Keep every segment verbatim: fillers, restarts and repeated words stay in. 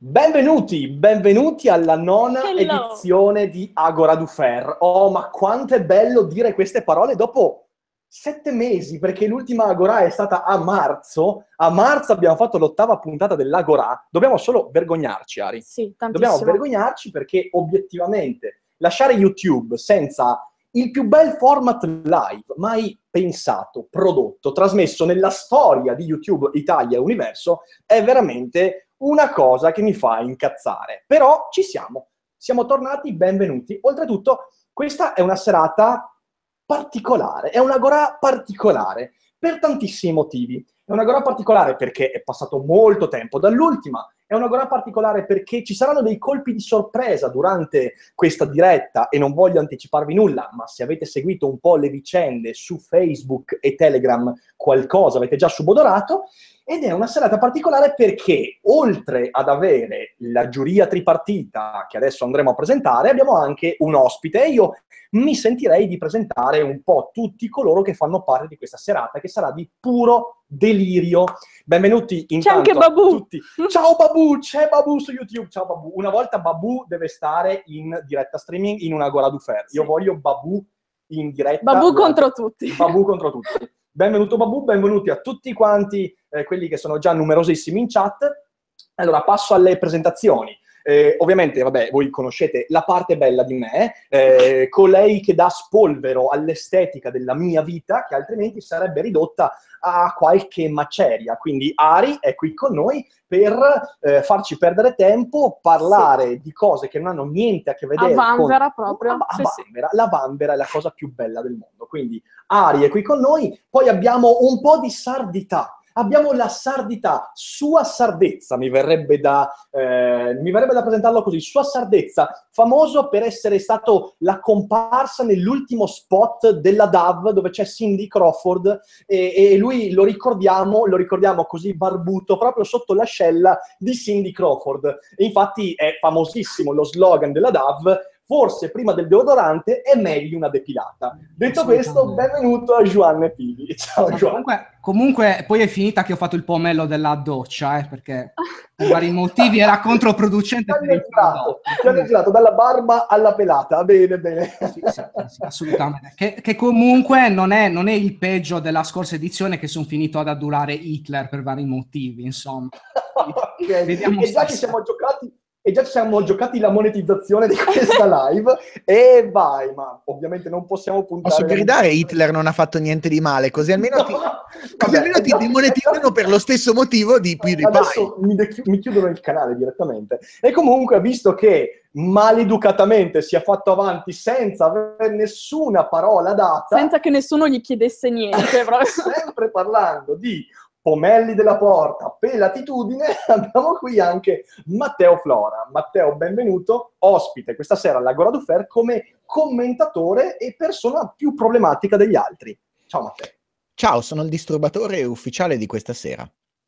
Benvenuti, benvenuti alla nona Hello. edizione di Agora du Fer. Oh, ma quanto è bello dire queste parole dopo sette mesi, perché l'ultima Agora è stata a marzo. A marzo abbiamo fatto l'ottava puntata dell'Agora. Dobbiamo solo vergognarci, Ari. Sì, Dobbiamo tantissimo. vergognarci perché obiettivamente lasciare YouTube senza il più bel format live mai pensato, prodotto, trasmesso nella storia di YouTube Italia e Universo è veramente una cosa che mi fa incazzare. Però ci siamo, siamo tornati, benvenuti. Oltretutto, questa è una serata particolare, è un'agora particolare per tantissimi motivi. È un'agora particolare perché è passato molto tempo dall'ultima, è un'agora particolare perché ci saranno dei colpi di sorpresa durante questa diretta e non voglio anticiparvi nulla, ma se avete seguito un po' le vicende su Facebook e Telegram, qualcosa avete già subodorato. Ed è una serata particolare perché, oltre ad avere la giuria tripartita, che adesso andremo a presentare, abbiamo anche un ospite. E io mi sentirei di presentare un po' tutti coloro che fanno parte di questa serata, che sarà di puro delirio. Benvenuti intanto C'è anche Babù. a tutti. Ciao Babù, c'è Babù su YouTube. Ciao Babù. Una volta Babù deve stare in diretta streaming in una Agora du Fer. Io Sì. voglio Babù in diretta. Babù contro tutti. Babù contro tutti. Benvenuto Babù, benvenuti a tutti quanti eh, quelli che sono già numerosissimi in chat. Allora, passo alle presentazioni. Eh, ovviamente, vabbè, voi conoscete la parte bella di me, eh, colei che dà spolvero all'estetica della mia vita, che altrimenti sarebbe ridotta a qualche maceria. Quindi Ari è qui con noi per eh, farci perdere tempo, parlare Sì. di cose che non hanno niente a che vedere A vanvera con... proprio. A, a Sì, sì. vanvera. La vanvera è la cosa più bella del mondo. Quindi Ari è qui con noi, poi abbiamo un po' di sardità. Abbiamo la sardità, sua sardezza, mi verrebbe da, eh, mi verrebbe da presentarlo così, sua sardezza, famoso per essere stato la comparsa nell'ultimo spot della D A V dove c'è Cindy Crawford e, e lui lo ricordiamo, lo ricordiamo così barbuto proprio sotto l'ascella di Cindy Crawford. E infatti è famosissimo lo slogan della D A V: forse prima del deodorante è meglio una depilata. Detto questo, benvenuto a Giovanni Pili. Ciao No, Giovanni. comunque, comunque poi è finita che ho fatto il pomello della doccia, eh, perché per vari motivi era controproducente per il prodotto. Ti hanno girato dalla barba alla pelata, bene, bene. Sì, sì, sì, sì, assolutamente. Che, che comunque non è, non è il peggio della scorsa edizione, che sono finito ad adulare Hitler per vari motivi, insomma. Okay. Vediamo e già stasera. ci siamo giocati e già ci siamo giocati la monetizzazione di questa live e vai, ma ovviamente non possiamo puntare. Posso gridare Hitler non ha fatto niente di male, così almeno no, ti, no. così Vabbè, almeno ti demonetizzano per lo stesso motivo di PewDiePie. Adesso mi, de- mi chiudono il canale direttamente. E comunque, visto che maleducatamente si è fatto avanti senza avere nessuna parola data, Senza che nessuno gli chiedesse niente. proprio. sempre parlando di pomelli della porta, pelatitudine, abbiamo qui anche Matteo Flora. Matteo, benvenuto, ospite questa sera all'Agora du Fer come commentatore e persona più problematica degli altri. Ciao Matteo. Ciao, sono il disturbatore ufficiale di questa sera.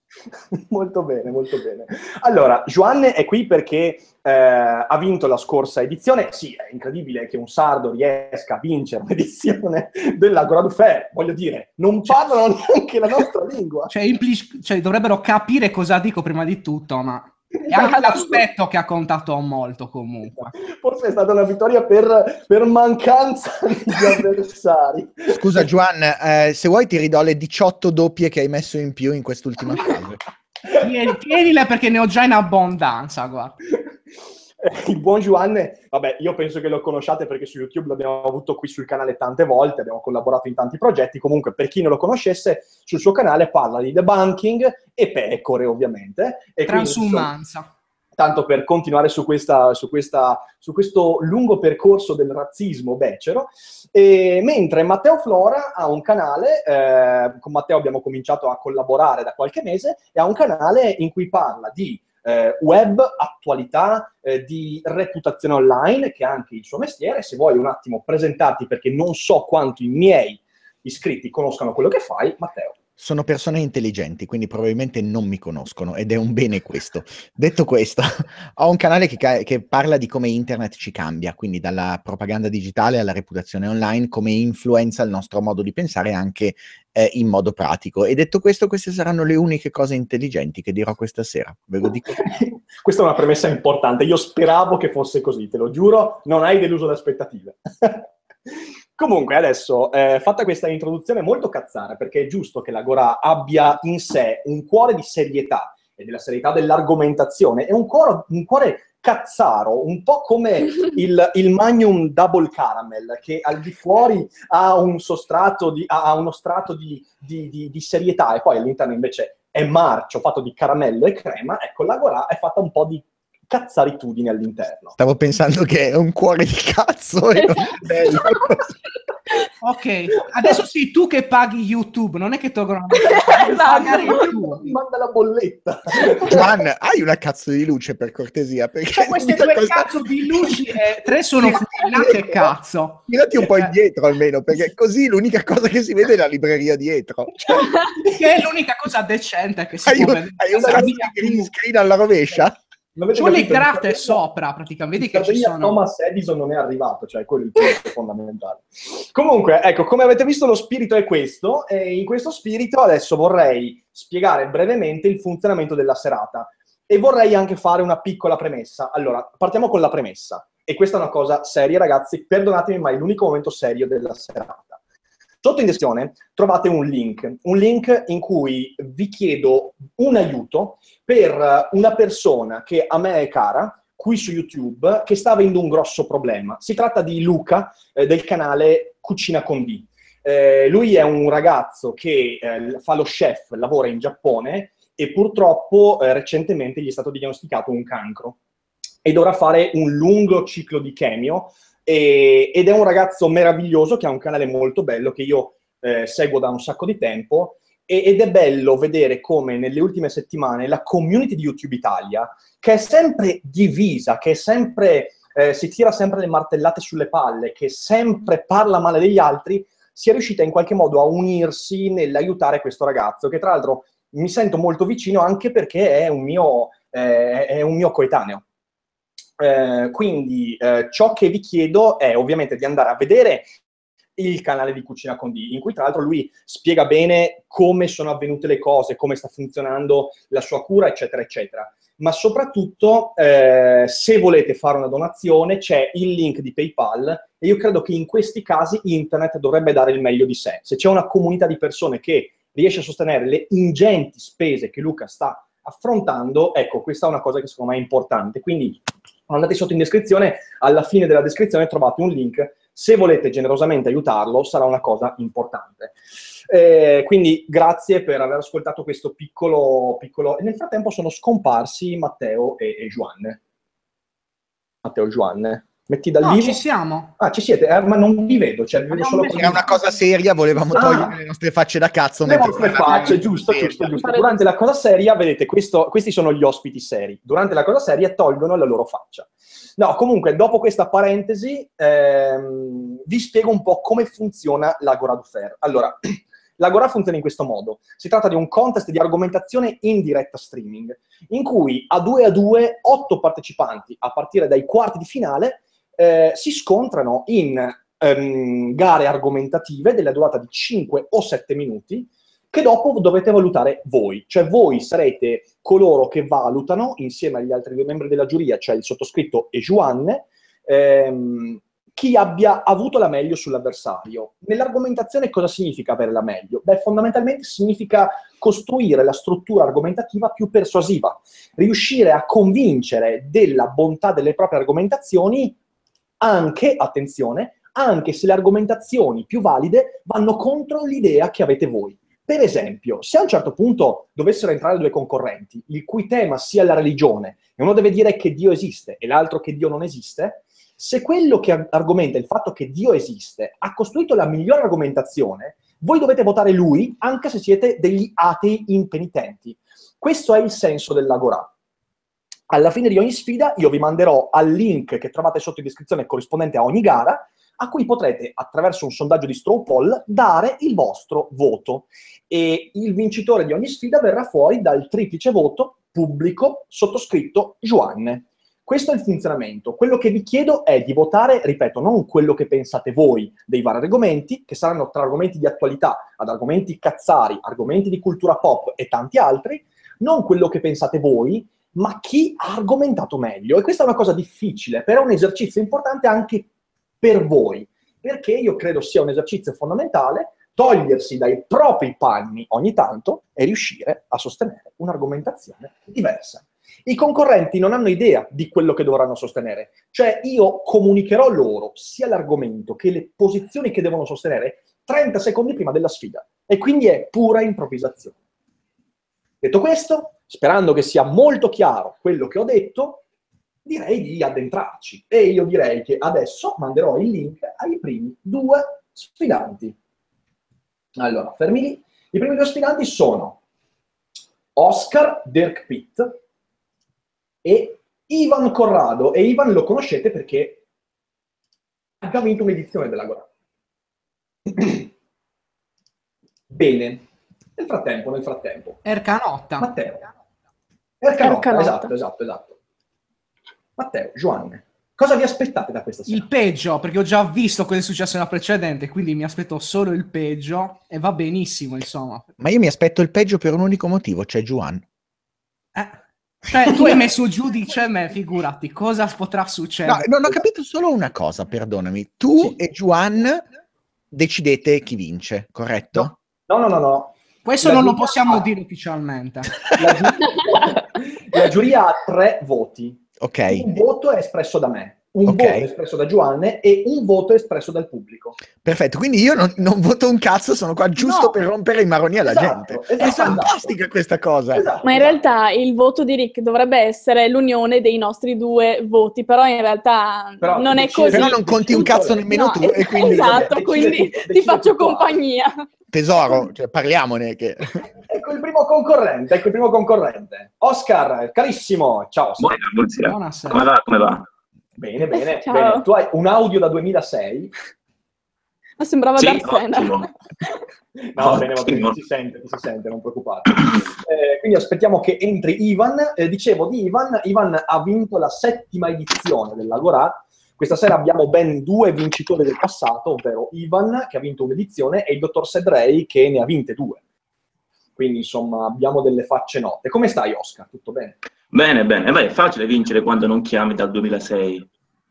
Molto bene, molto bene. Allora, Joanne è qui perché eh, ha vinto la scorsa edizione. Sì, è incredibile che un sardo riesca a vincere un'edizione dell'Agora du Fer. Voglio dire, non parlano neanche la nostra lingua. Cioè, impli- cioè, dovrebbero capire cosa dico prima di tutto, ma è anche l'aspetto che ha contato molto comunque. Forse è stata una vittoria per, per mancanza di avversari. Scusa Juan, eh, se vuoi ti ridò le diciotto doppie che hai messo in più in quest'ultima fase. Tieni- Tienile perché ne ho già in abbondanza, guarda. Il buon Giovanni, vabbè, io penso che lo conosciate perché su YouTube l'abbiamo avuto qui sul canale tante volte, abbiamo collaborato in tanti progetti. Comunque, per chi non lo conoscesse, sul suo canale parla di debunking e pecore, ovviamente. E Transumanza. quindi, tanto per continuare su, questa, su, questa, su questo lungo percorso del razzismo becero. E, mentre Matteo Flora ha un canale, eh, con Matteo abbiamo cominciato a collaborare da qualche mese, e ha un canale in cui parla di eh, web, attualità, eh, di reputazione online, che è anche il suo mestiere. Se vuoi un attimo presentarti, perché non so quanto i miei iscritti conoscano quello che fai, Matteo. Sono persone intelligenti, quindi probabilmente non mi conoscono ed è un bene questo. Detto questo, ho un canale che, ca- che parla di come internet ci cambia, quindi dalla propaganda digitale alla reputazione online, come influenza il nostro modo di pensare anche eh, in modo pratico. E detto questo, queste saranno le uniche cose intelligenti che dirò questa sera. Ve lo dico. Questa è una premessa importante. Io speravo che fosse così, te lo giuro, non hai deluso le aspettative. Comunque, adesso, eh, fatta questa introduzione molto cazzara, perché è giusto che l'Agorà abbia in sé un cuore di serietà e della serietà dell'argomentazione, e un cuore, un cuore cazzaro, un po' come il, il Magnum Double Caramel, che al di fuori ha, un sostrato di, ha uno strato di, di, di, di serietà, e poi all'interno invece è marcio, fatto di caramello e crema. Ecco, l'Agorà è fatta un po' di cazzaritudine all'interno. Stavo pensando che è un cuore di cazzo e non è bello. Ok, adesso sei tu che paghi YouTube, non è che tolgono Esatto. Manda la bolletta. Juan, hai una cazzo di luce per cortesia? Perché C'ho queste due cosa... cazzo di luci e tre sono fucilate e cazzo. Tirati un po' indietro almeno, perché così l'unica cosa che si vede è la libreria dietro. Cioè, Che è l'unica cosa decente che si hai può un, vedere. hai un cazzo di green screen alla rovescia? L'avete C'ho le capito? gratte In sopra, praticamente, in vedi che ci Sardegna sono... Thomas Edison non è arrivato, cioè quello è il punto fondamentale. Comunque, ecco, come avete visto lo spirito è questo, e in questo spirito adesso vorrei spiegare brevemente il funzionamento della serata, e vorrei anche fare una piccola premessa. Allora, partiamo con la premessa, e questa è una cosa seria, ragazzi, perdonatemi, ma è l'unico momento serio della serata. Sotto in descrizione trovate un link, un link in cui vi chiedo un aiuto per una persona che a me è cara, qui su YouTube, che sta avendo un grosso problema. Si tratta di Luca, eh, del canale Cucina con D. Eh, lui è un ragazzo che eh, fa lo chef, lavora in Giappone, e purtroppo eh, recentemente gli è stato diagnosticato un cancro e dovrà fare un lungo ciclo di chemio. E, ed è un ragazzo meraviglioso che ha un canale molto bello che io eh, seguo da un sacco di tempo, e, ed è bello vedere come nelle ultime settimane la community di YouTube Italia, che è sempre divisa, che è sempre, eh, si tira sempre le martellate sulle palle, che sempre parla male degli altri, sia riuscita in qualche modo a unirsi nell'aiutare questo ragazzo, che tra l'altro mi sento molto vicino anche perché è un mio, eh, è un mio coetaneo. Eh, quindi eh, ciò che vi chiedo è ovviamente di andare a vedere il canale di Cucina con D, in cui tra l'altro lui spiega bene come sono avvenute le cose, come sta funzionando la sua cura, eccetera, eccetera. Ma soprattutto, eh, se volete fare una donazione, c'è il link di PayPal, e io credo che in questi casi internet dovrebbe dare il meglio di sé. Se c'è una comunità di persone che riesce a sostenere le ingenti spese che Luca sta affrontando, ecco, questa è una cosa che secondo me è importante. Quindi andate sotto in descrizione, alla fine della descrizione trovate un link. Se volete generosamente aiutarlo, sarà una cosa importante. Eh, quindi grazie per aver ascoltato questo piccolo... piccolo... E nel frattempo sono scomparsi Matteo e, e Giovanne. Matteo e Giovanne. Metti dal No, vivo. ci siamo. Ah, ci siete? Eh, ma non vi vedo, cioè vi vedo solo con Era una cosa seria, volevamo Ah. togliere le nostre facce da cazzo. le mentre vostre parlavamo facce, di giusto, seria. giusto, giusto. Durante la cosa seria, vedete, questo, questi sono gli ospiti seri. Durante la cosa seria tolgono la loro faccia. No, comunque, dopo questa parentesi, ehm, vi spiego un po' come funziona l'Agora du Fair. Allora, l'Agora funziona in questo modo. Si tratta di un contest di argomentazione in diretta streaming, in cui a due a due, otto partecipanti, a partire dai quarti di finale, eh, si scontrano in ehm, gare argomentative della durata di cinque o sette minuti, che dopo dovete valutare voi. Cioè voi sarete coloro che valutano, insieme agli altri due membri della giuria, cioè il sottoscritto e Giovanne, ehm, chi abbia avuto la meglio sull'avversario. Nell'argomentazione cosa significa avere la meglio? Beh, fondamentalmente significa costruire la struttura argomentativa più persuasiva, riuscire a convincere della bontà delle proprie argomentazioni, anche, attenzione, anche se le argomentazioni più valide vanno contro l'idea che avete voi. Per esempio, se a un certo punto dovessero entrare due concorrenti, il cui tema sia la religione, e uno deve dire che Dio esiste e l'altro che Dio non esiste, se quello che argomenta il fatto che Dio esiste ha costruito la migliore argomentazione, voi dovete votare lui, anche se siete degli atei impenitenti. Questo è il senso dell'Agorà. Alla fine di ogni sfida io vi manderò al link che trovate sotto in descrizione corrispondente a ogni gara, a cui potrete, attraverso un sondaggio di straw poll, dare il vostro voto. E il vincitore di ogni sfida verrà fuori dal triplice voto pubblico sottoscritto Juanne. Questo è il funzionamento. Quello che vi chiedo è di votare, ripeto, non quello che pensate voi dei vari argomenti, che saranno tra argomenti di attualità ad argomenti cazzari, argomenti di cultura pop e tanti altri, non quello che pensate voi, ma chi ha argomentato meglio. E questa è una cosa difficile, però è un esercizio importante anche per voi, perché io credo sia un esercizio fondamentale togliersi dai propri panni ogni tanto e riuscire a sostenere un'argomentazione diversa. I concorrenti non hanno idea di quello che dovranno sostenere, cioè io comunicherò loro sia l'argomento che le posizioni che devono sostenere trenta secondi prima della sfida, e quindi è pura improvvisazione. Detto questo, sperando che sia molto chiaro quello che ho detto, direi di addentrarci, e io direi che adesso manderò il link ai primi due sfidanti. Allora, fermi lì. I primi due sfidanti sono Oscar Dirk Pitt e Ivan Corrado, e Ivan lo conoscete perché ha già vinto un'edizione dell'Agora. Bene, nel frattempo, nel frattempo. Ercanotta. Matteo. Ercanotta, Ercanotta. esatto, esatto, esatto. Matteo, Juanne, cosa vi aspettate da questa sera? Il peggio, perché ho già visto cosa è successo nella precedente, quindi mi aspetto solo il peggio e va benissimo, insomma. Ma io mi aspetto il peggio per un unico motivo, c'è Juan. Eh. Cioè, tu hai messo giudice me, figurati, cosa potrà No, succedere? non ho capito solo una cosa, perdonami. Tu Sì. e Juan decidete chi vince, corretto? No, no, no, no. Questo La non lo giuria- possiamo dire ufficialmente. La giuria, la giuria ha tre voti. Ok, Un voto è espresso da me, un Ok. voto è espresso da Juanne e un voto è espresso dal pubblico. perfetto. Quindi io non, non voto un cazzo, sono qua giusto No. per rompere i maroni alla Esatto, gente. esatto, È esatto. fantastica questa cosa. Esatto, Ma in esatto. realtà il voto di Rick dovrebbe essere l'unione dei nostri due voti, però in realtà Però non è decide- così. Però non conti un cazzo nemmeno No, tu, es- e quindi esatto, decide quindi tu- ti decide faccio tu qua. compagnia. tesoro, cioè, parliamone. Che... Ecco il primo concorrente, ecco il primo concorrente. Oscar, carissimo, ciao. Oscar. Buonasera, buonasera. Buonasera. Come va? Come va? Bene, bene, Ciao. bene. Tu hai un audio da duemilasei. Ma sembrava Sì, Darth Vader. ottimo. No, bene, va bene, Ottimo. ti si sente, ti si sente, non preoccupate. Eh, quindi aspettiamo che entri Ivan. Eh, dicevo di Ivan, Ivan ha vinto la settima edizione dell'Agorà. Questa sera abbiamo ben due vincitori del passato, ovvero Ivan, che ha vinto un'edizione, e il dottor Sedrei, che ne ha vinte due. Quindi, insomma, abbiamo delle facce note. Come stai, Oscar? Tutto bene? Bene, bene. Beh, è facile vincere quando non chiami dal duemilasei.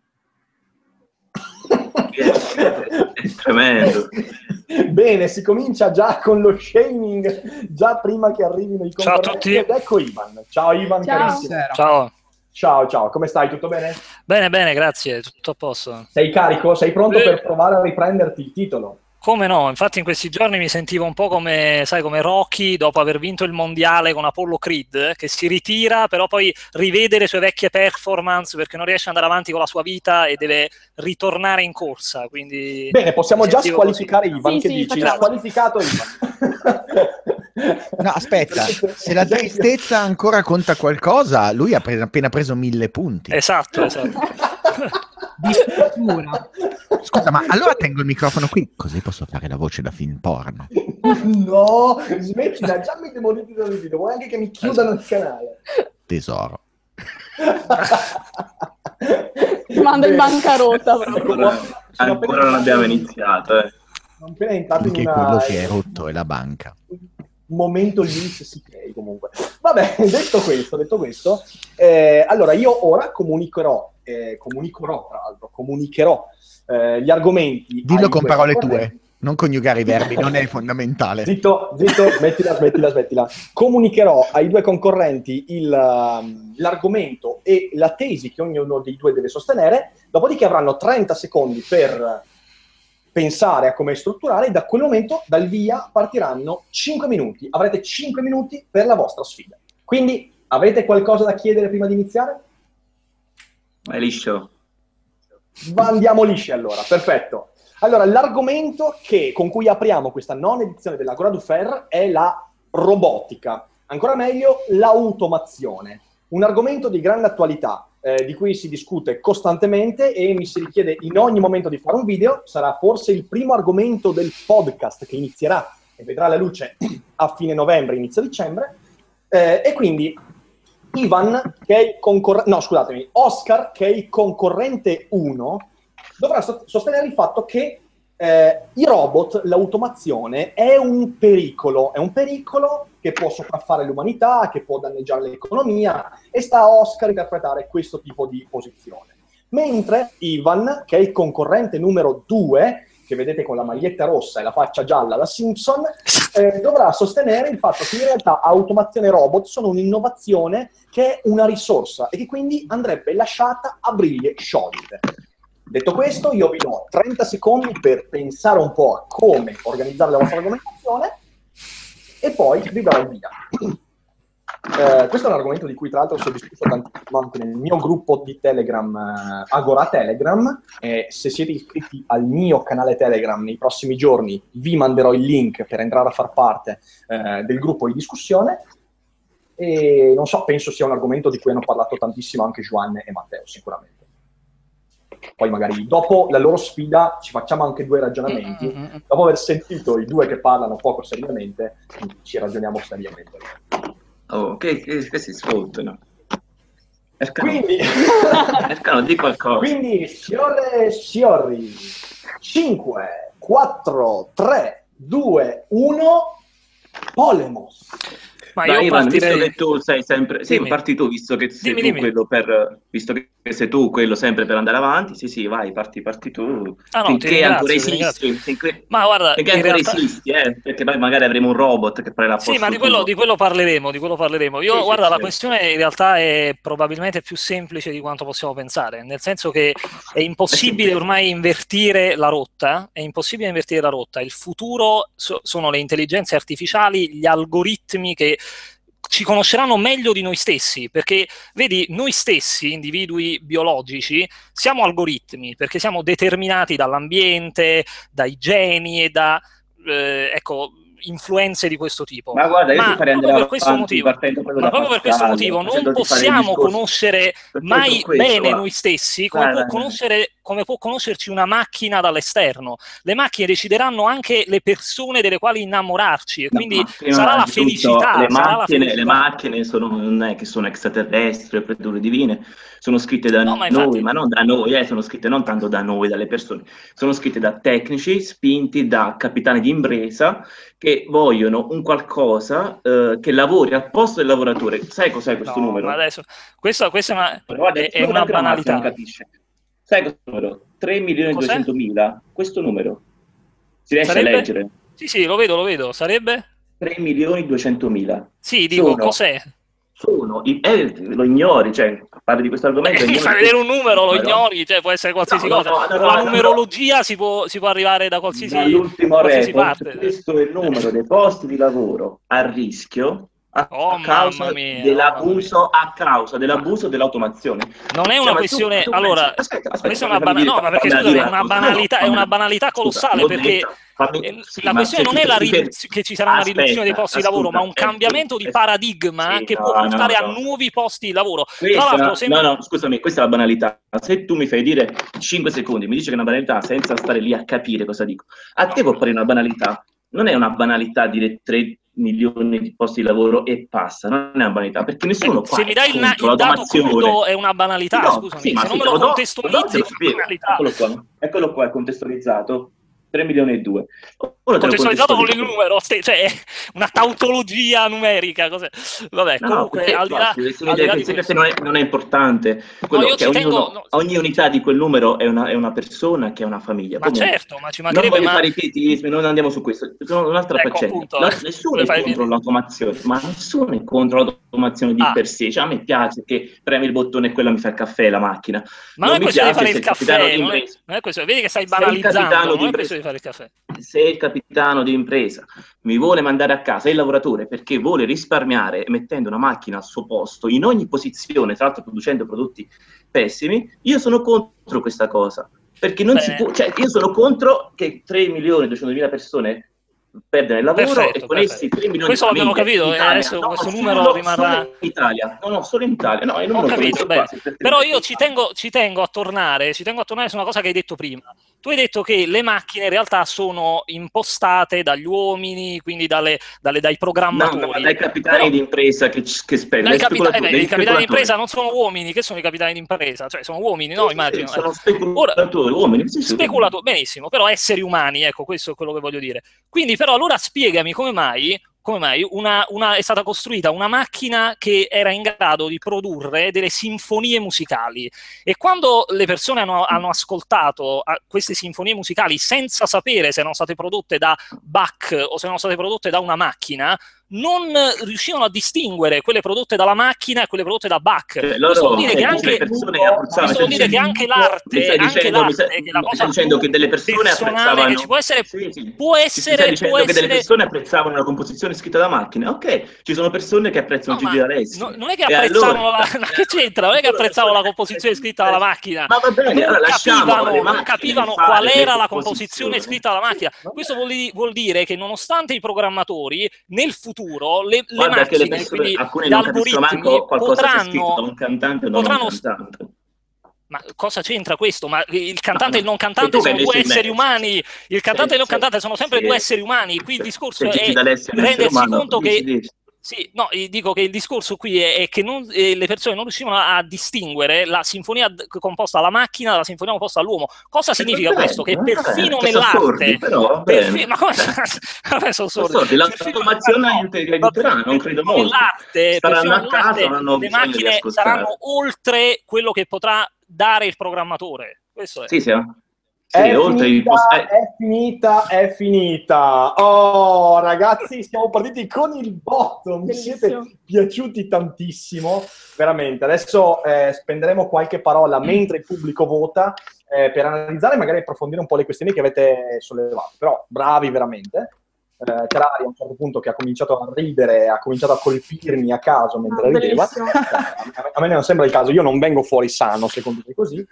È tremendo. Bene, si comincia già con lo shaming, già prima che arrivino i Ciao a concorrenti. tutti. Ed ecco Ivan. Ciao Ivan, Ciao. carissimo. Buonasera. Ciao. Ciao, ciao, come stai? Tutto bene? Bene, bene, grazie, tutto a posto. Sei carico? Sei pronto Sì. per provare a riprenderti il titolo? Come no, infatti in questi giorni mi sentivo un po' come, sai, come Rocky dopo aver vinto il mondiale con Apollo Creed, eh, che si ritira, però poi rivede le sue vecchie performance perché non riesce ad andare avanti con la sua vita e deve ritornare in corsa, quindi... Bene, possiamo mi già sentivo squalificare così. Ivan, Sì, che sì, dici? facciamo. Squalificato Ivan. No, aspetta, se la tristezza ancora conta qualcosa, lui ha pre- appena preso mille punti. Esatto, esatto. Di sicura. Scusa, ma allora tengo il microfono qui, così posso fare la voce da film porno. No, smettila, già mi demonetizzato il video, vuoi anche che mi chiudano il canale? Tesoro. Ti manda in Bene. bancarotta. Ancora, ancora non abbiamo iniziato. Eh. Sono appena entrato in Anche una... quello che è rotto è la banca. un momento Luis C K comunque. Vabbè, detto questo, detto questo, eh, allora io ora comunicherò, eh, comunicherò tra l'altro, comunicherò eh, gli argomenti. Dillo ai con due parole concorrenti. tue, non coniugare i verbi, non è fondamentale. Zitto, zitto, smettila, smettila, smettila. Comunicherò ai due concorrenti il, um, l'argomento e la tesi che ognuno dei due deve sostenere, dopodiché avranno trenta secondi per pensare a come strutturare, e da quel momento, dal via, partiranno cinque minuti. Avrete cinque minuti per la vostra sfida. Quindi, avete qualcosa da chiedere prima di iniziare? Vai liscio. Va, andiamo lisci allora, perfetto. Allora, l'argomento che, con cui apriamo questa nona edizione dell'Agora du Fer è la robotica, ancora meglio l'automazione. un argomento di grande attualità, eh, di cui si discute costantemente e mi si richiede in ogni momento di fare un video. Sarà forse il primo argomento del podcast che inizierà e vedrà la luce a fine novembre, inizio dicembre. Eh, e quindi Ivan, che è il concorrente, no scusatemi, Oscar, che è il concorrente uno, dovrà sostenere il fatto che eh, i robot, l'automazione, è un pericolo, è un pericolo che può sopraffare l'umanità, che può danneggiare l'economia, e sta a Oscar interpretare questo tipo di posizione. Mentre Ivan, che è il concorrente numero due, che vedete con la maglietta rossa e la faccia gialla da Simpson, eh, dovrà sostenere il fatto che in realtà automazione e robot sono un'innovazione che è una risorsa e che quindi andrebbe lasciata a briglie sciolte. Detto questo, io vi do trenta secondi per pensare un po' a come organizzare la vostra argomentazione e poi vi darò il via. Eh, questo è un argomento di cui tra l'altro si è discusso tantissimo anche nel mio gruppo di Telegram, eh, Agora Telegram. Eh, se siete iscritti al mio canale Telegram nei prossimi giorni vi manderò il link per entrare a far parte eh, del gruppo di discussione. E non so, penso sia un argomento di cui hanno parlato tantissimo anche Giovanni e Matteo, sicuramente. Poi magari dopo la loro sfida ci facciamo anche due ragionamenti. Mm-hmm. Dopo aver sentito i due che parlano poco seriamente, ci ragioniamo seriamente. Oh, che, che, che si sfruttano. Ercano, Quindi, Ercano, di qualcosa. Quindi, signore e signori, cinque, quattro, tre, due, uno, Polemos. Ma Dai, io Ivan, partirei... visto che tu sei sempre... Sì, Dimmi. parti tu, visto che sei Dimmi, tu dimmi. quello per... Visto che sei tu quello sempre per andare avanti, sì, sì, vai, parti, parti tu. Ah, no, finché ti ringrazio, ancora ti esisti. ringrazio. Finché, Ma guarda, finché in ancora realtà... esisti, eh, perché poi magari avremo un robot che prenderà Sì, ma di quello, di quello parleremo, di quello parleremo. Io, Sì, sì, guarda, la sì. questione in realtà è probabilmente più semplice di quanto possiamo pensare, nel senso che è impossibile ormai invertire la rotta, è impossibile invertire la rotta. Il futuro so- sono le intelligenze artificiali, gli algoritmi che ci conosceranno meglio di noi stessi, perché vedi, noi stessi, individui biologici, siamo algoritmi, perché siamo determinati dall'ambiente, dai geni e da, eh, ecco, influenze di questo tipo. Ma guarda, io ma ti farei proprio andare per questo avanti motivo, partendo proprio ma da proprio per questo Pascal, motivo non facendoti fare il possiamo discorso. conoscere Per mai questo, bene va. noi stessi come, Vai, può vai, vai. conoscere, come può conoscerci una macchina dall'esterno. Le macchine decideranno anche le persone delle quali innamorarci e No, quindi ma prima sarà la di tutto, felicità, le sarà la macchine, le felicità. macchine sono, non è che sono extraterrestri o creature divine, sono scritte da No, ma noi, infatti- ma non da noi, eh, sono scritte non tanto da noi, dalle persone, sono scritte da tecnici spinti da capitani di impresa che vogliono un qualcosa eh, che lavori al posto del lavoratore. Sai cos'è questo No, numero? ma adesso, questa, questa è una, Guarda, è, questo è numero una anche la macchina non banalità. capisce. Sai questo numero? tre milioni e Cos'è? duecentomila, questo numero. Si riesce Sarebbe? a leggere? Sì, sì, lo vedo, lo vedo. Sarebbe? tre milioni e duecentomila. Sì, dico, Sono- cos'è? Sono, i- eh, lo ignori, cioè, parli di questo argomento. Beh, mi ignori fai vedere un questo numero, lo numero. ignori, cioè può essere qualsiasi No, no, cosa. no, no, Con no, la no, numerologia si può, si può arrivare da qualsiasi, Dall'ultimo qualsiasi report, parte. questo è il numero dei posti di lavoro a rischio a, Oh, a causa mamma mia, dell'abuso, oh, a causa dell'abuso dell'automazione. Non è Cioè, una ma tu- questione, tu allora, pensi- aspetta, aspetta, questa è una fammi bana- dire- no, ma perché fammi scusami, è dire una cosa. No, no, banalità, è fammi- una banalità scusa, colossale, l'ho perché detto, fammi- eh, sì, la ma questione se non tu è la ti fermi- riduzio- che ci sarà una Aspetta, riduzione dei posti di lavoro, ma un ascolta, cambiamento di eh, paradigma sì, che no, può portare no, a no. nuovi posti di lavoro. Tra Questa, l'altro, sembra... no, no, scusami, questa è la banalità. Se tu mi fai dire cinque secondi, mi dici che è una banalità senza stare lì a capire cosa dico. A te può apparire una banalità. Non è una banalità dire tre milioni di posti di lavoro e passa, non è una banalità, perché nessuno Beh, qua se mi è dai il, na- contro il dato l'automazione. crudo è una banalità, No, scusami, sì, ma se sì, non me te lo do, te lo do, contestualizzi te è lo una spiego. banalità. Eccolo qua, eccolo qua, è contestualizzato. tre milioni e due. Ora te lo Contestualizzato con il contestualizzo. numero, ste- cioè una tautologia numerica. Cos'è? Vabbè, No, no, comunque, perché al di no, là, se al di là di per questo... te non è, non è importante. No, Quello io che ci ognuno, tengo... no, ogni unità di quel numero è una, è una persona che è una famiglia. ma Comunque, certo, ma ci non mancherebbe, voglio ma... fare i pietismi, non andiamo su questo. Sono un'altra Ecco, faccenda. appunto, No, nessuno come è fai a contro dire? l'automazione, ma nessuno è contro l'automazione di Ah. per sé. Cioè, a me piace che premi il bottone e quella mi fa il caffè, la macchina. Ma non non è mi questione di piace fare se il capitano caffè, di non è, impresa. non è questione, vedi che stai Se il banalizzando, capitano non di è questione di fare il impresa, caffè. se il capitano di impresa mi vuole mandare a casa il lavoratore perché vuole risparmiare mettendo una macchina al suo posto in ogni posizione, tra l'altro producendo prodotti pessimi, io sono contro questa cosa, perché non Bene. si può, cioè io sono contro che tre milioni e duecentomila persone perdere il lavoro Perfetto, e con essi perfetto. tre milioni Questo di l'abbiamo famiglie capito, in e Italia. adesso No, questo solo- numero rimarrà- solo in Italia. No, no, solo in Italia. No, io non Ho me lo capito, penso bene. quasi, perché- Però io ci tengo, ci tengo a tornare, ci tengo a tornare su una cosa che hai detto prima. Tu hai detto che le macchine in realtà sono impostate dagli uomini, quindi dalle, dalle- dai No, programmatori. no, dai capitani Però- di impresa che, che spendono. Dai dai capita- eh speculatori, beh, dagli i capitani di speculatori. impresa non sono uomini, che sono i capitani di impresa? Cioè, sono uomini, no? Sì, sì, Immagino. sì, sono Ora, speculatori, uomini. Sì, sì, speculato, benissimo, però esseri umani, ecco, questo è quello che voglio dire. Quindi, però, allora spiegami come mai, come mai una, una- è stata costruita una macchina che era in grado di produrre delle sinfonie musicali. E quando le persone hanno, hanno ascoltato a, queste sinfonie musicali senza sapere se erano state prodotte da Bach o se erano state prodotte da una macchina, non riuscivano a distinguere quelle prodotte dalla macchina e quelle prodotte da Bach. Cioè, Questo loro, vuol dire cioè, che tutte anche, le persone apprezzavano, questo vuol dire che anche l'arte, mi stai anche dicendo, mi l'arte, stai, che è la mi cosa stai dicendo più che delle persone personale, apprezzavano, che ci può essere, sì, sì. può Ci essere, stai dicendo può che delle essere, persone apprezzavano una composizione scritta da macchine. Ok, ci sono persone che apprezzano no, ma Gigi D'Alessio. no- non è che E apprezzavano allora- la, ma che c'entra? Non è che apprezzavano la composizione scritta dalla macchina. Ma va bene, Non allora lasciamo capivano, alle non macchine capivano fare qual le era la composizioni. composizione scritta dalla macchina. Questo vuol, di- vuol dire che nonostante i programmatori, nel futuro le, le Guarda che le macchine, persone, quindi alcune gli non capiscono algoritmi, manco qualcosa c'è scritto potranno, da un cantante o non potranno un cantante. Ma cosa c'entra questo? Ma il cantante No, e il non sei cantante tu che sono due dici esseri me. umani. Il cantante e il non Se- cantante sono sempre se- due esseri umani. Qui il se- discorso se Gigi è D'Alessio è un essere rendersi umano, conto dici, che... dici. Sì, no, io dico che il discorso qui è, è che non- eh, le persone non riuscivano a, a distinguere la sinfonia d- composta alla macchina dalla sinfonia composta all'uomo. Cosa significa va bene, questo? Che va perfino bene, sono sordi, nell'arte... però va perfi- bene. ma come... Vabbè, sono Sono sordi. sordi, Perfino- l'automazione no, aiuta- ma aiuterà, non credo perfino molto. nell'arte, Staranno perfino a casa, nell'arte, non hanno le bisogno di macchine ascoltare. saranno oltre quello che potrà dare il programmatore. Questo è. Sì, sì, eh. Sì, È oltre il finita, post- eh, è finita, è finita. Oh, ragazzi, siamo partiti con il botto. Mi Bellissimo. siete piaciuti tantissimo, veramente. Adesso eh, spenderemo qualche parola mentre il pubblico vota eh, per analizzare e magari approfondire un po' le questioni che avete sollevato. Però bravi veramente. Eh, Terari a un certo punto che ha cominciato a ridere, ha cominciato a colpirmi a caso mentre Ah, rideva. bellissimo. A me, a me non sembra il caso, io non vengo fuori sano, secondo me così.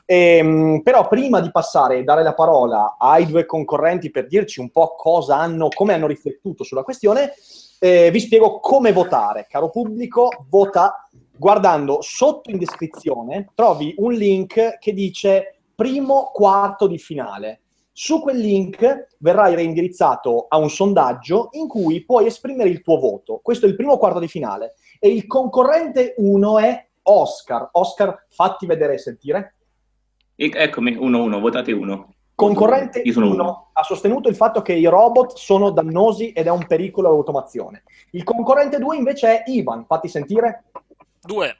Ehm, però prima di passare e dare la parola ai due concorrenti per dirci un po' cosa hanno, come hanno riflettuto sulla questione, eh, vi spiego come votare. Caro pubblico, vota guardando sotto in descrizione, trovi un link che dice primo quarto di finale. Su quel link verrai reindirizzato a un sondaggio in cui puoi esprimere il tuo voto. Questo è il primo quarto di finale. E il concorrente uno è Oscar. Oscar, fatti vedere e sentire. E- eccomi, uno uno, votate uno. Concorrente Io sono uno uno. ha sostenuto il fatto che i robot sono dannosi ed è un pericolo all'automazione. Il concorrente due invece è Ivan. Fatti sentire. Due.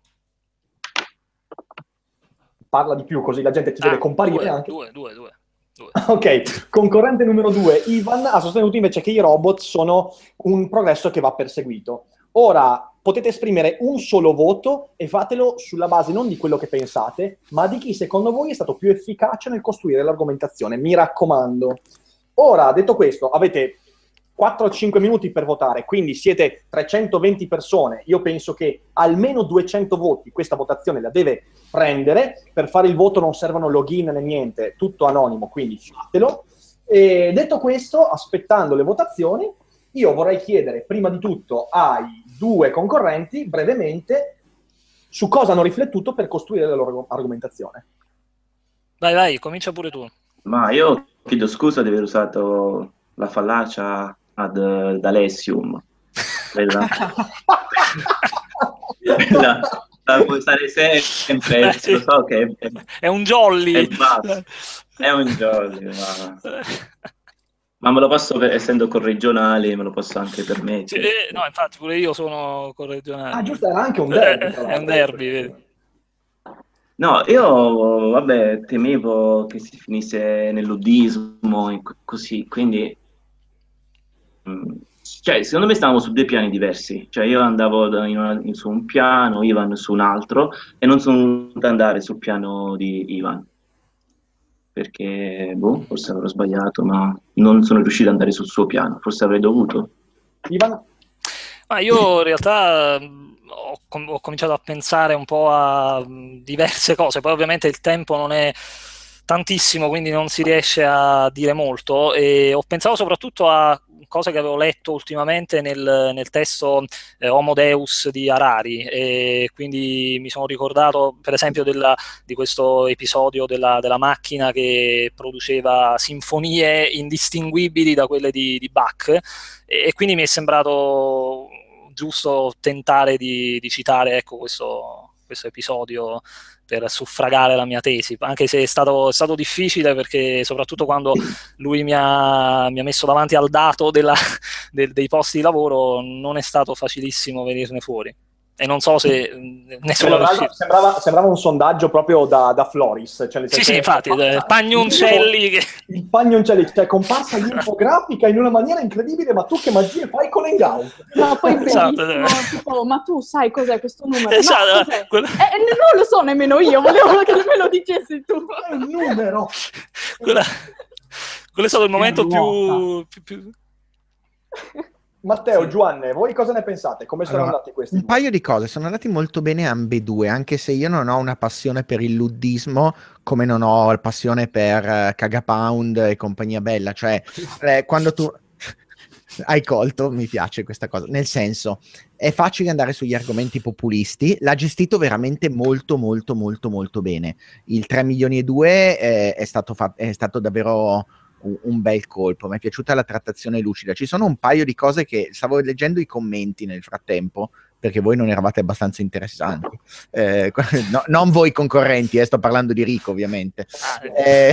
Parla di più così la gente ti Ah, deve comparire due, anche. due, due, due, due. Ok, concorrente numero due, Ivan, ha sostenuto invece che i robot sono un progresso che va perseguito. Ora, potete esprimere un solo voto e fatelo sulla base non di quello che pensate, ma di chi secondo voi è stato più efficace nel costruire l'argomentazione. Mi raccomando. Ora, detto questo, avete quattro cinque minuti per votare, quindi siete trecentoventi persone. Io penso che almeno duecento voti questa votazione la deve prendere. Per fare il voto non servono login né niente, tutto anonimo, quindi fatelo. E detto questo, aspettando le votazioni, io vorrei chiedere prima di tutto ai due concorrenti brevemente su cosa hanno riflettuto per costruire la loro argomentazione. Vai, vai, comincia pure tu. Ma io chiedo scusa di aver usato la fallacia ad uh, D'Alessium. Quella, quella la puoi usare sempre, Eh, sì. lo so che è, È un jolly. è basso, è un jolly, ma... ma me lo posso, per- essendo corregionale, me lo posso anche Sì, permettere. eh, no, infatti pure io sono corregionale. Ah, giusto, era anche un derby. Eh, tra È un l'altro. derby, vedi. No, io, vabbè, temevo che si finisse nel luddismo e co- così, quindi, mm, cioè, secondo me stavamo su due piani diversi, cioè io andavo da- in una- in- su un piano, Ivan su un altro, e non sono voluto andare sul piano di Ivan, perché, boh, forse avrò sbagliato, ma non sono riuscito ad andare sul suo piano, forse avrei dovuto. Ivan? Ma io in realtà mh, ho, com- ho cominciato a pensare un po' a mh, diverse cose, poi ovviamente il tempo non è tantissimo, quindi non si riesce a dire molto, e ho pensato soprattutto a cose che avevo letto ultimamente nel, nel testo eh, Homo Deus di Harari, e quindi mi sono ricordato per esempio della, di questo episodio della, della macchina che produceva sinfonie indistinguibili da quelle di, di Bach, e, e quindi mi è sembrato giusto tentare di, di citare, ecco, questo, questo episodio per suffragare la mia tesi, anche se è stato, è stato difficile, perché soprattutto quando lui mi ha, mi ha messo davanti al dato della, del, dei posti di lavoro, non è stato facilissimo venirne fuori. E non so se ne sono riuscito. Sembrava, sembrava un sondaggio proprio da, da Floris. Cioè sì, sì, infatti, comparsa, Pagnoncelli. Il, che... il Pagnoncelli, cioè comparsa l'infografica in una maniera incredibile, ma tu che magie fai con Hangout? No, poi bellissimo, esatto. Tipo, ma tu sai cos'è questo numero? Esatto, no, cos'è? Quella... eh, non lo so nemmeno io, volevo che me lo dicessi tu. È un numero! Quella... Quello è stato il momento più... più, più... Matteo, sì. Giovanni, voi cosa ne pensate? Come sono allora, andati questi? Un due? paio di cose, sono andati molto bene ambedue, anche se io non ho una passione per il luddismo, come non ho la passione per uh, Cagapound e compagnia bella, cioè eh, quando tu hai colto, mi piace questa cosa, nel senso, è facile andare sugli argomenti populisti, l'ha gestito veramente molto molto molto molto bene, il tre milioni e due eh, è, stato fa- è stato davvero... un bel colpo, mi è piaciuta la trattazione lucida. Ci sono un paio di cose che stavo leggendo i commenti nel frattempo, perché voi non eravate abbastanza interessanti, eh, no, non voi concorrenti, eh, sto parlando di Rico ovviamente, eh,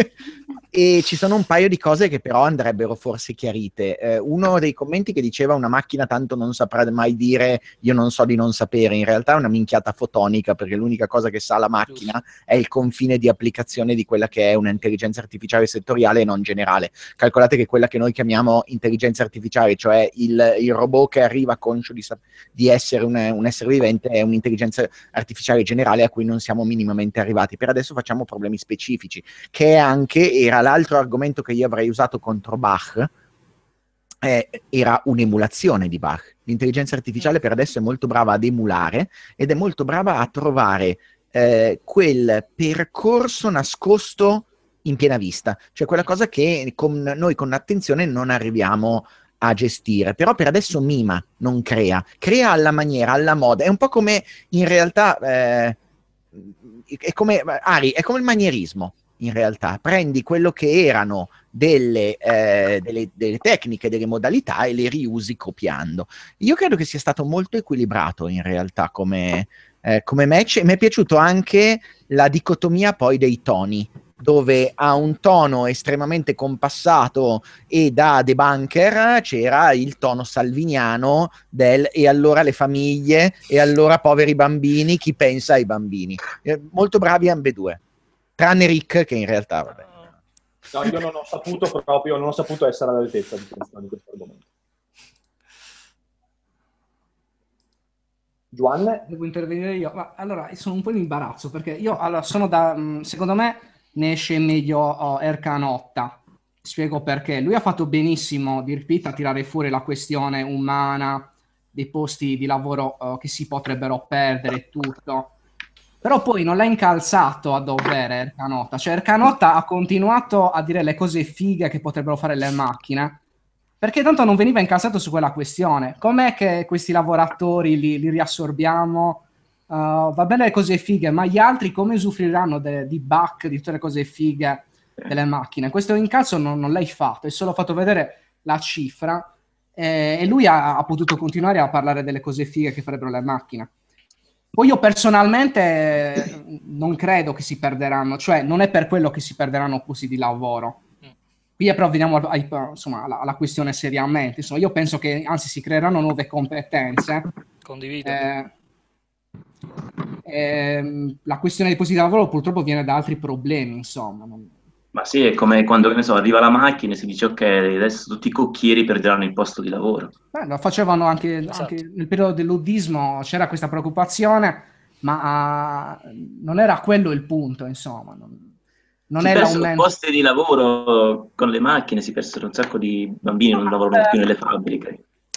e ci sono un paio di cose che però andrebbero forse chiarite. Eh, uno dei commenti che diceva una macchina tanto non saprà mai dire io non so di non sapere, in realtà è una minchiata fotonica, perché l'unica cosa che sa la macchina è il confine di applicazione di quella che è un'intelligenza artificiale settoriale e non generale. Calcolate che quella che noi chiamiamo intelligenza artificiale, cioè il, il robot che arriva conscio di, di essere un, un essere vivente, è un'intelligenza artificiale generale a cui non siamo minimamente arrivati. Per adesso facciamo problemi specifici, che anche era l'altro argomento che io avrei usato contro Bach, eh, era un'emulazione di Bach. L'intelligenza artificiale per adesso è molto brava ad emulare ed è molto brava a trovare eh, quel percorso nascosto in piena vista, cioè quella cosa che con noi con attenzione non arriviamo a gestire, però per adesso mima, non crea, crea alla maniera, alla moda, è un po' come in realtà eh, è come Ari, è come il manierismo. In realtà prendi quello che erano delle, eh, delle, delle tecniche, delle modalità e le riusi copiando. Io credo che sia stato molto equilibrato in realtà come, eh, come match, e mi è piaciuto anche la dicotomia poi dei toni, dove a un tono estremamente compassato e da debunker c'era il tono salviniano del e allora le famiglie, e allora poveri bambini, chi pensa ai bambini. Eh, molto bravi ambedue. Tranne Rick, che in realtà vabbè. No, io non ho saputo proprio, non ho saputo essere all'altezza di questo, di questo argomento. Giovanni? Devo intervenire io. Ma allora, sono un po' in imbarazzo, perché io, allora, sono da, secondo me, ne esce meglio oh, Erkan Otta. Spiego perché. Lui ha fatto benissimo, di Repeat, a tirare fuori la questione umana, dei posti di lavoro oh, che si potrebbero perdere e tutto. Però poi non l'ha incalzato a dovere Erkan Otta, cioè Erkan Otta ha continuato a dire le cose fighe che potrebbero fare le macchine, perché tanto non veniva incalzato su quella questione. Com'è che questi lavoratori li, li riassorbiamo? Uh, va bene le cose fighe, ma gli altri come usufruiranno de, di bug, di tutte le cose fighe delle macchine? Questo incalzo non, non l'hai fatto, hai solo fatto vedere la cifra eh, e lui ha, ha potuto continuare a parlare delle cose fighe che farebbero le macchine. Poi io personalmente non credo che si perderanno, cioè non è per quello che si perderanno posti di lavoro. Qui però veniamo a, a, insomma, alla, alla questione seriamente. Insomma, io penso che anzi si creeranno nuove competenze. Condivido. Eh, eh, la questione dei posti di lavoro purtroppo viene da altri problemi, insomma. Non... Ma sì, è come quando, che ne so, arriva la macchina e si dice ok, adesso tutti i cocchieri perderanno il posto di lavoro. Beh, lo facevano anche, esatto. Anche nel periodo del luddismo, c'era questa preoccupazione, ma uh, non era quello il punto, insomma. Non, non si è persero l'aumento. Posti di lavoro con le macchine, si persero un sacco di bambini, non lavorano più nelle fabbriche.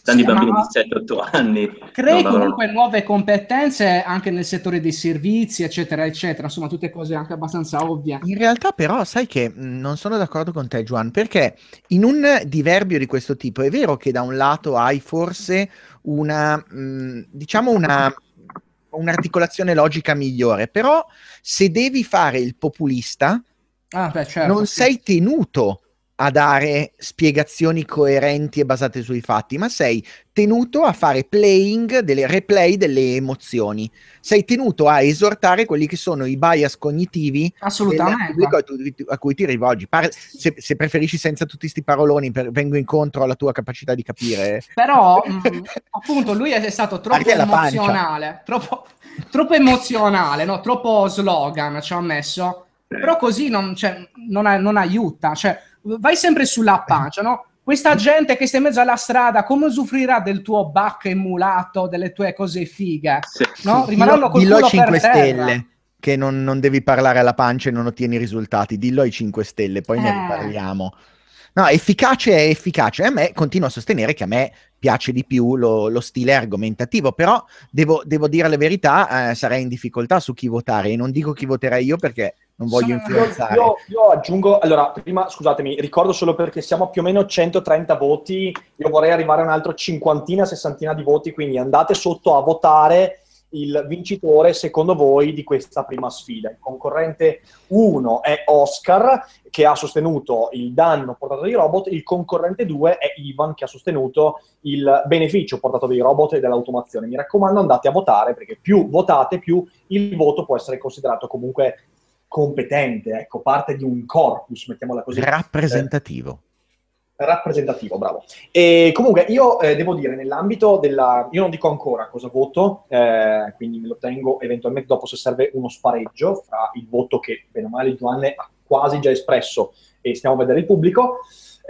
tanti sì, bambini ma... di sette otto anni. Crei non comunque lavorano. nuove competenze anche nel settore dei servizi, eccetera, eccetera. Insomma, tutte cose anche abbastanza ovvie. In realtà però sai che mh, non sono d'accordo con te, Juan, perché in un diverbio di questo tipo è vero che da un lato hai forse una, mh, diciamo una, un'articolazione logica migliore, però se devi fare il populista Ah, beh, certo, non sì. sei tenuto a dare spiegazioni coerenti e basate sui fatti, ma sei tenuto a fare playing, delle replay delle emozioni. Sei tenuto a esortare quelli che sono i bias cognitivi del pubblico a, tu, a cui ti rivolgi. Par- se, se preferisci senza tutti questi paroloni, per, vengo incontro alla tua capacità di capire. Però, mh, appunto, lui è stato troppo emozionale, troppo, troppo emozionale, no? Troppo slogan ci ha messo. Però così non, cioè, non, non aiuta, cioè vai sempre sulla pancia, no? Questa gente che sta in mezzo alla strada, come usufruirà del tuo back emulato, delle tue cose fighe? No? Rimarranno col dillo culo ai cinque per Stelle terra. che non, non devi parlare alla pancia e non ottieni risultati, dillo ai cinque Stelle, poi Eh. ne riparliamo. No, efficace è efficace. A me continuo a sostenere che a me piace di più lo, lo stile argomentativo, però devo, devo dire la verità, eh, sarei in difficoltà su chi votare e non dico chi voterei io perché non voglio influenzare. Io, io aggiungo, allora, prima, scusatemi, ricordo solo perché siamo a più o meno centotrenta voti, io vorrei arrivare a un altro cinquantina, sessantina di voti, quindi andate sotto a votare il vincitore, secondo voi, di questa prima sfida. Il concorrente uno è Oscar, che ha sostenuto il danno portato dai robot, il concorrente due è Ivan, che ha sostenuto il beneficio portato dai robot e dall'automazione. Mi raccomando, andate a votare, perché più votate, più il voto può essere considerato comunque competente, ecco, parte di un corpus, mettiamola così. Rappresentativo. Eh, rappresentativo, bravo. E comunque io eh, devo dire, nell'ambito della... Io non dico ancora cosa voto, eh, quindi me lo tengo eventualmente dopo se serve uno spareggio fra il voto che, bene o male, Giovanni ha quasi già espresso e stiamo a vedere il pubblico.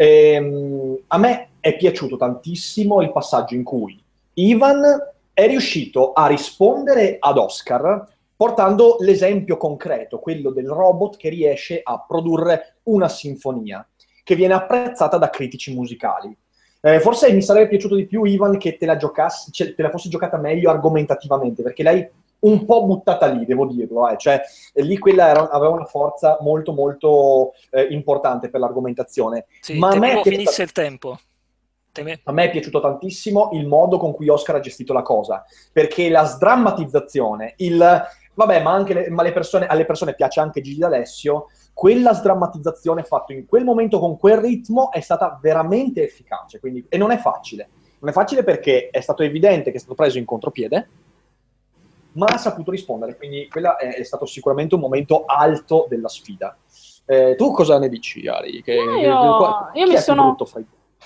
Ehm, a me è piaciuto tantissimo il passaggio in cui Ivan è riuscito a rispondere ad Oscar portando l'esempio concreto, quello del robot che riesce a produrre una sinfonia, che viene apprezzata da critici musicali. Eh, forse mi sarebbe piaciuto di più, Ivan, che te la giocassi, cioè, te la fossi giocata meglio argomentativamente, perché lei un po' buttata lì, devo dirlo, eh. Cioè, lì quella era, aveva una forza molto molto eh, importante per l'argomentazione. Sì, ma a me finisse il tempo. Teme. A me è piaciuto tantissimo il modo con cui Oscar ha gestito la cosa, perché la sdrammatizzazione, il vabbè, ma anche le, ma le persone, alle persone piace anche Gigi D'Alessio, quella sdrammatizzazione fatta in quel momento con quel ritmo è stata veramente efficace, quindi, e non è facile. Non è facile perché è stato evidente che è stato preso in contropiede, ma ha saputo rispondere, quindi quella è, è stato sicuramente un momento alto della sfida. Eh, tu cosa ne dici, Ari? Che, io che, io io mi sono... Fra,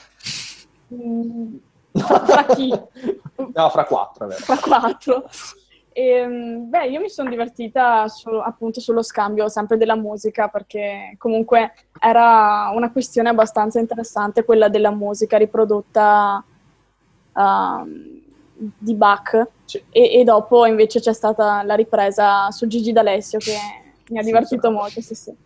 mm, fra chi? No, fra quattro, è vero. Fra quattro. E, beh, io mi sono divertita su, appunto sullo scambio sempre della musica, perché comunque era una questione abbastanza interessante quella della musica riprodotta uh, di Bach, sì. e, e dopo invece c'è stata la ripresa su Gigi D'Alessio che mi ha divertito sì, molto, sì sì.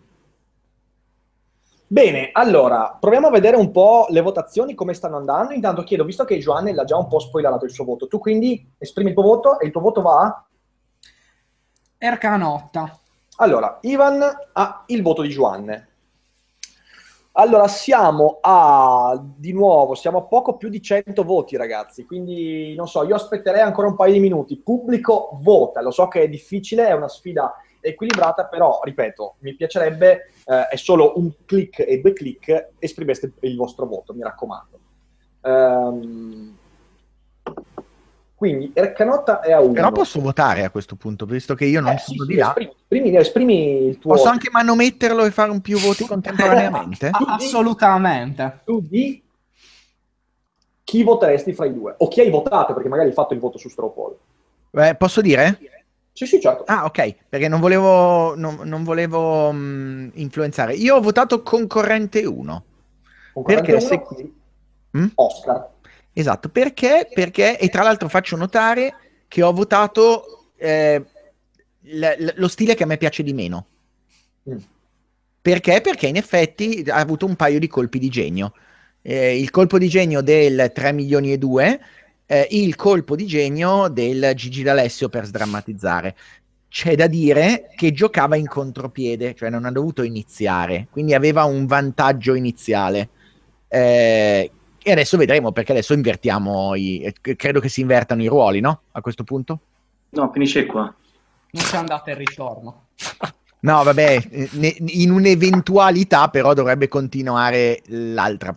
Bene, allora, proviamo a vedere un po' le votazioni, come stanno andando. Intanto chiedo, visto che Joanne l'ha già un po' spoilerato il suo voto, tu quindi esprimi il tuo voto e il tuo voto va a? Ercanotta. Allora, Ivan ha il voto di Joanne. Allora, siamo a, di nuovo, siamo a poco più di cento voti, ragazzi, quindi, non so, io aspetterei ancora un paio di minuti. Il pubblico vota, lo so che è difficile, è una sfida equilibrata, però, ripeto, mi piacerebbe, eh, è solo un click e due click, esprimeste il vostro voto, mi raccomando. Um, quindi, Ercanotta è a uno. Però posso votare a questo punto, visto che io non eh, sono sì, di sì, là. Esprimi, esprimi, esprimi il tuo... Posso anche manometterlo e fare un più voti contemporaneamente? Assolutamente. Tu di chi voteresti fra i due? O chi hai votato, perché magari hai fatto il voto su Stropol. Beh, posso dire? Sì, sì, certo. Ah, ok, perché non volevo, non, non volevo mh, influenzare. Io ho votato concorrente uno. Concorrente perché uno, se... mm? Oscar. Esatto, perché? Perché, e tra l'altro faccio notare che ho votato eh, l- l- lo stile che a me piace di meno. Mm. Perché? Perché in effetti ha avuto un paio di colpi di genio. Eh, il colpo di genio del tre milioni e due, eh, il colpo di genio del Gigi D'Alessio per sdrammatizzare. C'è da dire che giocava in contropiede, cioè non ha dovuto iniziare, quindi aveva un vantaggio iniziale. Eh, e adesso vedremo, perché adesso invertiamo i, credo che si invertano i ruoli, no? A questo punto? No, finisce qua. Non c'è andata e ritorno. No, vabbè, ne, in un'eventualità però dovrebbe continuare l'altra.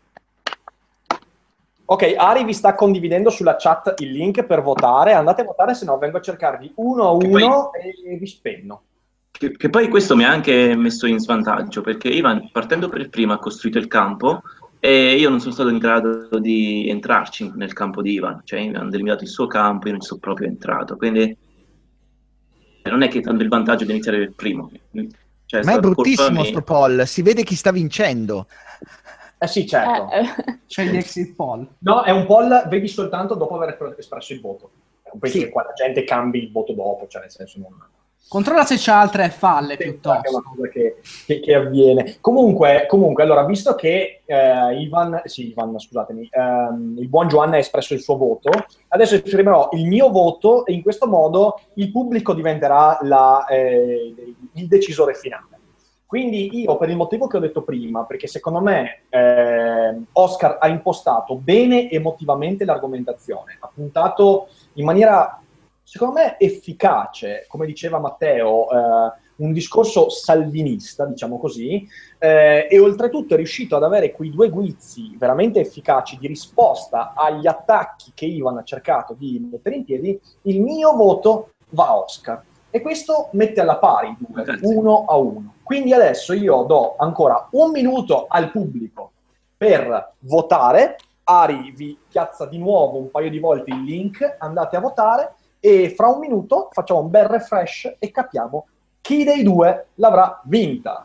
Ok, Ari vi sta condividendo sulla chat il link per votare. Andate a votare, se no vengo a cercarvi uno a uno e vi spenno. Che, che poi questo mi ha anche messo in svantaggio, perché Ivan, partendo per prima, ha costruito il campo e io non sono stato in grado di entrarci nel campo di Ivan. Cioè, Ivan ha delimitato il suo campo, io non ci sono proprio entrato. Quindi non è che tanto il vantaggio di iniziare per primo. Cioè, è Ma è stato bruttissimo colpa sto mia. poll, si vede chi sta vincendo. Eh sì, certo. Eh, eh. C'è gli exit poll. No, è un poll, vedi soltanto dopo aver espresso il voto. Non penso Sì. che qua la gente cambi il voto dopo, cioè nel senso non... Controlla se c'è altre falle È una piuttosto. cosa che, che- che avviene. Comunque, comunque, allora, visto che eh, Ivan, sì, Ivan, scusatemi, ehm, il buon Giovanni ha espresso il suo voto, adesso esprimerò il mio voto e in questo modo il pubblico diventerà la, eh, il decisore finale. Quindi io, per il motivo che ho detto prima, perché secondo me eh, Oscar ha impostato bene emotivamente l'argomentazione, ha puntato in maniera, secondo me, efficace, come diceva Matteo, eh, un discorso salvinista, diciamo così, eh, e oltretutto è riuscito ad avere quei due guizzi veramente efficaci di risposta agli attacchi che Ivan ha cercato di mettere in piedi. Il mio voto va a Oscar. E questo mette alla pari i due, Grazie. uno a uno. Quindi adesso io do ancora un minuto al pubblico per votare. Ari vi piazza di nuovo un paio di volte il link, andate a votare e fra un minuto facciamo un bel refresh e capiamo chi dei due l'avrà vinta.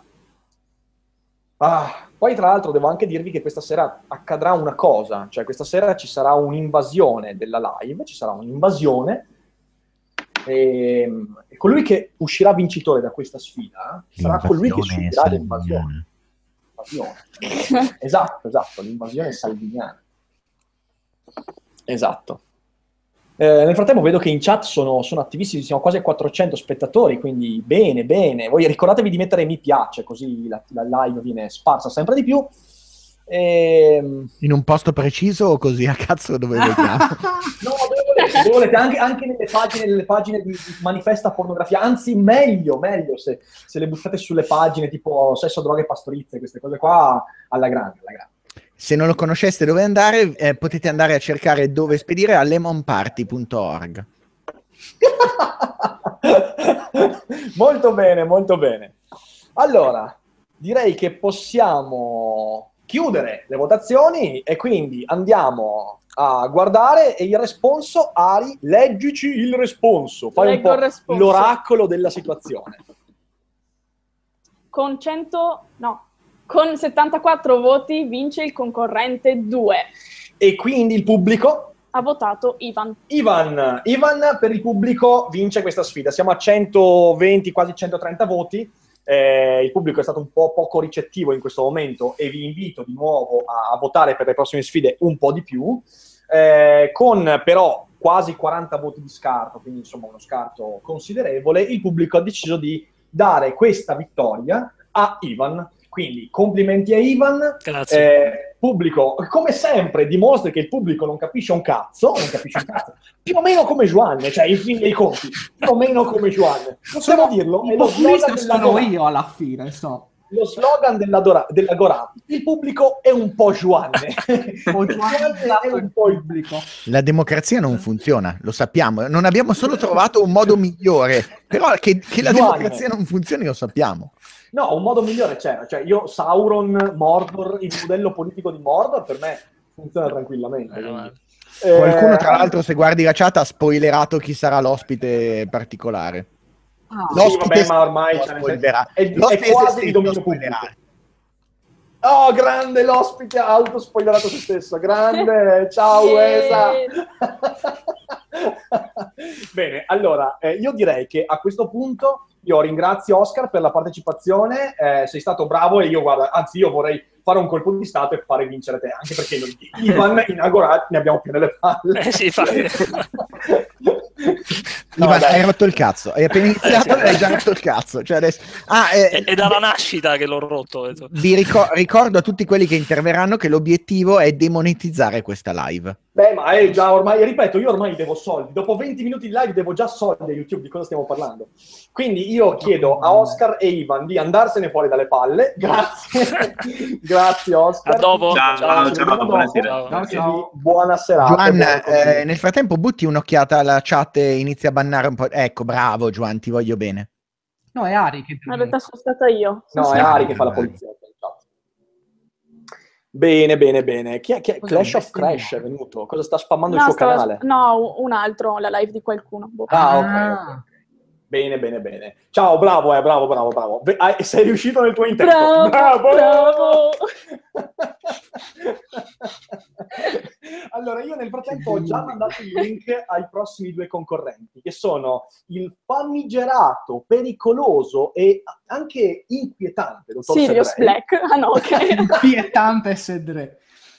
Ah, poi tra l'altro devo anche dirvi che questa sera accadrà una cosa, cioè questa sera ci sarà un'invasione della live, ci sarà un'invasione e, e colui che uscirà vincitore da questa sfida sarà colui che L'invasione subirà l'invasione. salviniana. L'invasione. Esatto, esatto, l'invasione salviniana. Esatto. Eh, nel frattempo vedo che in chat sono, sono attivissimi, siamo quasi a quattrocento spettatori, quindi bene, bene. Voi ricordatevi di mettere mi piace, così la, la live viene sparsa sempre di più. Ehm... In un posto preciso o così a cazzo dove vogliamo? No, dove volete, dove volete, anche, anche nelle pagine, nelle pagine di, di manifesta pornografia, anzi meglio, meglio se, se le buttate sulle pagine tipo sesso, droghe e pastorizia, queste cose qua, alla grande, alla grande. Se non lo conosceste dove andare, eh, potete andare a cercare dove spedire a lemonparty punto org. Molto bene, molto bene. Allora, direi che possiamo chiudere le votazioni e quindi andiamo a guardare e il responso. Ari, leggici il responso, fai Leggo un il po' responso. l'oracolo della situazione. Con cento, no, con settantaquattro voti vince il concorrente due. E quindi il pubblico? Ha votato Ivan. Ivan, Ivan per il pubblico vince questa sfida. Siamo a centoventi, quasi centotrenta voti. Eh, il pubblico è stato un po' poco ricettivo in questo momento e vi invito di nuovo a, a votare per le prossime sfide un po' di più. Eh, con però quasi quaranta voti di scarto, quindi insomma uno scarto considerevole, il pubblico ha deciso di dare questa vittoria a Ivan. Quindi complimenti a Ivan. Grazie. Eh, pubblico, come sempre, dimostra che il pubblico non capisce un cazzo, non capisce un cazzo, più o meno come Giovanni, cioè in fin dei conti, più o meno come Giovanni. Possiamo dirlo? È Un lo po' slogan questo sono dell'Agorà. io alla fine, so. Lo slogan dell'Agorà, dell'Agorà. Il pubblico è un po' Giovanni. Ho già è un po' il pubblico. La democrazia non funziona, lo sappiamo. Non abbiamo solo trovato un modo migliore, però che, che la Giovanni. democrazia non funzioni lo sappiamo. No, un modo migliore c'era. Cioè, io, Sauron, Mordor, il modello politico di Mordor, per me funziona tranquillamente. Meno quindi. male. Eh, Qualcuno, tra l'altro, se guardi la chat, ha spoilerato chi sarà l'ospite particolare. Ah, Sì, vabbè, ma ormai cioè, nel senso, spoilerà. è, L'ospite è quasi stesso di dominio lo pubblico. spoilerà. Oh, grande l'ospite, ha autospoilerato se stesso. Grande, ciao Esa. Bene, allora, eh, io direi che a questo punto io ringrazio Oscar per la partecipazione, eh, sei stato bravo e io, guarda, anzi io vorrei fare un colpo di stato e fare vincere te, anche perché noi Ivan in Agora ne abbiamo piene le palle. Eh sì, fa... No, Ivan, hai rotto il cazzo, hai appena iniziato e hai già rotto il cazzo. Cioè adesso... ah, eh, è, è dalla nascita che l'ho rotto. Vi ricor- ricordo a tutti quelli che interverranno che l'obiettivo è demonetizzare questa live. Beh, ma è già ormai, ripeto, io ormai devo soldi. Dopo venti minuti di live devo già soldi a YouTube, di cosa stiamo parlando? Quindi io chiedo a Oscar e Ivan di andarsene fuori dalle palle. Grazie. Grazie Oscar. A dopo. Ciao, ciao, ciao, buonasera. Ciao, ciao. Buona serata. Juan, eh, nel frattempo butti un'occhiata alla chat e inizia a bannare un po'. Ecco, bravo Juan, ti voglio bene. No, è Ari che... In realtà sono stata io. No, Sì, è sì. Ari che fa la polizia. Bene, bene, bene. Chi è, chi è? Clash of Crash è venuto? Cosa sta spammando No, il suo stava- canale? no, un altro, la live di qualcuno. Boh. Ah, ok, Ah. ok. Bene, bene, bene. Ciao, bravo, eh, bravo, bravo, bravo. Ve- ah, sei riuscito nel tuo intento. Bravo, bravo. Allora, io nel frattempo ho già mandato il link ai prossimi due concorrenti, che sono il famigerato, pericoloso e anche inquietante dottor Sirius Sedrey Black. Ah no, ok. Inquietante Sedre.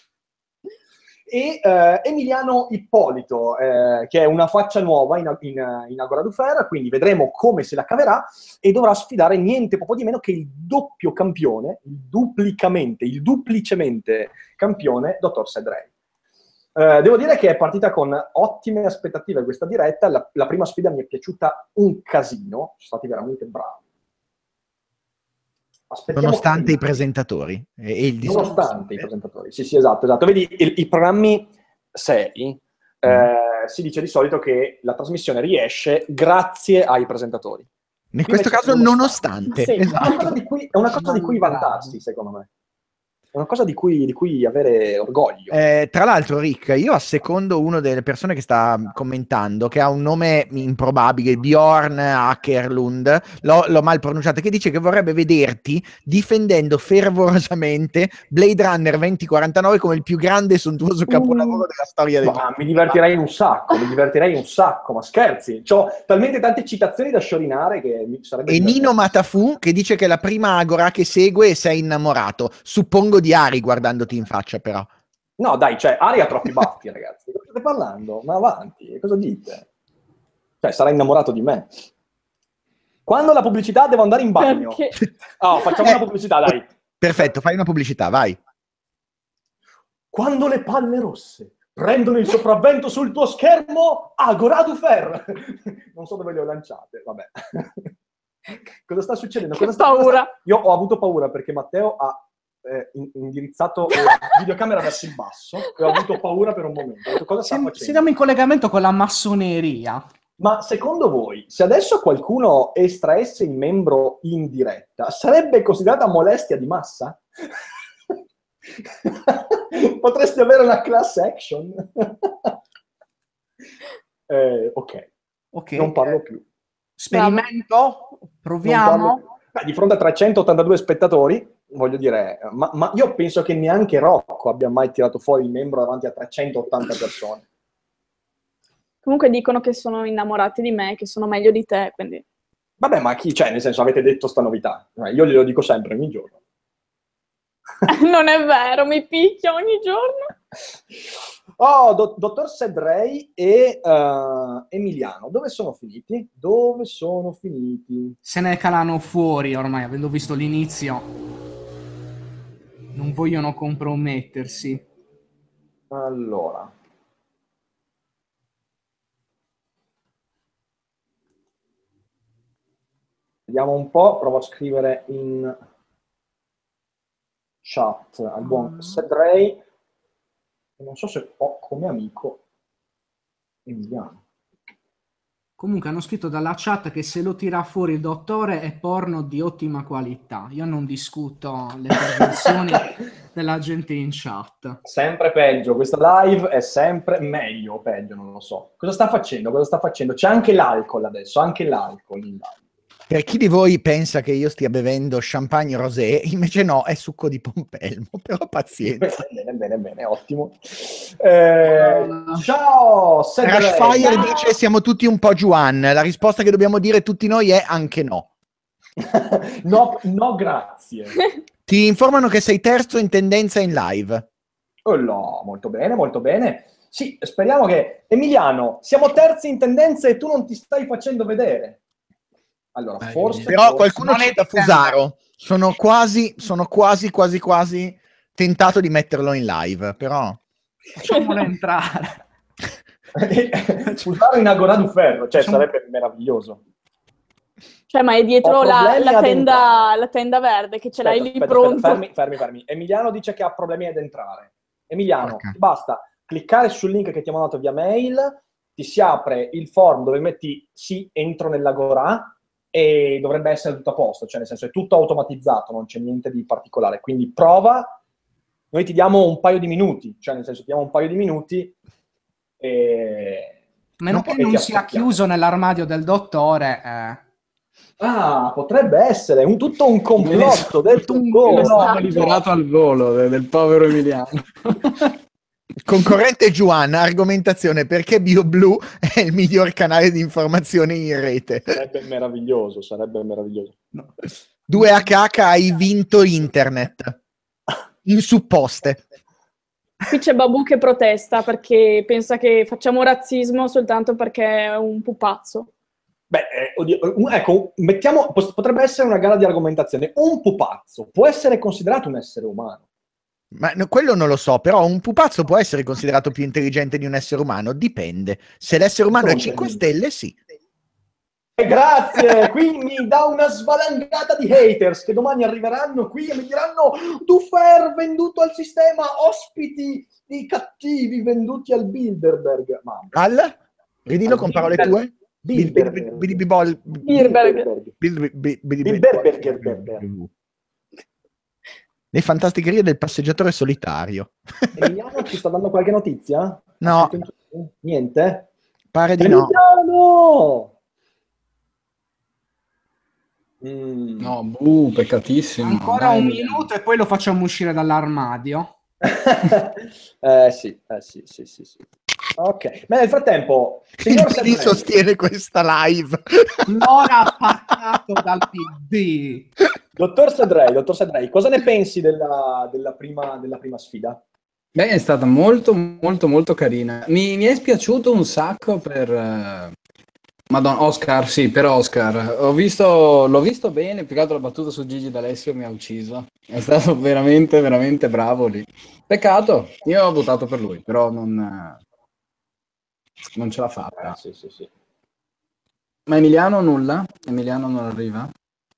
e eh, Emiliano Ippolito, eh, che è una faccia nuova in, in, in Agora du Fer, quindi vedremo come se la caverà e dovrà sfidare niente poco di meno che il doppio campione, il duplicamente, il duplicemente campione, dottor Sedrey. Eh, devo dire che è partita con ottime aspettative questa diretta, la, la prima sfida mi è piaciuta un casino, sono stati veramente bravi. Aspettiamo Nonostante che- i presentatori e, e il discorso. Nonostante i presentatori, sì, sì, esatto, esatto. Vedi, il- i programmi seri, eh, si dice di solito che la trasmissione riesce grazie ai presentatori. In questo Invece caso nonostante. nonostante. Sì. È una Esatto. cosa di cui, è una cosa di cui vantarsi, secondo me. È una cosa di cui, di cui avere orgoglio. Eh, tra l'altro, Rick, io assecondo una delle persone che sta commentando, che ha un nome improbabile, Bjorn Ackerlund, l'ho, l'ho mal pronunciato, che dice che vorrebbe vederti difendendo fervorosamente Blade Runner venti quarantanove come il più grande e sontuoso capolavoro Uh. della storia del Ma mi divertirei un sacco, mi divertirei un sacco, ma scherzi. C'ho talmente tante citazioni da sciorinare che mi sarebbe E divertente. Nino Matafu che dice che è la prima Agora che segue e sei innamorato. Suppongo di Ari guardandoti in faccia, però. No, dai, cioè, Ari ha troppi baffi, ragazzi. Di cosa state parlando? Ma avanti, cosa dite? Cioè, sarà innamorato di me. Quando la pubblicità devo andare in bagno. Perché? Oh, facciamo Eh, una pubblicità, dai. Perfetto, fai una pubblicità, vai. Quando le palle rosse prendono il sopravvento sul tuo schermo, Agora du Fer. Non so dove le ho lanciate, vabbè. Cosa sta succedendo? Che Cosa sta- cosa paura. sta- Io ho avuto paura perché Matteo ha eh, in- indirizzato la videocamera verso il basso e ho avuto paura per un momento. Ho detto, cosa sta Se- facendo? Siamo in collegamento con la massoneria. Ma secondo voi, se adesso qualcuno estraesse il membro in diretta, sarebbe considerata molestia di massa? Potresti avere una class action? eh, ok, Ok. non parlo più. Sperimento? Non Proviamo? parlo- Beh, di fronte a trecentottantadue spettatori, voglio dire, ma, ma io penso che neanche Rocco abbia mai tirato fuori il membro davanti a trecentottanta persone. Comunque dicono che sono innamorati di me, che sono meglio di te, quindi... Vabbè, ma chi c'è? Nel senso, avete detto sta novità. Eh, Io glielo dico sempre, ogni giorno. Non è vero, mi picchia ogni giorno. Oh, do- dottor Sedrey e eh, Emiliano, dove sono finiti? Dove sono finiti? Se ne calano fuori ormai, avendo visto l'inizio. Non vogliono compromettersi. Allora. Vediamo un po', provo a scrivere in chat al buon Sedrey. Non so se ho come amico Emiliano. Comunque hanno scritto dalla chat che se lo tira fuori il dottore è porno di ottima qualità. Io non discuto le perversioni della gente in chat. Sempre peggio, questa live è sempre meglio o peggio, non lo so. Cosa sta facendo? Cosa sta facendo? C'è anche l'alcol adesso, anche l'alcol in live. Per chi di voi pensa che io stia bevendo champagne rosé, invece no, è succo di pompelmo, però pazienza. Bene, bene, bene, ottimo. Eh, ciao, Sedrey. Crashfire Ciao. dice siamo tutti un po' Juan, la risposta che dobbiamo dire tutti noi è anche no. no, no, grazie. Ti informano che sei terzo in tendenza in live. Oh no, molto bene, molto bene. Sì, speriamo che... Emiliano, siamo terzi in tendenza e tu non ti stai facendo vedere. Allora, Eh, forse... Però forse... qualcuno Non è cita di tempo. Fusaro. Sono quasi, sono quasi, quasi, quasi tentato di metterlo in live, però... Facciamolo entrare. Fusaro in Agorà du Ferro, cioè Facciamo- sarebbe meraviglioso. Cioè, ma è dietro Ho la, problemi la ad tenda, entrare. la tenda verde, che ce Aspetta, l'hai lì aspetta, pronto. aspetta, fermi, fermi, fermi. Emiliano dice che ha problemi ad entrare. Emiliano, Porca. ti basta cliccare sul link che ti ho mandato via mail, ti si apre il form dove metti sì, entro nell'Agorà e dovrebbe essere tutto a posto, cioè nel senso è tutto automatizzato, non c'è niente di particolare. Quindi prova, noi ti diamo un paio di minuti, cioè nel senso ti diamo un paio di minuti e... Meno e che ti non sia aspettiamo. chiuso nell'armadio del dottore. Eh. Ah, potrebbe essere un, tutto un complotto del un tutto. uomo liberato al volo de- del povero Emiliano. Concorrente Juan, argomentazione: perché BioBlue è il miglior canale di informazione in rete. Sarebbe meraviglioso, sarebbe meraviglioso. No. due H H hai vinto internet. In supposte. Qui c'è Babu che protesta perché pensa che facciamo razzismo soltanto perché è un pupazzo. Beh, eh, oddio, un- ecco, mettiamo, pos- potrebbe essere una gara di argomentazione. Un pupazzo può essere considerato un essere umano? Ma no, quello non lo so, però un pupazzo può essere considerato più intelligente di un essere umano? Dipende. Se l'essere umano è Non cinque per stelle, sì. Eh, Grazie, qui mi dà una svalangata di haters che domani arriveranno qui e mi diranno Dufer venduto al sistema, ospiti di cattivi venduti al Bilderberg. Mamma. Al? Ridillo Al con parole Bilderberg. tue? Bil- bil- bil- bil- bil- bol- Bilderberg. bil- bil- bil- bil- Bilderberg. Le fantasticherie del passeggiatore solitario. Emiliano ci sta dando qualche notizia? No. Ha scritto in tutto? Niente? Pare di no. Emiliano! Mm. No, buh, peccatissimo. Ancora Dai, un Emiliano. minuto e poi lo facciamo uscire dall'armadio. eh sì, eh sì, sì, sì, sì. Ok, ma nel frattempo, Il signor P D Serrelli, sostiene questa live. L'ora attaccato dal P D. dottor Sedrei, dottor Sedrei, cosa ne pensi della, della, prima, della prima sfida? Beh, è stata molto, molto, molto carina. Mi, mi è spiaciuto un sacco per... eh, Madonna, Oscar, sì, per Oscar. Ho visto, l'ho visto bene, più che altro la battuta su Gigi D'Alessio mi ha ucciso. È stato veramente, veramente bravo lì. Peccato, io ho votato per lui, però non, eh, non ce l'ha fatta. Eh, sì, sì, sì. Ma Emiliano nulla? Emiliano non arriva?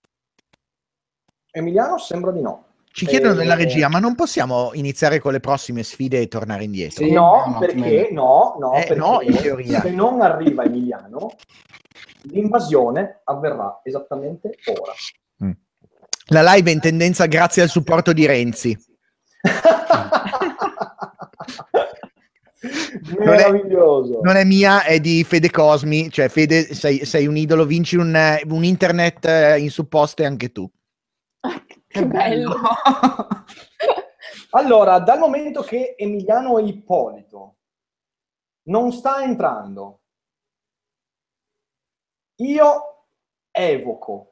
Emiliano sembra di no. Ci chiedono Eh, nella regia, ma non possiamo iniziare con le prossime sfide e tornare indietro? Sì. No, no, perché, come- no, no, Eh, perché no, in teoria. se non arriva Emiliano, l'invasione avverrà esattamente ora. Mm. La live è in tendenza grazie al supporto di Renzi. Meraviglioso. Non è mia, è di Fede Cosmi. Cioè, Fede, sei, sei un idolo, vinci un, eh, un internet eh, in supposte anche tu. Che bello. Allora, dal momento che Emiliano Ippolito non sta entrando, io evoco.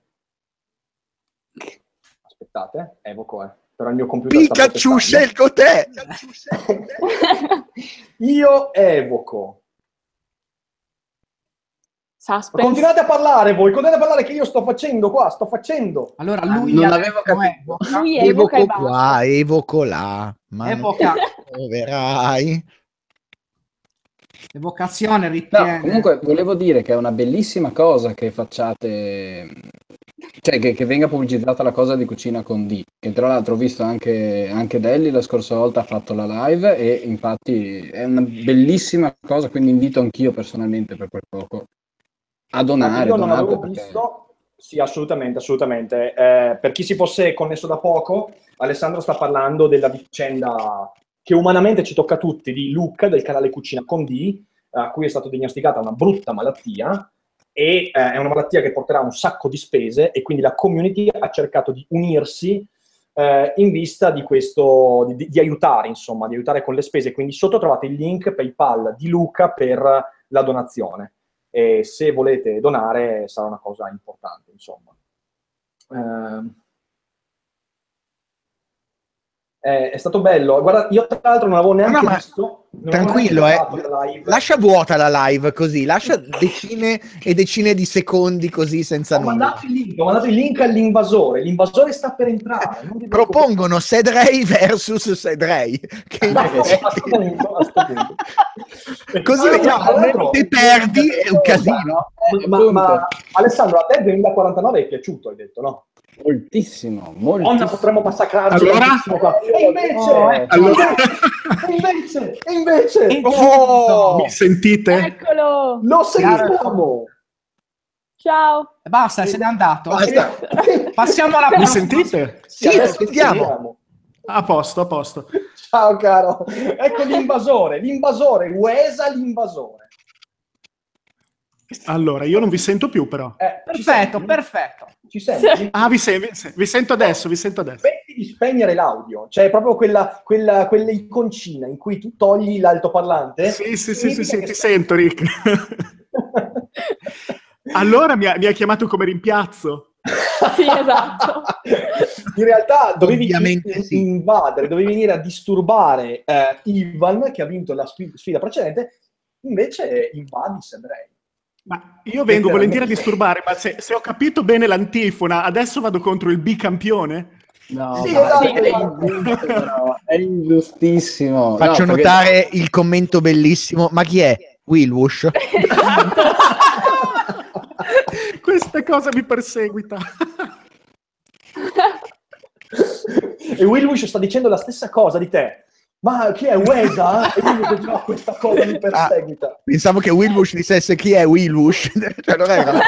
Aspettate, evoco, eh. Però il mio computer sta Pikachu, protestando. scelgo te! Io evoco. Suspense. Continuate a parlare voi, continuate a parlare che io sto facendo qua, sto facendo. Allora lui Non ha avevo detto capito. evoca, Lui evoca e Evoco basta. qua, evoco là. Ma non evoca, troverai. evocazione No, ritiene. comunque volevo dire che è una bellissima cosa che facciate, cioè che, che venga pubblicizzata la cosa di Cucina con D, che tra l'altro ho visto anche, anche Delli la scorsa volta ha fatto la live e infatti è una bellissima cosa, quindi invito anch'io personalmente per quel poco a donare. Io non donate avevo perché- visto, sì, assolutamente, assolutamente. Eh, per chi si fosse connesso da poco, Alessandro sta parlando della vicenda che umanamente ci tocca a tutti, di Luca, del canale Cucina con D, a cui è stata diagnosticata una brutta malattia, e eh, è una malattia che porterà un sacco di spese, e quindi la community ha cercato di unirsi eh, in vista di questo, di, di aiutare, insomma, di aiutare con le spese. Quindi sotto trovate il link PayPal di Luca per la donazione. E se volete donare sarà una cosa importante, insomma. Eh, è, è stato bello. Guarda, io tra l'altro non avevo neanche No, ma visto. non tranquillo, avevo eh. neanche guardato la live. Lascia vuota la live così, lascia decine e decine di secondi così senza Ho nulla. mandato il link, ho mandato il link all'invasore. L'invasore sta per entrare. Non vi preoccupate. Propongono Sedrey versus Sedrey. Che in No, effetti- a sto punto, a sto punto. Così Ah, vediamo, tra l'altro- se perdi è un casino. Ma, ma Alessandro, a te duemilaquarantanove è piaciuto, hai detto, no? Moltissimo, Onna, moltissimo. potremmo massacrarci. Allora? tantissimo qua. E invece, Oh, e allora- invece, e invece, E oh, Mi sentite? Eccolo! lo sentiamo. Ciao! E basta, se n'è andato. Basta. Passiamo alla Mi prossima. sentite? Sì, adesso lo sentiamo. ti sentiamo. A posto, a posto. Ciao caro. Ecco l'invasore, l'invasore, Uesa l'invasore. Allora, io non vi sento più però. Eh, ci Perfetto, senti? perfetto. Ci senti? Ah, vi, se- vi se- vi sento adesso, vi sento adesso. Smetti di spegnere l'audio, cioè proprio quella, quella, quell'iconcina in cui tu togli l'altoparlante. Sì, sì, sì, sì, sì, significa che ti stai- sento, Rick. Allora mi ha, mi ha chiamato come rimpiazzo. Sì, esatto. In realtà dovevi Ovviamente in- sì. invadere, dovevi venire a disturbare eh, Ivan che ha vinto la sfi- sfida precedente, invece invadi Sedrey. Ma io vengo volentieri a disturbare, ma se, se ho capito bene l'antifona, adesso vado contro il bicampione? No, Sì, ma esatto, è, esatto. ingiusto, però, è ingiustissimo. Faccio No, perché- notare il commento bellissimo. Ma chi è? Willwush? Questa cosa mi perseguita. E Willwish sta dicendo la stessa cosa di te. Ma chi è Uesa? E quindi continua questa cosa mi perseguita. Pensavo che Willwush dicesse chi è Willwush. Cioè, non era.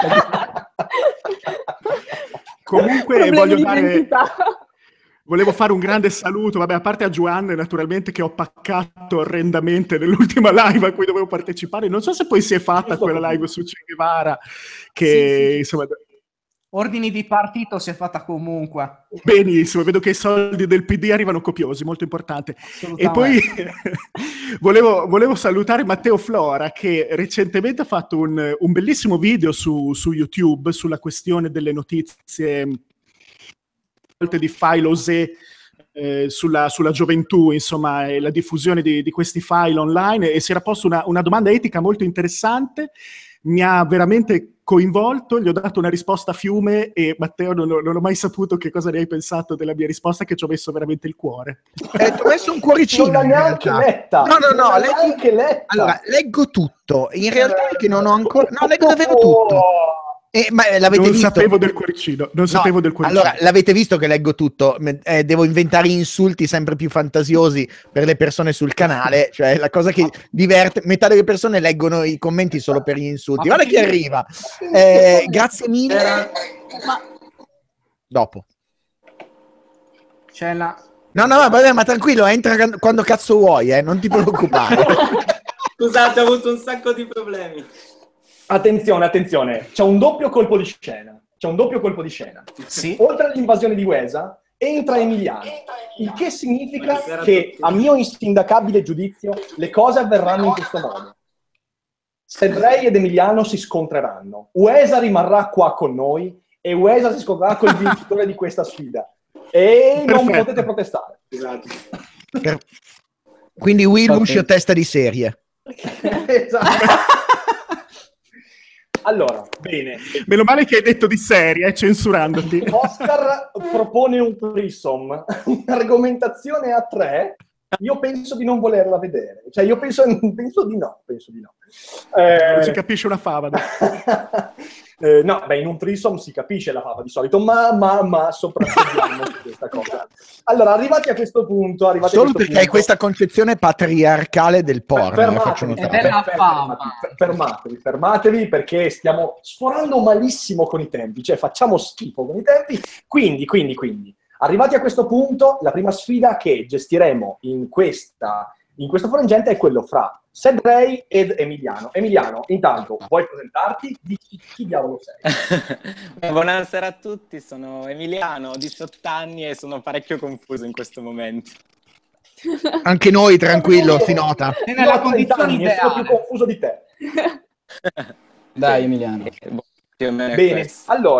Comunque Problemi voglio di dare... identità. Volevo fare un grande saluto, vabbè, a parte a Giovanni, naturalmente, che ho paccato orrendamente nell'ultima live a cui dovevo partecipare. Non so se poi si è fatta Giusto quella così. live su Che Guevara, che Sì, sì, sì. insomma, Ordini di partito si è fatta comunque. benissimo, vedo che i soldi del P D arrivano copiosi, molto importante. E poi Assolutamente. volevo, volevo salutare Matteo Flora, che recentemente ha fatto un, un bellissimo video su, su YouTube sulla questione delle notizie di file O S E eh, sulla, sulla gioventù, insomma, e la diffusione di, di questi file online, e si era posto una, una domanda etica molto interessante. Mi ha veramente coinvolto, gli ho dato una risposta a fiume e Matteo non, non ho mai saputo che cosa ne hai pensato della mia risposta, che ci ho messo veramente il cuore. Eh, ti ho messo un cuoricino. Non l'ha in neanche realtà. letta. No, no, no. Non l'ha leggo- neanche letta. Allora, leggo tutto. In realtà è che non ho ancora... No, leggo davvero tutto. Eh, ma l'avete Non visto? sapevo del cuoricino, non No, sapevo del cuoricino. allora, l'avete visto che leggo tutto? Me- eh, devo inventare insulti sempre più fantasiosi per le persone sul canale, cioè la cosa che diverte, metà delle persone leggono i commenti solo per gli insulti. Ma Guarda chi perché- arriva. Eh, grazie mille. Ma Dopo. C'è la... No, no, vabbè, ma tranquillo, entra can- quando cazzo vuoi, eh, non ti preoccupare. Scusate, ho avuto un sacco di problemi. Attenzione, attenzione, c'è un doppio colpo di scena. C'è un doppio colpo di scena. Sì. Oltre all'invasione di Uesa, entra Emiliano. Il che significa che, a mio insindacabile giudizio, le cose avverranno in questo modo. Sedrey ed Emiliano si scontreranno. Uesa rimarrà qua con noi e Uesa si scontrerà col vincitore di questa sfida. E non Perfetto. potete protestare. Scusate. Per- Quindi Willwush Infatti- testa di serie. Esatto. Allora, bene. Meno male che hai detto di serie, eh, censurandoti. Oscar propone un threesome, un'argomentazione a tre. Io penso di non volerla vedere. Cioè, io penso, penso di no. Penso di no. Eh, Non si capisce una fava. eh, no, beh, in un threesome si capisce la fava di solito, ma, ma, ma soprattutto su questa cosa. Allora, arrivati a questo punto, arrivati Solo a questo perché punto, hai questa concezione patriarcale del porno, Fermatevi, eh, faccio Ed notare. è la fer- fama. fermatevi, fermatevi, fermatevi perché stiamo sforando malissimo con i tempi, cioè facciamo schifo con i tempi. Quindi, quindi, quindi, arrivati a questo punto, la prima sfida che gestiremo in questa in questo frangente è quello fra Sedrey ed Emiliano. Emiliano, intanto, vuoi presentarti? Dici chi diavolo sei? Buonasera a tutti, sono Emiliano, ho diciotto anni e sono parecchio confuso in questo momento. Anche noi, tranquillo, si nota. Sei Io nella ho trenta condizione anni e sono più ideale. confuso di te. Dai, Emiliano. Eh, boh, più o meno è Bene, questo. allora,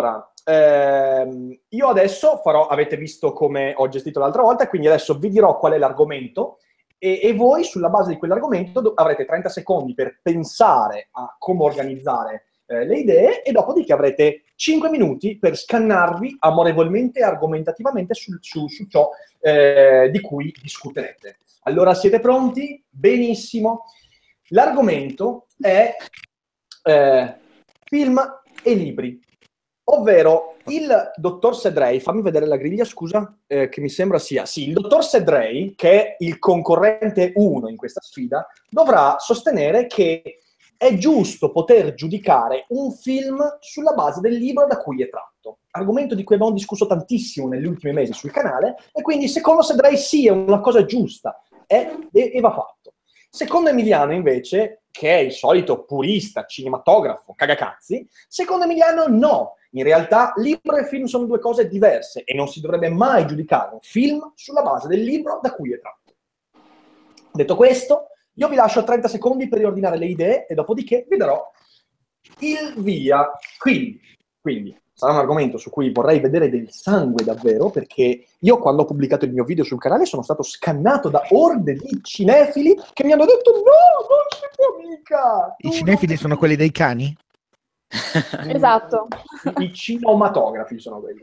ehm, io adesso farò, avete visto come ho gestito l'altra volta, quindi adesso vi dirò qual è l'argomento e, e voi sulla base di quell'argomento do- avrete trenta secondi per pensare a come organizzare eh, le idee e dopodiché avrete cinque minuti per scannarvi amorevolmente e argomentativamente su, su, su ciò eh, di cui discuterete. Allora, siete pronti? Benissimo. L'argomento è eh, film e libri, ovvero il dottor Sedrey, fammi vedere la griglia, scusa, eh, che mi sembra sia, sì, il dottor Sedrey, che è il concorrente uno in questa sfida, dovrà sostenere che è giusto poter giudicare un film sulla base del libro da cui è tratto. Argomento di cui abbiamo discusso tantissimo negli ultimi mesi sul canale, e quindi secondo Sedrey sì, è una cosa giusta, è, e, e va fatto. Secondo Emiliano, invece, che è il solito purista, cinematografo, cagacazzi, secondo Emiliano no. In realtà libro e film sono due cose diverse e non si dovrebbe mai giudicare un film sulla base del libro da cui è tratto. Detto questo, io vi lascio trenta secondi per riordinare le idee e dopodiché vi darò il via. Quindi, quindi sarà un argomento su cui vorrei vedere del sangue davvero, perché io quando ho pubblicato il mio video sul canale sono stato scannato da orde di cinefili che mi hanno detto no, non si può mica! I cinefili sono quelli dei cani? Esatto. I, i cinematografi sono quelli.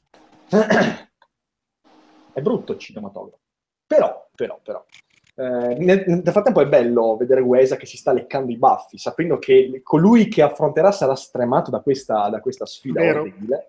È brutto il cinematografo. Però, però, però. Eh, nel, nel frattempo è bello vedere Wesa che si sta leccando i baffi, sapendo che colui che affronterà sarà stremato da questa, da questa sfida Vero. orribile.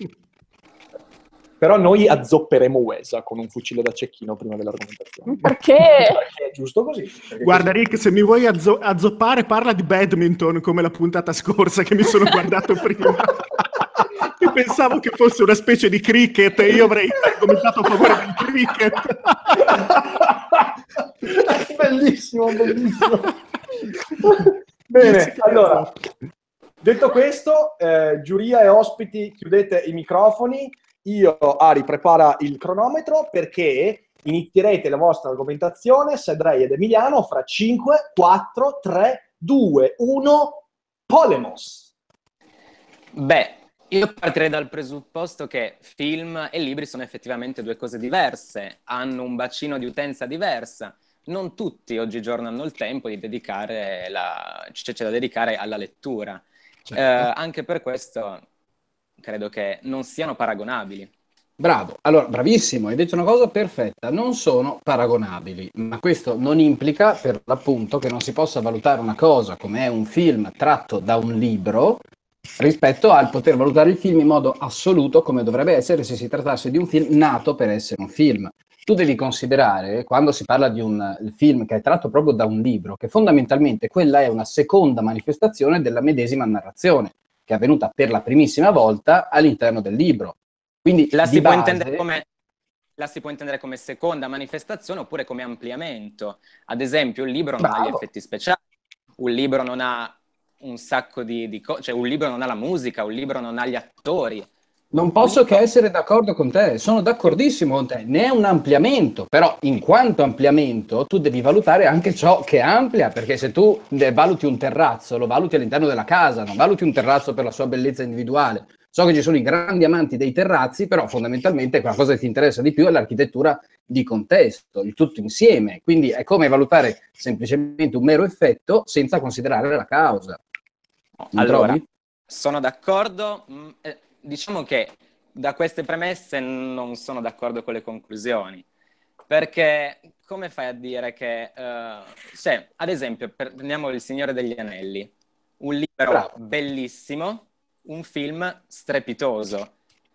Però noi azzopperemo Wesa con un fucile da cecchino prima dell'argomentazione. Perché? Perché è giusto così. Guarda così. Rick, se mi vuoi azzo- azzoppare parla di badminton come la puntata scorsa che mi sono guardato prima. Io pensavo che fosse una specie di cricket e io avrei argomentato a favore del cricket. Bellissimo, bellissimo. Bene, allora, detto questo, eh, giuria e ospiti, chiudete i microfoni. Io, Ari, prepara il cronometro perché inizierete la vostra argomentazione, Sedrey ed Emiliano, fra cinque, quattro, tre, due, uno, Polemos. Beh, io partirei dal presupposto che film e libri sono effettivamente due cose diverse, hanno un bacino di utenza diversa. Non tutti oggigiorno hanno il tempo di dedicare la... c'è da dedicare alla lettura. Certo. Eh, anche per questo credo che non siano paragonabili. Bravo, allora bravissimo, hai detto una cosa perfetta, non sono paragonabili, ma questo non implica per l'appunto che non si possa valutare una cosa come è un film tratto da un libro rispetto al poter valutare il film in modo assoluto come dovrebbe essere se si trattasse di un film nato per essere un film. Tu devi considerare, quando si parla di un film che è tratto proprio da un libro, che fondamentalmente quella è una seconda manifestazione della medesima narrazione, che è avvenuta per la primissima volta all'interno del libro. Quindi La di si, può base... intendere come, la si può intendere come seconda manifestazione oppure come ampliamento. Ad esempio, un libro non ha gli Bravo. effetti speciali, un libro non ha un sacco di, di cose, cioè un libro non ha la musica, un libro non ha gli attori. Non posso che essere d'accordo con te, sono d'accordissimo con te, ne è un ampliamento, però in quanto ampliamento tu devi valutare anche ciò che amplia, perché se tu valuti un terrazzo, lo valuti all'interno della casa, non valuti un terrazzo per la sua bellezza individuale. So che ci sono i grandi amanti dei terrazzi, però fondamentalmente quella cosa che ti interessa di più è l'architettura di contesto, il tutto insieme, quindi è come valutare semplicemente un mero effetto senza considerare la causa. Non Allora, trovi? sono d'accordo, mh, eh, diciamo che da queste premesse non sono d'accordo con le conclusioni, perché come fai a dire che, eh, se, ad esempio, per- prendiamo Il Signore degli Anelli, un libro Bravo. bellissimo, un film strepitoso.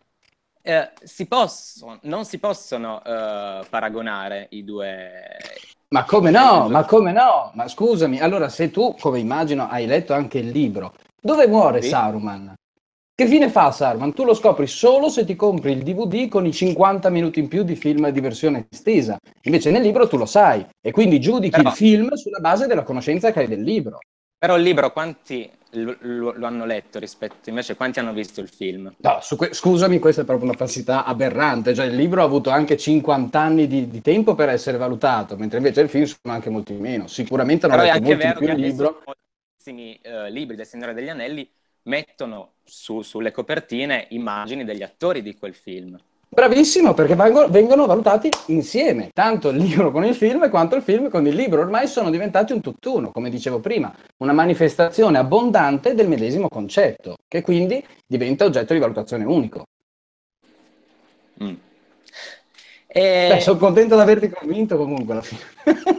Eh, si possono, non si possono eh, paragonare i due. Ma come no, ma come no? Ma scusami, allora se tu, come immagino, hai letto anche il libro, dove muore Sì. Saruman? Che fine fa Saruman? Tu lo scopri solo se ti compri il D V D con i cinquanta minuti in più di film di versione estesa. Invece nel libro tu lo sai e quindi giudichi Però- il film sulla base della conoscenza che hai del libro. Però il libro quanti lo, lo- lo hanno letto rispetto, invece quanti hanno visto il film? No, su que- scusami, questa è proprio una falsità aberrante, cioè il libro ha avuto anche cinquanta anni di, di tempo per essere valutato, mentre invece il film sono anche molti meno. Sicuramente hanno Però è letto anche molti vero più che il adesso libro. moltissimi eh, libri del Signore degli Anelli mettono su, sulle copertine immagini degli attori di quel film. Bravissimo, perché vengono, vengono valutati insieme, tanto il libro con il film quanto il film con il libro. Ormai sono diventati un tutt'uno, come dicevo prima, una manifestazione abbondante del medesimo concetto, che quindi diventa oggetto di valutazione unico. Mm. E... Beh, sono contento di averti convinto comunque alla fine.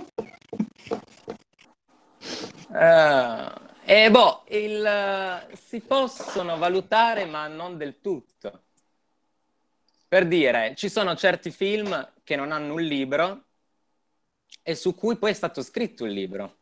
uh, e boh, il, si possono valutare ma non del tutto. Per dire, ci sono certi film che non hanno un libro e su cui poi è stato scritto il libro.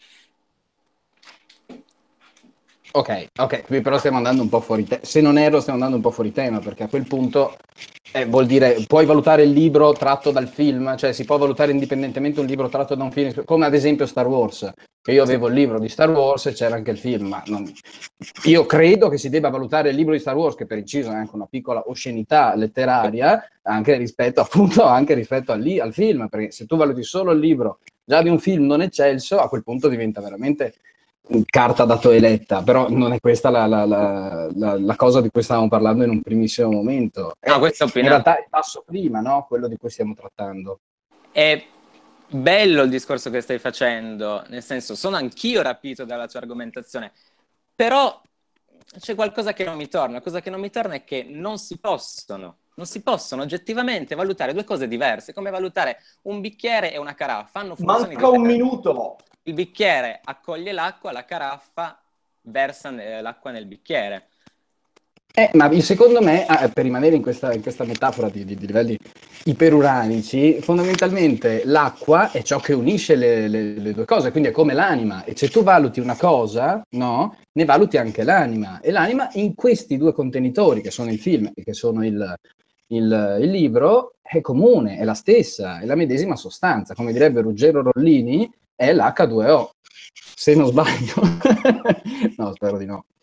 Ok, ok, qui però stiamo andando un po' fuori tema. Se non erro, stiamo andando un po' fuori tema, perché a quel punto eh, vuol dire, puoi valutare il libro tratto dal film, cioè si può valutare indipendentemente un libro tratto da un film, come ad esempio Star Wars, che io avevo il libro di Star Wars e c'era anche il film, ma non... io credo che si debba valutare il libro di Star Wars, che per inciso è anche una piccola oscenità letteraria, anche rispetto appunto anche rispetto al, li- al film, perché se tu valuti solo il libro già di un film non eccelso, a quel punto diventa veramente carta da toeletta, però non è questa la, la, la, la, la cosa di cui stavamo parlando in un primissimo momento. No, questa in realtà il passo prima, no? Quello di cui stiamo trattando. È bello il discorso che stai facendo, nel senso, sono anch'io rapito dalla tua argomentazione, però c'è qualcosa che non mi torna. La cosa che non mi torna è che non si possono, non si possono oggettivamente valutare due cose diverse, come valutare un bicchiere e una caraffa. Hanno funzioni Manca un diverse. minuto. Il bicchiere accoglie l'acqua, la caraffa versa ne- l'acqua nel bicchiere. Eh, ma secondo me, ah, per rimanere in questa, in questa metafora di, di, di livelli iperuranici, fondamentalmente l'acqua è ciò che unisce le, le, le due cose, quindi è come l'anima. E se tu valuti una cosa, no, ne valuti anche l'anima. E l'anima in questi due contenitori, che sono il film e che sono il, il, il libro, è comune, è la stessa, è la medesima sostanza. Come direbbe Ruggero Rollini, è l'H due O, se non sbaglio. No, spero di no.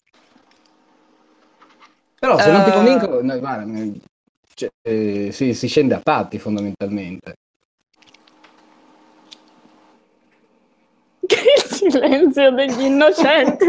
Però se non ti convinco, no, guarda, cioè, eh, si, si scende a patti fondamentalmente. Che il silenzio degli innocenti.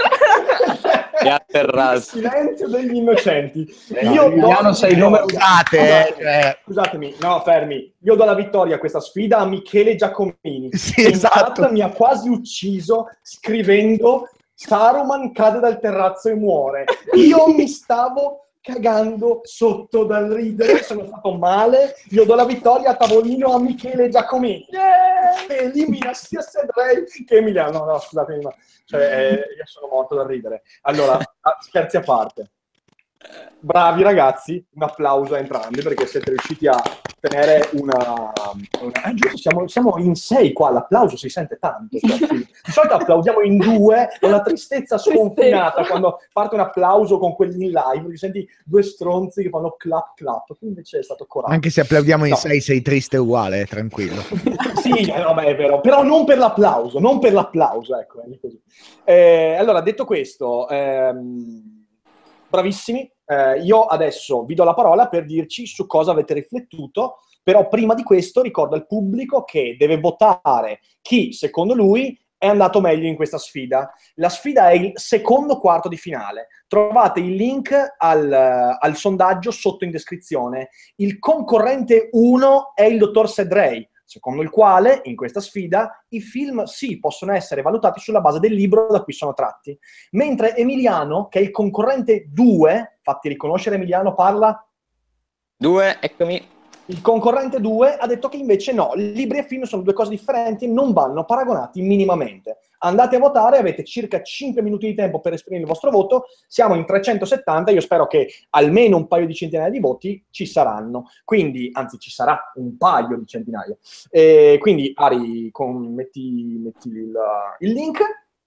È atterrato. Il silenzio degli innocenti. Eh, Io Emiliano, do... sei il nome Scusate, eh, cioè... Scusatemi, no, fermi. Io do la vittoria a questa sfida a Michele Giacomini. Sì, che in esatto. chat mi ha quasi ucciso scrivendo Saruman cade dal terrazzo e muore. Io mi stavo cagando sotto dal ridere, sono stato male. Io do la vittoria a tavolino a Michele Giacomini. Yeah! Che elimina sia Sedrey che Emiliano. No, no, scusatemi, ma cioè, eh, io sono morto dal ridere. Allora, scherzi a parte. Bravi ragazzi, un applauso a entrambi perché siete riusciti a tenere una... una... Eh, giusto, siamo, siamo in sei qua, l'applauso si sente tanto. Cioè, di solito applaudiamo in due, è una tristezza sconfinata quando parte un applauso con quelli in live, li senti due stronzi che fanno clap clap, qui invece è stato coraggio. Anche se applaudiamo in No. sei, sei triste uguale, tranquillo. Sì, eh, vabbè, è vero, però non per l'applauso, non per l'applauso, ecco. È così. Eh, allora, detto questo, ehm, bravissimi, eh, io adesso vi do la parola per dirci su cosa avete riflettuto, però prima di questo ricordo al pubblico che deve votare chi, secondo lui, è andato meglio in questa sfida. La sfida è il secondo quarto di finale. Trovate il link al, al sondaggio sotto in descrizione. Il concorrente uno è il dottor Sedrey, secondo il quale, in questa sfida, i film sì possono essere valutati sulla base del libro da cui sono tratti. Mentre Emiliano, che è il concorrente due, fatti riconoscere Emiliano, parla... Due, eccomi. Il concorrente due ha detto che invece no, libri e film sono due cose differenti e non vanno paragonati minimamente. Andate a votare, avete circa cinque minuti di tempo per esprimere il vostro voto, siamo in trecentosettanta, io spero che almeno un paio di centinaia di voti ci saranno, quindi, anzi ci sarà un paio di centinaia. E quindi Ari, con, metti, metti il, il link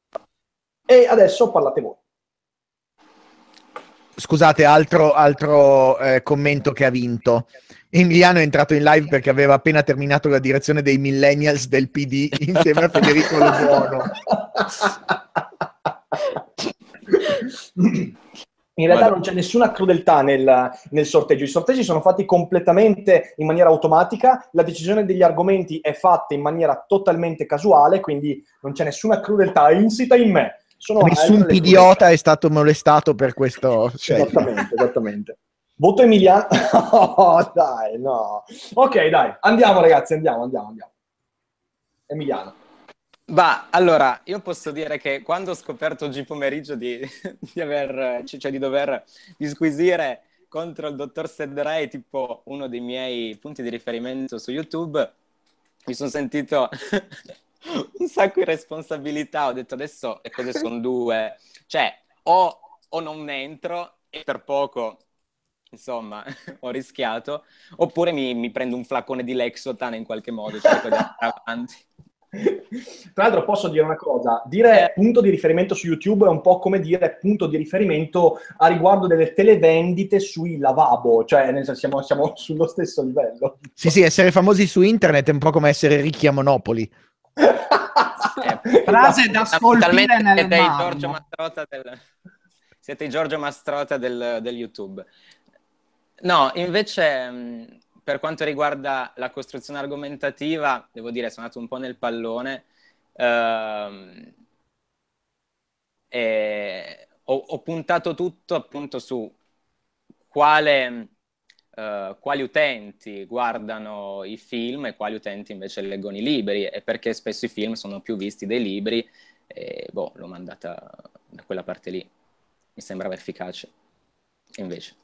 e adesso parlate voi. Scusate, altro, altro eh, commento che ha vinto. Emiliano è entrato in live perché aveva appena terminato la direzione dei millennials del P D insieme a Federico Lo Buono. In realtà non c'è nessuna crudeltà nel, nel sorteggio. I sorteggi sono fatti completamente in maniera automatica, la decisione degli argomenti è fatta in maniera totalmente casuale, quindi non c'è nessuna crudeltà insita in me. Sono Nessun altre le idiota è stato molestato per questo. Cioè. Esattamente, esattamente. Voto Emiliano. Oh, dai, no. Ok, dai, andiamo ragazzi, andiamo, andiamo, andiamo. Emiliano. Bah, allora, io posso dire che quando ho scoperto oggi pomeriggio di, di, aver, cioè di dover disquisire contro il dottor Sedrey, tipo uno dei miei punti di riferimento su YouTube, mi sono sentito un sacco di responsabilità. Ho detto adesso le cose sono due, cioè o, o non entro e per poco, insomma, ho rischiato, oppure mi, mi prendo un flacone di Lexotan in qualche modo, cerco di andare avanti. Tra l'altro posso dire una cosa, dire punto di riferimento su YouTube è un po' come dire punto di riferimento a riguardo delle televendite sui lavabo, cioè nel senso siamo, siamo sullo stesso livello. Sì, sì, essere famosi su internet è un po' come essere ricchi a Monopoli. Eh, frase da scolpire nel siete marmo. il Giorgio Mastrota del, siete il Giorgio Mastrota del, del YouTube. No, invece... Per quanto riguarda la costruzione argomentativa, devo dire, sono andato un po' nel pallone. Ehm, e ho, ho puntato tutto appunto su quale, eh, quali utenti guardano i film e quali utenti invece leggono i libri, e perché spesso i film sono più visti dei libri, e boh, l'ho mandata da quella parte lì. Mi sembrava efficace, invece.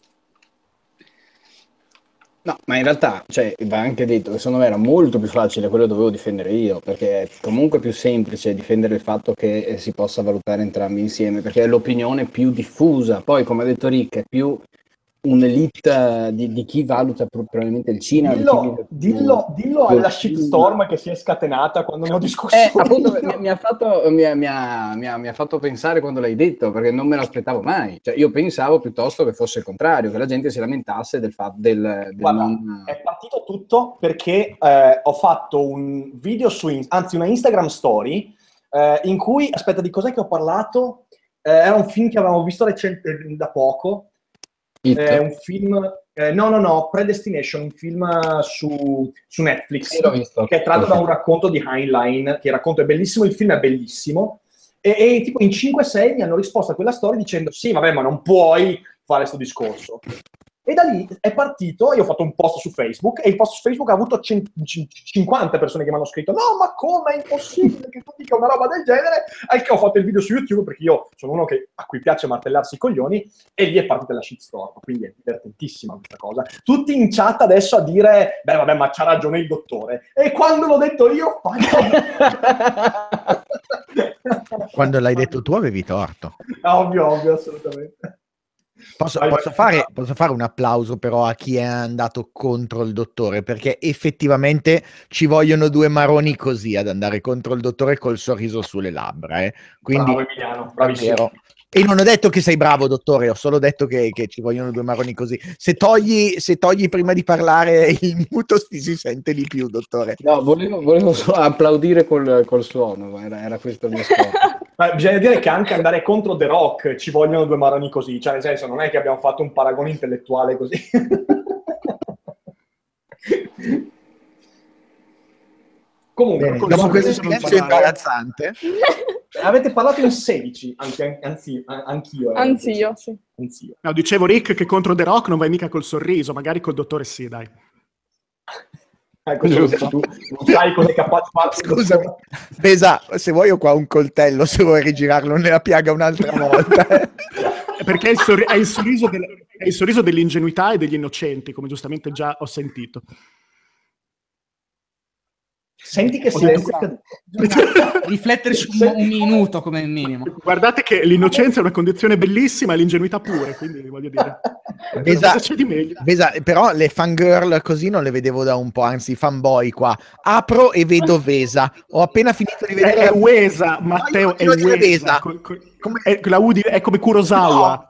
No, ma in realtà, cioè, va anche detto che secondo me era molto più facile quello che dovevo difendere io, perché è comunque più semplice difendere il fatto che eh, si possa valutare entrambi insieme, perché è l'opinione più diffusa. Poi, come ha detto Rick, è più un'elite di, di chi valuta probabilmente il cinema. Dillo, di chi dillo, dillo più alla film. shitstorm che si è scatenata quando ne ho discusso. Eh, appunto, io. mi, mi, ha fatto, mi, ha, mi, ha, mi, ha, mi ha fatto pensare quando l'hai detto, perché non me l'aspettavo mai. Cioè, io pensavo piuttosto che fosse il contrario, che la gente si lamentasse del fatto del, del Guarda, non... è partito tutto perché eh, ho fatto un video su, in- anzi una Instagram story, eh, in cui, aspetta, di cos'è che ho parlato? Eh, era un film che avevamo visto recent- da poco, eh, un film, eh, no no no, Predestination, un film su, su Netflix, Sì, l'ho visto. che è tratto da un racconto di Heinlein, che il racconto è bellissimo, il film è bellissimo, e, e tipo in cinque sei mi hanno risposto a quella storia dicendo sì vabbè ma non puoi fare questo discorso. E da lì è partito, io ho fatto un post su Facebook e il post su Facebook ha avuto cento, cinquanta persone che mi hanno scritto no ma come, è impossibile che tu dica una roba del genere, al che ho fatto il video su YouTube perché io sono uno che, a cui piace martellarsi i coglioni, e lì è partita la shitstorm, quindi è divertentissima questa cosa. Tutti in chat adesso a dire beh vabbè ma c'ha ragione il dottore, e quando l'ho detto io Quando l'hai detto tu avevi torto. ovvio, ovvio, assolutamente. Posso, Vai, posso, vai. fare, posso fare un applauso però a chi è andato contro il dottore, perché effettivamente ci vogliono due maroni così ad andare contro il dottore col sorriso sulle labbra. Eh. Quindi, Bravo Emiliano, bravissimo. davvero. E non ho detto che sei bravo, dottore, ho solo detto che, che ci vogliono due maroni così. Se togli, se togli prima di parlare il muto si, si sente di più, dottore. No, volevo, volevo solo applaudire col, col suono, ma era, era questo il mio scopo. Ma bisogna dire che anche andare contro The Rock ci vogliono due maroni così, cioè nel senso non è che abbiamo fatto un paragone intellettuale così. Comunque, Bene, con- dopo con- questo con- silenzio con- imbarazzante, avete parlato in sedici, anzi, anzi anch'io. eh. Anz'io, sì. Anz'io. No, dicevo Rick che contro The Rock non vai mica col sorriso, magari col dottore sì, dai. Ecco, solo se tu non sai cosa è capace di fare. scusami, Besa, se vuoi ho qua un coltello, se vuoi rigirarlo nella piaga un'altra volta. eh. Perché è il, sorri- è il sorriso del- è il sorriso dell'ingenuità e degli innocenti, come giustamente già ho sentito. Senti che Ho detto silenzio. Riflettere su un, un minuto come minimo. Guardate che l'innocenza è una condizione bellissima e l'ingenuità pure, quindi voglio dire. Besa, Cosa c'è di meglio? Besa, però le fangirl così non le vedevo da un po', anzi fanboy qua. Apro e vedo Vesa. Ho appena finito di È, vedere... è Uesa, Matteo, è continuo a dire Uesa. Vesa. Co- co- Come- è, la U di- è come Kurosawa.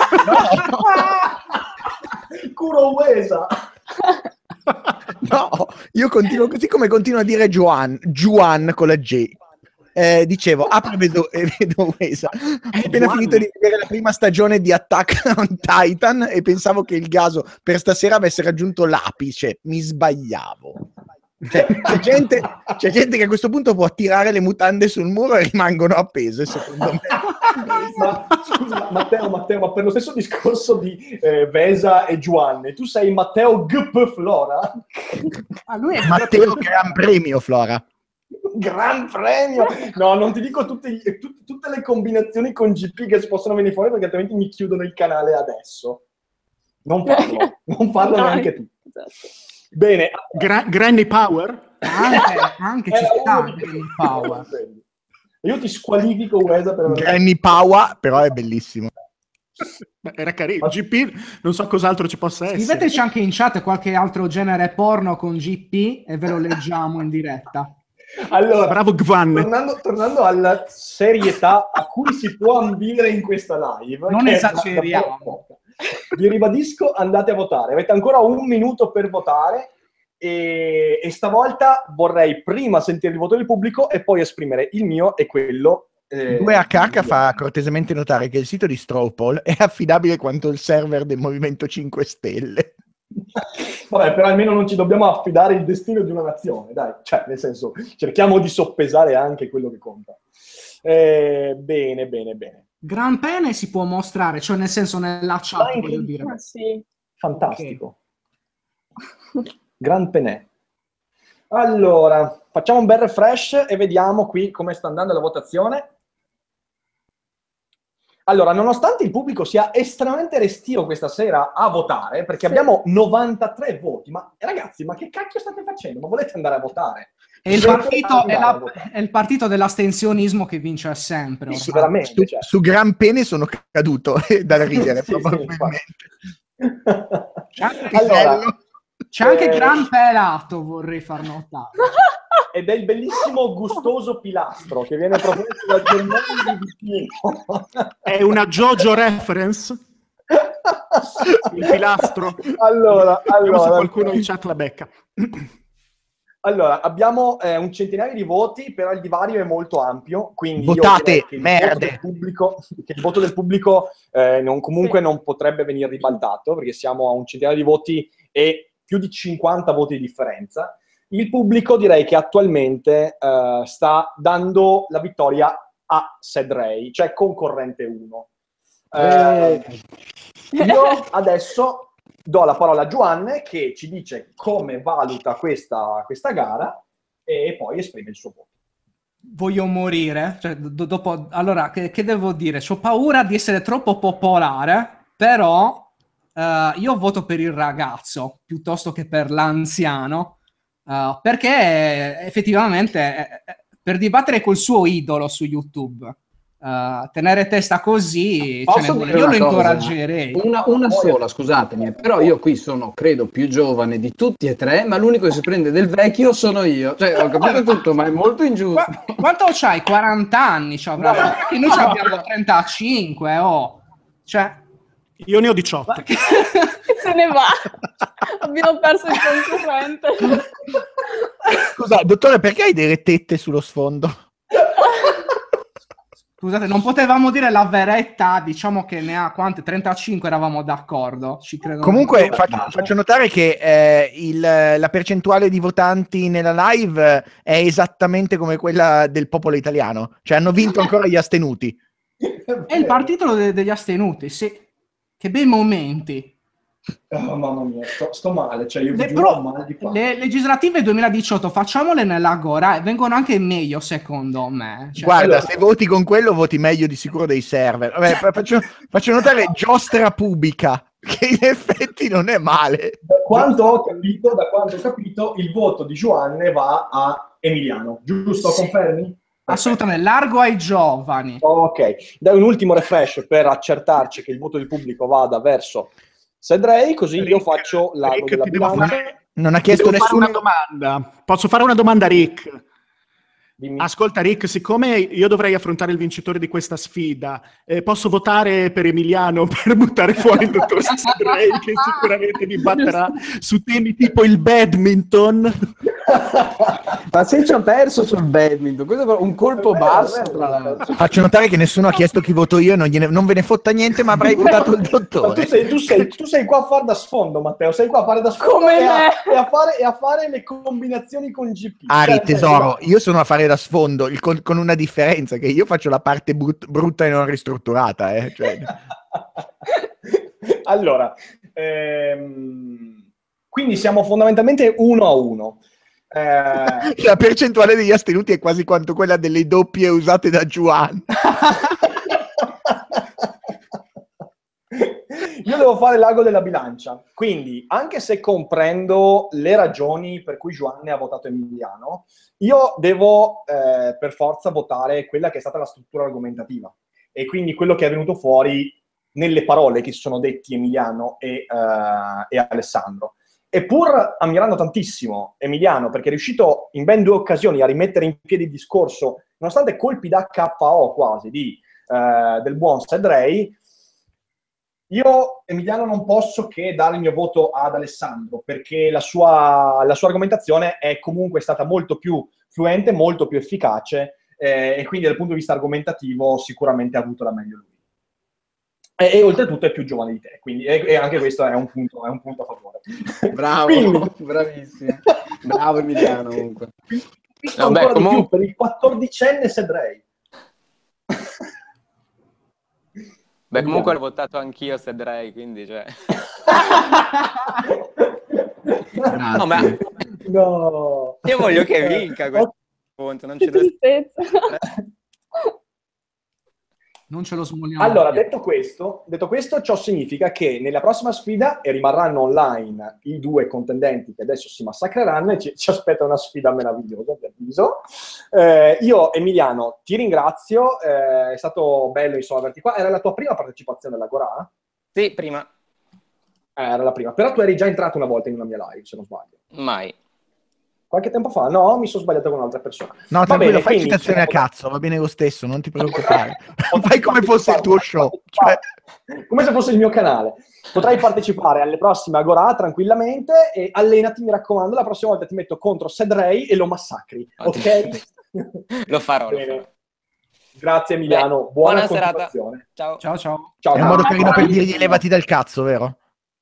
Kuro Uesa. No, io continuo così come continuo a dire Juan, Juan con la J. Eh, dicevo, apro e vedo, e vedo Wesa. Ho appena Juan. finito di vedere la prima stagione di Attack on Titan e pensavo che il gaso per stasera avesse raggiunto l'apice. Mi sbagliavo. Cioè, c'è, gente, c'è gente che a questo punto può tirare le mutande sul muro e rimangono appese, secondo me. Ma scusa, Matteo, Matteo, ma per lo stesso discorso di eh, Vesa e Giovanni, tu sei Matteo G P Flora? Ah, lui è Matteo Gran Premio Flora. Gran premio! No, non ti dico tutte, tut- tutte le combinazioni con G P che si possono venire fuori, perché altrimenti mi chiudono il canale adesso. Non farlo, non farlo Dai. neanche tu. Bene. Gra- Granny Power? anche, anche ci Era sta uno di- Granny Power. Io ti squalifico, Wesa, per Granny Power, però è bellissimo. Beh, era carino. G P, non so cos'altro ci possa essere. Scriveteci anche in chat qualche altro genere porno con G P e ve lo leggiamo in diretta. Allora, Bravo Gvan. tornando, tornando alla serietà a cui si può ambire in questa live, Non che è esageriamo. davvero poca. Vi ribadisco, andate a votare. Avete ancora un minuto per votare e, e stavolta vorrei prima sentire il voto del pubblico e poi esprimere il mio e quello. Eh, due H H fa cortesemente notare che il sito di Strawpoll è affidabile quanto il server del Movimento cinque Stelle. Vabbè, però almeno non ci dobbiamo affidare il destino di una nazione, dai, cioè, nel senso, cerchiamo di soppesare anche quello che conta. Eh, bene, bene, bene. Gran pene si può mostrare, cioè nel senso nella chat, Dai, voglio dire. Ah, sì. Fantastico. Gran penè. Allora, facciamo un bel refresh e vediamo qui come sta andando la votazione. Allora, nonostante il pubblico sia estremamente restio questa sera a votare, perché Sì. abbiamo novantatré voti, ma ragazzi, ma che cacchio state facendo? Ma volete andare a votare? È il, Volete partito, andare è, a la- votare? è il partito dell'astensionismo che vince sempre. Sì, ormai. veramente. Su, Cioè. su Gran Pene sono caduto eh, dal ridere, Sì, sì, probabilmente. C'è anche, Allora, c'è anche eh, Gran Pelato, vorrei far notare. ed è il bellissimo gustoso pilastro che viene proposto dal Germano di Pino. È una JoJo reference? Il pilastro? Allora, Vediamo se allora, qualcuno in chat la becca. allora abbiamo eh, un centinaio di voti, però il divario è molto ampio, quindi io Votate, direi che il voto merde. del pubblico, che il voto del pubblico eh, non, comunque non potrebbe venire ribaltato, perché siamo a un centinaio di voti e più di cinquanta voti di differenza. Il pubblico direi che attualmente eh, sta dando la vittoria a Sedrey, cioè concorrente uno. Eh, io adesso do la parola a Giovanni che ci dice come valuta questa, questa gara e poi esprime il suo voto. Voglio morire. Cioè, do- dopo, allora, che, che devo dire? Ho paura di essere troppo popolare, però eh, io voto per il ragazzo piuttosto che per l'anziano, eh, perché effettivamente eh, per dibattere col suo idolo su YouTube, eh, tenere testa così, ce ne Posso vuole. dire io lo una cosa? incoraggerei. Una, una sola, scusatemi, però io qui sono, credo, più giovane di tutti e tre, ma l'unico che si prende del vecchio sono io. Cioè, ho capito tutto, ma è molto ingiusto. Qu- quanto c'hai? quaranta anni ci avrà. Perché noi ci abbiamo trentacinque, oh. Cioè, Io ne ho diciotto. Se ne va. Abbiamo perso il concorrente. Scusa, dottore, perché hai delle tette sullo sfondo? scusate, non potevamo dire la veretta, diciamo che ne ha quante? trentacinque eravamo d'accordo. Ci credo. Comunque faccio, faccio notare che eh, il- la percentuale di votanti nella live è esattamente come quella del popolo italiano, cioè hanno vinto ancora gli astenuti. È il partito de- degli astenuti, sì. Che bei momenti. Oh, mamma mia, sto, sto male, cioè io vi Le, giuro, pro- ho mal di qua. le legislative duemiladiciotto facciamole nell'agora e vengono anche meglio secondo me. Cioè, Guarda, allora- se voti con quello voti meglio di sicuro dei server. Vabbè, fa- faccio, faccio notare giostra pubblica, che in effetti non è male. Da quanto ho capito, da quanto ho capito, il voto di Giovanni va a Emiliano, giusto? Sì. Confermi? assolutamente, largo ai giovani. Ok, dai un ultimo refresh per accertarci che il voto del pubblico vada verso Sedrey, così io Rick, faccio l'ago Rick, della ti devo bilancia. fare- Non ha chiesto Devo fare nessuno. una domanda. Posso fare una domanda a Rick? Dimmi. Ascolta Rick, siccome io dovrei affrontare il vincitore di questa sfida, eh, posso votare per Emiliano per buttare fuori il dottor Sedrey, che sicuramente mi batterà su temi tipo il badminton? Ma se ci ha perso sul badminton, questo è un colpo basso. Tra l'altro. Faccio notare che nessuno ha chiesto chi voto io, non, gliene, non ve ne fotta niente, ma avrei votato il dottore. Tu sei, tu, sei, tu sei qua a fare da sfondo, Matteo, sei qua a fare da sfondo Come e, a, me. e, a fare, e a fare le combinazioni con G P. Ari, Cioè, tesoro, io sono a fare da sfondo, il, con, con una differenza, che io faccio la parte brut, brutta e non ristrutturata. Eh, cioè. Allora, ehm, quindi siamo fondamentalmente uno a uno. Eh... La percentuale degli astenuti è quasi quanto quella delle doppie usate da Juan. Io devo fare l'ago della bilancia, quindi anche se comprendo le ragioni per cui Juan ha votato Emiliano, io devo eh, per forza votare quella che è stata la struttura argomentativa e quindi quello che è venuto fuori nelle parole che si sono detti Emiliano e, uh, e Alessandro. E pur ammirando tantissimo Emiliano, perché è riuscito in ben due occasioni a rimettere in piedi il discorso, nonostante colpi da K O quasi, di, uh, del buon Sedrey, io, Emiliano, non posso che dare il mio voto ad Alessandro, perché la sua, la sua argomentazione è comunque stata molto più fluente, molto più efficace, eh, e quindi dal punto di vista argomentativo sicuramente ha avuto la meglio lui. E, e oltretutto è più giovane di te, quindi e, e anche questo è un punto, è un punto a favore. Bravo, quindi, bravissimo. Bravo Emiliano comunque. Questo ancora Vabbè, comunque... di più per il quattordicenne Sedrey. Beh, comunque ho votato anch'io Sedrey, quindi cioè... no, ma... no. Io voglio che vinca questo punto, non ci devo... Non ce lo smoliamo. Allora, detto questo, detto questo, ciò significa che nella prossima sfida, e rimarranno online i due contendenti che adesso si massacreranno, e ci, ci aspetta una sfida meravigliosa, vi avviso. Eh, io, Emiliano, ti ringrazio, eh, è stato bello insomma averti qua. Era la tua prima partecipazione alla Gorà? Sì, prima. Eh, era la prima, però tu eri già entrato una volta in una mia live, se non sbaglio. Mai. Qualche tempo fa? No, mi sono sbagliato con un'altra persona. No, tranquillo, fai citazione a cazzo, va bene lo stesso, non ti preoccupare. Fai come fosse il tuo show. Cioè... Come se fosse il mio canale. Potrai partecipare alle prossime Agorà tranquillamente e allenati, mi raccomando, la prossima volta ti metto contro Sedrey e lo massacri, ok? Lo farò, lo farò. Grazie Emiliano, Beh, buona, buona serata. Ciao. Ciao, ciao. ciao È un modo carino per dirgli levati dal cazzo, vero?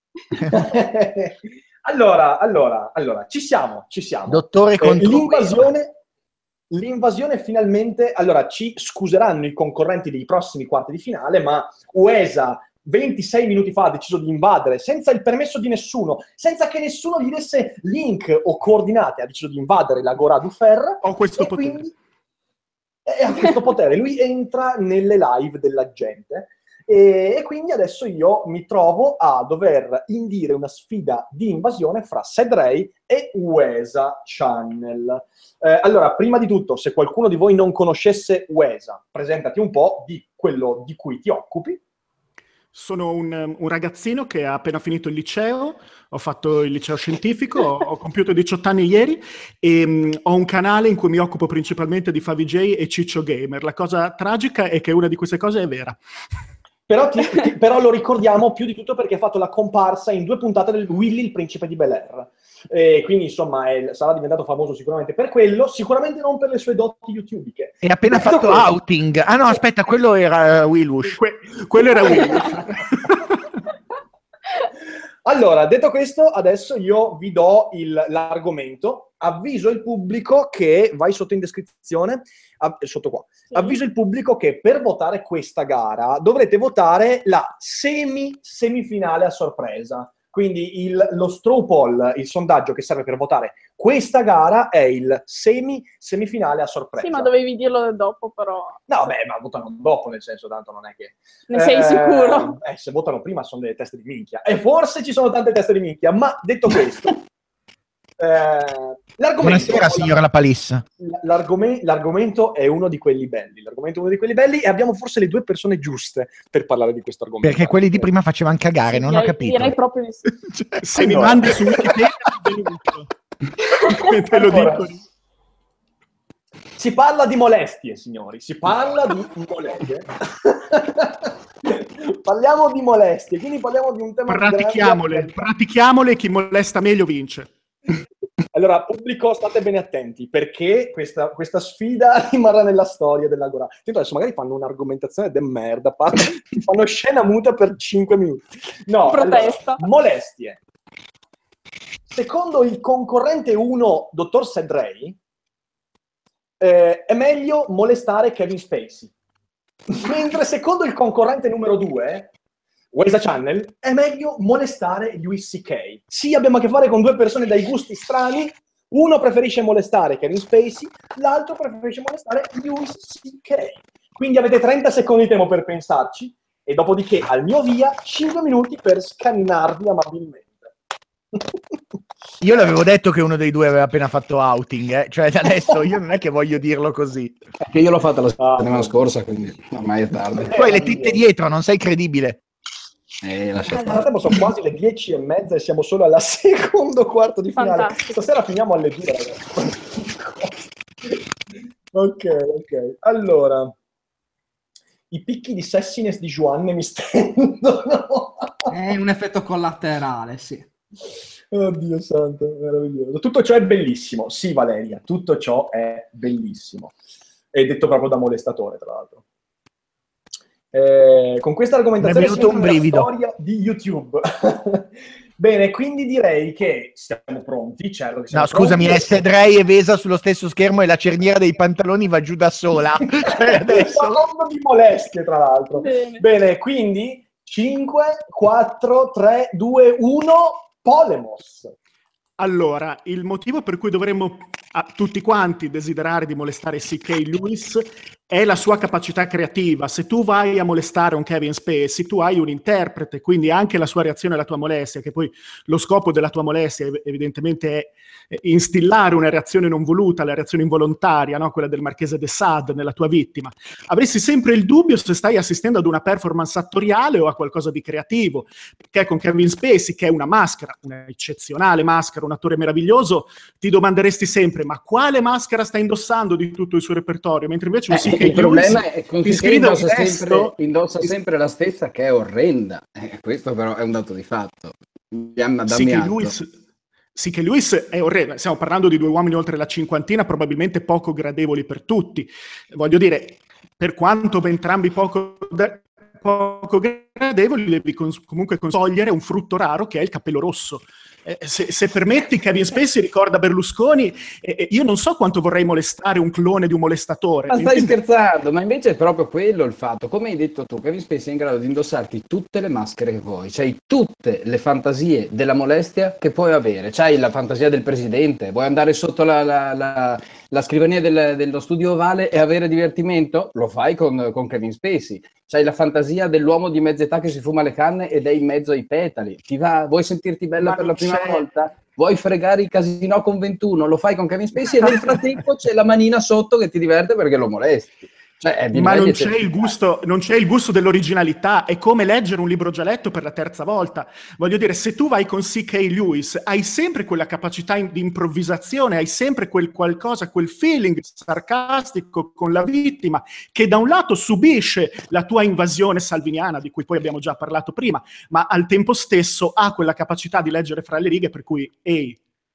Allora, allora, allora, ci siamo, ci siamo. Dottore contro eh, l'invasione, l'invasione finalmente, allora ci scuseranno i concorrenti dei prossimi quarti di finale, ma U E S A ventisei minuti fa ha deciso di invadere senza il permesso di nessuno, senza che nessuno gli desse link o coordinate, ha deciso di invadere la Gorà du Fer. Ho questo e potere. Quindi, e ha questo potere, lui entra nelle live della gente. E, e quindi adesso io mi trovo a dover indire una sfida di invasione fra Sedrey e U E S A Channel. Eh, allora, prima di tutto, se qualcuno di voi non conoscesse U E S A, presentati un po' di quello di cui ti occupi. Sono un, un ragazzino che ha appena finito il liceo, ho fatto il liceo scientifico, ho, ho compiuto diciotto anni ieri e um, ho un canale in cui mi occupo principalmente di Favij e Ciccio Gamer. La cosa tragica è che una di queste cose è vera. Però, ti, ti, però lo ricordiamo più di tutto perché ha fatto la comparsa in due puntate del Willy, il principe di Bel-Air. E quindi, insomma, è, sarà diventato famoso sicuramente per quello, sicuramente non per le sue doti youtubiche. E appena Detto fatto questo... outing. Ah no, aspetta, quello era uh, Willush. Que- quello era Willush. Allora, detto questo, adesso io vi do il, l'argomento. Avviso il pubblico che, vai sotto in descrizione, av- sotto qua, sì. Avviso il pubblico che per votare questa gara dovrete votare la semi-semifinale a sorpresa. Quindi il, lo straw poll, il sondaggio che serve per votare questa gara, è il semi-semifinale a sorpresa. Sì, ma dovevi dirlo dopo, però. No, beh, ma votano dopo, nel senso, tanto non è che... Ne eh, sei sicuro? Eh, se votano prima sono delle teste di minchia. E forse ci sono tante teste di minchia, ma detto questo... eh, Buonasera, signora La Palissa. L'argomento, l'argomento è uno di quelli belli. L'argomento è uno di quelli belli e abbiamo forse le due persone giuste per parlare di questo argomento. Perché quelli di prima facevano cagare, sì, non direi, ho capito. Direi proprio di sì. Cioè, se allora. mi mandi su Wikipedia, te lo allora, dico. Si parla di molestie, signori. Si parla di molestie. Parliamo di molestie, quindi parliamo di un tema... Pratichiamole, pratichiamole, chi molesta meglio vince. Allora, pubblico, state bene attenti, perché questa, questa sfida rimarrà nella storia dell'Agora. Attento, adesso magari fanno un'argomentazione de merda, fanno, fanno scena muta per cinque minuti. No, Protesta. Allora, molestie. Secondo il concorrente uno, dottor Sedrey, eh, è meglio molestare Kevin Spacey. Mentre secondo il concorrente numero due, Wesa Channel, è meglio molestare Louis C K. Sì, abbiamo a che fare con due persone dai gusti strani. Uno preferisce molestare Kevin Spacey, l'altro preferisce molestare Louis C K. Quindi avete trenta secondi di tempo per pensarci, e dopodiché al mio via cinque minuti per scannarvi amabilmente. Io l'avevo detto che uno dei due aveva appena fatto outing, eh? Cioè adesso io non è che voglio dirlo così. Perché io l'ho fatta la settimana Ah. scorsa, quindi ormai è tardi. Tu hai le titte dietro, non sei credibile. Eh, lascia Nel stare. frattempo sono quasi le dieci e mezza e siamo solo alla secondo quarto di finale. Fantastico. Stasera finiamo alle due, ragazzi. Ok, ok. Allora, i picchi di sessiness di Juanne mi stendono. È un effetto collaterale, sì. Oddio santo, meraviglioso. Tutto ciò è bellissimo. Sì, Valeria, tutto ciò è bellissimo. E detto proprio da molestatore, tra l'altro. Eh, con questa argomentazione Mi è venuto si un entra nella brivido. storia di YouTube. Bene, quindi direi che siamo pronti, certo che siamo No, scusami, pronti. è Sedrey e Vesa sullo stesso schermo e la cerniera dei pantaloni va giù da sola. Cioè, adesso... Parlando di molestie, tra l'altro. Bene. Bene, quindi cinque, quattro, tre, due, uno, Polemos. Allora, il motivo per cui dovremmo a, tutti quanti desiderare di molestare C K. Lewis è la sua capacità creativa. Se tu vai a molestare un Kevin Spacey, tu hai un interprete, quindi anche la sua reazione alla tua molestia, che poi lo scopo della tua molestia evidentemente è instillare una reazione non voluta, la reazione involontaria, no? Quella del Marchese de Sade nella tua vittima. Avresti sempre il dubbio se stai assistendo ad una performance attoriale o a qualcosa di creativo, perché con Kevin Spacey, che è una maschera, una eccezionale maschera, un attore meraviglioso, ti domanderesti sempre ma quale maschera sta indossando di tutto il suo repertorio, mentre invece un Eh, C K. il problema Lewis è che ti scrive un indossa, testo, sempre, indossa sempre la stessa, che è orrenda. Eh, questo però è un dato di fatto. Dammi, sì, dammi che atto. Lewis, sì, che Lewis è orrendo. Stiamo parlando di due uomini oltre la cinquantina, probabilmente poco gradevoli per tutti. Voglio dire, per quanto entrambi poco, da- poco gradevoli, devi cons- comunque cogliere un frutto raro che è il cappello rosso. Eh, se, se permetti, Kevin Spacey ricorda Berlusconi, e eh, io non so quanto vorrei molestare un clone di un molestatore. Ma stai Quindi- scherzando, ma invece è proprio quello il fatto. Come hai detto tu, Kevin Spacey è in grado di indossarti tutte le maschere che vuoi, c'hai tutte le fantasie della molestia che puoi avere. C'hai la fantasia del presidente, vuoi andare sotto la, la, la, la scrivania del- dello studio ovale e avere divertimento? Lo fai con, con Kevin Spacey. C'hai la fantasia dell'uomo di mezza età che si fuma le canne ed è in mezzo ai petali. Ti va? Vuoi sentirti bella Ma per la non prima c'è- volta? Vuoi fregare i casinò con ventuno? Lo fai con Kevin Spacey e nel frattempo c'è la manina sotto che ti diverte perché lo molesti. Cioè, è di Ma livelli non c'è, il eccezionali. gusto, non c'è il gusto dell'originalità, è come leggere un libro già letto per la terza volta. Voglio dire, se tu vai con C K. Lewis, hai sempre quella capacità in- di improvvisazione, hai sempre quel qualcosa, quel feeling sarcastico con la vittima, che da un lato subisce la tua invasione salviniana, di cui poi abbiamo già parlato prima, ma al tempo stesso ha quella capacità di leggere fra le righe, per cui, ehi,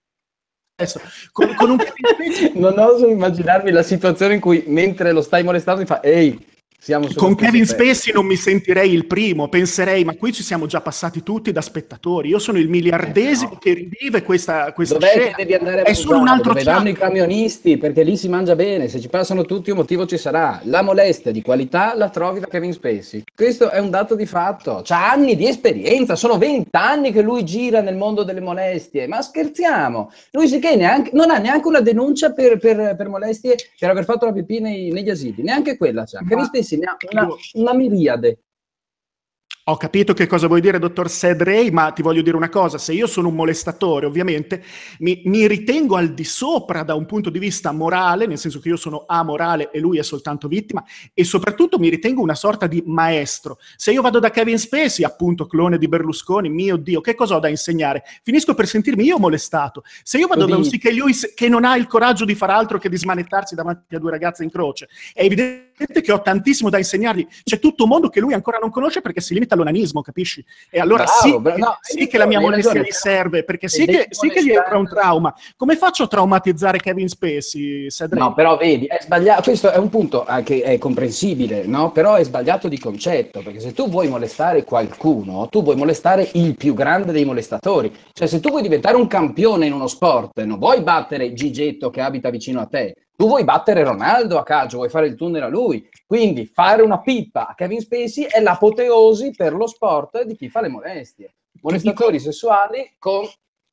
adesso, con, con un Non oso immaginarmi la situazione in cui mentre lo stai molestando ti fa ehi, siamo sullo Con stesso Kevin pezzo. Spacey non mi sentirei il primo, penserei, ma qui ci siamo già passati tutti da spettatori. Io sono il miliardesimo Eh, no. che rivive questa, questa Dov'è scena. che devi andare a È solo un mangiare? altro Dove vanno i chat. camionisti? Perché lì si mangia bene. Se ci passano tutti un motivo ci sarà. La molestia di qualità la trovi da Kevin Spacey. Questo è un dato di fatto. C'ha anni di esperienza, sono vent'anni che lui gira nel mondo delle molestie. Ma scherziamo? Lui sì che neanche, non ha neanche una denuncia per, per, per molestie per aver fatto la pipì nei- negli asili. Neanche quella c'ha. Ma Kevin Spacey ne ha una, io- una miriade. Ho capito che cosa vuoi dire, dottor Sedrey, ma ti voglio dire una cosa. Se io sono un molestatore, ovviamente, mi, mi ritengo al di sopra da un punto di vista morale, nel senso che io sono amorale e lui è soltanto vittima, e soprattutto mi ritengo una sorta di maestro. Se io vado da Kevin Spacey, appunto clone di Berlusconi, mio Dio, che cosa ho da insegnare? Finisco per sentirmi io molestato. Se io vado Lo da un dici. C K. Lewis che non ha il coraggio di far altro che di smanettarsi davanti a due ragazze in croce, è evidente che ho tantissimo da insegnargli. C'è tutto un mondo che lui ancora non conosce perché si limita all'onanismo, capisci? E allora Bravo, sì, bravo, no, sì che la mia hai molestia ragione, gli serve, perché sì devi che, sì che gli entra un molestare. trauma. Come faccio a traumatizzare Kevin Spacey, Cedric? No, però vedi, è sbagliato. Questo è un punto eh, che è comprensibile, no? Però è sbagliato di concetto, perché se tu vuoi molestare qualcuno, tu vuoi molestare il più grande dei molestatori. Cioè, se tu vuoi diventare un campione in uno sport, non vuoi battere Gigetto che abita vicino a te, tu vuoi battere Ronaldo a calcio, vuoi fare il tunnel a lui. Quindi fare una pippa a Kevin Spacey è l'apoteosi per lo sport di chi fa le molestie. Molestatori sessuali con...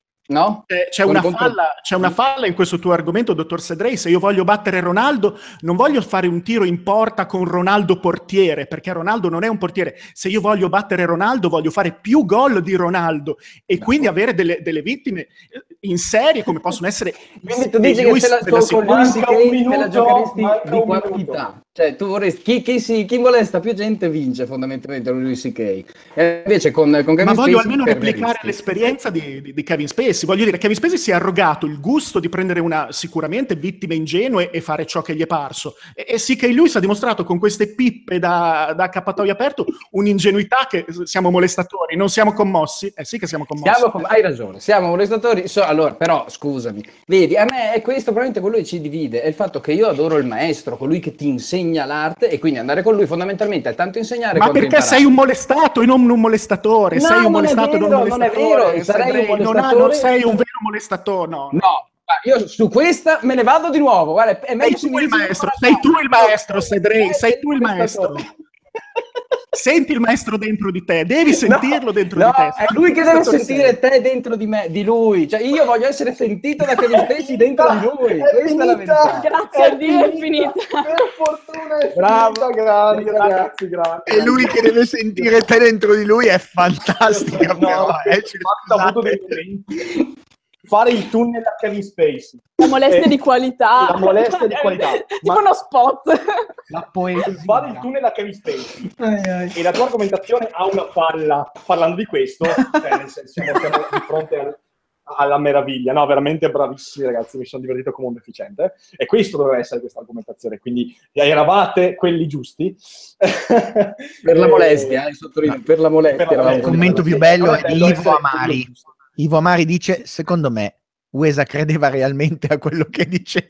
No? C'è, c'è, Con una contro- falla, c'è una falla in questo tuo argomento, dottor Cedrei. Se io voglio battere Ronaldo, non voglio fare un tiro in porta con Ronaldo portiere, perché Ronaldo non è un portiere. Se io voglio battere Ronaldo, voglio fare più gol di Ronaldo e No. quindi avere delle, delle vittime in serie, come possono essere... Quindi tu dici che se la, della con seconda- Luis Manca un Kay te la minuto, giocheresti manca di un qualità. Cioè, tu vorresti... Chi, chi, si, chi molesta più gente vince fondamentalmente Luis Kay. E invece con, con Kevin Ma voglio Spacey almeno replicare perderesti. l'esperienza di, di, di Kevin Spacey. Voglio dire, Kevin Spacey si è arrogato il gusto di prendere una sicuramente vittime ingenue e fare ciò che gli è parso. E, e sì che lui si ha dimostrato con queste pippe da, da accappatoio aperto un'ingenuità che siamo molestatori, non siamo commossi. Eh sì che siamo commossi. Siamo com- hai ragione, siamo molestatori. So, allora, però, scusami, vedi, a me è questo probabilmente quello che ci divide, è il fatto che io adoro il maestro, colui che ti insegna l'arte, e quindi andare con lui fondamentalmente è tanto insegnare Ma quanto perché imparare. sei un molestato e non un molestatore? No, sei un non è molestato e non un vero, non è molestatore. vero, sarei un Cedrei, non, ha- molestatore. non sei un vero molestatore, no. No, ma io su questa me ne vado di nuovo. Guarda, è meglio Sei se tu mi il dici maestro, una sei tu cosa. il maestro, Cedrei, sei tu il molestatore. maestro. Senti il maestro dentro di te, devi sentirlo No, dentro no, di te. è lui che deve Molestatore sentire sei. te dentro di me, di lui. Cioè, io voglio essere sentito da Kevin Spacey dentro di lui. È Questa è la finita! verità. Grazie a Dio è finita. Per fortuna è Bravo. finita, grandi ragazzi, grandi. E lui che deve sentire te dentro di lui è fantastica, No, però. Eh, cioè, ha avuto dei scusate. momenti. Fare il tunnel a Kevin Spacey. La molestia Eh, di qualità. la molestia di qualità. Tipo Ma- uno spot. La poesia. Fare il tunnel a Kevin Spacey. E la tua argomentazione ha una falla parlando di questo, cioè nel senso, siamo, siamo di fronte al- alla meraviglia, no? Veramente bravissimi ragazzi, mi sono divertito come un deficiente e questo doveva essere questa argomentazione, quindi eravate quelli giusti. Per la molestia, eh, sottolineo, per la molestia. Per la eravamo Il molestia. commento più Sì, bello però è è di bello Ivo essere Amari. quello giusto. Ivo Amari dice, secondo me, Uesa credeva realmente a quello che diceva.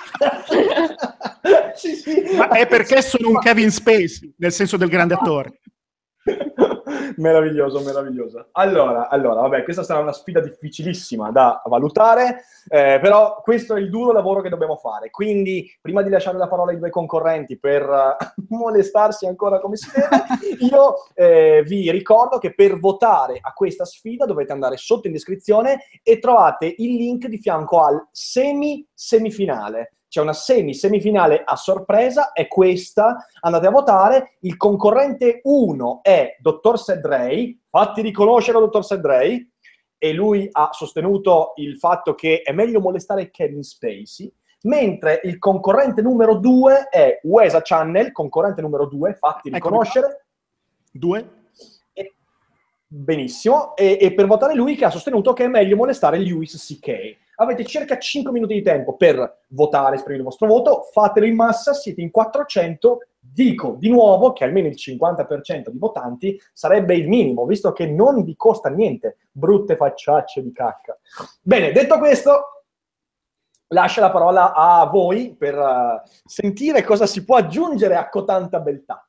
Sì, sì. Ma è perché sono un Kevin Spacey, nel senso del grande attore. Meraviglioso, meraviglioso. Allora, allora, vabbè, questa sarà una sfida difficilissima da valutare, eh, però questo è il duro lavoro che dobbiamo fare. Quindi, prima di lasciare la parola ai due concorrenti per uh, molestarsi ancora come si deve, io eh, vi ricordo che per votare a questa sfida dovete andare sotto in descrizione e trovate il link di fianco al semi-semifinale. C'è una semi-semifinale a sorpresa, è questa, andate a votare. Il concorrente uno è Dottor Cedrei, fatti riconoscere Dottor Cedrei, e lui ha sostenuto il fatto che è meglio molestare Kevin Spacey, mentre il concorrente numero due è Wesa Channel, concorrente numero due, fatti riconoscere. Due? E- benissimo, e, e per votare lui che ha sostenuto che è meglio molestare Louis C K. Avete circa cinque minuti di tempo per votare, esprimere il vostro voto, fatelo in massa, siete in quattrocento. Dico di nuovo che almeno il cinquanta per cento di votanti sarebbe il minimo, visto che non vi costa niente, brutte facciacce di cacca. Bene, detto questo, lascio la parola a voi per uh, sentire cosa si può aggiungere a cotanta beltà.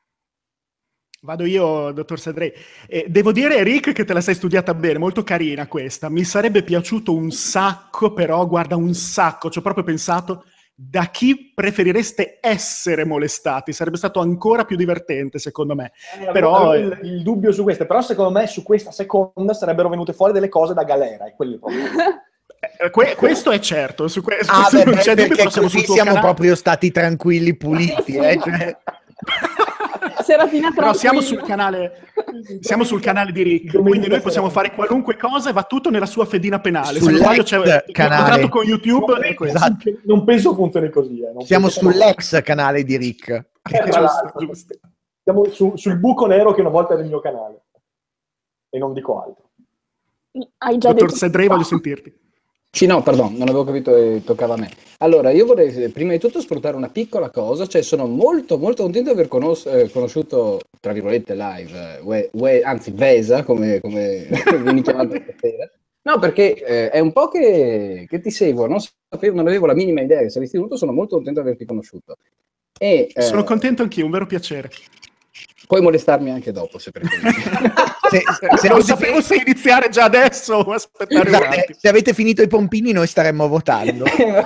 Vado io, dottor Cedrei. Eh, devo dire, Rick, che te la sei studiata bene, molto carina questa. Mi sarebbe piaciuto un sacco, però, guarda, un sacco. Ci ho proprio pensato, da chi preferireste essere molestati? Sarebbe stato ancora più divertente, secondo me. Eh, Però, avevo il, il dubbio su queste, però secondo me su questa seconda sarebbero venute fuori delle cose da galera, e quelli proprio... eh, que- questo è certo, su que- su Ah, questo beh, non beh, c'è dubbio, perché però siamo così sul tuo siamo canale. proprio stati tranquilli, puliti. Eh? Cioè... Seratina tranquilla. Però siamo sul canale, siamo sul canale di Rick, quindi noi possiamo fare qualunque cosa e va tutto nella sua fedina penale. Se non sbaglio c'è il canale. contratto con YouTube. Non, ecco, penso, esatto. non penso funzioni così. Eh. Non Siamo penso che- sull'ex canale di Rick. Eh, tra l'altro, siamo su- sul buco nero che una volta era il mio canale. E non dico altro. Hai già Dottor detto. Cedrei, voglio sentirti. Sì, no, perdon, non avevo capito che toccava a me. Allora, io vorrei prima di tutto sfruttare una piccola cosa, cioè sono molto molto contento di aver conos- eh, conosciuto, tra virgolette, live, eh, we- we- anzi Vesa, come, come vieni chiamato stasera. No, perché eh, è un po' che, che ti seguo, non sapevo, non avevo la minima idea che saresti venuto, sono molto contento di averti conosciuto. E, eh, Sono contento anch'io, un vero piacere. Puoi molestarmi anche dopo, se preferisci. Se, se non avete sapevo fi- se iniziare già adesso o aspettare un Scusate, attimo. se avete finito i pompini noi staremmo votando.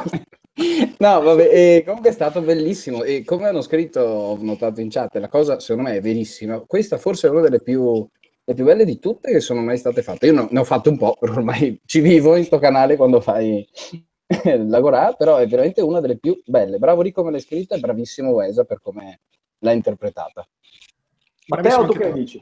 No, vabbè, e comunque è stato bellissimo e come hanno scritto, ho notato in chat, la cosa secondo me è verissima. Questa forse è una delle più, le più belle di tutte che sono mai state fatte. Io no- ne ho fatto un po', però ormai ci vivo in sto canale quando fai l'Agorà, però è veramente una delle più belle. Bravo Rico me l'hai scritta e bravissimo Wesa per come l'ha interpretata. Matteo, tu che ne dici?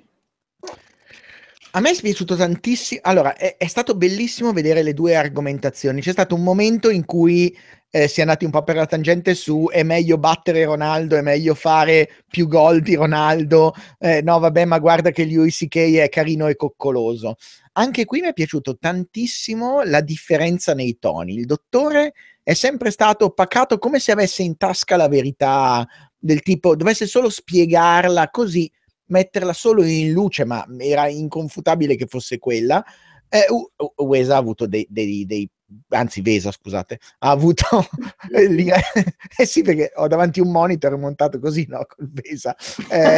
A me è piaciuto tantissimo. Allora, è, è stato bellissimo vedere le due argomentazioni. C'è stato un momento in cui eh, si è andati un po' per la tangente su è meglio battere Ronaldo, è meglio fare più gol di Ronaldo. Eh, no, vabbè, ma guarda che Louis C K è carino e coccoloso. Anche qui mi è piaciuto tantissimo la differenza nei toni. Il dottore è sempre stato pacato, come se avesse in tasca la verità, del tipo, dovesse solo spiegarla così, metterla solo in luce, ma era inconfutabile che fosse quella. Eh, U- U- Wesa ha avuto dei, dei, dei anzi Vesa, scusate, ha avuto eh, lì- eh sì, perché ho davanti un monitor montato così, no, col Vesa. Eh,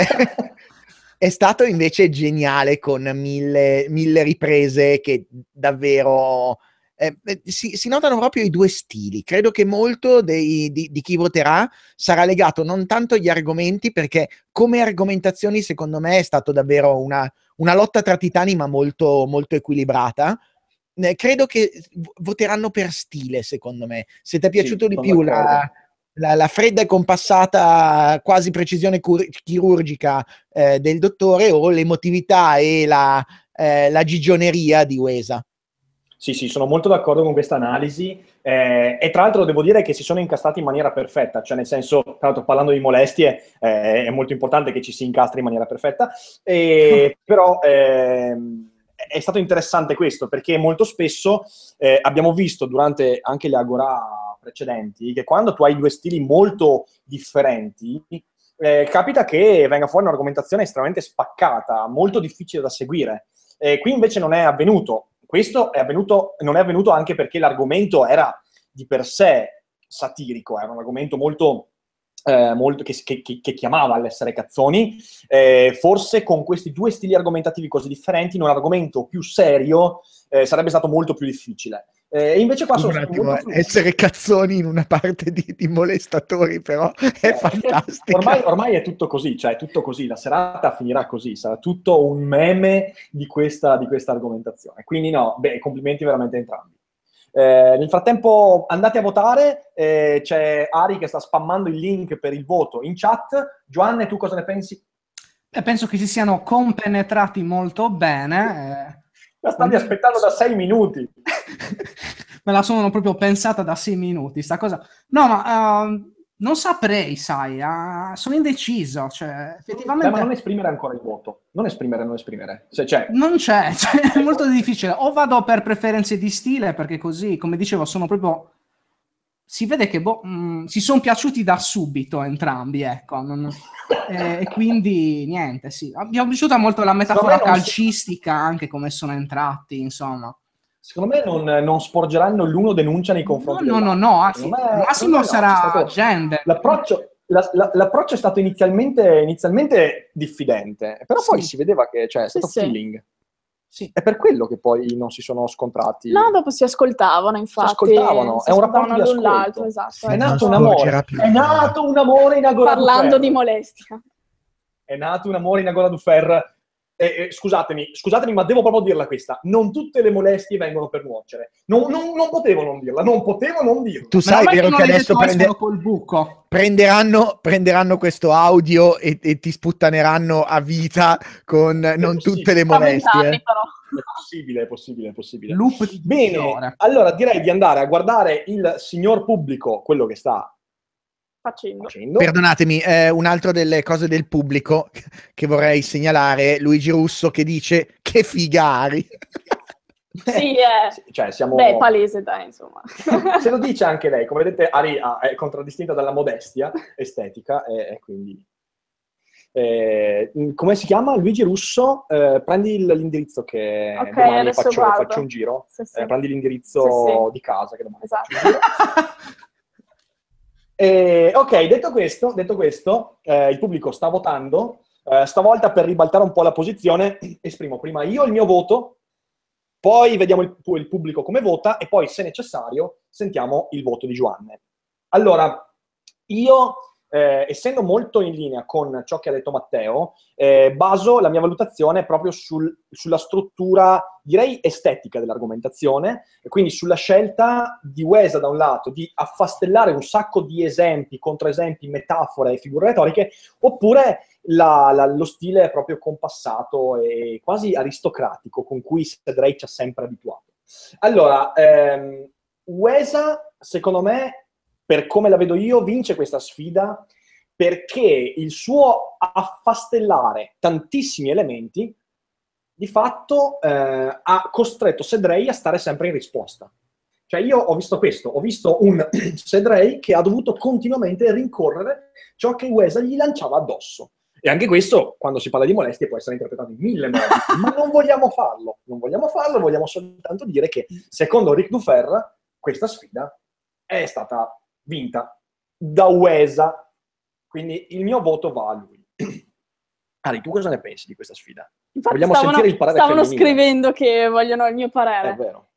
è stato invece geniale con mille, mille riprese che davvero eh, si, si notano proprio i due stili. Credo che molto dei, di, di chi voterà sarà legato non tanto agli argomenti, perché come argomentazioni secondo me è stato davvero una, una lotta tra titani, ma molto, molto equilibrata. Eh, credo che voteranno per stile, secondo me. Se ti è piaciuto Sì, di sono più d'accordo. la, la, la fredda e compassata quasi precisione cur- chirurgica eh, del dottore, o l'emotività e la, eh, la gigioneria di Wesa. Sì, sì, sono molto d'accordo con questa analisi eh, e tra l'altro devo dire che si sono incastati in maniera perfetta, cioè nel senso, tra l'altro parlando di molestie, eh, è molto importante che ci si incastri in maniera perfetta, e, però ehm, è stato interessante questo, perché molto spesso eh, abbiamo visto durante anche le Agorà precedenti che quando tu hai due stili molto differenti, eh, capita che venga fuori un'argomentazione estremamente spaccata, molto difficile da seguire. Eh, qui invece non è avvenuto. Questo è avvenuto, non è avvenuto anche perché l'argomento era di per sé satirico, era un argomento molto, eh, molto che, che, che chiamava all'essere cazzoni. Eh, forse con questi due stili argomentativi così differenti, in un argomento più serio, eh, sarebbe stato molto più difficile. E invece qua sono Un stati attimo, molto eh, fluidi. essere cazzoni in una parte di, di molestatori, però è Eh, fantastico. Ormai, ormai è tutto così, cioè è tutto così, la serata finirà così, sarà tutto un meme di questa, di questa argomentazione. Quindi no, beh, complimenti veramente a entrambi. Eh, nel frattempo andate a votare, eh, c'è Ari che sta spammando il link per il voto in chat. Giovanni, tu cosa ne pensi? Beh, penso che si siano compenetrati molto bene. Eh. La stavi aspettando da sei minuti. Me la sono proprio pensata da sei minuti, sta cosa. No, ma uh, non saprei, sai, uh, sono indeciso, cioè, effettivamente... Beh, ma non esprimere ancora il voto. Non esprimere, non esprimere. Se c'è. Non c'è, cioè, è molto difficile. O vado per preferenze di stile, perché così, come dicevo, sono proprio... Si vede che boh, mh, si sono piaciuti da subito entrambi, ecco. Non... E quindi, niente, sì. Mi è piaciuta molto la metafora calcistica, anche come sono entrati, insomma. Secondo me non, non sporgeranno l'uno denuncia nei confronti no, dell'altro. No, no, no, anzi, me, al massimo no, sarà stato... gender. L'approccio, la, la, l'approccio è stato inizialmente, inizialmente diffidente, però sì. poi si vedeva che cioè, è stato sì, feeling. Sì. È per quello che poi non si sono scontrati. No, dopo si ascoltavano, infatti. Si ascoltavano, si è un rapporto di l'un ascolto. l'altro, esatto. È nato un amore. È nato un amore in Agorà Parlando du di molestia. È nato un amore in Agorà du Fer. Eh, eh, scusatemi, scusatemi, ma devo proprio dirla questa. Non tutte le molestie vengono per nuocere. Non, non, non potevo non dirla, non potevo non dirla. Tu sai, vero, che adesso prende... col buco. Prenderanno, prenderanno questo audio e, e ti sputtaneranno a vita con è non possibile. Tutte le molestie. È possibile, è possibile, è possibile. Loop di Bene, ore. Allora direi di andare a guardare il signor pubblico, quello che sta Facendo. facendo. Perdonatemi, eh, un'altra delle cose del pubblico che vorrei segnalare, Luigi Russo che dice che figari. Sì, è... cioè, siamo... Beh, è palese, dai, insomma. Se lo dice anche lei, come vedete Ari ah, è contraddistinta dalla modestia estetica e, e quindi... Eh, come si chiama? Luigi Russo, eh, prendi il- l'indirizzo che Ok, domani adesso faccio, guardo. faccio un giro. Sì, sì. Eh, prendi l'indirizzo Sì, sì. di casa che domani Esatto. faccio un giro. Eh, ok, detto questo, detto questo eh, il pubblico sta votando. Eh, stavolta per ribaltare un po' la posizione esprimo prima io il mio voto, poi vediamo il, il pubblico come vota e poi, se necessario, sentiamo il voto di Giovanni. Allora, io, eh, essendo molto in linea con ciò che ha detto Matteo, eh, baso la mia valutazione proprio sul- sulla struttura, direi, estetica dell'argomentazione, e quindi sulla scelta di Wesa, da un lato, di affastellare un sacco di esempi, controesempi, metafore e figure retoriche, oppure la- la- lo stile proprio compassato e quasi aristocratico con cui Sedrey ci ha sempre abituato. Allora, ehm, Wesa, secondo me, per come la vedo io, vince questa sfida perché il suo affastellare tantissimi elementi di fatto eh, ha costretto Sedrey a stare sempre in risposta. Cioè io ho visto questo, ho visto un Sedrey che ha dovuto continuamente rincorrere ciò che Wesa gli lanciava addosso. E anche questo, quando si parla di molestie, può essere interpretato in mille modi, ma non vogliamo farlo. Non vogliamo farlo, vogliamo soltanto dire che, secondo Ric Dufer, questa sfida è stata vinta da Wesa. Quindi il mio voto va a lui. Ari, tu cosa ne pensi di questa sfida? Infatti Vogliamo stavano, sentire il parere stavano femminile. scrivendo che vogliono il mio parere. È vero.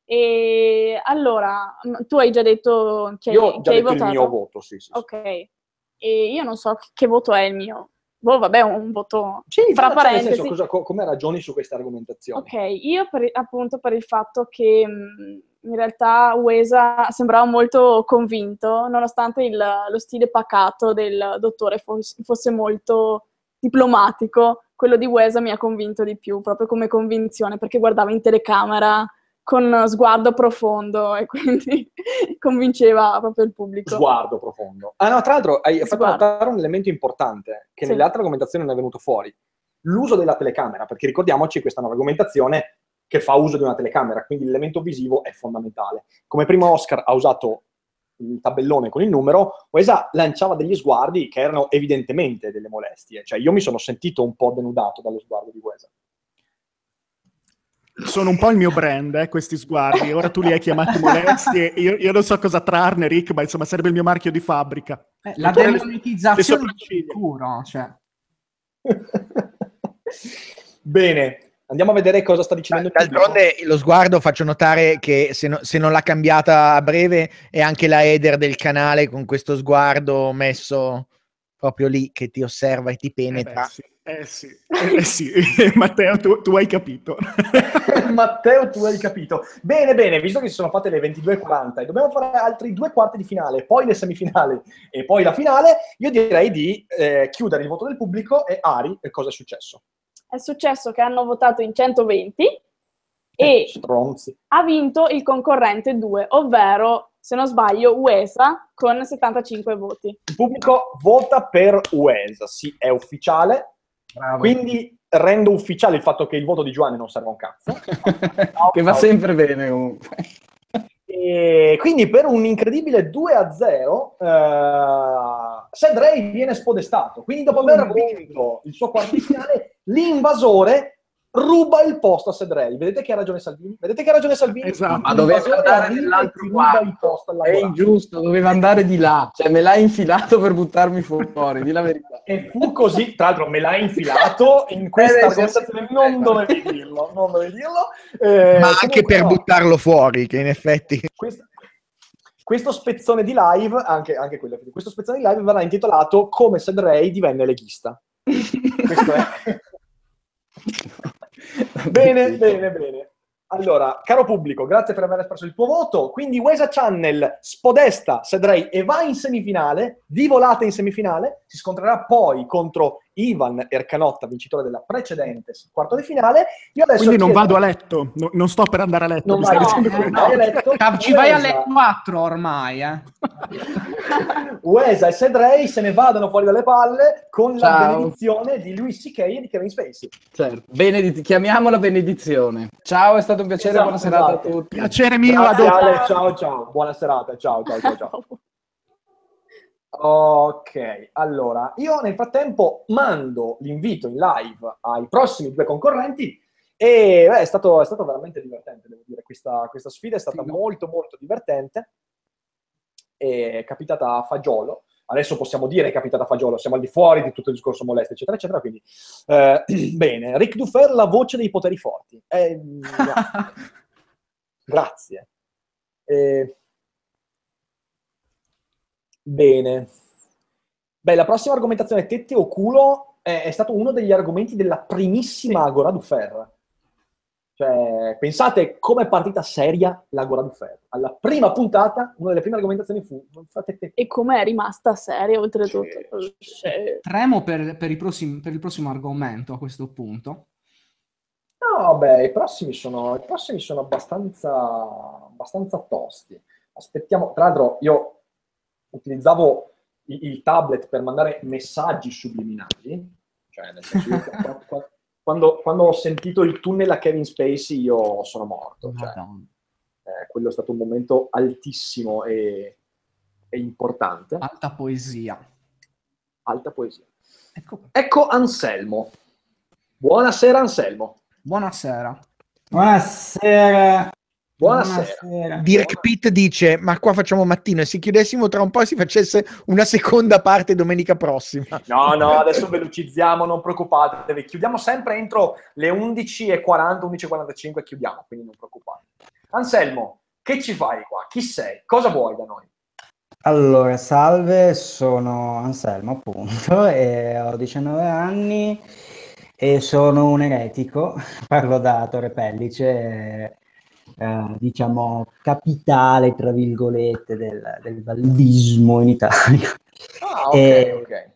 E allora, m- tu hai già detto che, Io ho che già hai detto il votato? mio voto, sì, sì. sì. Ok. E io non so che voto è il mio. Boh, vabbè, un voto Sì, fra no, cioè, nel parentesi. senso, cosa- co- come ragioni su queste argomentazioni? Ok, io per- appunto per il fatto che mh, in realtà Wesa sembrava molto convinto, nonostante il- lo stile pacato del dottore fos- fosse molto diplomatico, quello di Wesa mi ha convinto di più, proprio come convinzione, perché guardava in telecamera con sguardo profondo e quindi convinceva proprio il pubblico. Sguardo profondo. Ah no, tra l'altro hai fatto Sguardo. notare un elemento importante che Sì. nelle altre argomentazioni non è venuto fuori. L'uso della telecamera, perché ricordiamoci, questa è un'argomentazione che fa uso di una telecamera, quindi l'elemento visivo è fondamentale. Come prima Oscar ha usato il tabellone con il numero, Wesa lanciava degli sguardi che erano evidentemente delle molestie. Cioè io mi sono sentito un po' denudato dallo sguardo di Wesa. Sono un po' il mio brand, eh, questi sguardi. Ora tu li hai chiamati molestie. Io, io non so cosa trarne, Rick, ma insomma sarebbe il mio marchio di fabbrica. Eh, la Dottore, le- demonetizzazione le di sopracciglia. sicuro, cioè. Bene, andiamo a vedere cosa sta dicendo il pubblico. D'altronde lo sguardo, faccio notare che se, no- se non l'ha cambiata a breve è anche la header del canale con questo sguardo messo proprio lì che ti osserva e ti Eh, penetra. beh, sì. Eh sì, eh, sì. Matteo, tu, tu hai capito. Matteo, tu hai capito. Bene, bene, visto che si sono fatte le ventidue e quaranta e dobbiamo fare altri due quarti di finale, poi le semifinali e poi la finale, io direi di eh, chiudere il voto del pubblico. E Ari, e cosa è successo? È successo che hanno votato in centoventi Eh, e stronzi. ha vinto il concorrente due, ovvero, se non sbaglio, Wesa con settantacinque voti. Il pubblico vota per Wesa, sì, è ufficiale. Bravo. Quindi rendo ufficiale il fatto che il voto di Giovanni non serve a un cazzo. Che va sempre bene comunque. E quindi per un incredibile due a zero eh, Sedrey viene spodestato. Quindi dopo aver vinto il suo quarto di finale, l'invasore ruba il posto a Sedrey. Vedete che ha ragione Salvini? Vedete che ha ragione Salvini? Esatto. Ma doveva L'invasore andare arriva e nell'altro ti ruba quarto. il posto al È lavorare. ingiusto, doveva andare di là. Cioè, me l'hai infilato per buttarmi fuori, di la verità. E fu così, tra l'altro me l'hai infilato in questa Eh, argomentazione, sì, non sì. dovevi dirlo, non dovevi dirlo. Eh, Ma anche comunque per no. buttarlo fuori, che in effetti... Questo, questo spezzone di live, anche, anche quello, questo spezzone di live verrà intitolato Come Sedrey divenne leghista. Questo è. Bene, bene, bene. Allora, caro pubblico, grazie per aver espresso il tuo voto. Quindi Wesa Channel spodesta Sedrey e va in semifinale, di volata in semifinale, si scontrerà poi contro Ivan Ercanotta, vincitore della precedente quarto di finale. Io adesso Quindi non chiedo- vado a letto, no- non sto per andare a letto. Non mi vai, stai no, dicendo eh, questo? vai a letto. Ci vai alle Wesa- quattro ormai, eh. Uesa e Sedrey se ne vadano fuori dalle palle con la Ciao. benedizione di Louis C K e di Kevin Spacey. Certo. Benediz- chiamiamola benedizione. Ciao, è stato un piacere, Esatto, buona serata esatto. a tutti. Piacere mio, Grazie a dopo. Ale, ciao ciao, buona serata, ciao ciao ciao ciao. Ok, allora, io nel frattempo mando l'invito in live ai prossimi due concorrenti e beh, è, stato, è stato veramente divertente, devo dire, questa, questa sfida è stata molto molto divertente, è capitata a fagiolo, adesso possiamo dire è capitata a fagiolo, siamo al di fuori di tutto il discorso molestia, eccetera, eccetera, quindi eh, bene, Ric Dufer, la voce dei poteri forti. Eh, grazie. Eh, Bene. Beh, la prossima argomentazione, tette o culo, è, è stato uno degli argomenti della primissima Agora du Fer. Cioè, pensate come è partita seria l'Agora du Fer. Alla prima puntata, una delle prime argomentazioni fu tette. E come è rimasta seria, oltretutto. Sì, Sì. Tremo per, per, i prossimi- per il prossimo argomento a questo punto. No, beh, i prossimi sono, i prossimi sono abbastanza, abbastanza tosti. Aspettiamo, tra l'altro io utilizzavo il, il tablet per mandare messaggi subliminali, cioè nel senso io, qua- qua- quando, quando ho sentito il tunnel a Kevin Spacey io sono morto, cioè, Madonna. eh, quello è stato un momento altissimo e, e importante, Alta poesia. alta poesia. Ecco. Ecco Anselmo. Buonasera Anselmo. Buonasera. Buonasera. Buonasera. Dirk Pitt dice, ma qua facciamo mattino e se chiudessimo tra un po' si facesse una seconda parte domenica prossima. No, no, adesso velocizziamo, non preoccupatevi. Chiudiamo sempre entro le undici e quaranta, undici e quarantacinque chiudiamo, quindi non preoccupate. Anselmo, che ci fai qua? Chi sei? Cosa vuoi da noi? Allora, salve, sono Anselmo, appunto, e ho diciannove anni e sono un eretico. Parlo da Torre Pellice, eh, diciamo, capitale, tra virgolette, del, del valdismo in Italia. Ah, ok, E- ok.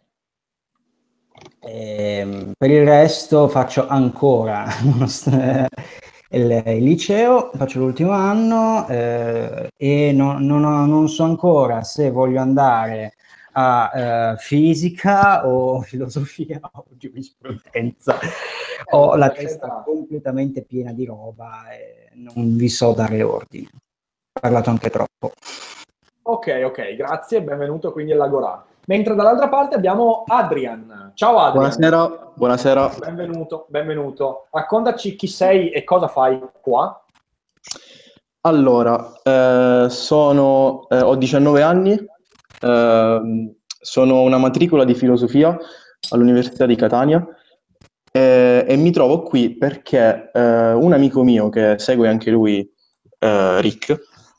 e, per il resto faccio ancora uno st- il, il liceo, faccio l'ultimo anno eh, e non, non ho- non so ancora se voglio andare a eh, fisica o filosofia o giurisprudenza. Ho la testa completamente piena di roba e non vi so dare ordine. Ho parlato anche troppo. Ok, ok, grazie, benvenuto quindi all'Agora. Mentre dall'altra parte abbiamo Adrian. Ciao Adrian. Buonasera, buonasera. Benvenuto, benvenuto. Raccontaci chi sei e cosa fai qua. Allora, eh, sono, eh, ho diciannove anni, ehm, sono una matricola di filosofia all'Università di Catania eh, e mi trovo qui perché eh, un amico mio che segue anche lui, eh, Rick,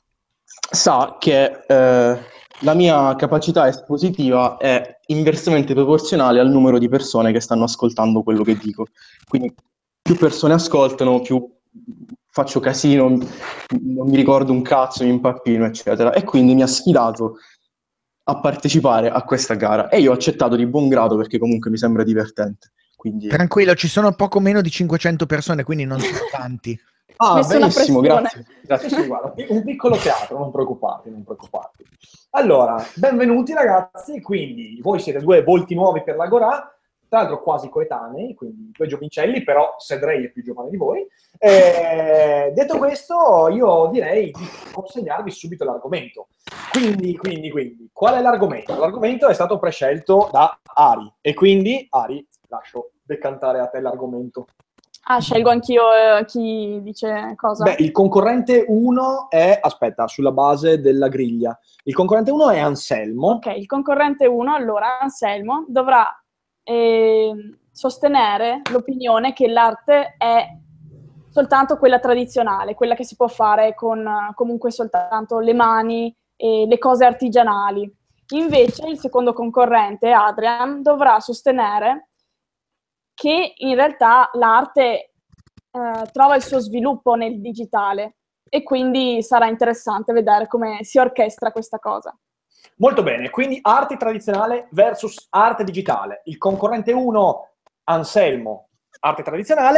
sa che eh, la mia capacità espositiva è inversamente proporzionale al numero di persone che stanno ascoltando quello che dico. Quindi più persone ascoltano, più faccio casino, non mi ricordo un cazzo, mi impappino, eccetera. E quindi mi ha sfidato a partecipare a questa gara e io ho accettato di buon grado perché comunque mi sembra divertente. Quindi... Tranquillo, ci sono poco meno di cinquecento persone, quindi non sono tanti. Ah, Nessuna benissimo, pressione. grazie. grazie. Sì, sì, guarda, un piccolo teatro, non preoccupati, non preoccupati. Allora, benvenuti ragazzi, quindi voi siete due volti nuovi per l'Agora, tra l'altro quasi coetanei, quindi due giovincelli, però Sedrey è più giovane di voi. Eh, detto questo, io direi di consegnarvi subito l'argomento. Quindi, quindi, quindi, qual è l'argomento? L'argomento è stato prescelto da Ari, e quindi, Ari, lascio decantare a te l'argomento. Ah, scelgo anch'io eh, chi dice cosa. Beh, il concorrente uno è, aspetta, sulla base della griglia. Il concorrente uno è Anselmo. Ok, il concorrente uno, allora, Anselmo, dovrà eh, sostenere l'opinione che l'arte è soltanto quella tradizionale, quella che si può fare con eh, comunque soltanto le mani e le cose artigianali. Invece il secondo concorrente, Adrian, dovrà sostenere che in realtà l'arte eh, trova il suo sviluppo nel digitale e quindi sarà interessante vedere come si orchestra questa cosa. Molto bene, quindi arte tradizionale versus arte digitale. Il concorrente uno, Anselmo, arte tradizionale,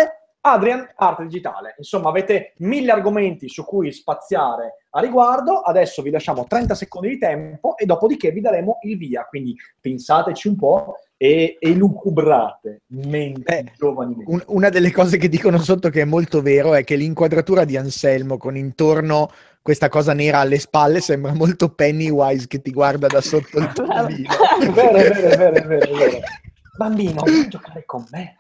Adrian, arte digitale. Insomma, avete mille argomenti su cui spaziare a riguardo. Adesso vi lasciamo trenta secondi di tempo e dopodiché vi daremo il via. Quindi pensateci un po' e elucubrate menti Beh, giovani. Menti. un- una delle cose che dicono sotto che è molto vero è che l'inquadratura di Anselmo con intorno questa cosa nera alle spalle sembra molto Pennywise che ti guarda da sotto il tavolino. È vero, è vero, è vero, è vero, è vero. Bambino, vuoi giocare con me?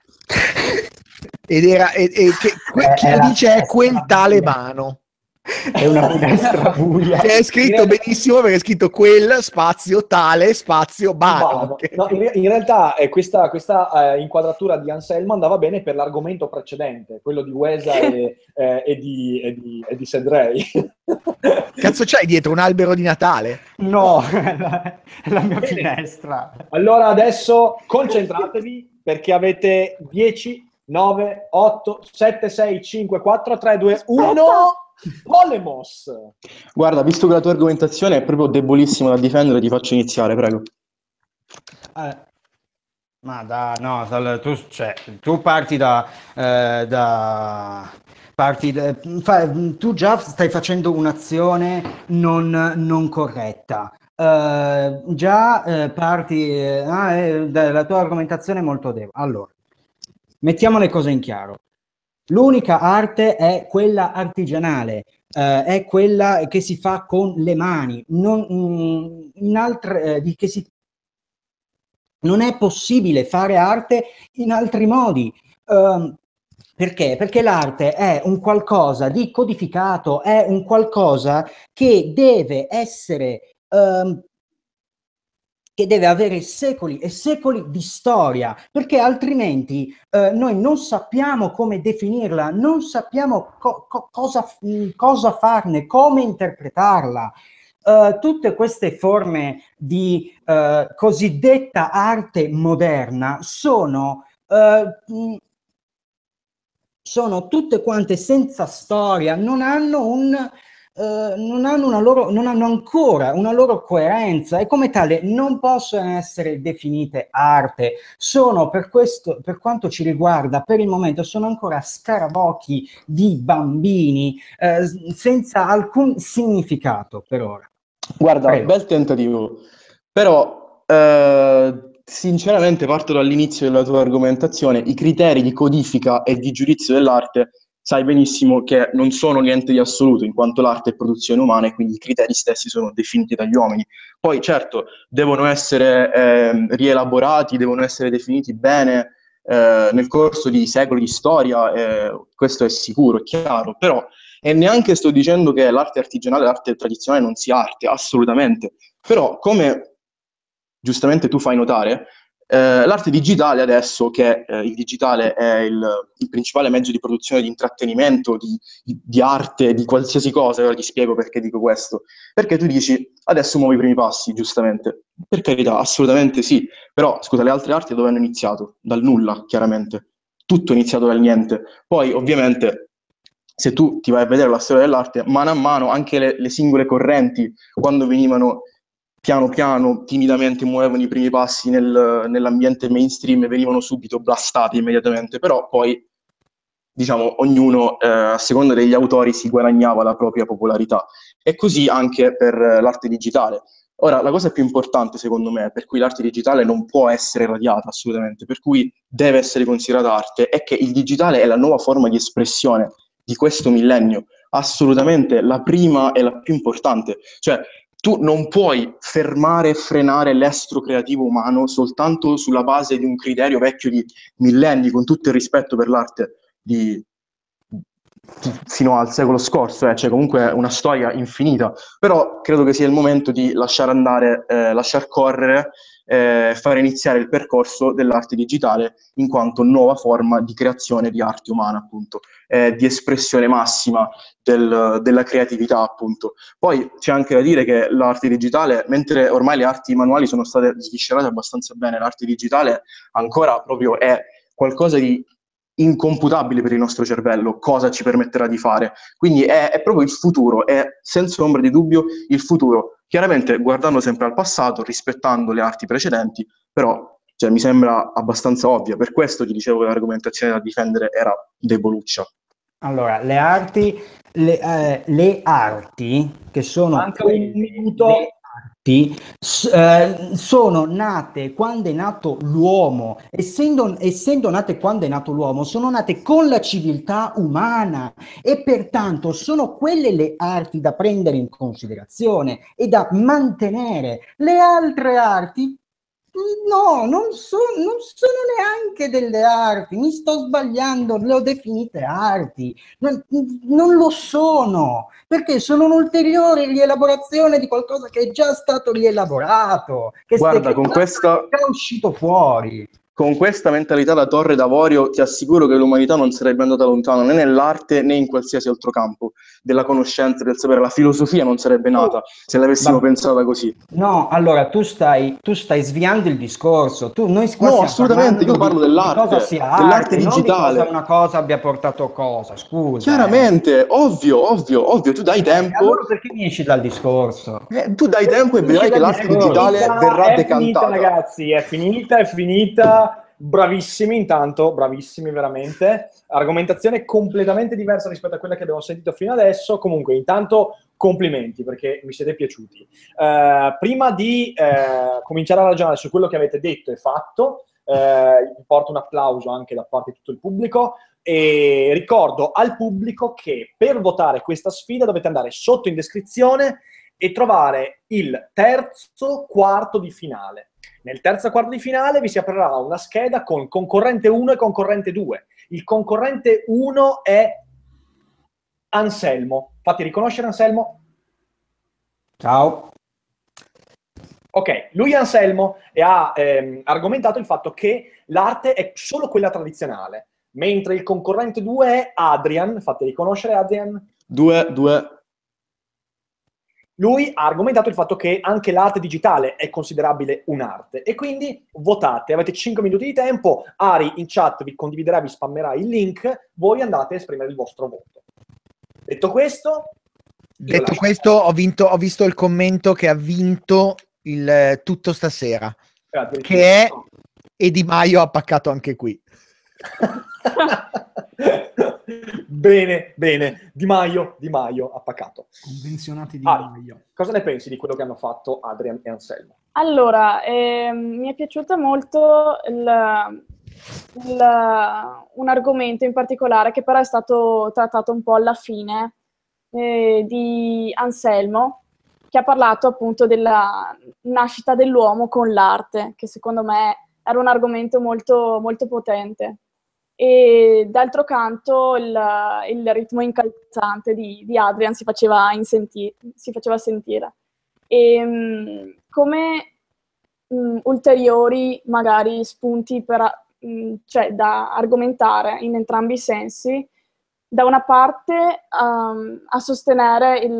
Ed era e, e che, que- È- chi è lo la dice è finestra quel buia. talebano. È una finestra buia. Che è scritto benissimo perché è scritto quel spazio tale spazio bano. Vado. No, in, in realtà eh, questa, questa eh, inquadratura di Anselmo andava bene per l'argomento precedente, quello di Wesa e, eh, e di, e di, e di Sedrey. Cazzo c'hai dietro un albero di Natale? No, è la, è la mia Bene. finestra. Allora adesso concentratevi perché avete dieci, nove, otto, sette, sei, cinque, quattro, tre, due, uno. Polemos. Guarda, visto che la tua argomentazione è proprio debolissima da difendere, ti faccio iniziare, prego. Eh, ma da, no, dal- tu, cioè, tu parti da, eh, da parti da- fa- tu già stai facendo un'azione non, non corretta. Eh, già eh, parti, eh, ah, eh, da- la tua argomentazione è molto debole. Allora, mettiamo le cose in chiaro. L'unica arte è quella artigianale, eh, è quella che si fa con le mani, non, mm, in altre, eh, di- che si non è possibile fare arte in altri modi. Ehm, perché? Perché l'arte è un qualcosa di codificato, è un qualcosa che deve essere, ehm, che deve avere secoli e secoli di storia, perché altrimenti eh, noi non sappiamo come definirla, non sappiamo co- co- cosa, mh, cosa farne, come interpretarla. Uh, tutte queste forme di uh, cosiddetta arte moderna sono, uh, mh, sono tutte quante senza storia, non hanno, un, uh, non hanno, una loro, non hanno ancora una loro coerenza e come tale non possono essere definite arte. Sono per questo, per quanto ci riguarda, per il momento sono ancora scarabocchi di bambini uh, senza alcun significato per ora. Guarda, Prego. bel tentativo, però eh, sinceramente parto dall'inizio della tua argomentazione. I criteri di codifica e di giudizio dell'arte sai benissimo che non sono niente di assoluto, in quanto l'arte è produzione umana e quindi i criteri stessi sono definiti dagli uomini. Poi certo, devono essere eh, rielaborati, devono essere definiti bene eh, nel corso di secoli di storia, eh, questo è sicuro, è chiaro, però... E neanche sto dicendo che l'arte artigianale e l'arte tradizionale non sia arte, assolutamente. Però, come giustamente tu fai notare, eh, l'arte digitale adesso, che eh, il digitale è il, il principale mezzo di produzione di intrattenimento, di, di arte, di qualsiasi cosa, ora ti spiego perché dico questo. Perché tu dici, adesso muovo i primi passi, giustamente. Per carità, assolutamente sì. Però, scusa, le altre arti dove hanno iniziato? Dal nulla, chiaramente. Tutto è iniziato dal niente. Poi, ovviamente... Se tu ti vai a vedere la storia dell'arte, mano a mano anche le, le singole correnti, quando venivano piano piano, timidamente muovevano i primi passi nel, nell'ambiente mainstream, venivano subito blastate immediatamente, però poi, diciamo, ognuno eh, a seconda degli autori si guadagnava la propria popolarità. E così anche per eh, l'arte digitale. Ora, la cosa più importante, secondo me, per cui l'arte digitale non può essere radiata assolutamente, per cui deve essere considerata arte, è che il digitale è la nuova forma di espressione di questo millennio, assolutamente la prima e la più importante. Cioè, tu non puoi fermare e frenare l'estro creativo umano soltanto sulla base di un criterio vecchio di millenni, con tutto il rispetto per l'arte di, di, fino al secolo scorso, eh, cioè comunque una storia infinita. Però credo che sia il momento di lasciare andare, eh, lasciar correre, eh, fare iniziare il percorso dell'arte digitale in quanto nuova forma di creazione di arte umana, appunto, eh, di espressione massima del, della creatività, appunto. Poi c'è anche da dire che l'arte digitale, mentre ormai le arti manuali sono state sviscerate abbastanza bene, l'arte digitale ancora proprio è qualcosa di incomputabile per il nostro cervello, cosa ci permetterà di fare. Quindi è, è proprio il futuro, è senza ombra di dubbio il futuro. Chiaramente guardando sempre al passato, rispettando le arti precedenti, però Cioè, mi sembra abbastanza ovvia. Per questo ti dicevo che l'argomentazione da difendere era deboluccia. Allora, le arti, le, eh, le arti che sono Manca un quelle- minuto. le arti, s- eh, sono nate quando è nato l'uomo. Essendo, essendo nate quando è nato l'uomo, sono nate con la civiltà umana e pertanto sono quelle le arti da prendere in considerazione e da mantenere. Le altre arti no, non, so- non sono neanche delle arti, mi sto sbagliando, le ho definite arti, non, non lo sono, perché sono un'ulteriore rielaborazione di qualcosa che è già stato rielaborato, che, Guarda, che con già- questa- che è uscito fuori. Con questa mentalità da torre d'avorio ti assicuro che l'umanità non sarebbe andata lontano né nell'arte né in qualsiasi altro campo della conoscenza, del sapere. La filosofia non sarebbe nata se l'avessimo Va- pensata così. No, allora tu stai, tu stai sviando il discorso. Tu, noi qua No, stiamo assolutamente, io parlando parlo di, dell'arte, di cosa sia dell'arte arte, non di digitale. cosa una cosa abbia portato cosa. Scusa. eh. Chiaramente, ovvio, ovvio, ovvio, tu dai E tempo, allora perché mi esci dal discorso? eh, tu dai tempo e Finisci vedrai che dal l'arte discorso. digitale Finita, verrà è finita, decantata. ragazzi, è finita, è finita. Bravissimi intanto, bravissimi veramente. Argomentazione completamente diversa rispetto a quella che abbiamo sentito fino adesso. Comunque, intanto complimenti perché mi siete piaciuti. Eh, prima di eh, cominciare a ragionare su quello che avete detto e fatto, eh, vi porto un applauso anche da parte di tutto il pubblico e ricordo al pubblico che per votare questa sfida dovete andare sotto in descrizione e trovare il terzo quarto di finale. Nel terzo quarto di finale vi si aprirà una scheda con concorrente uno e concorrente due. Il concorrente uno è Anselmo. Fatti riconoscere Anselmo? Ciao. Ok, lui è Anselmo e ha ehm, argomentato il fatto che l'arte è solo quella tradizionale, mentre il concorrente due è Adrian. Fatti riconoscere Adrian? Due, due. Lui ha argomentato il fatto che anche l'arte digitale è considerabile un'arte e quindi votate, avete cinque minuti di tempo, Ari in chat vi condividerà, vi spammerà il link, voi andate a esprimere il vostro voto. Detto questo, io Detto lascio- questo, ho, vinto, ho visto il commento che ha vinto il eh, tutto stasera, Addirittura. che è e Di Maio ha paccato anche qui. Bene, bene, Di Maio, Di Maio ha paccato. Convenzionati di Ari, Maio. cosa ne pensi di quello che hanno fatto Adrian e Anselmo? Allora, ehm, mi è piaciuto molto il, il- un argomento in particolare che però è stato trattato un po' alla fine eh, di Anselmo, che ha parlato appunto della nascita dell'uomo con l'arte, che secondo me era un argomento molto, molto potente. E d'altro canto il, il ritmo incalzante di, di Adrian si faceva, insenti- si faceva sentire. E, mh, come mh, ulteriori magari spunti per, mh, cioè, da argomentare in entrambi i sensi, da una parte um, a sostenere il,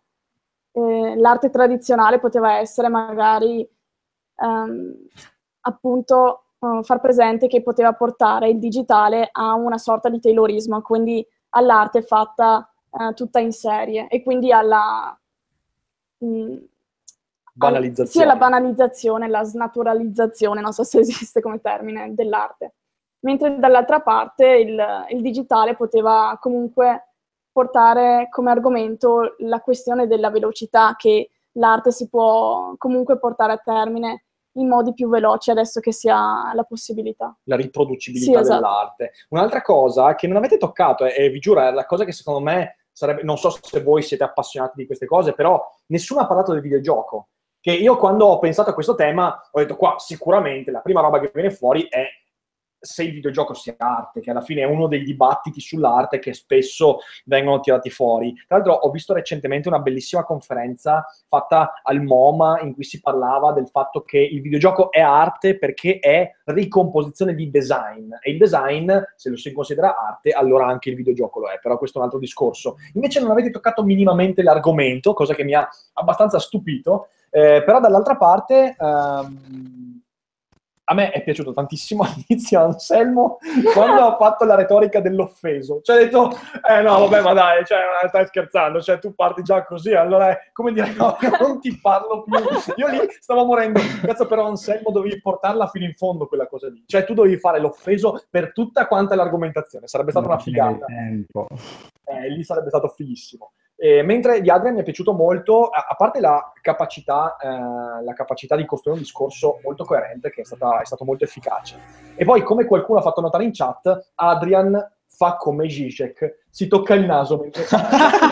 eh, l'arte tradizionale poteva essere magari um, appunto uh, far presente che poteva portare il digitale a una sorta di taylorismo, quindi all'arte fatta uh, tutta in serie e quindi alla mh, Banalizzazione. sia la banalizzazione, la snaturalizzazione, non so se esiste come termine, dell'arte. Mentre dall'altra parte il, il digitale poteva comunque portare come argomento la questione della velocità, che l'arte si può comunque portare a termine in modi più veloci adesso che si ha la possibilità. La riproducibilità Sì, esatto. dell'arte. Un'altra cosa che non avete toccato, e, e vi giuro, è la cosa che secondo me sarebbe, non so se voi siete appassionati di queste cose, però nessuno ha parlato del videogioco. Che io quando ho pensato a questo tema ho detto qua sicuramente la prima roba che viene fuori è se il videogioco sia arte, che alla fine è uno dei dibattiti sull'arte che spesso vengono tirati fuori. Tra l'altro ho visto recentemente una bellissima conferenza fatta al MoMA in cui si parlava del fatto che il videogioco è arte perché è ricomposizione di design, e il design, se lo si considera arte, allora anche il videogioco lo è, però questo è un altro discorso. Invece non avete toccato minimamente l'argomento, cosa che mi ha abbastanza stupito, eh, però dall'altra parte ehm, a me è piaciuto tantissimo all'inizio Anselmo quando ha fatto la retorica dell'offeso. Cioè ha detto, eh no, vabbè, ma dai, cioè, stai scherzando, cioè tu parti già così, allora è come dire, no, io non ti parlo più. Io lì stavo morendo. Cazzo, però Anselmo dovevi portarla fino in fondo quella cosa lì. Cioè tu dovevi fare l'offeso per tutta quanta l'argomentazione. Sarebbe stata una figata. Tempo. Eh, lì sarebbe stato fighissimo. Eh, mentre di Adrian mi è piaciuto molto, a, a parte la capacità, eh, la capacità di costruire un discorso molto coerente, che è, stata, è stato molto efficace. E poi, come qualcuno ha fatto notare in chat, Adrian fa come Zizek, si tocca il naso mentre fa.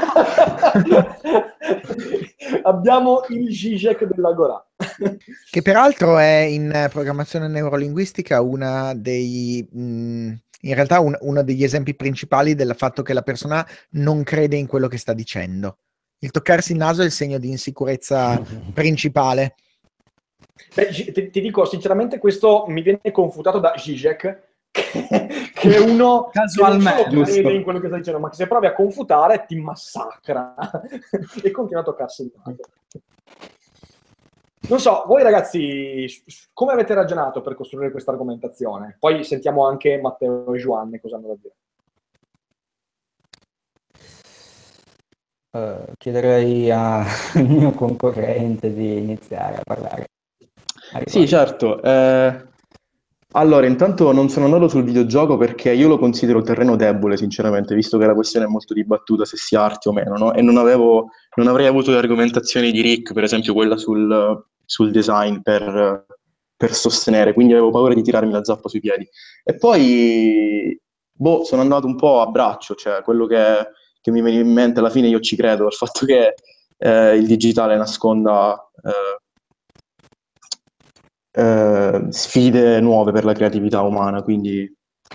Abbiamo il Zizek dell'Agorà. Che peraltro è in programmazione neurolinguistica una dei... Mh... in realtà un, uno degli esempi principali del fatto che la persona non crede in quello che sta dicendo. Il toccarsi il naso è il segno di insicurezza principale. Beh, ti, ti dico, sinceramente, questo mi viene confutato da Zizek, che, che è uno Casualmente, che non solo crede in quello che sta dicendo, ma che se provi a confutare ti massacra e continua a toccarsi il naso. Non so, voi ragazzi, come avete ragionato per costruire questa argomentazione? Poi sentiamo anche Matteo e Giovanni cosa hanno da dire. Uh, chiederei al mio concorrente di iniziare a parlare. Sì, certo. Eh, allora, intanto non sono andato sul videogioco perché io lo considero terreno debole, sinceramente, visto che la questione è molto dibattuta se sia arte o meno, no? E non avevo, non avrei avuto le argomentazioni di Rick, per esempio quella sul... sul design per, per sostenere, quindi avevo paura di tirarmi la zappa sui piedi. E poi, boh, sono andato un po' a braccio, cioè quello che, che mi viene in mente, alla fine io ci credo, al fatto che eh, il digitale nasconda eh, eh, sfide nuove per la creatività umana, quindi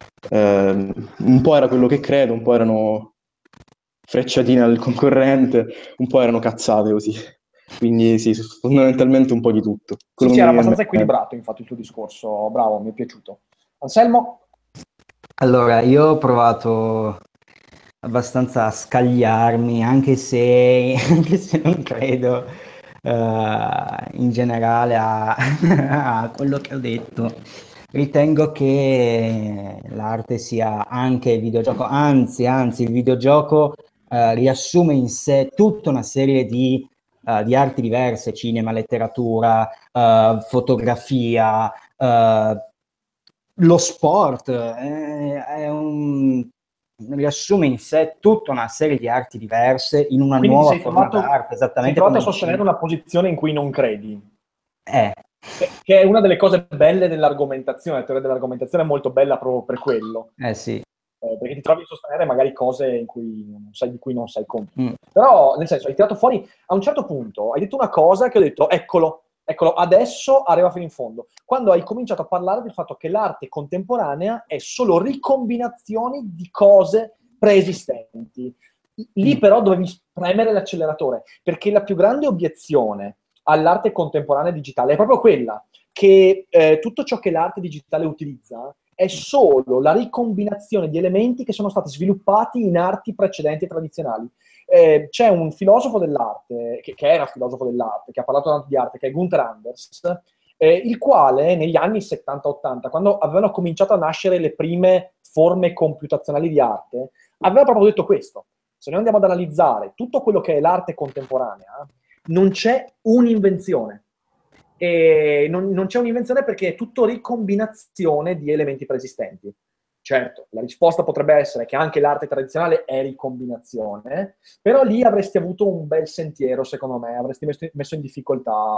eh, un po' era quello che credo, un po' erano frecciatine al concorrente, un po' erano cazzate così. Quindi sì, fondamentalmente un po' di tutto. Sì, sì, era abbastanza equilibrato, infatti, il tuo discorso. Bravo, mi è piaciuto. Anselmo? Allora, io ho provato abbastanza a scagliarmi, anche se, anche se non credo uh, in generale a, a quello che ho detto. Ritengo che l'arte sia anche il videogioco, anzi, anzi, il videogioco uh, riassume in sé tutta una serie di Uh, di arti diverse, cinema, letteratura, uh, fotografia, uh, lo sport, è, è un, riassume in sé tutta una serie di arti diverse in una Quindi nuova sei forma trovato, d'arte, esattamente sei trovato come a sostenere una posizione in cui non credi. Eh. Che è una delle cose belle dell'argomentazione, la teoria dell'argomentazione è molto bella proprio per quello. Eh sì. Eh, perché ti trovi a sostenere magari cose in cui non sai, di cui non sai conto. Mm. Però, nel senso, hai tirato fuori, a un certo punto, hai detto una cosa che ho detto, eccolo, eccolo, adesso arriva fino in fondo. Quando hai cominciato a parlare del fatto che l'arte contemporanea è solo ricombinazioni di cose preesistenti. Lì però dovevi premere l'acceleratore, perché la più grande obiezione all'arte contemporanea digitale è proprio quella, che eh, tutto ciò che l'arte digitale utilizza è solo la ricombinazione di elementi che sono stati sviluppati in arti precedenti e tradizionali. Eh, c'è un filosofo dell'arte, che, che era filosofo dell'arte, che ha parlato tanto di arte, che è Gunther Anders, eh, il quale negli anni settanta ottanta, quando avevano cominciato a nascere le prime forme computazionali di arte, aveva proprio detto questo. Se noi andiamo ad analizzare tutto quello che è l'arte contemporanea, non c'è un'invenzione. E non, non c'è un'invenzione perché è tutto ricombinazione di elementi preesistenti. Certo, la risposta potrebbe essere che anche l'arte tradizionale è ricombinazione, però lì avresti avuto un bel sentiero, secondo me, avresti messo, messo in difficoltà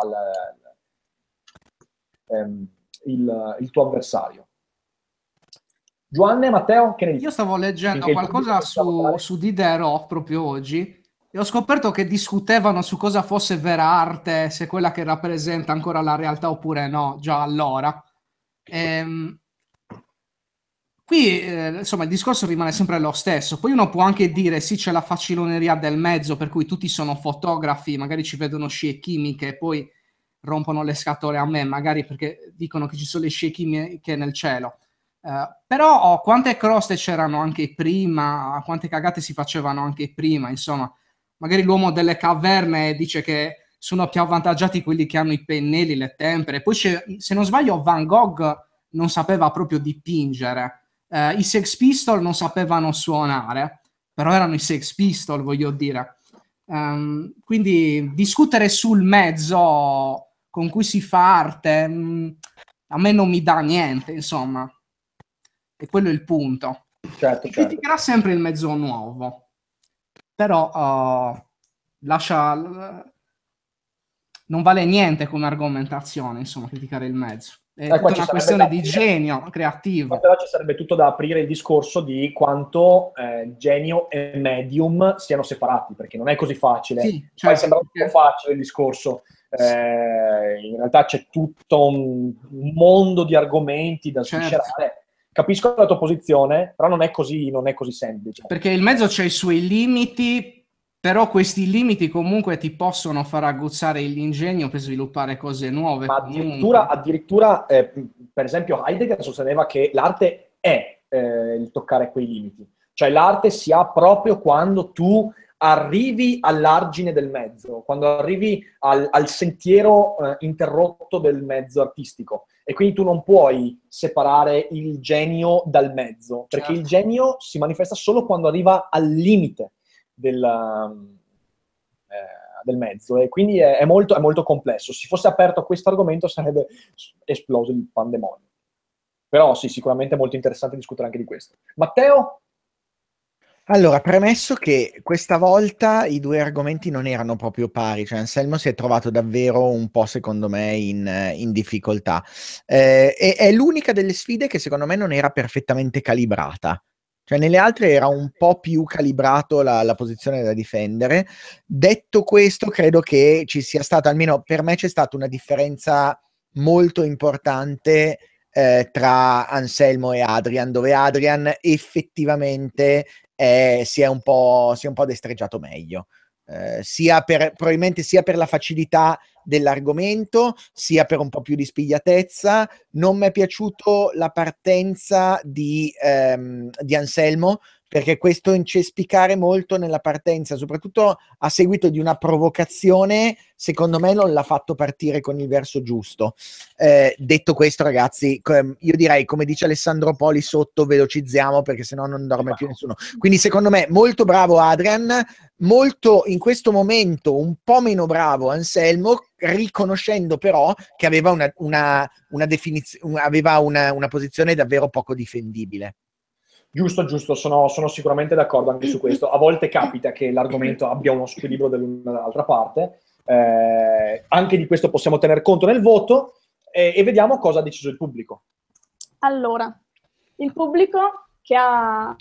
il, il, il, il tuo avversario. Giovanni, Matteo, che ne dici? Io stavo leggendo qualcosa su, su Diderot proprio oggi, e ho scoperto che discutevano su cosa fosse vera arte, se quella che rappresenta ancora la realtà oppure no, già allora. Ehm, qui, eh, insomma, il discorso rimane sempre lo stesso. Poi uno può anche dire, sì, c'è la faciloneria del mezzo, per cui tutti sono fotografi, magari ci vedono scie chimiche e poi rompono le scatole a me, magari perché dicono che ci sono le scie chimiche nel cielo. Uh, però oh, quante croste c'erano anche prima, quante cagate si facevano anche prima, insomma. Magari l'uomo delle caverne dice che sono più avvantaggiati quelli che hanno i pennelli, le tempere. Poi c'è, se non sbaglio, Van Gogh non sapeva proprio dipingere. Eh, I Sex Pistols non sapevano suonare, però erano i Sex Pistols, voglio dire. Um, quindi discutere sul mezzo con cui si fa arte mh, a me non mi dà niente, insomma. E quello è il punto. Certo, Si certo. criticherà sempre il mezzo nuovo, però uh, lascia... non vale niente come argomentazione, insomma, criticare il mezzo. È Eh, qua tutta ci una sarebbe questione da di dire- genio creativo. Però ci sarebbe tutto da aprire il discorso di quanto eh, genio e medium siano separati, perché non è così facile. Sì, Poi certo, sembra un po' perché- facile il discorso. Eh, in realtà c'è tutto un un mondo di argomenti da Certo. sviscerare. Capisco la tua posizione, però non è così, non è così semplice. Perché il mezzo c'ha i suoi limiti, però questi limiti comunque ti possono far aguzzare l'ingegno per sviluppare cose nuove. Ma comunque. addirittura, addirittura eh, per esempio, Heidegger sosteneva che l'arte è eh, il toccare quei limiti. Cioè l'arte si ha proprio quando tu arrivi all'argine del mezzo, quando arrivi al, al sentiero eh, interrotto del mezzo artistico. E quindi tu non puoi separare il genio dal mezzo, perché Certo. il genio si manifesta solo quando arriva al limite del, eh, del mezzo, e quindi è, è molto, è molto complesso. Se fosse aperto a questo argomento sarebbe esploso il pandemonio. Però sì, sicuramente è molto interessante discutere anche di questo. Matteo? Allora, premesso che questa volta i due argomenti non erano proprio pari, cioè Anselmo si è trovato davvero un po', secondo me, in, in difficoltà. Eh, e è l'unica delle sfide che secondo me non era perfettamente calibrata. Cioè nelle altre era un po' più calibrato la, la posizione da difendere. Detto questo, credo che ci sia stata, almeno per me c'è stata una differenza molto importante eh, tra Anselmo e Adrian, dove Adrian effettivamente eh, si è un po', si è un po' destreggiato meglio. Eh, sia per, probabilmente sia per la facilità dell'argomento, sia per un po' più di spigliatezza. Non mi è piaciuto la partenza di, ehm, di Anselmo, perché questo incespicare molto nella partenza, soprattutto a seguito di una provocazione, secondo me non l'ha fatto partire con il verso giusto. Eh, detto questo, ragazzi, io direi, come dice Alessandro Poli sotto, velocizziamo perché sennò non dorme più nessuno. Quindi secondo me molto bravo Adrian, molto in questo momento un po' meno bravo Anselmo, riconoscendo però che aveva una, una, una definizione, aveva una, una posizione davvero poco difendibile. Giusto, giusto, sono, sono sicuramente d'accordo anche su questo. A volte capita che l'argomento abbia uno squilibrio dell'una dall'altra parte. Eh, anche di questo possiamo tener conto nel voto e, e vediamo cosa ha deciso il pubblico. Allora, il pubblico che ha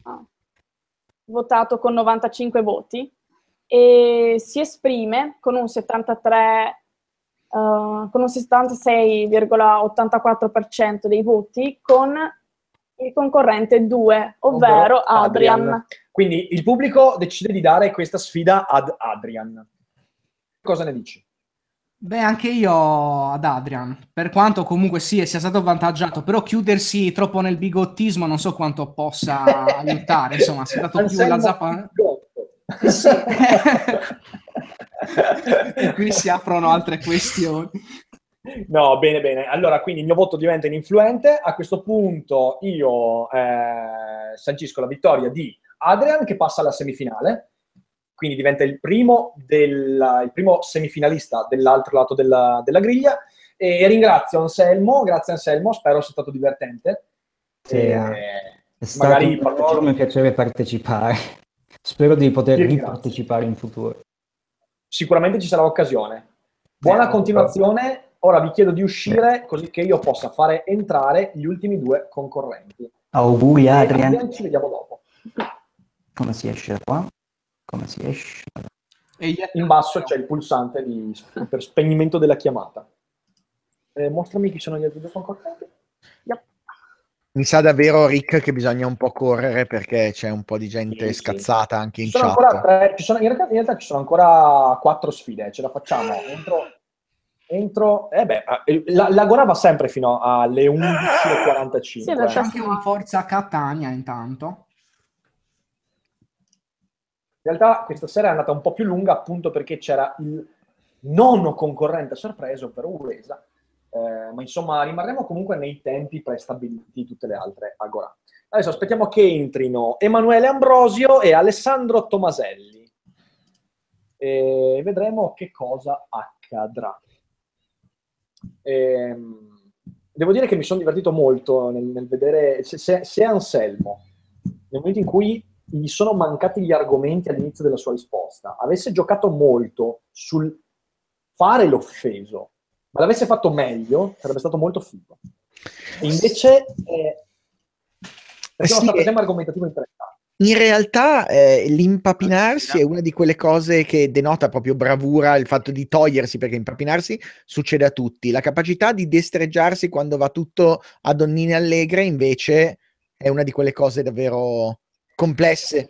votato con novantacinque voti e si esprime con un settantatré, uh, con un settantasei virgola ottantaquattro per cento dei voti con il concorrente due, ovvero, ovvero Adrian. Adrian. Quindi il pubblico decide di dare questa sfida ad Adrian. Cosa ne dici? Beh, anche io ad Adrian, per quanto comunque sì, sia stato avvantaggiato, però chiudersi troppo nel bigottismo non so quanto possa aiutare, insomma, si è dato più la zappa... Eh sì. E qui si aprono altre questioni. No, bene, bene. Allora, quindi il mio voto diventa ininfluente. A questo punto io eh, sancisco la vittoria di Adrian, che passa alla semifinale. Quindi diventa il primo, del, il primo semifinalista dell'altro lato della, della griglia. E, e ringrazio Anselmo. Grazie Anselmo, spero sia stato divertente. Sì, e, è stato un enorme piacere partecipare. Spero di poter ripartecipare in futuro. Sicuramente ci sarà occasione. Buona eh, continuazione. Ora vi chiedo di uscire così che io possa fare entrare gli ultimi due concorrenti. Auguri Adrian. Adrian, ci vediamo dopo. Come si esce da qua? Come si esce? In basso c'è il pulsante di, per spegnimento della chiamata. Eh, mostrami chi sono gli altri due concorrenti. Yep. Mi sa davvero, Rick, che bisogna un po' correre perché c'è un po' di gente sì, scazzata sì. anche in ci sono chat. Ancora tre, ci sono, in, realtà, in realtà ci sono ancora quattro sfide, ce la facciamo. Entro... Entro, eh beh, la, la Gora va sempre fino alle undici e quarantacinque. Sì, c'è anche un Forza Catania intanto. In realtà questa sera è andata un po' più lunga appunto perché c'era il nono concorrente sorpreso per Uresa, eh, ma insomma rimarremo comunque nei tempi prestabiliti di tutte le altre Agorà. Adesso aspettiamo che entrino Emanuele Ambrosio e Alessandro Tomaselli e vedremo che cosa accadrà. Ehm, devo dire che mi sono divertito molto nel, nel vedere se, se, se Anselmo, nel momento in cui gli sono mancati gli argomenti all'inizio della sua risposta, avesse giocato molto sul fare l'offeso, ma l'avesse fatto meglio, sarebbe stato molto figo. E invece eh, perché Sì, non stato argomentativo interessante. in realtà eh, l'impapinarsi è una di quelle cose che denota proprio bravura, il fatto di togliersi, perché impapinarsi succede a tutti. La capacità di destreggiarsi quando va tutto a donnine allegre invece è una di quelle cose davvero complesse.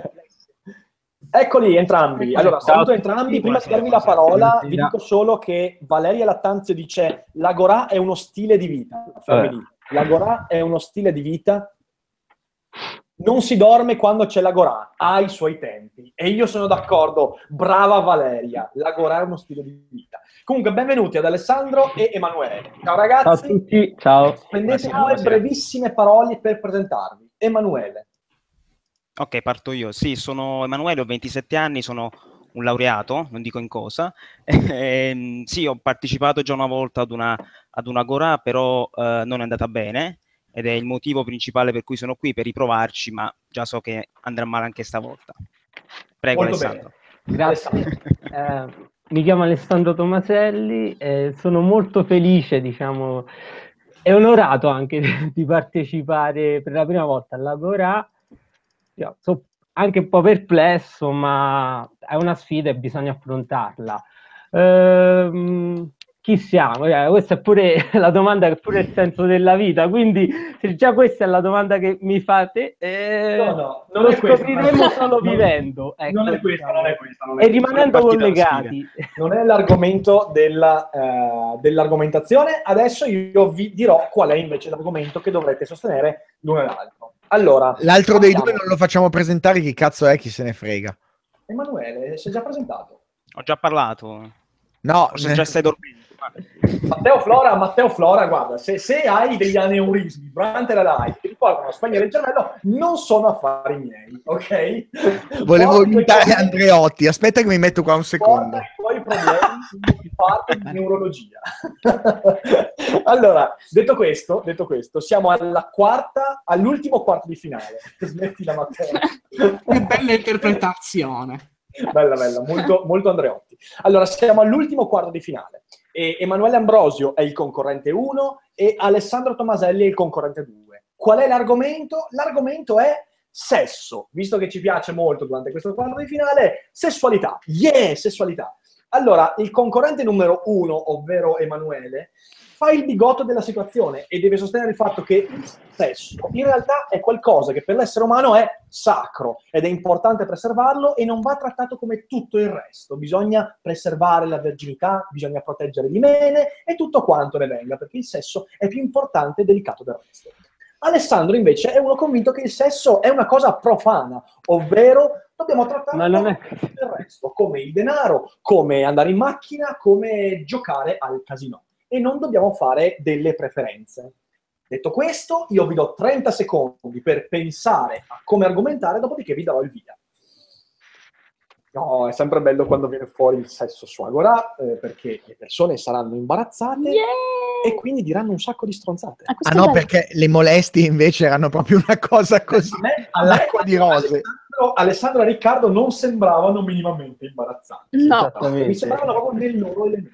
Eccoli entrambi. Allora, Ciao saluto a tutti, entrambi. Prima di buonasera, darvi la buonasera. parola, Buonasera. vi dico solo che Valeria Lattanzio dice l'Agorà è uno stile di vita. Fermi lì. L'Agorà è uno stile di vita. Non si dorme quando c'è l'Agorà, ha i suoi tempi. E io sono d'accordo. Brava Valeria. L'Agorà è uno stile di vita. Comunque, benvenuti ad Alessandro e Emanuele. Ciao ragazzi. Ciao a tutti, ciao. Spendete Buonasera, due buonasera. brevissime parole per presentarvi. Emanuele. Ok, parto io. Sì, sono Emanuele, ho ventisette anni, sono un laureato, non dico in cosa. Ehm, sì, ho partecipato già una volta ad una, ad una Agorà, però eh, non è andata bene, ed è il motivo principale per cui sono qui, per riprovarci, ma già so che andrà male anche stavolta. Prego, Molto Alessandro. Grazie. Eh, mi chiamo Alessandro Tomaselli e sono molto felice, diciamo, e onorato anche di partecipare per la prima volta all'Agorà. Io so anche un po' perplesso, ma è una sfida e bisogna affrontarla. Ehm, chi siamo? Eh, questa è pure la domanda che è pure il senso della vita, quindi se già questa è la domanda che mi fate, eh, No, no, non lo è questa, scopriremo non è- solo non- vivendo. Ecco, non è questa, diciamo. non è questa. Non è E questa. rimanendo Non è partita la collegati. Non è l'argomento della, eh, dell'argomentazione. Adesso io vi dirò qual è invece l'argomento che dovrete sostenere l'uno e l'altro. Allora, L'altro dei partiamo. due non lo facciamo presentare, chi cazzo è, chi se ne frega. Emanuele, si è già presentato. Ho già parlato. No, Forse già stai dormendo. Matteo Flora, Matteo Flora, guarda, se, se hai degli aneurismi durante la live che ti portano a spegnere il cervello, non sono affari miei, ok? volevo Porti i tuoi imitare problemi- Andreotti, aspetta che mi metto qua un secondo. porta i tuoi problemi di parte di neurologia. Allora, detto questo, detto questo, siamo alla quarta, all'ultimo quarto di finale. Smettila, Matteo. Che bella interpretazione. Bella, bella, molto, molto Andreotti. Allora, siamo all'ultimo quarto di finale. E Emanuele Ambrosio è il concorrente uno e Alessandro Tomaselli è il concorrente due. Qual è l'argomento? L'argomento è sesso, visto che ci piace molto durante questo quarto di finale, sessualità. Yeah, sessualità. Allora, il concorrente numero uno, ovvero Emanuele, fa il bigotto della situazione e deve sostenere il fatto che il sesso in realtà è qualcosa che per l'essere umano è sacro ed è importante preservarlo e non va trattato come tutto il resto. Bisogna preservare la verginità, bisogna proteggere l'imene e tutto quanto ne venga, perché il sesso è più importante e delicato del resto. Alessandro invece è uno convinto che il sesso è una cosa profana, ovvero dobbiamo trattarlo Ma non è- come tutto il resto, come il denaro, come andare in macchina, come giocare al casino. E non dobbiamo fare delle preferenze. Detto questo, io vi do trenta secondi per pensare a come argomentare, dopodiché vi darò il via. No, è sempre bello quando viene fuori il sesso su Agorà, eh, perché le persone saranno imbarazzate Yeah! e quindi diranno un sacco di stronzate. Ah, Ah questo è no, bello. perché le molestie invece erano proprio una cosa così, A me- a me- all'acqua di rose. Alessandro, Alessandro e Riccardo non sembravano minimamente imbarazzanti. No. Esattamente. Mi sembravano proprio nel loro elemento.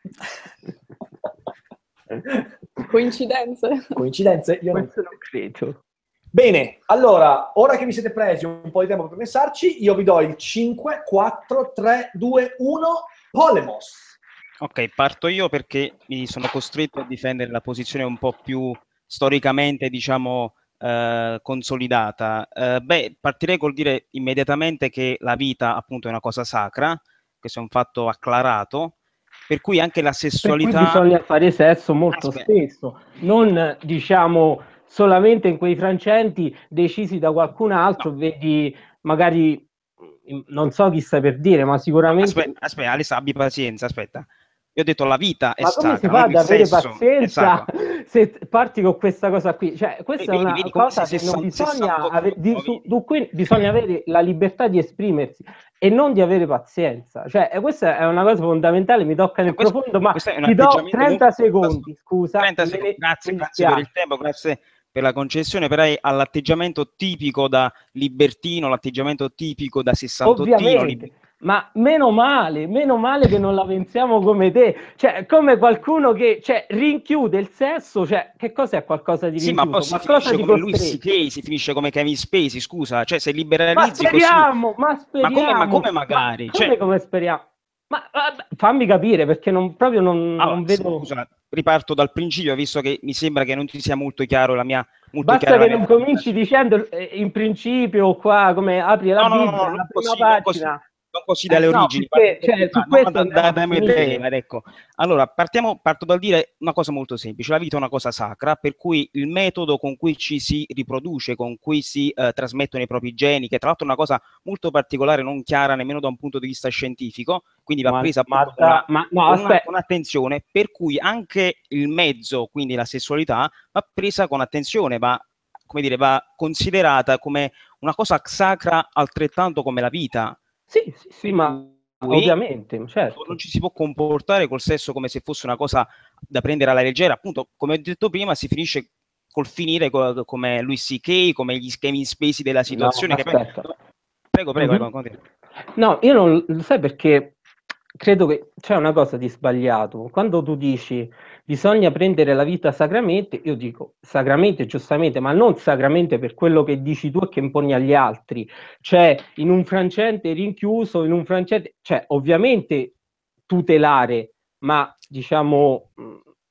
Coincidenze. Coincidenze? Io non Questo non credo. Bene, allora, ora che vi siete presi un po' di tempo per pensarci, io vi do il cinque, quattro, tre, due, uno, Polemos. Ok, parto io perché mi sono costretto a difendere la posizione un po' più storicamente, diciamo, eh, consolidata. Eh, beh, partirei col dire immediatamente che la vita, appunto, è una cosa sacra, questo è un fatto acclarato, per cui anche la Per cui sessualità... bisogna fare sesso molto Aspetta. spesso, non diciamo solamente in quei frangenti decisi da qualcun altro, vedi magari non so chi sta per dire, ma sicuramente... Aspetta, aspetta, Alessà, abbi pazienza, aspetta. Io ho detto la vita è Ma come sacra, si fa ad il avere sesso pazienza è se parti con questa cosa qui? Cioè, questa vedi, è una vedi come cosa sei che non sessanta, bisogna avere, di, sessantotto, su, su cui bisogna avere la libertà di esprimersi e non di avere pazienza. Cioè, e questa è una cosa fondamentale, mi tocca nel questo, profondo, ma questo è un ti do atteggiamento trenta molto secondi, scusa. trenta me secondi. ne- Grazie, mi grazie per il dispiace. tempo, grazie per la concessione, però è all'atteggiamento tipico da libertino, l'atteggiamento tipico da sessantottino. Ovviamente, ma meno male, meno male che non la pensiamo come te, cioè come qualcuno che cioè, rinchiude il sesso, cioè che cos'è qualcosa di Sì, ma rinchiuso? poi si Qualcosa finisce di come Louis costretto. C K, si finisce come Kevin Spacey, scusa, cioè se Ma liberalizzi così, speriamo, ma ma come, ma speriamo, come ma magari? come, Cioè, come speriamo? Ma vabbè, fammi capire perché non, proprio non, allora, non vedo... scusa, riparto dal principio, visto che mi sembra che non ti sia molto chiaro la mia, molto Basta chiara la che mia non cominci argomentazione. dicendo eh, in principio qua come apri la No, no, no, Bibbia, no, non la prima così, non così, pagina. non così Eh, dalle no, origini, perché parto cioè, da, su no, questo da, da, andiamo a da me finire. tema, ecco. Allora, partiamo, parto dal dire una cosa molto semplice, la vita è una cosa sacra, per cui il metodo con cui ci si riproduce, con cui si eh, trasmettono i propri geni, che tra l'altro è una cosa molto particolare, non chiara nemmeno da un punto di vista scientifico, quindi va Ma, presa ma, appunto con, da, una, ma no, con, una, aspetta, con attenzione, per cui anche il mezzo, quindi la sessualità, va presa con attenzione, va, come dire, va considerata come una cosa sacra altrettanto come la vita. sì, sì, sì, ma Cui ovviamente, certo. non ci si può comportare col sesso come se fosse una cosa da prendere alla leggera, appunto, come ho detto prima, si finisce col finire co- come Louis C K, come gli Kevin Spacey della situazione. No, che poi... aspetta. Prego, prego, Mhm. prego, continua. No, io non lo sai perché credo che c'è una cosa di sbagliato. Quando tu dici bisogna prendere la vita sacramente, io dico sacramente, giustamente, ma non sacramente per quello che dici tu e che imponi agli altri. Cioè, in un frangente rinchiuso, in un frangente, cioè, ovviamente tutelare, ma diciamo... mh,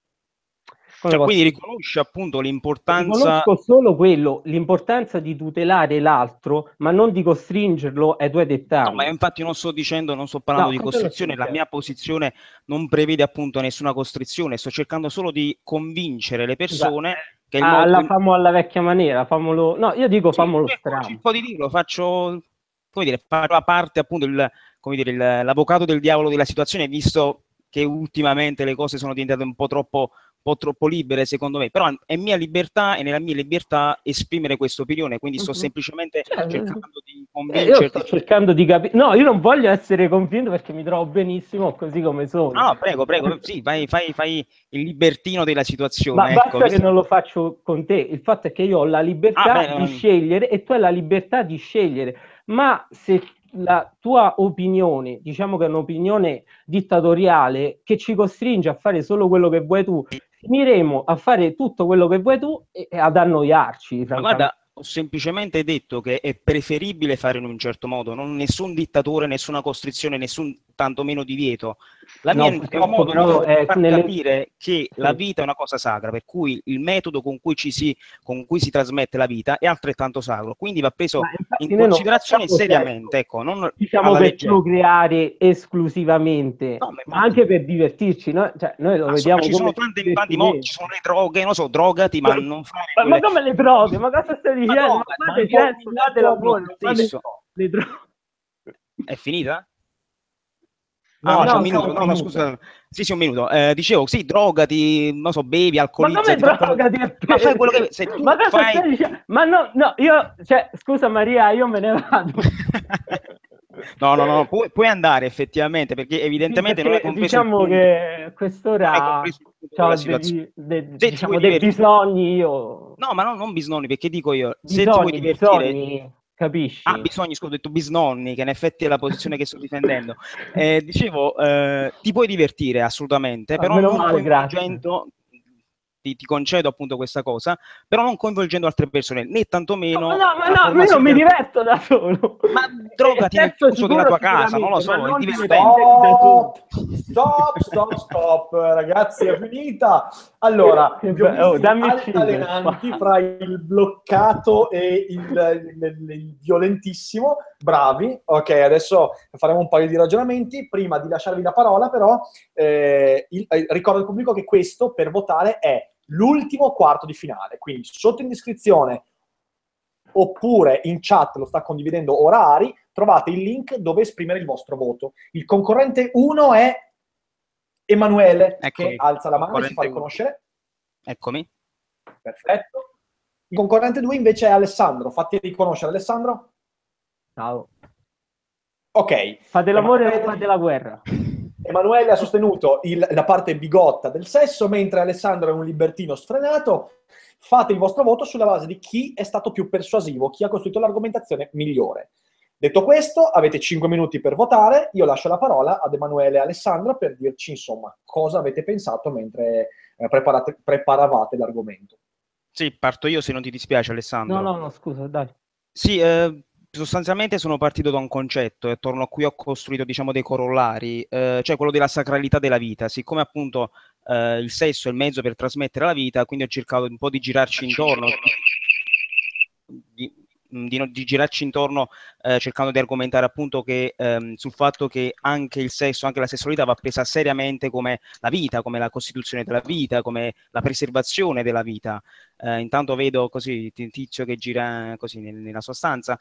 come Cioè, quindi posso dire? riconosce appunto l'importanza. Riconosco solo quello, l'importanza di tutelare l'altro, ma non di costringerlo ai tuoi No, dettami. ma infatti non sto dicendo, non sto parlando No, di cosa lo sto costrizione, la dicendo? mia posizione non prevede appunto nessuna costrizione, sto cercando solo di convincere le Scusa, persone che il ah, modo la in... famo alla vecchia maniera, famolo... No, io dico Sì, famolo ecco, strano. un po' di dirlo, faccio, come dire, faccio a parte appunto il, come dire, il- l'avvocato del diavolo della situazione, visto che ultimamente le cose sono diventate un po' troppo, un po' troppo libere, secondo me, però è mia libertà e nella mia libertà esprimere questa opinione, quindi sto Mhm. semplicemente Cioè, cercando di eh, io sto convincerti. cercando di capire... No, io non voglio essere convinto perché mi trovo benissimo così come sono. No, prego, prego, sì, fai, fai, fai il libertino della Ma situazione, basta ecco, che visto... non lo faccio con te, il fatto è che io ho la Ah, libertà beh, di mm, scegliere e tu hai la libertà di scegliere, ma se la tua opinione, diciamo che è un'opinione dittatoriale che ci costringe a fare solo quello che vuoi tu, finiremo a fare tutto quello che vuoi tu e, e ad annoiarci, ma francamente. guarda, ho semplicemente detto che è preferibile fare in un certo modo, non nessun dittatore, nessuna costrizione, nessun tantomeno divieto. La No, mia è un purtroppo modo però di è far nelle... capire che Sì. la vita è una cosa sacra, per cui il metodo con cui, ci si, con cui si trasmette la vita è altrettanto sacro, quindi va preso Ma infatti in noi non considerazione facciamo seriamente, sesso, ecco, non diciamo, alla per leggera. procreare esclusivamente, No, ma ma anche infatti, per divertirci, no? Cioè, noi lo ma so- ma vediamo ci come sono tanti, tanti modi, divertimento. ci sono le droghe, non so, drogati, ma non fare Ma, ma quelle... come le droghe? Ma cosa stai Ma dicendo? no, Ma ma fate il sesso, movimento fate l'amore, non fate stesso. le droghe. È finita? No, Ah, no, c'è no, un ancora minuto. un No, no, minuto. scusa. Sì, sì, un minuto. Eh, dicevo, sì, drogati, non so, bevi, Ma come alcolizzati, fai quello... drogati e Ma fai quello che... Se tu Ma cosa fai... stai dicendo? Ma no, no, io, cioè, scusa Maria, io me ne vado. No, no, no, puoi, puoi andare effettivamente, perché Sì, evidentemente non è perché compreso il diciamo punto. che a Non è quest'ora compreso il punto della ho situazione. degli, de- Se ti vuoi diciamo, dei divertire... bisogni io. No, ma no, non bisogni, perché dico io, se ti vuoi Bisogni, divertire... bisogni, capisci? Ah, bisogni, scusa, ho detto bisnonni, che in effetti è la posizione che sto difendendo. Eh, dicevo, eh, ti puoi divertire assolutamente, Ah, però meno non male, grazie. coinvolgendo, ti, ti concedo appunto questa cosa, però non coinvolgendo altre persone, né tantomeno Ma no, ma una no, forma io non mi singer- diverto da solo. Ma Eh, drogati nel terzo chiuso della sicuro tua casa, non lo sicuramente, ma so, è non divertente. divertirmi da solo. Stop, stop, stop, stop, ragazzi, è finita. Allora, Che vi ho be- oh, visti dammi il cibo, altalenanti qua. fra il bloccato e il, il- il violentissimo. Bravi. Ok, adesso faremo un paio di ragionamenti. Prima di lasciarvi la parola, però, eh, il- eh, ricordo al pubblico che questo per votare è l'ultimo quarto di finale. Quindi sotto in descrizione oppure in chat lo sta condividendo ora Ari, trovate il link dove esprimere il vostro voto. Il concorrente uno è Emanuele, Eccomi. che alza la mano e si fa Concorrente riconoscere. Eccomi. Perfetto. Il concorrente due invece è Alessandro. Fatti riconoscere, Alessandro. Ciao. Ok. Fate l'amore Emanuele- e fate la guerra. Emanuele ha sostenuto il- la parte bigotta del sesso, mentre Alessandro è un libertino sfrenato. Fate il vostro voto sulla base di chi è stato più persuasivo, chi ha costruito l'argomentazione migliore. Detto questo, avete cinque minuti per votare. Io lascio la parola ad Emanuele e Alessandro per dirci, insomma, cosa avete pensato mentre eh, preparate- preparavate l'argomento. Sì, parto io se non ti dispiace, Alessandro. No, no, no, scusa, dai. Sì, eh, sostanzialmente sono partito da un concetto e attorno a cui ho costruito, diciamo, dei corollari, eh, cioè quello della sacralità della vita. Siccome appunto eh, il sesso è il mezzo per trasmettere la vita, quindi ho cercato un po' di girarci intorno, di, di, no- di girarci intorno eh, cercando di argomentare appunto che ehm, sul fatto che anche il sesso, anche la sessualità va presa seriamente come la vita, come la costituzione della vita, come la preservazione della vita. Eh, intanto vedo così il tizio che gira così nel- nella sua stanza.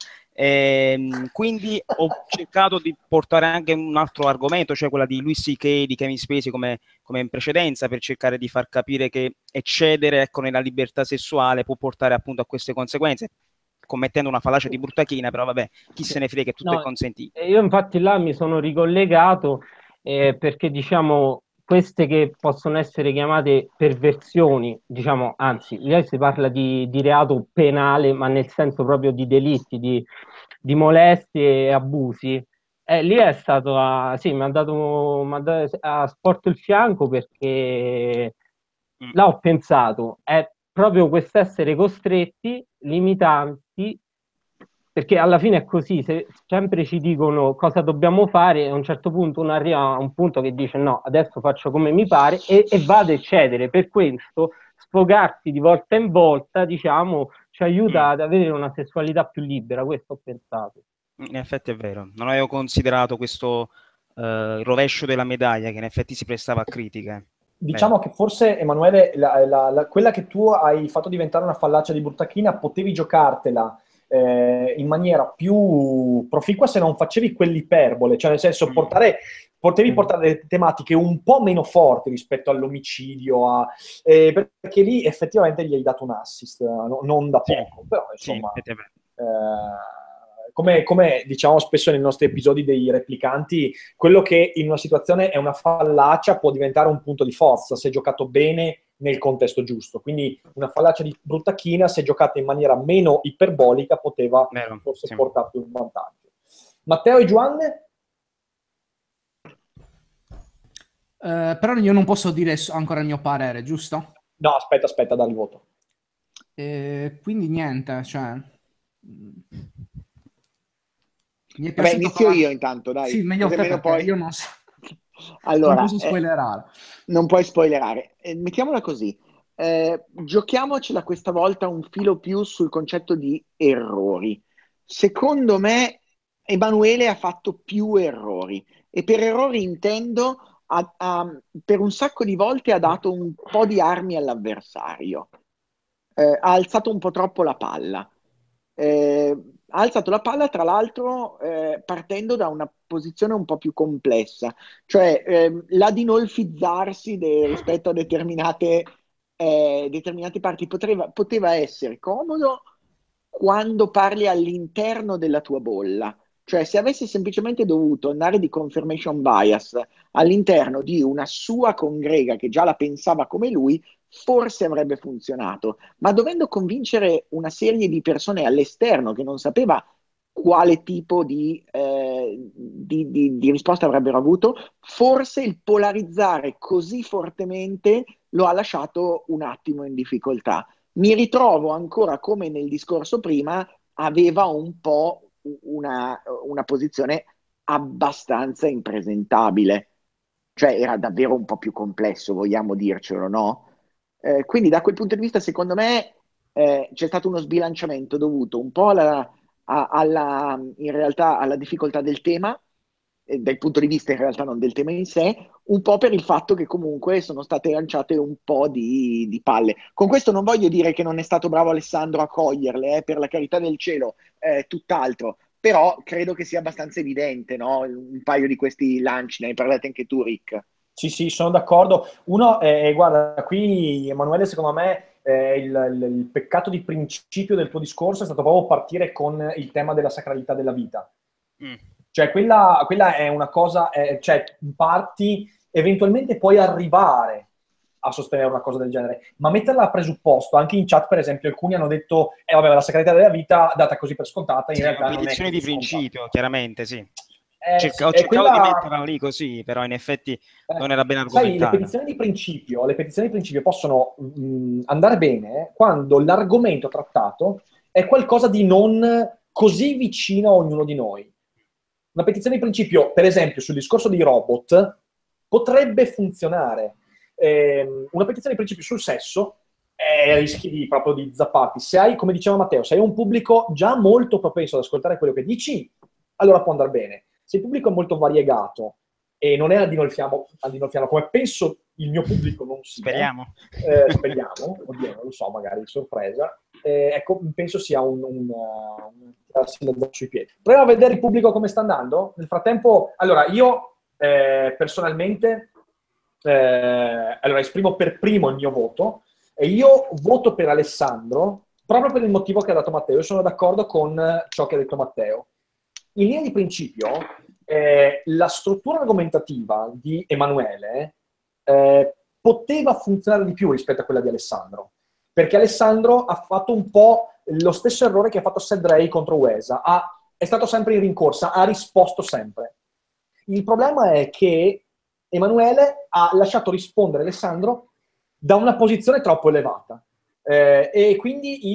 Ehm, quindi ho cercato di portare anche un altro argomento, cioè quella di Louis C K, di Kevin Spacey come, come in precedenza, per cercare di far capire che eccedere, ecco, nella libertà sessuale può portare appunto a queste conseguenze, commettendo una fallacia di brutta china, però vabbè, chi se ne frega, tutto No, è consentito. e io infatti là mi sono ricollegato eh, perché diciamo queste che possono essere chiamate perversioni, diciamo, anzi, lì si parla di, di reato penale, ma nel senso proprio di delitti, di, di molestie e abusi. Eh, lì è stato, a, sì, mi ha dato, mi ha dato- ha sporto il fianco perché Mm. là ho pensato, è proprio quest'essere costretti, limitanti, perché alla fine è così, se sempre ci dicono cosa dobbiamo fare, a un certo punto uno arriva a un punto che dice no, adesso faccio come mi pare e, e va ad eccedere. Per questo sfogarsi di volta in volta, diciamo, ci aiuta Mm. ad avere una sessualità più libera, questo ho pensato. In effetti è vero, non avevo considerato questo eh, rovescio della medaglia che in effetti si prestava a critiche. Diciamo che forse, Emanuele, la- la- la- quella che tu hai fatto diventare una fallacia di bruttachina, potevi giocartela eh, in maniera più proficua se non facevi quell'iperbole, cioè nel senso portare, potevi portare delle tematiche un po' meno forti rispetto all'omicidio, a- eh, perché lì effettivamente gli hai dato un assist, eh, no- non da poco, però insomma... Sì, effettivamente. eh, come, come diciamo spesso nei nostri episodi dei replicanti, quello che in una situazione è una fallacia può diventare un punto di forza se giocato bene nel contesto giusto. Quindi una fallacia di bruttachina, se giocata in maniera meno iperbolica, poteva Vero, forse sì. portarti un vantaggio. Matteo e Giovanni? Eh, però io non posso dire s- ancora il mio parere, giusto? No, aspetta, aspetta, dare il voto. Eh, quindi niente, cioè... mm, Mi è Vabbè, piaciuto inizio come- io intanto, dai. Sì, meglio Così te almeno perché poi... io non so. Allora, non posso eh, spoilerare. non puoi spoilerare. Eh, mettiamola così. Eh, giochiamocela questa volta un filo più sul concetto di errori. Secondo me, Emanuele ha fatto più errori. E per errori intendo, ha- ha- per un sacco di volte ha dato un po' di armi all'avversario. Eh, ha alzato un po' troppo la palla. Eh, ha alzato la palla, tra l'altro, eh, partendo da una posizione un po' più complessa, cioè ehm, la di non fizzarsi de- rispetto a determinate, eh, determinate parti. Poteva, poteva essere comodo quando parli all'interno della tua bolla. Cioè, se avesse semplicemente dovuto andare di confirmation bias all'interno di una sua congrega che già la pensava come lui, forse avrebbe funzionato. Ma dovendo convincere una serie di persone all'esterno che non sapeva quale tipo di, eh, di, di- di risposta avrebbero avuto, forse il polarizzare così fortemente lo ha lasciato un attimo in difficoltà. Mi ritrovo ancora come nel discorso prima, aveva un po' una, una posizione abbastanza impresentabile, cioè era davvero un po' più complesso, vogliamo dircelo, no? Eh, quindi da quel punto di vista, secondo me, eh, c'è stato uno sbilanciamento dovuto un po' alla, a- alla, in realtà alla difficoltà del tema, eh, dal punto di vista in realtà non del tema in sé, un po' per il fatto che comunque sono state lanciate un po' di, di palle. Con questo non voglio dire che non è stato bravo Alessandro a coglierle, eh, per la carità del cielo, eh, tutt'altro. però credo che sia abbastanza evidente, no? Un paio di questi lanci, ne hai parlato anche tu, Rick. Sì, sì, sono d'accordo. Uno, eh, guarda, qui Emanuele, secondo me, eh, il, il, il peccato di principio del tuo discorso è stato proprio partire con il tema della sacralità della vita. Mm. Cioè, quella, quella è una cosa, eh, cioè, parti, eventualmente puoi arrivare a sostenere una cosa del genere, ma metterla a presupposto, anche in chat, per esempio, alcuni hanno detto, eh vabbè, la sacralità della vita, data così per scontata, in sì, realtà non è competizione di scontata. principio, chiaramente, sì. Eh, Cerca, ho sì, cercato quella... di metterla lì così, però in effetti eh, non era ben sai, argomentata. le petizioni di principio, le petizioni di principio possono mh, andare bene quando l'argomento trattato è qualcosa di non così vicino a ognuno di noi. Una petizione di principio, per esempio, sul discorso dei robot, potrebbe funzionare. Eh, una petizione di principio sul sesso eh, rischi di, proprio di zapparti. Se hai, come diceva Matteo, se hai un pubblico già molto propenso ad ascoltare quello che dici, allora può andare bene. Se il pubblico è molto variegato e non è a Dinolfiano, a Dinolfiano come penso il mio pubblico non sia, speriamo, eh, speriamo, oddio, non lo so, magari sorpresa, eh, ecco, penso sia un, un, un tirarsi le braccia sui piedi. Proviamo a vedere il pubblico come sta andando. Nel frattempo, allora, io eh, personalmente eh, allora esprimo per primo il mio voto e io voto per Alessandro proprio per il motivo che ha dato Matteo. Io sono d'accordo con ciò che ha detto Matteo. In linea di principio, eh, la struttura argomentativa di Emanuele eh, poteva funzionare di più rispetto a quella di Alessandro, perché Alessandro ha fatto un po' lo stesso errore che ha fatto Sed Rey contro Uesa. Ha, è stato sempre in rincorsa, ha risposto sempre. Il problema è che Emanuele ha lasciato rispondere Alessandro da una posizione troppo elevata. Eh, e quindi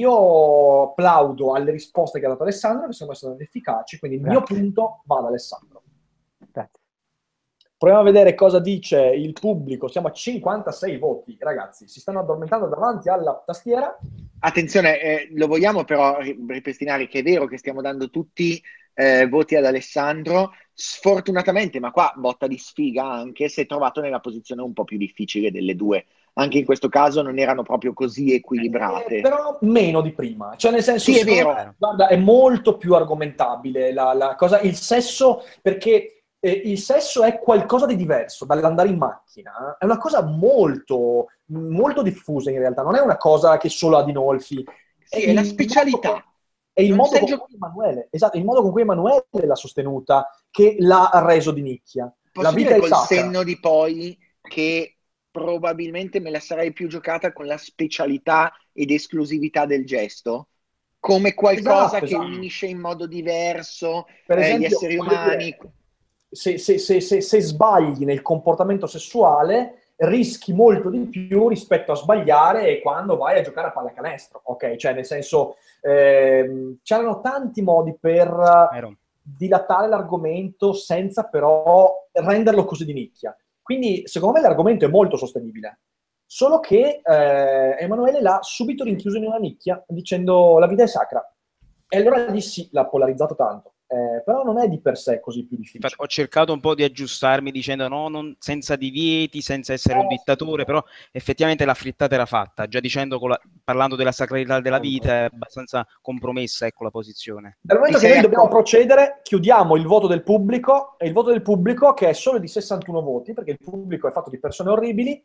io plaudo alle risposte che ha dato Alessandro, che sono state efficaci, quindi il Grazie. mio punto va ad Alessandro. Grazie. Proviamo a vedere cosa dice il pubblico. Siamo a cinquantasei voti, ragazzi, si stanno addormentando davanti alla tastiera. Attenzione, eh, lo vogliamo però ripristinare che è vero che stiamo dando tutti eh, voti ad Alessandro. Sfortunatamente, ma qua botta di sfiga anche, si è trovato nella posizione un po' più difficile delle due. Anche in questo caso non erano proprio così equilibrate. Eh, però meno di prima. Cioè, nel senso, sì, è vero. Me, guarda, è molto più argomentabile la, la cosa, il sesso, perché eh, il sesso è qualcosa di diverso dall'andare in macchina. È una cosa molto, molto diffusa in realtà. Non è una cosa che solo a Dinolfi. Sì, è, è la specialità. È il, modo con gio- cui Emanuele, esatto, il modo con cui Emanuele l'ha sostenuta che l'ha reso di nicchia. Posso la vita dire è col sacra. senno di poi che probabilmente me la sarei più giocata con la specialità ed esclusività del gesto, come qualcosa esatto, che esatto. unisce in modo diverso per eh, esempio, gli esseri umani. Dire, se, se, se, se, se sbagli nel comportamento sessuale rischi molto di più rispetto a sbagliare quando vai a giocare a pallacanestro, ok? Cioè, nel senso, ehm, c'erano tanti modi per Vero. dilatare l'argomento senza però renderlo così di nicchia. Quindi, secondo me, l'argomento è molto sostenibile. Solo che eh, Emanuele l'ha subito rinchiuso in una nicchia dicendo la vita è sacra. E allora lì sì, l'ha polarizzato tanto. Eh, però non è di per sé così più difficile. Infatti, ho cercato un po' di aggiustarmi dicendo no, non, senza divieti, senza essere eh, un dittatore, però effettivamente la frittata era fatta, già dicendo con la, parlando della sacralità della vita è abbastanza compromessa, ecco la posizione. Dal momento che noi dobbiamo procedere, chiudiamo il voto del pubblico, e il voto del pubblico, che è solo di sessantuno voti, perché il pubblico è fatto di persone orribili,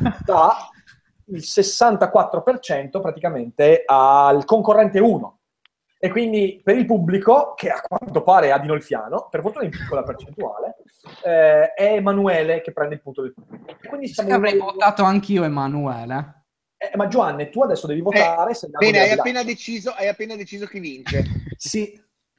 dà il sessantaquattro per cento praticamente al concorrente uno. E quindi per il pubblico, che a quanto pare è a Dinolfiano, per fortuna in piccola percentuale, eh, è Emanuele che prende il punto del pubblico. E quindi sì, avrei in... votato anch'io Emanuele. Eh, ma Giovanni, tu adesso devi votare. Eh, se bene, hai appena, deciso, hai appena deciso chi vince. Sì.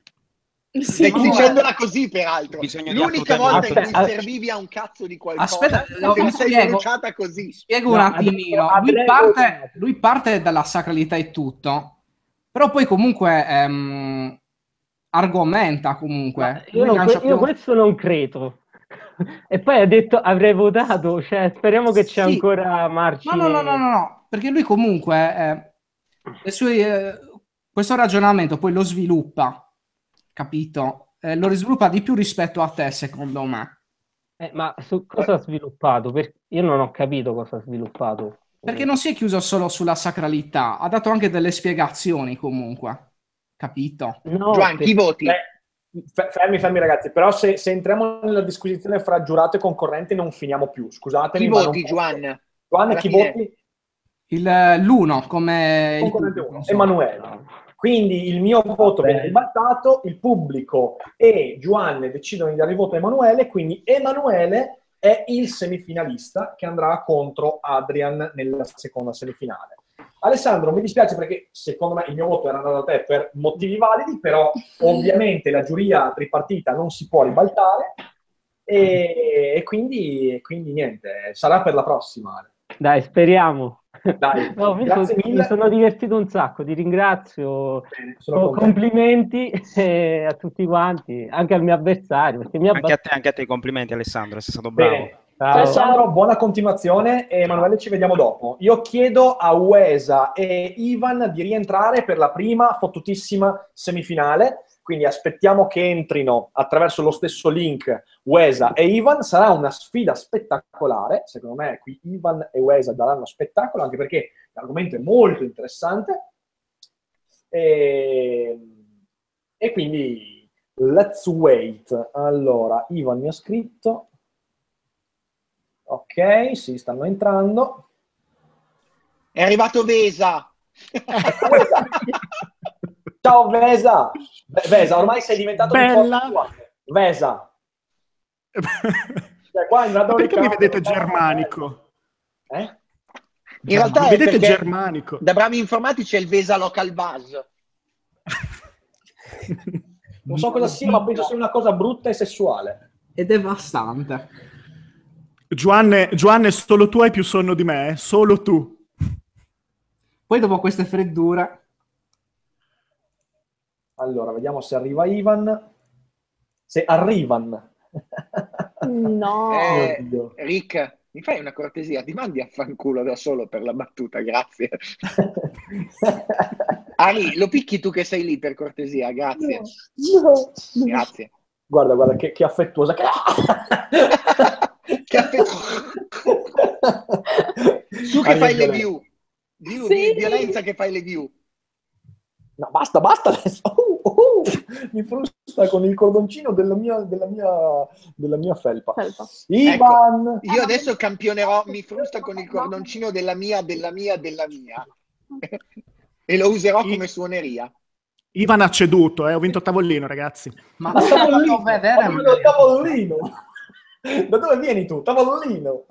Stai sì, dicendola così, peraltro. Bisogna L'unica volta in cui aspetta, servivi a un cazzo di qualcosa, aspetta, te lo, la sei spiego, pronunciata così. Spiego no, un attimino. Lui parte, lui parte dalla sacralità e tutto, però poi comunque ehm, argomenta comunque. Io, non, io più... questo non credo. E poi ha detto avrei votato, cioè speriamo che c'è sì. ancora margine. No, no, no, no, no, no. Perché lui comunque eh, le sue, eh, questo ragionamento poi lo sviluppa, capito? Eh, lo sviluppa di più rispetto a te, secondo me. Eh, ma su cosa ha sviluppato? Per... Io non ho capito cosa ha sviluppato. Perché non si è chiuso solo sulla sacralità, ha dato anche delle spiegazioni comunque, capito? No, Giovanni, chi voti? Eh, F- fermi, fermi ragazzi, però se, se entriamo nella disquisizione fra giurato e concorrente non finiamo più, scusatemi. Chi ma voti, non... Juan? Juan, Alla chi fine- voti? Il, l'uno come il Concorrente pubblico, uno, insomma. Emanuele. Quindi il mio voto viene ribaltato, il pubblico e Juan decidono di dare il voto a Emanuele, quindi Emanuele è il semifinalista che andrà contro Adrian nella seconda semifinale. Alessandro, mi dispiace perché secondo me il mio voto era andato a te per motivi validi, però ovviamente la giuria tripartita non si può ribaltare e, e quindi, quindi niente, sarà per la prossima. Dai, speriamo. Dai, No, mi, grazie so- mille. mi sono divertito un sacco, ti ringrazio. Bene, sono Co- contento. complimenti eh, a tutti quanti, anche al mio avversario. Perché mi ha Anche a te, anche a te, complimenti Alessandro, sei stato bravo. Bene. Ciao. Alessandro, buona continuazione e Emanuele ci vediamo dopo. Io chiedo a Uesa e Ivan di rientrare per la prima fottutissima semifinale, quindi aspettiamo che entrino attraverso lo stesso link Uesa e Ivan. Sarà una sfida spettacolare, secondo me qui Ivan e Uesa daranno spettacolo, anche perché l'argomento è molto interessante e, e quindi let's wait. Allora, Ivan mi ha scritto. Ok, sì, stanno entrando. È arrivato Vesa. Vesa. Ciao Vesa. Vesa, ormai sei diventato Bella. di forza. Vesa. Cioè, qua Ma perché mi vedete germanico? Eh? In realtà mi è vedete perché germanico. da bravi informatici è il Vesa Local Buzz. Non so cosa sia, ma penso sia una cosa brutta e sessuale. È devastante. Giovanni, Giovanni, solo tu hai più sonno di me, eh? Solo tu. Poi dopo queste freddure... Allora, vediamo se arriva Ivan. Se arrivan. No. Eh, Oddio. Rick, mi fai una cortesia? Ti mandi a fanculo da solo per la battuta, grazie. Ari, lo picchi tu che sei lì per cortesia, grazie. No. Grazie. Guarda, guarda, che, che affettuosa. Che, che affettuosa. Su che Ari fai è le violento. view. View, Sì. violenza che fai le view. No, basta, basta adesso. Uh, uh, mi frusta con il cordoncino della mia, della mia, della mia felpa. Felpa. Ivan! Io adesso campionerò, mi frusta con il cordoncino della mia, della mia, della mia. E lo userò come suoneria. Ivan ha ceduto, eh? Ho vinto tavolino, ragazzi. Ma Ma tavolino, non vedere, ma quello tavolino. Da dove vieni tu? Tavolino.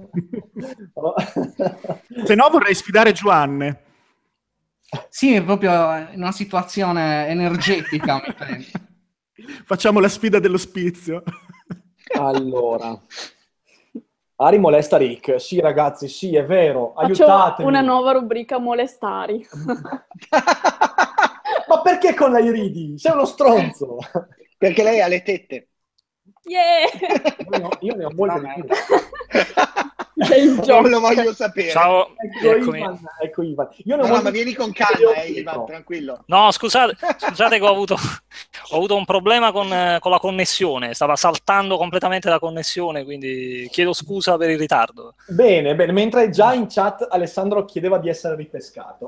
Se no vorrei sfidare Giovanni. Sì, è proprio in una situazione energetica, mi prendo. Facciamo la sfida dell'ospizio. Allora, Ari molesta Rick. Sì, ragazzi, sì, è vero. Faccio Aiutatemi. una nuova rubrica molestari. Ma perché con lei ridi? Sei uno stronzo. Perché lei ha le tette. Yeah! Io ne ho, io ne ho molte di più. È il gioco. Non lo voglio sapere. Ciao, Ecco eccomi. Ivan, ecco Ivan. Io ne ho No, no, molte ma di vieni più. con calma, eh, Ivan, tranquillo. No, scusate, scusate che ho avuto, ho avuto un problema con, eh, con la connessione, stava saltando completamente la connessione, quindi chiedo scusa per il ritardo. Bene, bene, mentre già in chat Alessandro chiedeva di essere ripescato.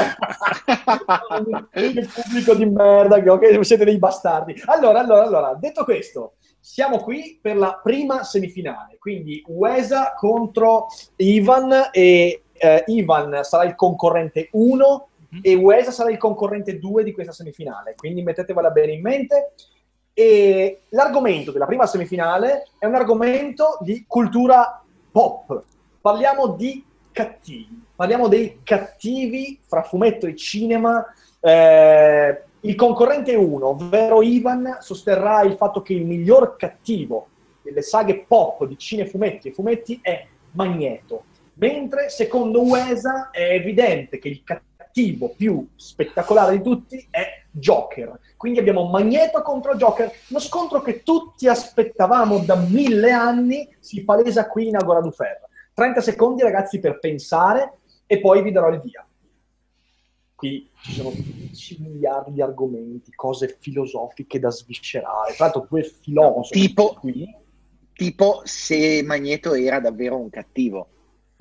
Che pubblico di merda, che ok, siete dei bastardi. Allora, allora, allora, detto questo, siamo qui per la prima semifinale, quindi Uesa contro Ivan e eh, Ivan sarà il concorrente uno e Uesa sarà il concorrente due di questa semifinale, quindi mettetevela bene in mente. E l'argomento della prima semifinale è un argomento di cultura pop. Parliamo di cattivi, parliamo dei cattivi fra fumetto e cinema. Eh, il concorrente uno, ovvero Ivan, sosterrà il fatto che il miglior cattivo delle saghe pop di cinefumetti e fumetti è Magneto, mentre secondo Uesa è evidente che il cattivo più spettacolare di tutti è Joker. Quindi abbiamo Magneto contro Joker, uno scontro che tutti aspettavamo da mille anni, si palesa qui in Agora du Fer. trenta secondi ragazzi per pensare e poi vi darò il via. Qui ci sono dieci miliardi di argomenti, cose filosofiche da sviscerare. Tra l'altro due filosofi Tipo, qui. tipo se Magneto era davvero un cattivo.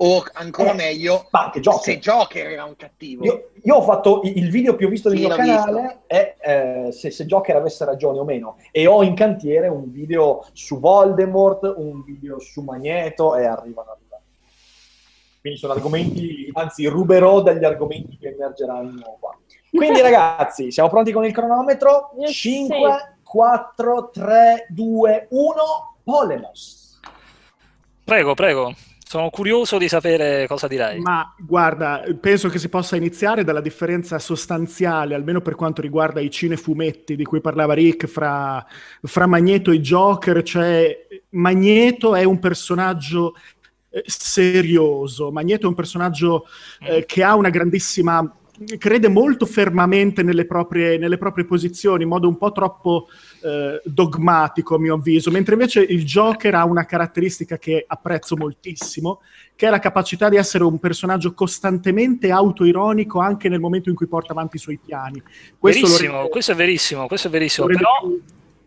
O ancora meglio, ma anche Joker. se Joker era un cattivo. Io, io ho fatto il video più visto del Sì, mio l'ho canale è eh, se, se Joker avesse ragione o meno, e ho in cantiere un video su Voldemort, un video su Magneto, e arrivano, arrivano. Quindi sono argomenti, anzi ruberò dagli argomenti che emergeranno qua. Quindi ragazzi, siamo pronti con il cronometro? Yes, cinque, quattro, tre, due, uno, Polemos. Prego, prego. Sono curioso di sapere cosa dirai. Ma guarda, penso che si possa iniziare dalla differenza sostanziale, almeno per quanto riguarda i cinefumetti di cui parlava Rick, fra, fra Magneto e Joker. Cioè, Magneto è un personaggio eh, serioso, Magneto è un personaggio eh, che ha una grandissima... crede molto fermamente nelle proprie, nelle proprie posizioni, in modo un po' troppo eh, dogmatico a mio avviso, mentre invece il Joker ha una caratteristica che apprezzo moltissimo, che è la capacità di essere un personaggio costantemente autoironico anche nel momento in cui porta avanti i suoi piani. Questo verissimo, rende, questo è verissimo, questo è verissimo, rende però... più,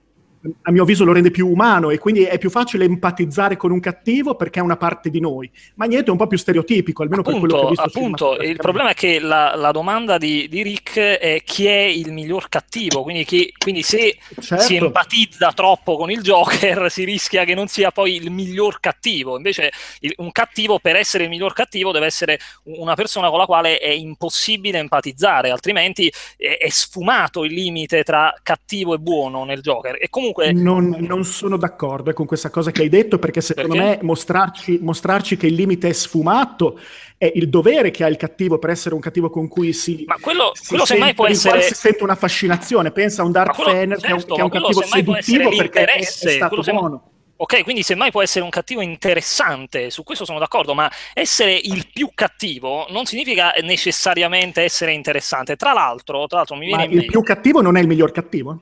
a mio avviso lo rende più umano, e quindi è più facile empatizzare con un cattivo perché è una parte di noi. Magneto è un po' più stereotipico, almeno appunto, per quello che ho visto. Appunto, il problema è che la, la domanda di, di Rick è chi è il miglior cattivo, quindi, chi, quindi se certo. si empatizza troppo con il Joker si rischia che non sia poi il miglior cattivo. Invece il, un cattivo, per essere il miglior cattivo, deve essere una persona con la quale è impossibile empatizzare, altrimenti è, è sfumato il limite tra cattivo e buono nel Joker. E comunque Non, non sono d'accordo con questa cosa che hai detto, perché secondo Perché? me mostrarci, mostrarci che il limite è sfumato è il dovere che ha il cattivo per essere un cattivo con cui si, Ma quello, si, quello sente, semmai può in quale essere... si sente una fascinazione. Pensa a un Darth quello, Fener che è un, certo, che è un ma quello cattivo semmai può essere seduttivo perché è, è l'interesse, stato quello semmai- buono. Ok, quindi semmai può essere un cattivo interessante, su questo sono d'accordo, ma essere il più cattivo non significa necessariamente essere interessante. Tra l'altro, tra l'altro mi viene Ma in il mente... più cattivo non è il miglior cattivo?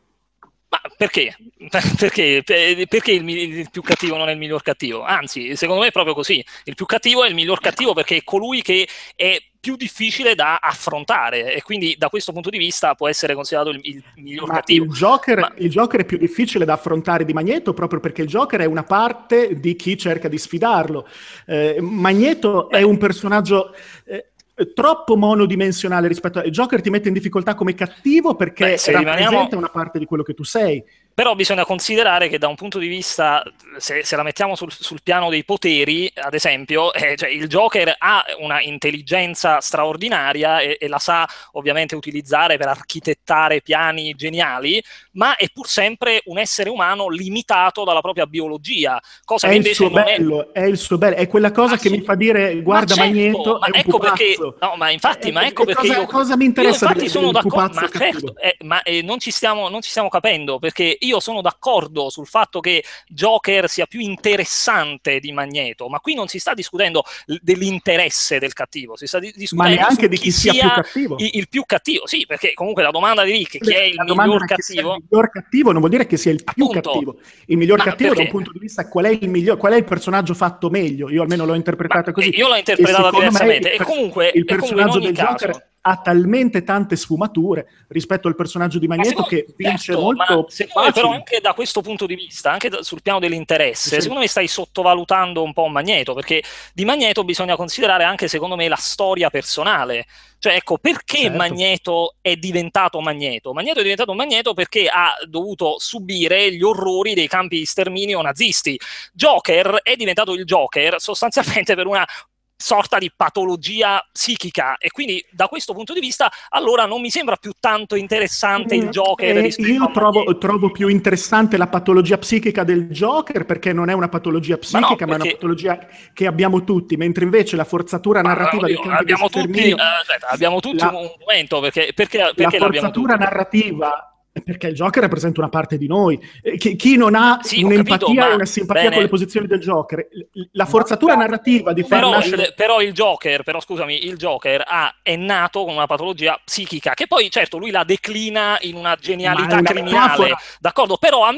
Ma perché? Perché? Perché il, il più cattivo non è il miglior cattivo? Anzi, secondo me è proprio così. Il più cattivo è il miglior cattivo perché è colui che è più difficile da affrontare, e quindi da questo punto di vista può essere considerato il, il miglior Ma cattivo. il Joker, Ma- il Joker è più difficile da affrontare di Magneto, proprio perché il Joker è una parte di chi cerca di sfidarlo. Eh, Magneto è un personaggio eh, troppo monodimensionale rispetto a... Il Joker ti mette in difficoltà come cattivo perché Beh, se rappresenta rimaniamo- una parte di quello che tu sei. Però bisogna considerare che da un punto di vista, se, se la mettiamo sul, sul piano dei poteri, ad esempio, eh, cioè il Joker ha una intelligenza straordinaria e, e la sa ovviamente utilizzare per architettare piani geniali, ma è pur sempre un essere umano limitato dalla propria biologia, cosa È che il invece suo non è... bello, è il suo bello, è quella cosa che mi fa dire guarda Ma certo, Magneto ma è un ecco perché, pupazzo. no, ma infatti, Eh, ma eh, ecco perché cosa- io, cosa mi io interessa infatti del- sono del d'accordo, pupazzo ma cattivo? certo, eh, ma eh, non ci stiamo, non ci stiamo capendo, perché io sono d'accordo sul fatto che Joker sia più interessante di Magneto, ma qui non si sta discutendo l- dell'interesse del cattivo, si sta di- discutendo neanche su di chi sia più cattivo. i- il più cattivo, sì, perché comunque la domanda di Rick, chi è il La domanda miglior era che sia cattivo? il miglior cattivo non vuol dire che sia il più Appunto. cattivo. Il miglior Ma cattivo da perché? un punto di vista qual è il miglior, qual è il personaggio fatto meglio. Io almeno l'ho interpretata così. io l'ho E interpretata secondo me diversamente, il e per- comunque- il e comunque in personaggio ogni del Joker caso- ha talmente tante sfumature rispetto al personaggio di Magneto che vince Certo, molto ma secondo me facile. però anche da questo punto di vista, anche da- sul piano dell'interesse, Sì. secondo me stai sottovalutando un po' Magneto, perché di Magneto bisogna considerare anche, secondo me, la storia personale. Cioè, ecco, perché Certo. Magneto è diventato Magneto? Magneto è diventato Magneto perché ha dovuto subire gli orrori dei campi di sterminio nazisti. Joker è diventato il Joker sostanzialmente per una sorta di patologia psichica, e quindi da questo punto di vista allora non mi sembra più tanto interessante il Joker Eh, rispetto io a trovo, trovo più interessante la patologia psichica del Joker, perché non è una patologia psichica, ma, è una perché- patologia che abbiamo tutti, mentre invece la forzatura narrativa dei Oddio, campi di abbiamo tutti, sterminio, eh, aspetta, abbiamo tutti la- un momento, perché, perché, la perché l'abbiamo forzatura tutti? narrativa, perché il Joker rappresenta una parte di noi. Eh, Chi, chi non ha Sì, ho un'empatia capito, ma- e una simpatia bene. con le posizioni del Joker, l- la forzatura narrativa di far Però nascere... il, però il Joker, però scusami, il Joker ha, è nato con una patologia psichica, che poi certo lui la declina in una genialità Ma è una criminale, metafora. d'accordo? Però a me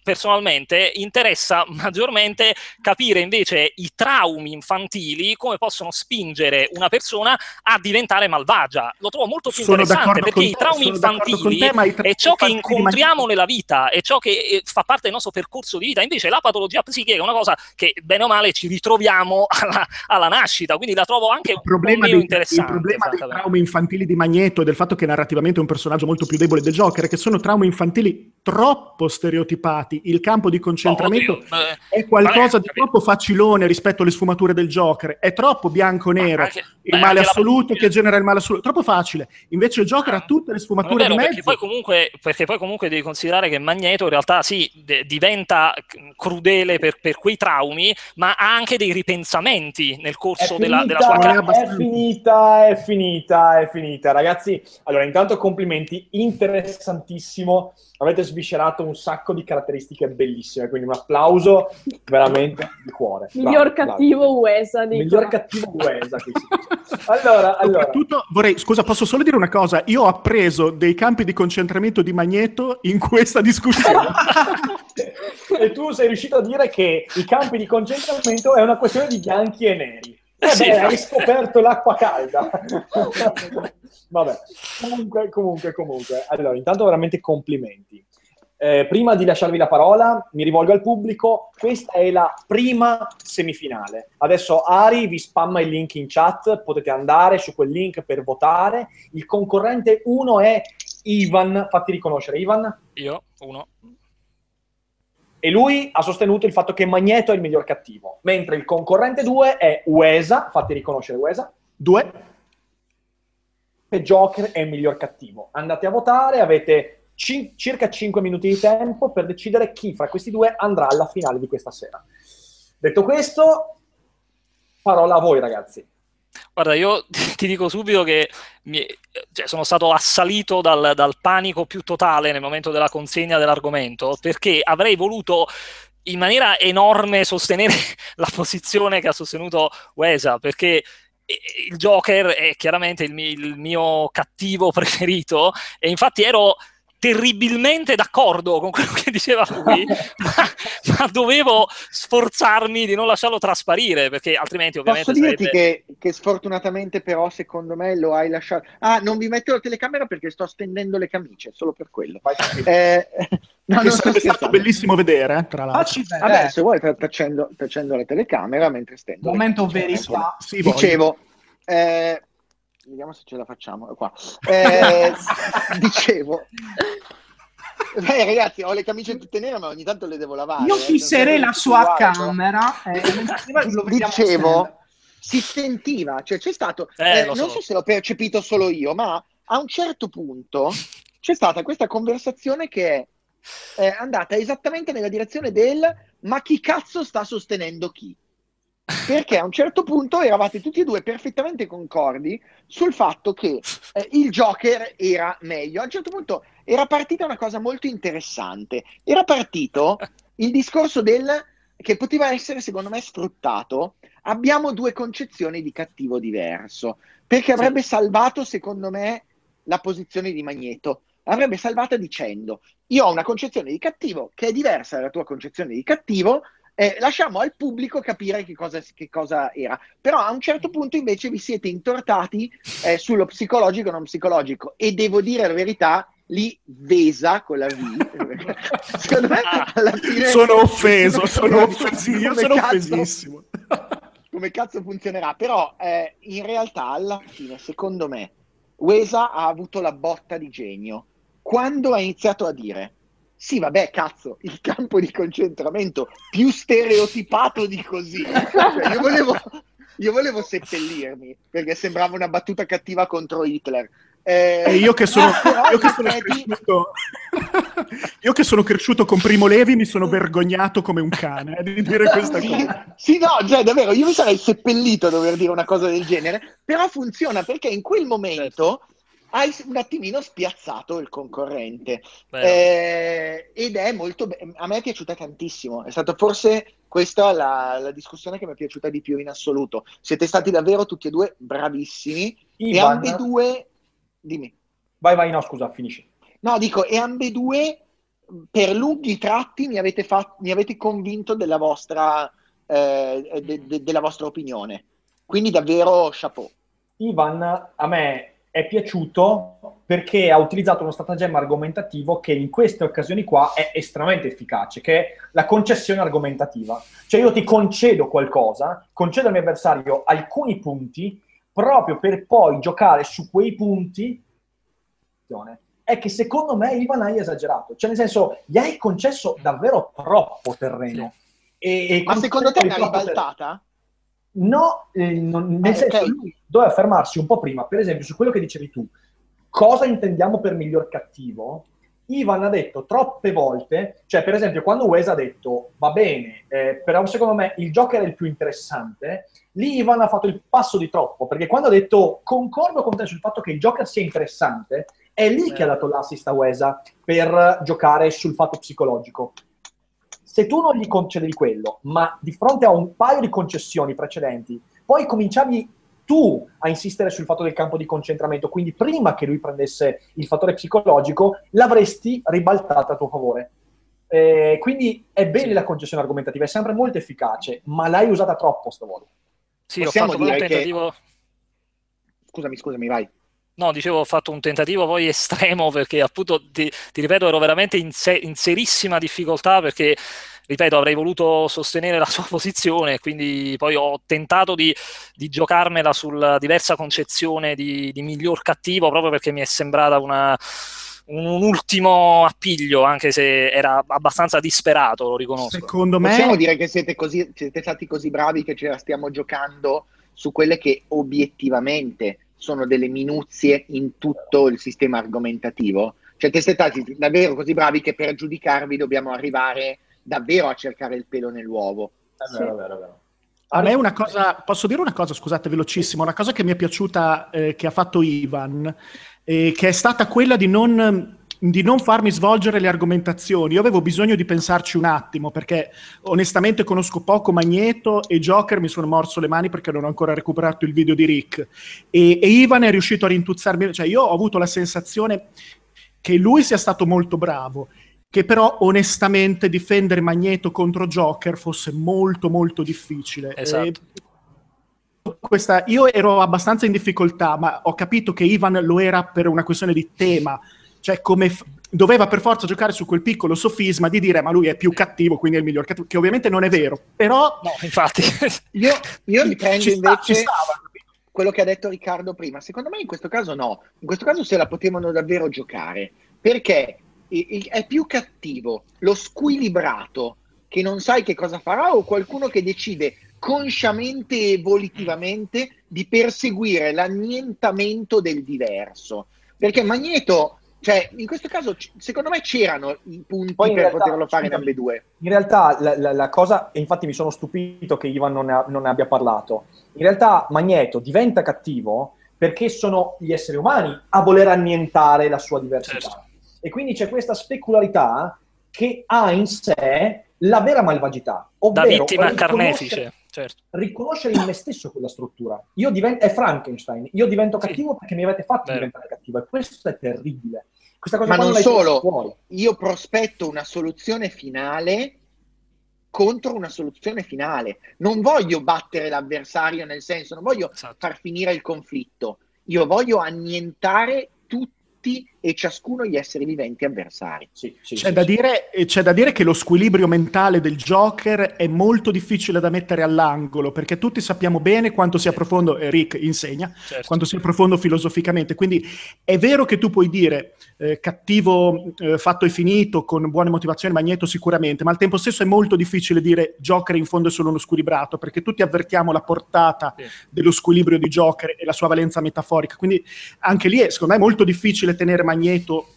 personalmente interessa maggiormente capire invece i traumi infantili, come possono spingere una persona a diventare malvagia. Lo trovo molto più Sono interessante, d'accordo perché con i te, traumi sono d'accordo con infantili te, ma i traumi è ciò che infantili incontriamo nella vita, è ciò che eh, fa parte del nostro percorso di vita. Invece la patologia psichica è una cosa che bene o male ci ritroviamo alla, alla nascita, quindi la trovo anche Il un po' problema, meno dei, il interessante. problema dei traumi infantili di Magneto e del fatto che narrativamente è un personaggio molto più debole del Joker è che sono traumi infantili troppo stereotipati. Il campo di concentramento Oh, oddio, beh, è qualcosa vabbè, di troppo facilone rispetto alle sfumature del Joker, è troppo bianco-nero, anche, il beh, male anche assoluto la... che genera il male assoluto, troppo facile. Invece il Joker ha tutte le Non è sfumature vero, di perché mezzo. poi, comunque, perché poi comunque devi considerare che Magneto in realtà sì, de- diventa crudele per, per quei traumi, ma ha anche dei ripensamenti nel corso È della, della finita, sua carriera. è finita, è finita, è finita. Ragazzi, allora intanto complimenti, interessantissimo. Avete sviscerato un sacco di caratteristiche bellissime, quindi un applauso veramente di cuore. Miglior Bravo, cattivo Uesa, dicono. Miglior cattivo Uesa, qui si dice. Allora, allora. Soprattutto vorrei, scusa, posso solo dire una cosa? Io ho appreso dei campi di concentramento di Magneto in questa discussione. E tu sei riuscito a dire che i campi di concentramento è una questione di bianchi e neri. Eh Sì. beh, hai scoperto l'acqua calda. Vabbè, comunque, comunque, comunque. Allora, intanto veramente complimenti. Eh, prima di lasciarvi la parola, mi rivolgo al pubblico. Questa è la prima semifinale. Adesso Ari vi spamma il link in chat, potete andare su quel link per votare. Il concorrente uno è Ivan, fatti riconoscere Ivan. Io, uno. E lui ha sostenuto il fatto che Magneto è il miglior cattivo, mentre il concorrente due è Uesa, fatti riconoscere Uesa. Due. E Joker è il miglior cattivo. Andate a votare, avete cin- circa cinque minuti di tempo per decidere chi fra questi due andrà alla finale di questa sera. Detto questo, parola a voi ragazzi. Guarda, io ti dico subito che mi, cioè, sono stato assalito dal, dal panico più totale nel momento della consegna dell'argomento, perché avrei voluto in maniera enorme sostenere la posizione che ha sostenuto Uesa, perché il Joker è chiaramente il mio, il mio cattivo preferito, e infatti ero terribilmente d'accordo con quello che diceva lui, ma, ma dovevo sforzarmi di non lasciarlo trasparire, perché altrimenti ovviamente Posso dirti sarebbe... che, che sfortunatamente però secondo me lo hai lasciato... Ah, non vi metto la telecamera perché sto stendendo le camicie, solo per quello. Eh, no, che non sto sarebbe stato scherzando. bellissimo vedere, eh, tra l'altro. Vabbè, se vuoi t'accendo, t'accendo la telecamera mentre stendo. Momento le camicie. verità. Sì, voglio. Dicevo, eh, vediamo se ce la facciamo. Qua. Eh, dicevo, beh, ragazzi, ho le camicie tutte nere, ma ogni tanto le devo lavare. Io eh, fisserei non la so sua uguale, però. camera e lo vediamo Dicevo, insieme. si sentiva, cioè c'è stato, Eh, eh, lo non so. so se l'ho percepito solo io, ma a un certo punto c'è stata questa conversazione che è eh, andata esattamente nella direzione del ma chi cazzo sta sostenendo chi? Perché a un certo punto eravate tutti e due perfettamente concordi sul fatto che eh, il Joker era meglio. A un certo punto era partita una cosa molto interessante. Era partito il discorso del che poteva essere, secondo me, sfruttato. Abbiamo due concezioni di cattivo diverso, perché avrebbe salvato, secondo me, la posizione di Magneto. L'avrebbe salvata dicendo: io ho una concezione di cattivo che è diversa dalla tua concezione di cattivo, eh, lasciamo al pubblico capire che cosa, che cosa era. Però a un certo punto invece vi siete intortati eh, sullo psicologico e non psicologico, e devo dire la verità, lì Vesa con la V, secondo me alla fine sono offeso, sono come offesissimo, io sono cazzo- offesissimo. come cazzo funzionerà, però eh, in realtà alla fine secondo me Uesa ha avuto la botta di genio quando ha iniziato a dire sì vabbè cazzo, il campo di concentramento più stereotipato di così, cioè, io volevo io volevo seppellirmi perché sembrava una battuta cattiva contro Hitler. Eh, E io che sono, però io che sono in effetti- cresciuto io che sono cresciuto con Primo Levi mi sono vergognato come un cane eh, di dire questa Sì, cosa. sì, no, cioè davvero, io mi sarei seppellito a dover dire una cosa del genere, però funziona perché in quel momento hai un attimino spiazzato il concorrente. Vero. Eh, ed è molto be- a me è piaciuta tantissimo, è stata forse questa la, la discussione che mi è piaciuta di più in assoluto. Siete stati davvero tutti e due bravissimi e Ivan. ambedue dimmi. Vai, vai, no, scusa, finisci. No, dico, e ambedue per lunghi tratti mi avete, fatto, mi avete convinto della vostra, eh, de, de, della vostra opinione. Quindi davvero chapeau. Ivan, a me è piaciuto perché ha utilizzato uno stratagemma argomentativo che in queste occasioni qua è estremamente efficace, che è la concessione argomentativa. Cioè io ti concedo qualcosa, concedo al mio avversario alcuni punti, proprio per poi giocare su quei punti. È che secondo me Ivan hai esagerato, cioè nel senso gli hai concesso davvero troppo terreno. E, e Ma secondo te è una troppo ribaltata? terreno. No, eh, non, nel Eh, senso ok. lui doveva fermarsi un po' prima, per esempio su quello che dicevi tu, cosa intendiamo per miglior cattivo? Ivan ha detto troppe volte, cioè per esempio quando Wes ha detto va bene, eh, però secondo me il Joker è il più interessante, lì Ivan ha fatto il passo di troppo, perché quando ha detto concordo con te sul fatto che il Joker sia interessante, è lì che ha dato l'assist a Wesa per giocare sul fatto psicologico. Se tu non gli concedevi quello, ma di fronte a un paio di concessioni precedenti, poi cominciavi tu a insistere sul fatto del campo di concentramento, quindi prima che lui prendesse il fattore psicologico, l'avresti ribaltata a tuo favore. Eh, quindi è bene Sì. la concessione argomentativa, è sempre molto efficace, ma l'hai usata troppo stavolta. Sì, Possiamo ho fatto poi un dire che- tentativo... Scusami, scusami, vai. No, dicevo, ho fatto un tentativo poi estremo perché appunto, ti, ti ripeto, ero veramente in, se- in serissima difficoltà perché, ripeto, avrei voluto sostenere la sua posizione, quindi poi ho tentato di, di giocarmela sulla diversa concezione di, di miglior cattivo proprio perché mi è sembrata una, un, un ultimo appiglio, anche se era abbastanza disperato, lo riconosco. Secondo me... Possiamo dire che siete, così, siete stati così bravi che ce la stiamo giocando su quelle che obiettivamente sono delle minuzie in tutto il sistema argomentativo? Cioè che siete stati davvero così bravi che per giudicarvi dobbiamo arrivare davvero a cercare il pelo nell'uovo. È vero, è vero, è vero. A me una cosa, posso dire una cosa, scusate, velocissimo, una cosa che mi è piaciuta eh, che ha fatto Ivan, eh, che è stata quella di non, di non farmi svolgere le argomentazioni. Io avevo bisogno di pensarci un attimo, perché onestamente conosco poco Magneto e Joker mi sono morso le mani perché non ho ancora recuperato il video di Rick. E, e Ivan è riuscito a rintuzzarmi, cioè io ho avuto la sensazione che lui sia stato molto bravo, che però onestamente difendere Magneto contro Joker fosse molto molto difficile. Esatto. Eh, questa, io ero abbastanza in difficoltà, ma ho capito che Ivan lo era per una questione di tema, cioè come f- doveva per forza giocare su quel piccolo sofisma di dire ma lui è più cattivo, quindi è il miglior cattivo, che ovviamente non è vero, però... No, infatti. Io, io riprendo ci sta- invece ci stava. quello che ha detto Riccardo prima. Secondo me in questo caso no, in questo caso se la potevano davvero giocare, perché i- i- è più cattivo lo squilibrato che non sai che cosa farà o qualcuno che decide consciamente e volitivamente di perseguire l'annientamento del diverso. Perché Magneto, cioè in questo caso c- secondo me c'erano i punti Poi in per realtà, poterlo fare in scusami, ambedue. In realtà la, la- la cosa, e infatti mi sono stupito che Ivan non ne, ha- non ne abbia parlato, in realtà Magneto diventa cattivo perché sono gli esseri umani a voler annientare la sua diversità. Certo. E quindi c'è questa specularità che ha in sé la vera malvagità, Da ovvero vittima a riconoscere- carnefice, certo. riconoscere in me stesso quella struttura. Io divento, è Frankenstein, io divento Sì. cattivo perché mi avete fatto Vero. diventare cattivo, e questo è terribile. Questa cosa Ma qua non l'hai tirata solo, fuori. io prospetto una soluzione finale contro una soluzione finale. Non voglio battere l'avversario, nel senso, non voglio Esatto. far finire il conflitto. Io voglio annientare tutti e ciascuno gli esseri viventi avversari. Sì, sì, C'è sì, da, sì. dire, eh, c'è da dire che lo squilibrio mentale del Joker è molto difficile da mettere all'angolo, perché tutti sappiamo bene quanto sia profondo, e Rick insegna, Certo. quanto sia profondo filosoficamente. Quindi è vero che tu puoi dire eh, cattivo eh, fatto e finito, con buone motivazioni, Magneto sicuramente, ma al tempo stesso è molto difficile dire Joker in fondo è solo uno squilibrato, perché tutti avvertiamo la portata Sì. dello squilibrio di Joker e la sua valenza metaforica. Quindi anche lì è, secondo me, è molto difficile tenere Magneto,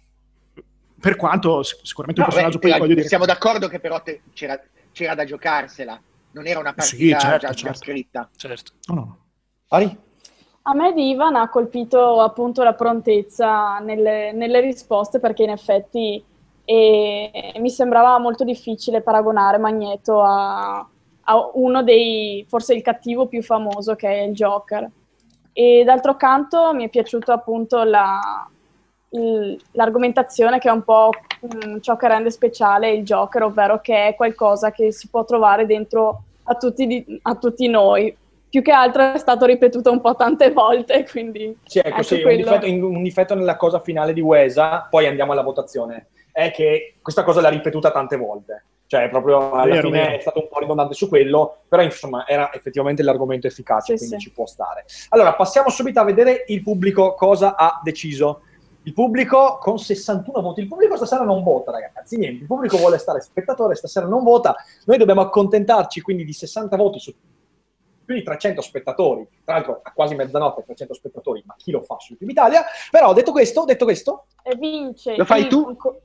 per quanto sic- sicuramente No, un personaggio beh, poi voglio dire... siamo d'accordo che però te- c'era, c'era da giocarsela, non era una Sì, partita certo, già, già certo. scritta. Certo. No, no. Ari? A me di Ivan ha colpito appunto la prontezza nelle, nelle risposte, perché in effetti eh, mi sembrava molto difficile paragonare Magneto a, a uno dei, forse il cattivo più famoso, che è il Joker. E d'altro canto mi è piaciuto appunto la, l- l'argomentazione che è un po' mh, ciò che rende speciale il Joker, ovvero che è qualcosa che si può trovare dentro a tutti, di- a tutti noi. Più che altro è stato ripetuto un po' tante volte, quindi Sì, ecco, ecco sì, un, quello. difetto, in- un difetto nella cosa finale di Wesa, poi andiamo alla votazione, è che questa cosa l'ha ripetuta tante volte. Cioè, proprio alla Vero, fine vero. è stato un po' ridondante su quello, però insomma era effettivamente l'argomento efficace, Sì, quindi sì. ci può stare. Allora, passiamo subito a vedere il pubblico cosa ha deciso. Il pubblico con sessantuno voti. Il pubblico stasera non vota, ragazzi, niente. Il pubblico vuole stare spettatore, stasera non vota. Noi dobbiamo accontentarci quindi di sessanta voti su più di trecento spettatori. Tra l'altro a quasi mezzanotte trecento spettatori, ma chi lo fa su YouTube Italia? Però detto questo, detto questo... E vince Lo fai il tu? conco-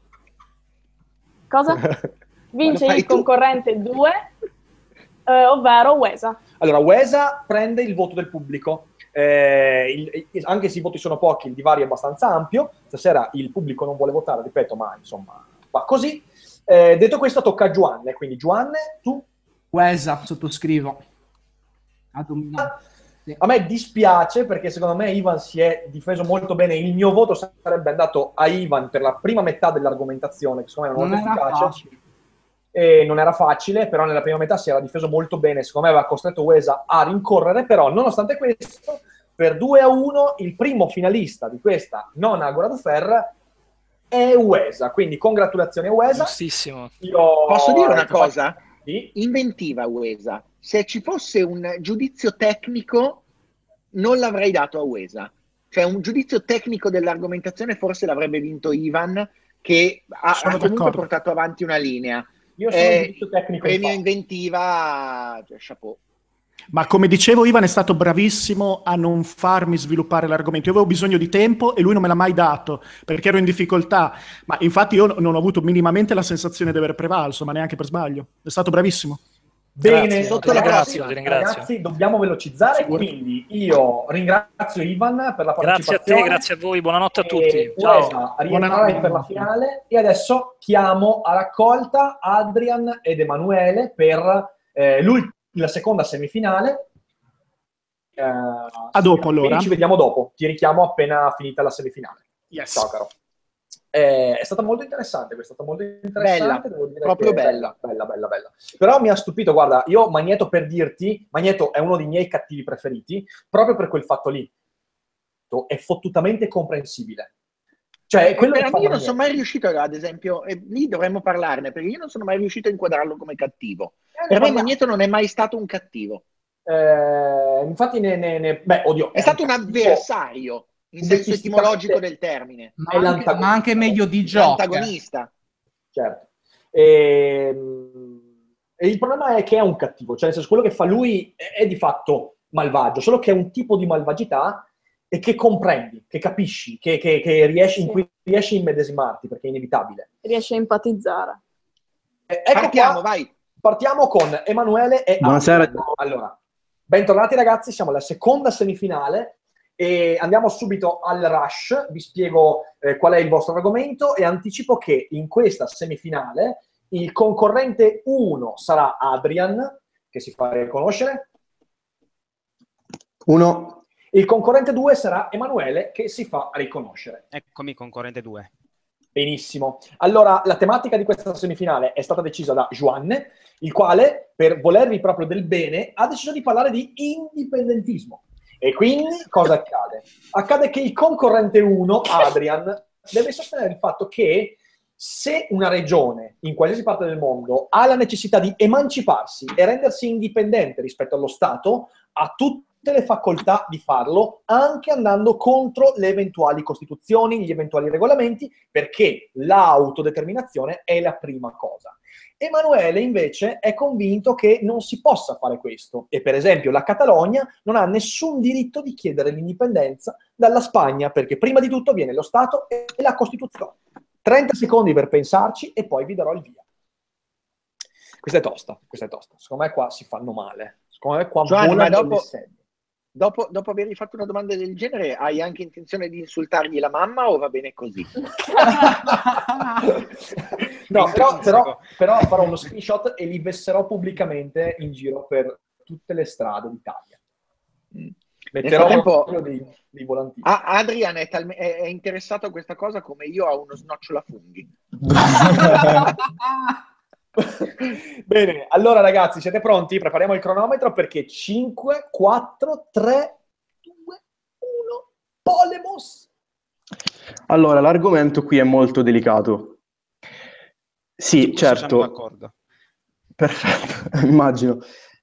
Cosa? Vince Lo fai il tu? concorrente due, eh, ovvero Wesa. Allora, Wesa prende il voto del pubblico. Eh, il- il- anche se i voti sono pochi, il divario è abbastanza ampio. Stasera il pubblico non vuole votare, ripeto, ma insomma va così. Eh, detto questo, tocca a Giovanni. Quindi, Giovanni, tu. Wesa, sottoscrivo. Ha dominato. Sì. A me dispiace perché secondo me Ivan si è difeso molto bene. Il mio voto sarebbe andato a Ivan per la prima metà dell'argomentazione, che secondo me era Non molto era efficace. facile. E non era facile, però nella prima metà si era difeso molto bene. Secondo me aveva costretto Wesa a rincorrere, però nonostante questo, per due a uno, il primo finalista di questa nona Agora du Fer è Wesa. Quindi congratulazioni a Wesa. Giustissimo. Io... Posso dire una ti faccio- cosa? Sì? Inventiva Uesa. Se ci fosse un giudizio tecnico, non l'avrei dato a Uesa. Cioè un giudizio tecnico dell'argomentazione forse l'avrebbe vinto Ivan, che ha, Sono ha comunque d'accordo. portato avanti una linea. Io sono Eh, un giudizio tecnico. premio infatti. inventiva, cioè, chapeau. Ma come dicevo, Ivan è stato bravissimo a non farmi sviluppare l'argomento. Io avevo bisogno di tempo e lui non me l'ha mai dato perché ero in difficoltà. Ma infatti io non ho avuto minimamente la sensazione di aver prevalso, ma neanche per sbaglio. È stato bravissimo. Bene, Grazie, sotto ti la ragazzi, ringrazio, ti ringrazio. ragazzi, dobbiamo velocizzare, Sicuro. quindi io ringrazio Ivan per la Grazie a partecipazione. te, grazie a voi, buonanotte a E tutti. Uesa Ciao. rientrerai Buonanotte. per la finale e adesso chiamo a raccolta Adrian ed Emanuele per eh, l'ult- la seconda semifinale. Eh, A dopo, allora. quindi ci vediamo dopo, ti richiamo appena finita la semifinale. Yes. Ciao caro. Eh, è stata molto interessante, questa è stata molto interessante, Bella, devo dire proprio che è bella. bella, bella, bella. Però mi ha stupito, guarda, io Magneto, per dirti, Magneto è uno dei miei cattivi preferiti, proprio per quel fatto lì. È fottutamente comprensibile. Cioè, quello Per che me fa io non Magneto. sono mai riuscito, ad esempio, e lì dovremmo parlarne, perché io non sono mai riuscito a inquadrarlo come cattivo. Eh, ne Per me parliamo. Magneto non è mai stato un cattivo. Eh, infatti, ne, ne, ne- beh, oddio, È stato un cattivo avversario, in senso obiettisticamente etimologico del termine. Ma è anche, l'antagonista. ma anche meglio di Joker. L'antagonista. Certo. Ehm, E, il problema è che è un cattivo, cioè nel senso, quello che fa lui è, è di fatto malvagio, solo che è un tipo di malvagità e che comprendi, che capisci, che, che, che riesci, in Sì. cui riesci a immedesimarti, perché è inevitabile. Riesce a empatizzare. Eh, ecco Partiamo, qua, vai. partiamo con Emanuele e Buonasera. Adrian. Allora, bentornati ragazzi, siamo alla seconda semifinale e andiamo subito al rush. Vi spiego eh, qual è il vostro argomento e anticipo che in questa semifinale il concorrente uno sarà Adrian, che si fa riconoscere. Uno. Il concorrente due sarà Emanuele, che si fa riconoscere. Eccomi, concorrente due. Benissimo. Allora, la tematica di questa semifinale è stata decisa da Juan, il quale, per volervi proprio del bene, ha deciso di parlare di indipendentismo. E quindi, cosa accade? Accade che il concorrente uno, Adrian, deve sostenere il fatto che se una regione, in qualsiasi parte del mondo, ha la necessità di emanciparsi e rendersi indipendente rispetto allo Stato, ha tutte le facoltà di farlo, anche andando contro le eventuali costituzioni, gli eventuali regolamenti, perché l'autodeterminazione è la prima cosa. Emanuele invece è convinto che non si possa fare questo e per esempio la Catalogna non ha nessun diritto di chiedere l'indipendenza dalla Spagna, perché prima di tutto viene lo Stato e la Costituzione. trenta secondi per pensarci e poi vi darò il via. Questa è tosta, questa è tosta. Secondo me qua si fanno male. Secondo me qua Giovanni, ma volano dopo, le sedie. dopo, dopo avergli fatto una domanda del genere, hai anche intenzione di insultargli la mamma o va bene così? No, però, però, però farò uno screenshot e li vesserò pubblicamente in giro per tutte le strade d'Italia. Metterò Nel frattempo, proprio dei, dei volantini. A- Adrian è, talme- è- è interessato a questa cosa come io a uno snocciolo a funghi. Bene, allora ragazzi, siete pronti? Prepariamo il cronometro perché cinque, quattro, tre, due, uno, Polemos! Allora, l'argomento qui è molto delicato. Sì, Questo siamo certo. d'accordo. Perfetto, immagino.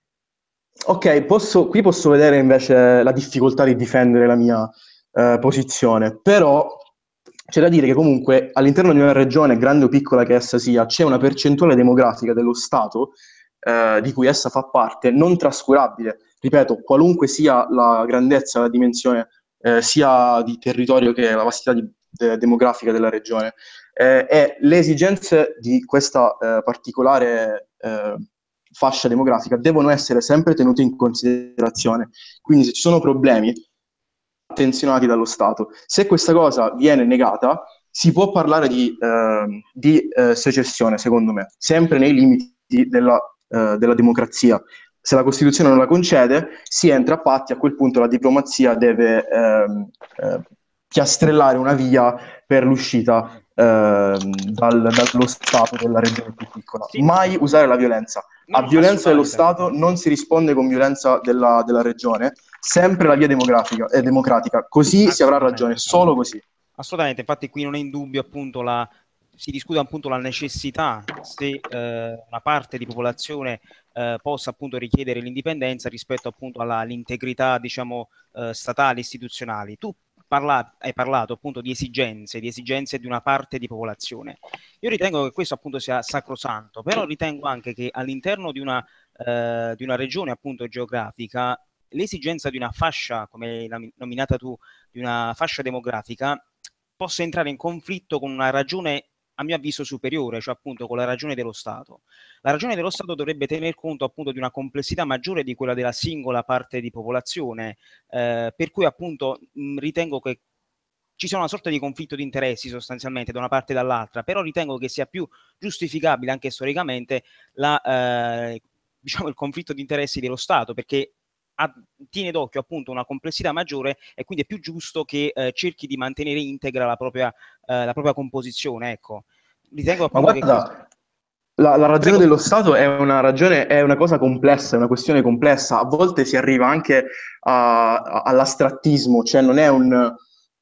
Ok, posso, qui posso vedere invece la difficoltà di difendere la mia eh, posizione, però c'è da dire che comunque all'interno di una regione, grande o piccola che essa sia, c'è una percentuale demografica dello Stato eh, di cui essa fa parte, non trascurabile. Ripeto, qualunque sia la grandezza, la dimensione, eh, sia di territorio che la vastità di, de, demografica della regione, eh, e le esigenze di questa eh, particolare eh, fascia demografica devono essere sempre tenute in considerazione. Quindi se ci sono problemi attenzionati dallo Stato, se questa cosa viene negata, si può parlare di, eh, di eh, secessione, secondo me, sempre nei limiti della, eh, della democrazia. Se la Costituzione non la concede, si entra a patti, a quel punto la diplomazia deve ehm, eh, piastrellare una via per l'uscita ehm, dal, dallo Stato della regione più piccola. Sì. Mai usare la violenza. No, A violenza dello assolutamente. Stato non si risponde con violenza della, della regione, sempre la via demografica, eh, democratica, così si avrà ragione, solo così. Assolutamente, infatti qui non è in dubbio appunto la, si discute appunto la necessità se eh, una parte di popolazione eh, possa appunto richiedere l'indipendenza rispetto appunto alla, all'integrità diciamo eh, statali, istituzionali. Tu parla, hai parlato appunto di esigenze, di esigenze di una parte di popolazione. Io ritengo che questo appunto sia sacrosanto, però ritengo anche che all'interno di una, eh, di una regione appunto geografica l'esigenza di una fascia, come l'hai nominata tu, di una fascia demografica possa entrare in conflitto con una ragione a mio avviso superiore, cioè appunto con la ragione dello Stato. La ragione dello Stato dovrebbe tener conto appunto di una complessità maggiore di quella della singola parte di popolazione, eh, per cui appunto mh, ritengo che ci sia una sorta di conflitto di interessi sostanzialmente da una parte e dall'altra, però ritengo che sia più giustificabile anche storicamente la, eh, diciamo, il conflitto di interessi dello Stato, perché ha, tiene d'occhio appunto una complessità maggiore e quindi è più giusto che eh, cerchi di mantenere integra la propria, eh, la propria composizione. Ecco. Ritengo Ma appunto guarda, che... la, la ragione Prego. dello Stato è una ragione, è una cosa complessa, è una questione complessa. A volte si arriva anche a- a- all'astrattismo, cioè non è un,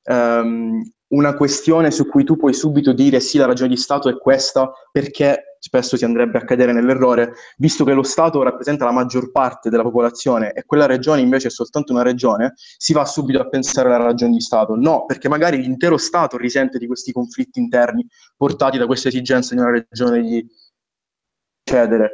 ehm, una questione su cui tu puoi subito dire sì, la ragione di Stato è questa, perché spesso si andrebbe a cadere nell'errore, visto che lo Stato rappresenta la maggior parte della popolazione e quella regione invece è soltanto una regione, si va subito a pensare alla ragione di Stato. No, perché magari l'intero Stato risente di questi conflitti interni portati da queste esigenze di una regione di cedere.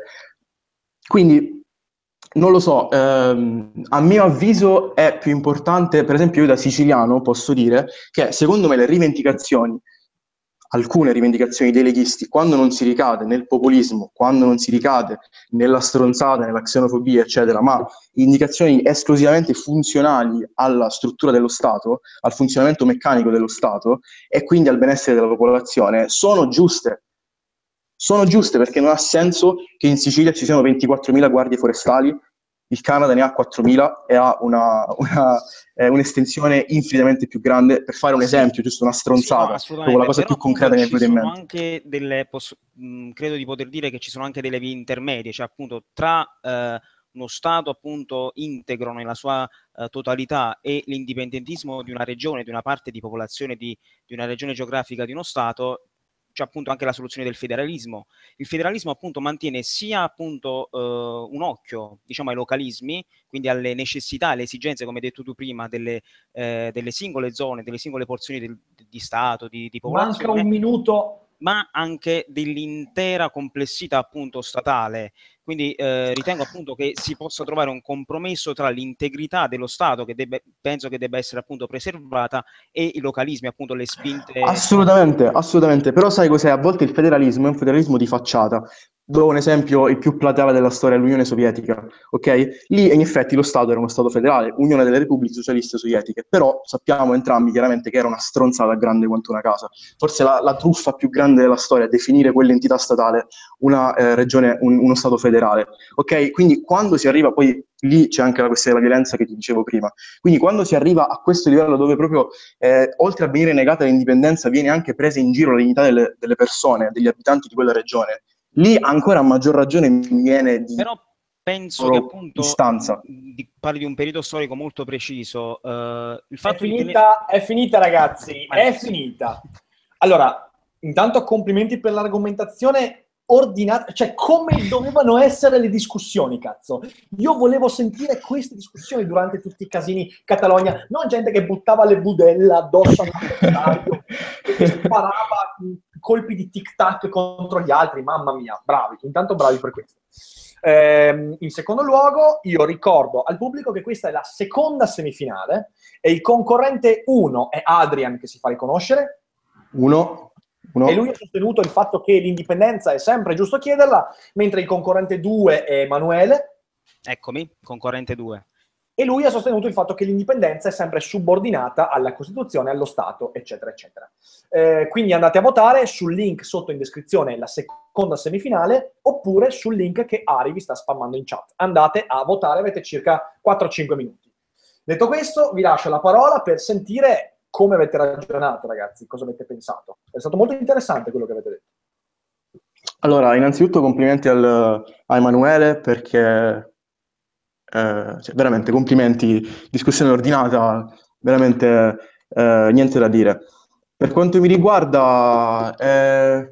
Quindi, non lo so, ehm, a mio avviso è più importante, per esempio io da siciliano posso dire che secondo me le rivendicazioni, alcune rivendicazioni dei leghisti, quando non si ricade nel populismo, quando non si ricade nella stronzata, nella xenofobia, eccetera, ma indicazioni esclusivamente funzionali alla struttura dello Stato, al funzionamento meccanico dello Stato e quindi al benessere della popolazione, sono giuste. Sono giuste perché non ha senso che in Sicilia ci siano ventiquattromila guardie forestali, il Canada ne ha quattromila e ha una, una, eh, un'estensione infinitamente più grande. Per fare un esempio, giusto una stronzata, Sì, no, proprio la cosa però più concreta che mi ci viene in sono mente. anche delle, posso, mh, credo di poter dire che ci sono anche delle vie intermedie, cioè appunto tra eh, uno Stato appunto integro nella sua eh, totalità e l'indipendentismo di una regione, di una parte di popolazione di, di una regione geografica di uno Stato, c'è appunto anche la soluzione del federalismo. Il federalismo appunto mantiene sia appunto eh, un occhio diciamo ai localismi, quindi alle necessità, alle esigenze, come hai detto tu prima, delle, eh, delle singole zone, delle singole porzioni del, di Stato, di, di popolazione. Manca un minuto. Ma anche dell'intera complessità appunto statale. Quindi eh, ritengo appunto che si possa trovare un compromesso tra l'integrità dello Stato, che debbe, penso che debba essere appunto preservata, e i localismi, appunto le spinte. Assolutamente, assolutamente. Però sai cos'è? A volte il federalismo è un federalismo di facciata. do un esempio il più plateale della storia, l'Unione Sovietica, ok? Lì in effetti lo Stato era uno Stato federale, Unione delle Repubbliche Socialiste Sovietiche, però sappiamo entrambi chiaramente che era una stronzata grande quanto una casa. Forse la, la truffa più grande della storia è definire quell'entità statale una eh, regione, un, uno Stato federale, ok? Quindi quando si arriva, poi lì c'è anche la questione della violenza che ti dicevo prima, quindi quando si arriva a questo livello dove proprio eh, oltre a venire negata l'indipendenza viene anche presa in giro la dignità delle, delle persone, degli abitanti di quella regione, lì ancora a maggior ragione mi viene di Però penso che appunto istanza. di, parli di un periodo storico molto preciso. Uh, il È fatto di finita, è finita ragazzi, è finita. Allora, intanto complimenti per l'argomentazione ordinata, cioè come dovevano essere le discussioni, cazzo. Io volevo sentire queste discussioni durante tutti i casini Catalogna, non gente che buttava le budelle addosso all'avversario, che sparava colpi di tic-tac contro gli altri, mamma mia, bravi, intanto bravi per questo. Eh, in secondo luogo, io ricordo al pubblico che questa è la seconda semifinale e il concorrente uno è Adrian, che si fa riconoscere. Uno. Uno. E lui ha sostenuto il fatto che l'indipendenza è sempre giusto chiederla, mentre il concorrente due è Emanuele. Eccomi, concorrente due. E lui ha sostenuto il fatto che l'indipendenza è sempre subordinata alla Costituzione, allo Stato, eccetera, eccetera. Eh, quindi andate a votare sul link sotto in descrizione, la seconda semifinale, oppure sul link che Ari vi sta spammando in chat. Andate a votare, avete circa quattro cinque minuti. Detto questo, vi lascio la parola per sentire come avete ragionato, ragazzi, cosa avete pensato. È stato molto interessante quello che avete detto. Allora, innanzitutto complimenti al, a Emanuele perché eh, cioè, veramente complimenti, discussione ordinata, veramente eh, niente da dire. Per quanto mi riguarda, eh,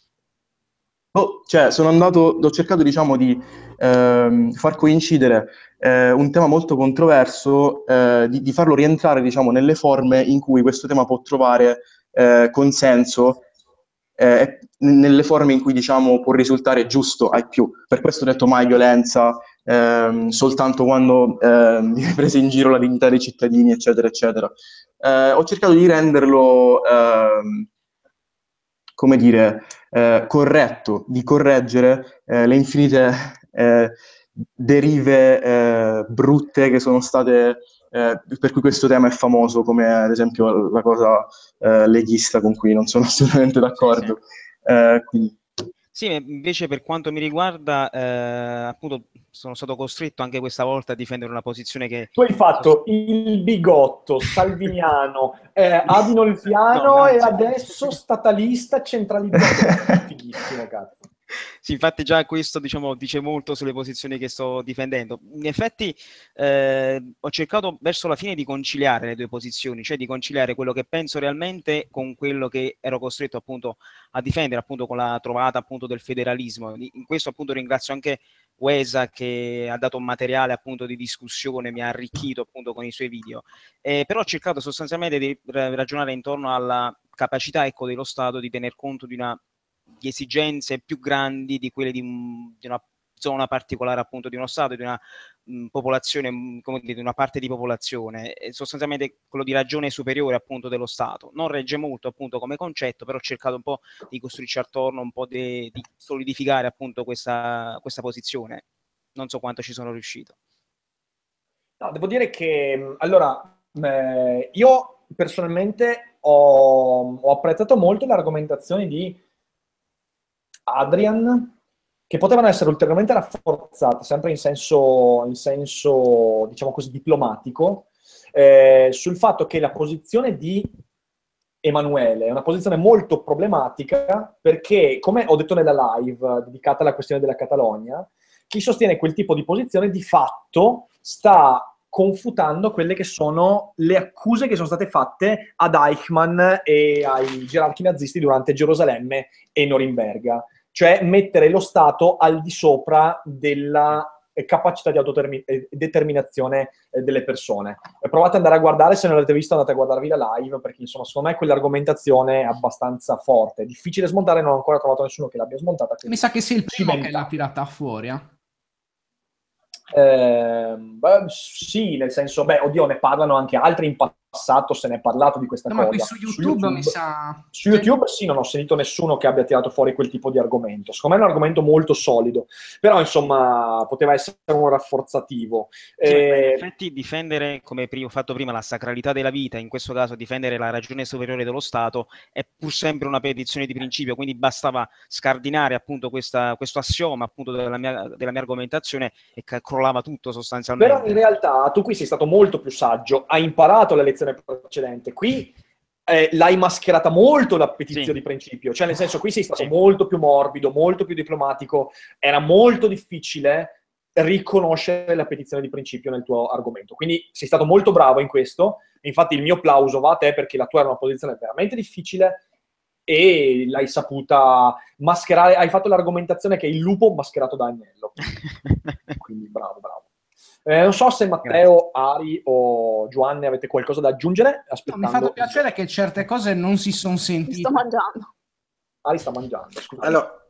oh, cioè, sono andato, ho cercato diciamo di ehm, far coincidere eh, un tema molto controverso, eh, di, di farlo rientrare diciamo nelle forme in cui questo tema può trovare eh, consenso, eh, nelle forme in cui diciamo può risultare giusto ai più. Per questo ho detto mai violenza, ehm, soltanto quando ehm, viene presa in giro la dignità dei cittadini, eccetera, eccetera. Eh, ho cercato di renderlo, ehm, come dire, eh, corretto, di correggere eh, le infinite eh, derive eh, brutte che sono state, eh, per cui questo tema è famoso, come ad esempio la cosa eh, leghista con cui non sono assolutamente d'accordo. Sì, sì. Eh, quindi... Sì, invece per quanto mi riguarda, eh, appunto sono stato costretto anche questa volta a difendere una posizione che... Tu hai fatto il bigotto, salviniano, eh, adinolfiano no, no, e cioè... adesso statalista centralizzato. Fighissimo, cazzo. Sì, infatti già questo diciamo dice molto sulle posizioni che sto difendendo. In effetti eh, ho cercato verso la fine di conciliare le due posizioni, cioè di conciliare quello che penso realmente con quello che ero costretto appunto a difendere, appunto con la trovata appunto del federalismo. In questo appunto ringrazio anche Wesa che ha dato un materiale appunto di discussione, mi ha arricchito appunto con i suoi video. Eh, però ho cercato sostanzialmente di ragionare intorno alla capacità ecco dello Stato di tener conto di una di esigenze più grandi di quelle di, un, di una zona particolare appunto di uno stato, di una mh, popolazione, mh, come dire, di una parte di popolazione, e sostanzialmente quello di ragione superiore appunto dello Stato. Non regge molto appunto come concetto, però ho cercato un po' di costruirci attorno, un po' di, di solidificare appunto questa, questa posizione. Non so quanto ci sono riuscito. No, devo dire che, allora, eh, io personalmente ho, ho apprezzato molto le argomentazioni di Adrian, che potevano essere ulteriormente rafforzate, sempre in senso, in senso diciamo così, diplomatico, eh, sul fatto che la posizione di Emanuele è una posizione molto problematica, perché, come ho detto nella live dedicata alla questione della Catalogna, chi sostiene quel tipo di posizione di fatto sta confutando quelle che sono le accuse che sono state fatte ad Eichmann e ai gerarchi nazisti durante Gerusalemme e Norimberga. Cioè mettere lo Stato al di sopra della capacità di autodeterminazione delle persone. Provate ad andare a guardare, se non l'avete visto andate a guardarvi la live, perché insomma secondo me quell'argomentazione è abbastanza forte, è difficile smontare, non ho ancora trovato nessuno che l'abbia smontata. Mi sa che sei il primo che l'ha tirata fuori, eh? Eh, beh, sì, nel senso, beh, oddio, ne parlano anche altri in passato se ne è parlato di questa No, cosa. ma qui su YouTube, mi sa... Su YouTube sì, non ho sentito nessuno che abbia tirato fuori quel tipo di argomento. Secondo me è un argomento molto solido, però insomma poteva essere un rafforzativo. Sì, ma in Eh, effetti difendere, come pri- ho fatto prima, la sacralità della vita, in questo caso difendere la ragione superiore dello Stato, è pur sempre una petizione di principio, quindi bastava scardinare appunto questa, questo assioma appunto della mia, della mia argomentazione e ca- crollava tutto sostanzialmente. Però in realtà tu qui sei stato molto più saggio, hai imparato la lezione precedente. Qui eh, l'hai mascherata molto la petizione Sì. di principio, cioè nel senso qui sei stato Sì. molto più morbido, molto più diplomatico, era molto difficile riconoscere la petizione di principio nel tuo argomento. Quindi sei stato molto bravo in questo, infatti il mio plauso va a te perché la tua era una posizione veramente difficile e l'hai saputa mascherare, hai fatto l'argomentazione che è il lupo mascherato da agnello. Quindi bravo, bravo. Eh, non so se Matteo, Ari o Giovanni avete qualcosa da aggiungere. No, Aspettando. mi fa piacere che certe cose non si sono Mi sentite. sto mangiando. Ari sta mangiando. Scusate. Allora,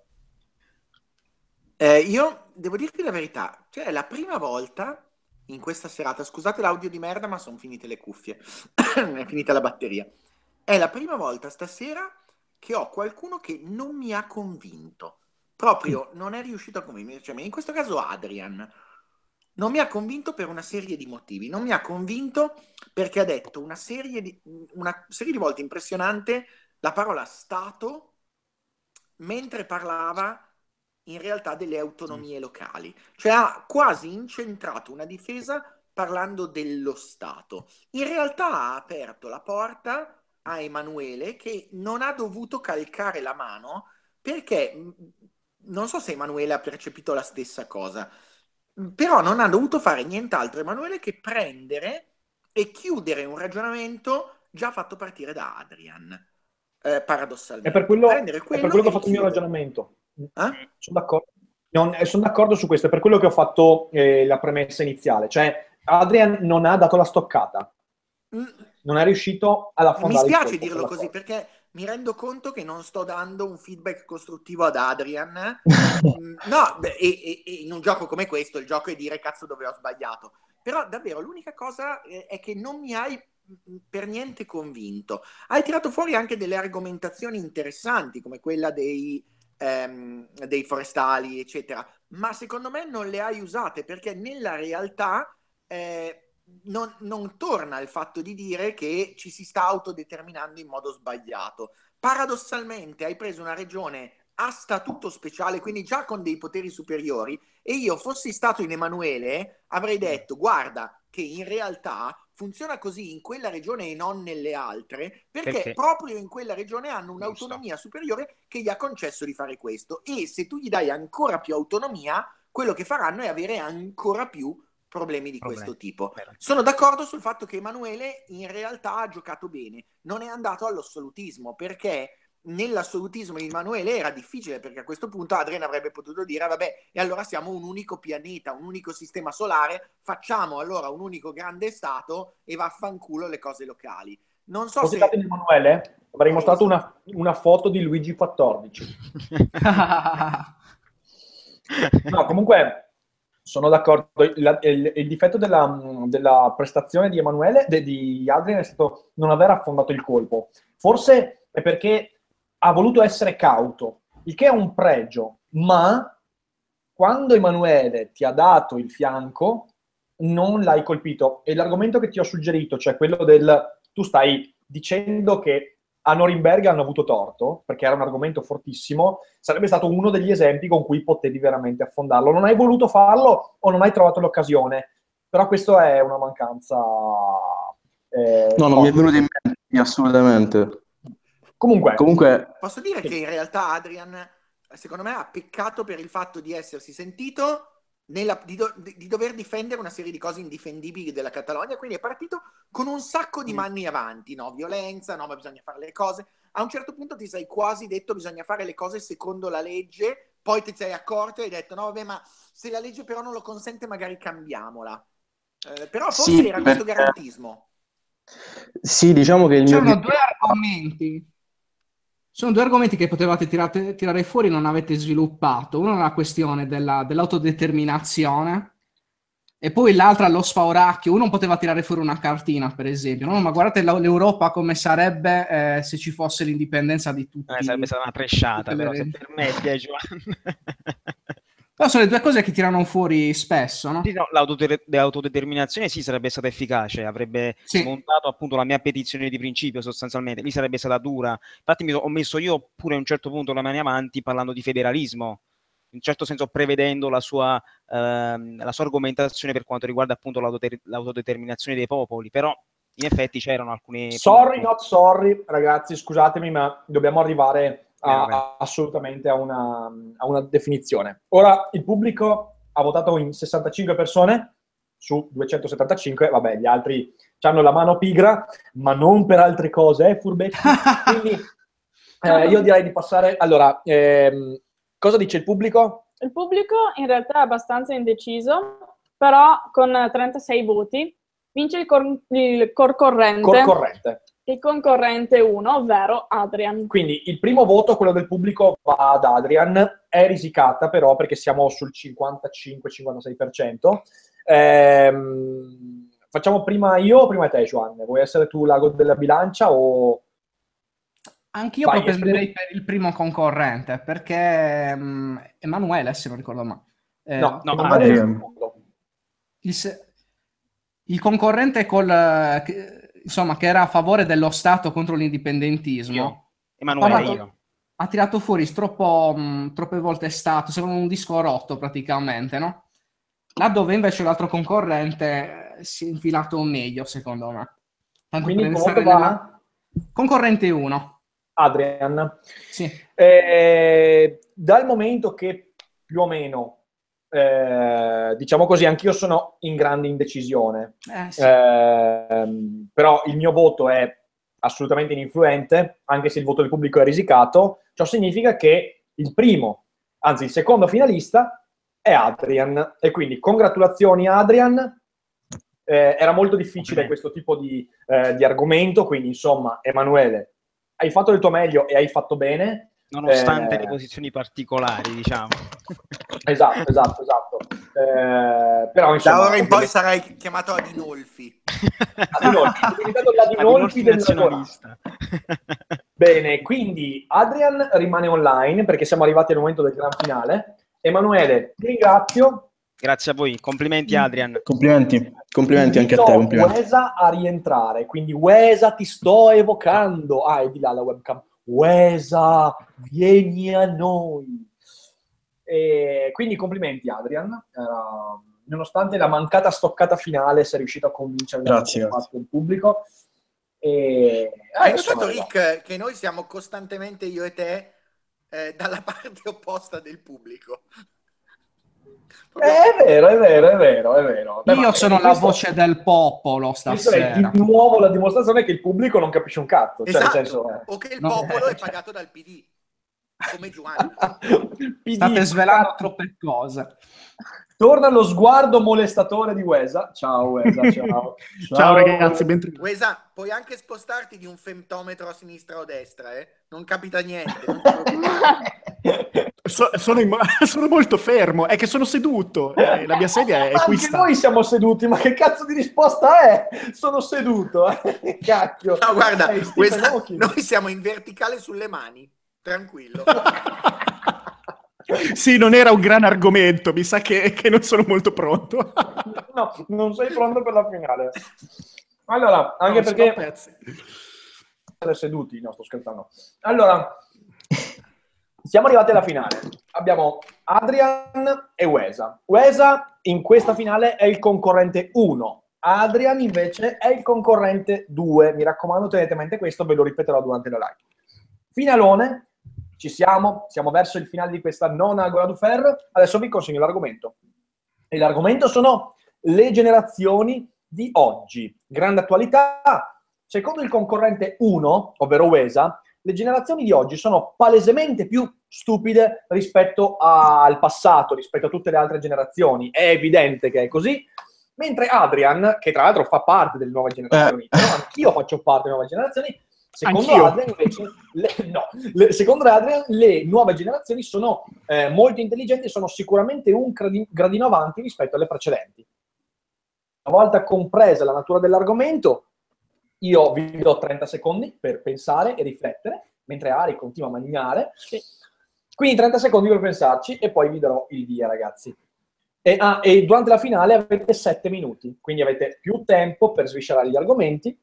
eh, io devo dirti la verità, cioè è la prima volta in questa serata, scusate l'audio di merda, ma sono finite le cuffie, è finita la batteria. È la prima volta stasera che ho qualcuno che non mi ha convinto. Proprio non è riuscito a convincermi. Cioè, in questo caso Adrian non mi ha convinto per una serie di motivi. Non mi ha convinto perché ha detto una serie di, una serie di volte impressionante la parola Stato mentre parlava in realtà delle autonomie locali. Cioè ha quasi incentrato una difesa parlando dello Stato. In realtà ha aperto la porta a Emanuele che non ha dovuto calcare la mano perché non so se Emanuele ha percepito la stessa cosa, però non ha dovuto fare nient'altro Emanuele che prendere e chiudere un ragionamento già fatto partire da Adrian, eh, paradossalmente. È per quello, prendere è per quello che ho fatto il mio chiudere. ragionamento. Eh? Sono d'accordo. Non, eh, sono d'accordo su questo, è per quello che ho fatto eh, la premessa iniziale. Cioè, Adrian non ha dato la stoccata. Non è riuscito ad Mi affondare il spiace colpo, dirlo sono così d'accordo. perché mi rendo conto che non sto dando un feedback costruttivo ad Adrian. Mm, no, beh, e, e- e in un gioco come questo il gioco è dire cazzo dove ho sbagliato. Però davvero l'unica cosa eh, è che non mi hai mm, per niente convinto. Hai tirato fuori anche delle argomentazioni interessanti come quella dei, ehm, dei forestali, eccetera, ma secondo me non le hai usate perché nella realtà eh, non, non torna il fatto di dire che ci si sta autodeterminando in modo sbagliato. Paradossalmente hai preso una regione a statuto speciale, quindi già con dei poteri superiori, e io fossi stato in Emanuele avrei detto guarda che in realtà funziona così in quella regione e non nelle altre perché, Perché? proprio in quella regione hanno un'autonomia superiore che gli ha concesso di fare questo, e se tu gli dai ancora più autonomia quello che faranno è avere ancora più problemi di Problemi. questo tipo. Vero. Sono d'accordo sul fatto che Emanuele in realtà ha giocato bene, non è andato all'assolutismo, perché nell'assolutismo di Emanuele era difficile, perché a questo punto Adrian avrebbe potuto dire vabbè, e allora siamo un unico pianeta, un unico sistema solare, facciamo allora un unico grande stato e vaffanculo le cose locali. Non so Fossi se... stato in Emanuele, avrei mostrato una, una foto di Luigi quattordici. No, comunque sono d'accordo. Il, il- il difetto della, della prestazione di Emanuele, de- di Adrian, è stato non aver affondato il colpo. Forse è perché ha voluto essere cauto, il che è un pregio, ma quando Emanuele ti ha dato il fianco, non l'hai colpito. E l'argomento che ti ho suggerito, cioè quello del... Tu stai dicendo che a Norimberga hanno avuto torto, perché era un argomento fortissimo, sarebbe stato uno degli esempi con cui potevi veramente affondarlo. Non hai voluto farlo o non hai trovato l'occasione, però questo è una mancanza... eh, No, non mi è forte. venuto in mente assolutamente. Comunque, Comunque, Posso dire che in realtà Adrian, secondo me, ha peccato per il fatto di essersi sentito nella- di, do- di dover difendere una serie di cose indifendibili della Catalogna, quindi è partito con un sacco di manni avanti, no? Violenza, no, ma bisogna fare le cose. A un certo punto ti sei quasi detto bisogna fare le cose secondo la legge, poi ti sei accorto e hai detto no, vabbè, ma se la legge però non lo consente magari cambiamola. Eh, però forse sì, era questo perché- garantismo. sì, diciamo che il mio C'erano obiettivo... due argomenti. Sono due argomenti che potevate tirate- tirare fuori e non avete sviluppato. Uno è la questione della- dell'autodeterminazione E poi l'altra, lo spauracchio, uno poteva tirare fuori una cartina, per esempio, no? Ma guardate la- l'Europa come sarebbe eh, se ci fosse l'indipendenza di tutti. Eh, sarebbe stata una tresciata, tutte le però, se regioni. permetti, eh, Giovanni. Però sono le due cose che tirano fuori spesso, no? Sì, no, l'autoder- l'autodeterminazione sì sarebbe stata efficace, avrebbe Sì. smontato appunto la mia petizione di principio sostanzialmente, lì sarebbe stata dura. Infatti mi so- ho messo io pure a un certo punto le mani avanti parlando di federalismo, in un certo senso prevedendo la sua, ehm, la sua argomentazione per quanto riguarda appunto l'autoder- l'autodeterminazione dei popoli, però in effetti c'erano alcuni Sorry, punti. not sorry, ragazzi, scusatemi, ma dobbiamo arrivare a- Bene, bene. a- assolutamente a una, a una definizione. Ora, il pubblico ha votato in sessantacinque persone su duecentosettantacinque, vabbè, gli altri hanno la mano pigra, ma non per altre cose, eh, furbetti? Quindi eh, io direi di passare... Allora, ehm, cosa dice il pubblico? Il pubblico in realtà è abbastanza indeciso, però con trentasei voti vince il, cor- il concorrente, Concorrente. il concorrente uno, ovvero Adrian. Quindi il primo voto, quello del pubblico, va ad Adrian, è risicata però perché siamo sul cinquantacinque cinquantasei per cento. Ehm, facciamo prima io o prima te, Joan? Vuoi essere tu l'ago della bilancia o... Anch'io Vai, propenderei esprimi- per il primo concorrente, perché mh, Emanuele, se non ricordo male. Eh, No, No, Emanuele è il Adrian. secondo. il, se- il concorrente col, eh, che, insomma, che era a favore dello Stato contro l'indipendentismo, Io, ha, Emanuele, parlato- io. ha tirato fuori troppo, mh, troppe volte Stato, sembra un disco rotto praticamente, no? Laddove invece l'altro concorrente eh, si è infilato meglio, secondo me. Tanto Quindi per il restare voto va nella- a Concorrente uno. Adrian. Sì. Eh, dal momento che più o meno, eh, diciamo così, anch'io sono in grande indecisione, Eh, sì. Ehm, però il mio voto è assolutamente ininfluente, anche se il voto del pubblico è risicato. Ciò significa che il primo, anzi il secondo finalista è Adrian, e quindi congratulazioni Adrian. Eh, era molto difficile questo tipo di, eh, di argomento, quindi insomma, Emanuele, hai fatto il tuo meglio e hai fatto bene. Nonostante Eh, le posizioni particolari, diciamo. Esatto, esatto, esatto. Eh, però Da insomma, ora in poi ovviamente- sarai chiamato Adinolfi. Adinolfi, è diventato l'Adinolfi Adinolfi del nazionalista. Bene, quindi Adrian rimane online perché siamo arrivati al momento del gran finale. Emanuele, ti ringrazio. Grazie a voi, complimenti Adrian. Complimenti, complimenti anche a Invito te, complimenti. Wesa a rientrare, quindi Wesa ti sto evocando. Ah, è di là la webcam. Wesa, vieni a noi. E quindi complimenti Adrian. Era- nonostante la mancata stoccata finale, sei riuscito a convincere Grazie, parte del pubblico. E Hai adesso notato, arriva. Rick, che noi siamo costantemente, io e te, eh, dalla parte opposta del pubblico. Eh, È vero, è vero, è vero, è vero. Beh, Io ma- sono la questo- voce del popolo Questa è stasera. di nuovo la dimostrazione che il pubblico non capisce un cazzo. Cioè, Esatto, nel senso, eh. o che il No, popolo eh, è pagato dal P D, come Giovanni. P D, State svelando troppe cose. torna lo sguardo molestatore di Wesa. Ciao Wesa, ciao. Ciao ragazzi, bentornati. Wesa, puoi anche spostarti di un femtometro a sinistra o a destra, eh? Non capita niente, non ti preoccupare. So- sono, in- sono molto fermo, è che sono seduto, eh, la mia sedia è Ma qui anche sta. noi siamo seduti, ma che cazzo di risposta è? Sono seduto, eh? Cacchio. No, guarda, Sei Stephen Wesa, Hawking. noi siamo in verticale sulle mani, tranquillo. Sì, non era un gran argomento, mi sa che, che non sono molto pronto. No, non sei pronto per la finale. Allora, anche No, sono perché... a pezzi. Essere seduti, no, sto scherzando. Allora, siamo arrivati alla finale. Abbiamo Adrian e Wesa. Wesa in questa finale è il concorrente uno. Adrian invece è il concorrente due. Mi raccomando, tenete a mente questo, ve lo ripeterò durante la live. Finalone, ci siamo, siamo verso il finale di questa nona Agora du Fer. Adesso vi consegno l'argomento. E l'argomento sono le generazioni di oggi. Grande attualità. Secondo il concorrente uno, ovvero Wesa, le generazioni di oggi sono palesemente più stupide rispetto al passato, rispetto a tutte le altre generazioni. È evidente che è così. Mentre Adrian, che tra l'altro fa parte delle nuove generazioni, però anch'io faccio parte delle nuove generazioni, secondo Anch'io. Adrian invece, le, no, le- secondo Adrian le nuove generazioni sono eh, molto intelligenti e sono sicuramente un gradi- gradino avanti rispetto alle precedenti. una volta compresa la natura dell'argomento, io vi do trenta secondi per pensare e riflettere, mentre Ari continua a mangiare. Sì. Quindi trenta secondi per pensarci e poi vi darò il via, ragazzi. E, ah, e durante la finale avete sette minuti, quindi avete più tempo per sviscerare gli argomenti.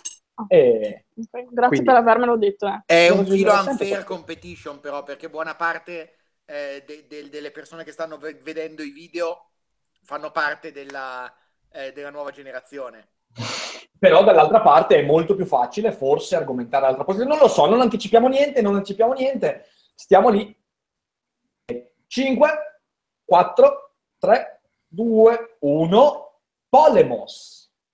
E okay. Grazie quindi, per avermelo detto. Eh. È un filo unfair competition, però, perché buona parte eh, de- de- delle persone che stanno v- vedendo i video fanno parte della, eh, della nuova generazione. Però dall'altra parte è molto più facile forse argomentare l'altra posizione. Non lo so, non anticipiamo niente, non anticipiamo niente. Stiamo lì. cinque, quattro, tre, due, uno. Polemos.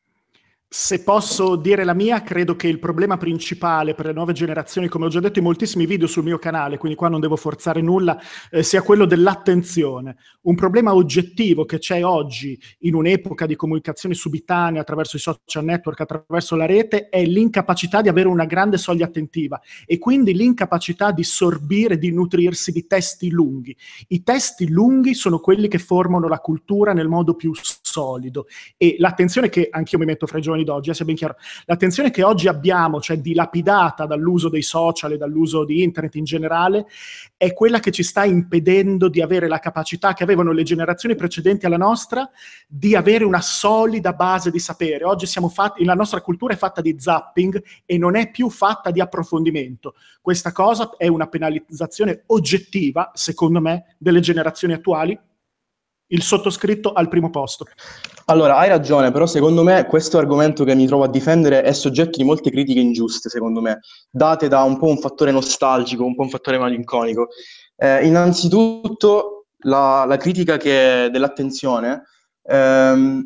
Se posso dire la mia, credo che il problema principale per le nuove generazioni, come ho già detto in moltissimi video sul mio canale, quindi qua non devo forzare nulla, eh, sia quello dell'attenzione. Un problema oggettivo che c'è oggi in un'epoca di comunicazione subitanea attraverso i social network, attraverso la rete, è l'incapacità di avere una grande soglia attentiva e quindi l'incapacità di sorbire, di nutrirsi di testi lunghi. I testi lunghi sono quelli che formano la cultura nel modo più solido e l'attenzione che anch'io mi metto fra i giovani d'oggi, eh, sia ben chiaro, l'attenzione che oggi abbiamo, cioè dilapidata dall'uso dei social e dall'uso di internet in generale, è quella che ci sta impedendo di avere la capacità che avevano le generazioni precedenti alla nostra di avere una solida base di sapere. Oggi siamo fatti, la nostra cultura è fatta di zapping e non è più fatta di approfondimento. Questa cosa è una penalizzazione oggettiva, secondo me, delle generazioni attuali, il sottoscritto al primo posto. Allora, hai ragione, però secondo me questo argomento che mi trovo a difendere è soggetto di molte critiche ingiuste, secondo me, date da un po' un fattore nostalgico, un po' un fattore malinconico. Eh, innanzitutto, la, la critica che dell'attenzione, ehm,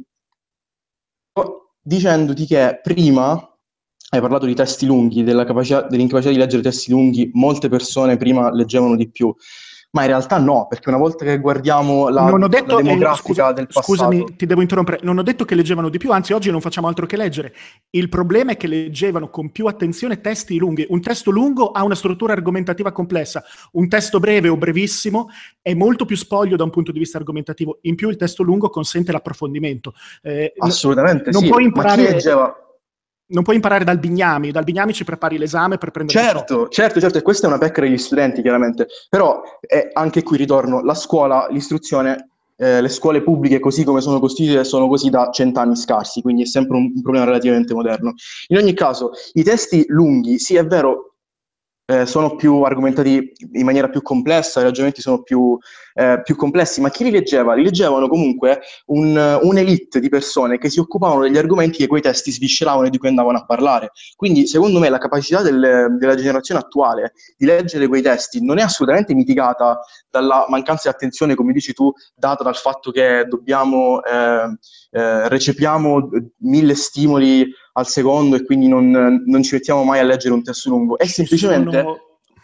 dicendoti che prima hai parlato di testi lunghi, della capacità, dell'incapacità di leggere testi lunghi, molte persone prima leggevano di più. Ma in realtà no, perché una volta che guardiamo la, non ho detto, la demografica eh, scusa, del passato... Scusami, ti devo interrompere. Non ho detto che leggevano di più, anzi oggi non facciamo altro che leggere. Il problema è che leggevano con più attenzione testi lunghi. Un testo lungo ha una struttura argomentativa complessa. Un testo breve o brevissimo è molto più spoglio da un punto di vista argomentativo. In più il testo lungo consente l'approfondimento. Eh, Assolutamente non sì, puoi imparare... ma chi leggeva... Non puoi imparare dal Bignami, dal Bignami ci prepari l'esame per prendere Certo, certo, certo, e questa è una pecca degli studenti, chiaramente. Però eh, anche qui ritorno, la scuola, l'istruzione, eh, le scuole pubbliche così come sono costituite sono così da cent'anni scarsi, quindi è sempre un, un problema relativamente moderno. In ogni caso, i testi lunghi, sì, è vero, eh, sono più argomentati in maniera più complessa, i ragionamenti sono più, eh, più complessi, ma chi li leggeva? Li leggevano comunque un, un'elite di persone che si occupavano degli argomenti che quei testi svisceravano e di cui andavano a parlare. Quindi, secondo me, la capacità del, della generazione attuale di leggere quei testi non è assolutamente mitigata dalla mancanza di attenzione, come dici tu, data dal fatto che dobbiamo eh, eh, recepiamo mille stimoli al secondo e quindi non, non ci mettiamo mai a leggere un testo lungo. È semplicemente... Sono...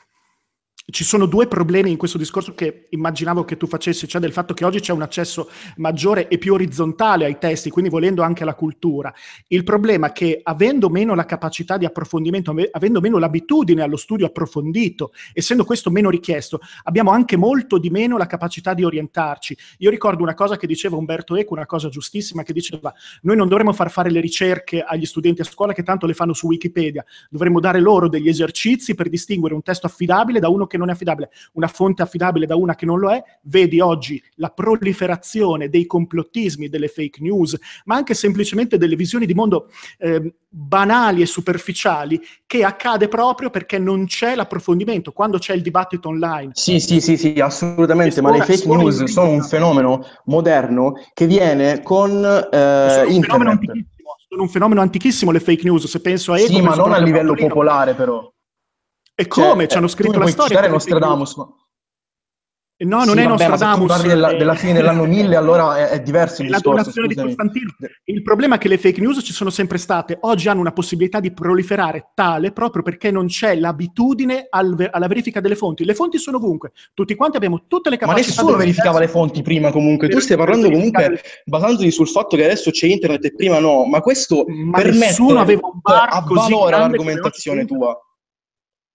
Ci sono due problemi in questo discorso che immaginavo che tu facessi, cioè del fatto che oggi c'è un accesso maggiore e più orizzontale ai testi, quindi volendo anche alla cultura. Il problema è che avendo meno la capacità di approfondimento, avendo meno l'abitudine allo studio approfondito, essendo questo meno richiesto, abbiamo anche molto di meno la capacità di orientarci. Io ricordo una cosa che diceva Umberto Eco, una cosa giustissima, che diceva: noi non dovremmo far fare le ricerche agli studenti a scuola che tanto le fanno su Wikipedia, dovremmo dare loro degli esercizi per distinguere un testo affidabile da uno che non è affidabile, una fonte affidabile da una che non lo è. Vedi oggi la proliferazione dei complottismi, delle fake news, ma anche semplicemente delle visioni di mondo eh, banali e superficiali, che accade proprio perché non c'è l'approfondimento, quando c'è il dibattito online. Sì, sì, sì, sì, assolutamente, ma le fake news sono un fenomeno moderno che viene con eh, internet. Sono un fenomeno antichissimo le fake news, se penso a Eco... Sì, ma non a livello popolare però. E come? Cioè, ci hanno scritto la storia. Citare Nostradamus, ma... No, non sì, è vabbè, Nostradamus. Ma se tu parli della, della fine dell'anno mille, allora è, è diverso il è discorso. La donazione di Costantino. Il problema è che le fake news ci sono sempre state. Oggi hanno una possibilità di proliferare tale proprio perché non c'è l'abitudine al, alla verifica delle fonti. Le fonti sono ovunque. Tutti quanti abbiamo tutte le capacità. Ma nessuno verificava le fonti prima comunque. Tu stai parlando comunque basandoti sul fatto che adesso c'è internet e prima no. Ma questo ma permette, nessuno aveva un bar così avvalora grande l'argomentazione tua.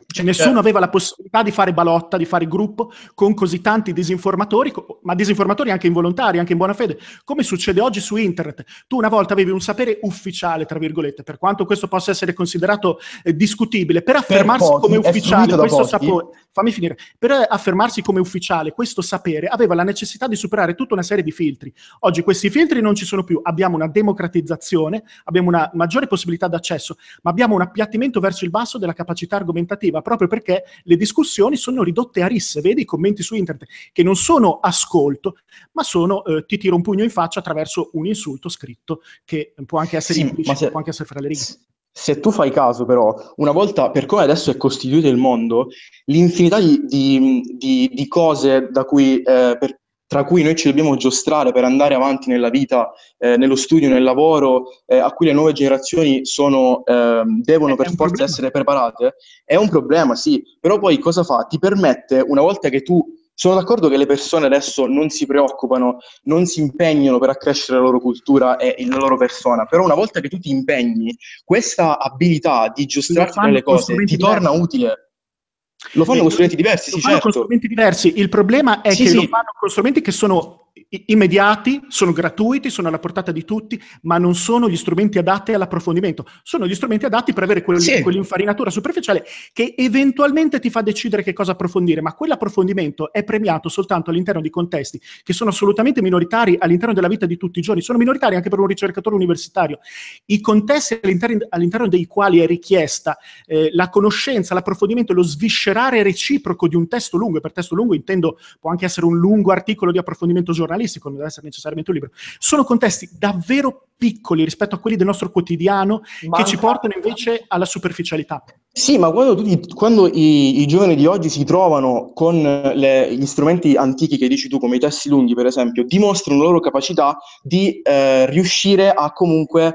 Cioè, nessuno aveva la possibilità di fare balotta, di fare gruppo con così tanti disinformatori, ma disinformatori anche involontari, anche in buona fede, come succede oggi su internet. Tu una volta avevi un sapere ufficiale, tra virgolette, per quanto questo possa essere considerato eh, discutibile, per affermarsi per pochi, come ufficiale questo sapore, fammi finire, per affermarsi come ufficiale questo sapere aveva la necessità di superare tutta una serie di filtri. Oggi questi filtri non ci sono più, abbiamo una democratizzazione, abbiamo una maggiore possibilità d'accesso, ma abbiamo un appiattimento verso il basso della capacità argomentativa, proprio perché le discussioni sono ridotte a risse. Vedi i commenti su internet che non sono ascolto, ma sono eh, ti tiro un pugno in faccia attraverso un insulto scritto che può anche essere Sì, implicito, ma se- può anche essere fra le righe. Se tu fai caso, però, una volta, per come adesso è costituito il mondo, l'infinità di, di- di- di cose da cui, eh, per- tra cui noi ci dobbiamo giostrare per andare avanti nella vita, eh, nello studio, nel lavoro, eh, a cui le nuove generazioni sono, ehm, devono per forza essere preparate, è un problema, sì. Però poi cosa fa? Ti permette, una volta che tu... Sono d'accordo che le persone adesso non si preoccupano, non si impegnano per accrescere la loro cultura e la loro persona, però una volta che tu ti impegni, questa abilità di giostrarti fanno nelle con cose strumenti ti torna diversi. utile. Lo fanno Eh, con strumenti diversi, lo sì, fanno con certo. strumenti diversi. Il problema è Sì, che sì. lo fanno con strumenti che sono i- immediati, sono gratuiti, sono alla portata di tutti, ma non sono gli strumenti adatti all'approfondimento. Sono gli strumenti adatti per avere quel- Sì. quell'infarinatura superficiale che eventualmente ti fa decidere che cosa approfondire, ma quell'approfondimento è premiato soltanto all'interno di contesti che sono assolutamente minoritari all'interno della vita di tutti i giorni. Sono minoritari anche per un ricercatore universitario. I contesti all'interno, all'interno dei quali è richiesta eh, la conoscenza, l'approfondimento, lo sviscerare reciproco di un testo lungo, e per testo lungo intendo può anche essere un lungo articolo di approfondimento giornalistico, non deve essere necessariamente un libro, sono contesti davvero piccoli rispetto a quelli del nostro quotidiano Manca- che ci portano invece alla superficialità. Sì, ma quando, tu ti- quando i, i giovani di oggi si trovano con le- gli strumenti antichi che dici tu, come i testi lunghi per esempio, dimostrano la loro capacità di eh, riuscire a comunque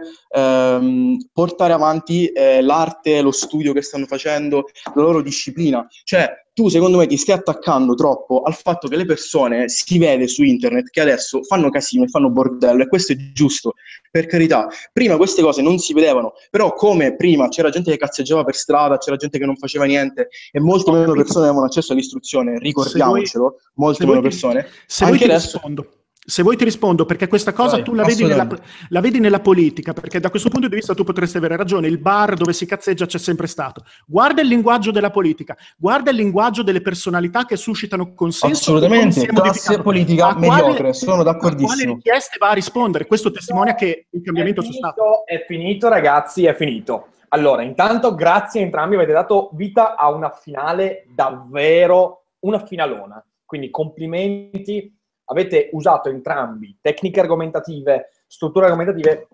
ehm, portare avanti eh, l'arte, lo studio che stanno facendo, la loro disciplina. Cioè, tu secondo me ti stai attaccando troppo al fatto che le persone, si vede su internet, che adesso fanno casino e fanno bordello, e questo è giusto, per carità. Prima queste cose non si vedevano, però come prima c'era gente che cazzeggiava per strada, c'era gente che non faceva niente e molte meno persone avevano accesso all'istruzione, ricordiamocelo, molte se meno vuoi ti- persone. Se vuoi Anche ti adesso... rispondo. Se vuoi ti rispondo, perché questa cosa Vai, tu la vedi, nella, assolutamente. la vedi nella politica, perché da questo punto di vista tu potresti avere ragione, il bar dove si cazzeggia c'è sempre stato. Guarda il linguaggio della politica, guarda il linguaggio delle personalità che suscitano consenso. Assolutamente, e come si è classe modificato. politica A quale- mediocre, sono A quale d'accordissimo. richieste va a rispondere? Questo testimonia che il cambiamento c'è stato. È finito, ragazzi, è finito. Allora, intanto grazie a entrambi, avete dato vita a una finale davvero, una finalona. Quindi complimenti, avete usato entrambi tecniche argomentative, strutture argomentative,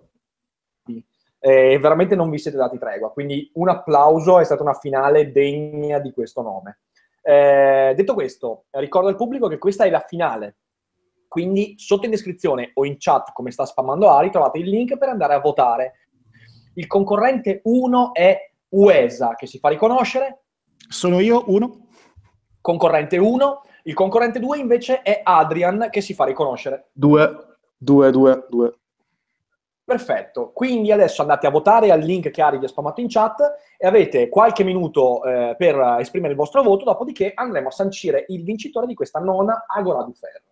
e veramente non vi siete dati tregua. Quindi un applauso, è stata una finale degna di questo nome. Eh, detto questo, ricordo al pubblico che questa è la finale. Quindi sotto in descrizione o in chat, come sta spammando Ari, trovate il link per andare a votare. Il concorrente uno è Uesa, che si fa riconoscere. Sono io, uno. Concorrente uno. Il concorrente due invece è Adrian, che si fa riconoscere. Due, due, due, due. Perfetto. Quindi adesso andate a votare al link che Ari vi ha spammato in chat e avete qualche minuto eh, per esprimere il vostro voto, dopodiché andremo a sancire il vincitore di questa nona Agora du Fer.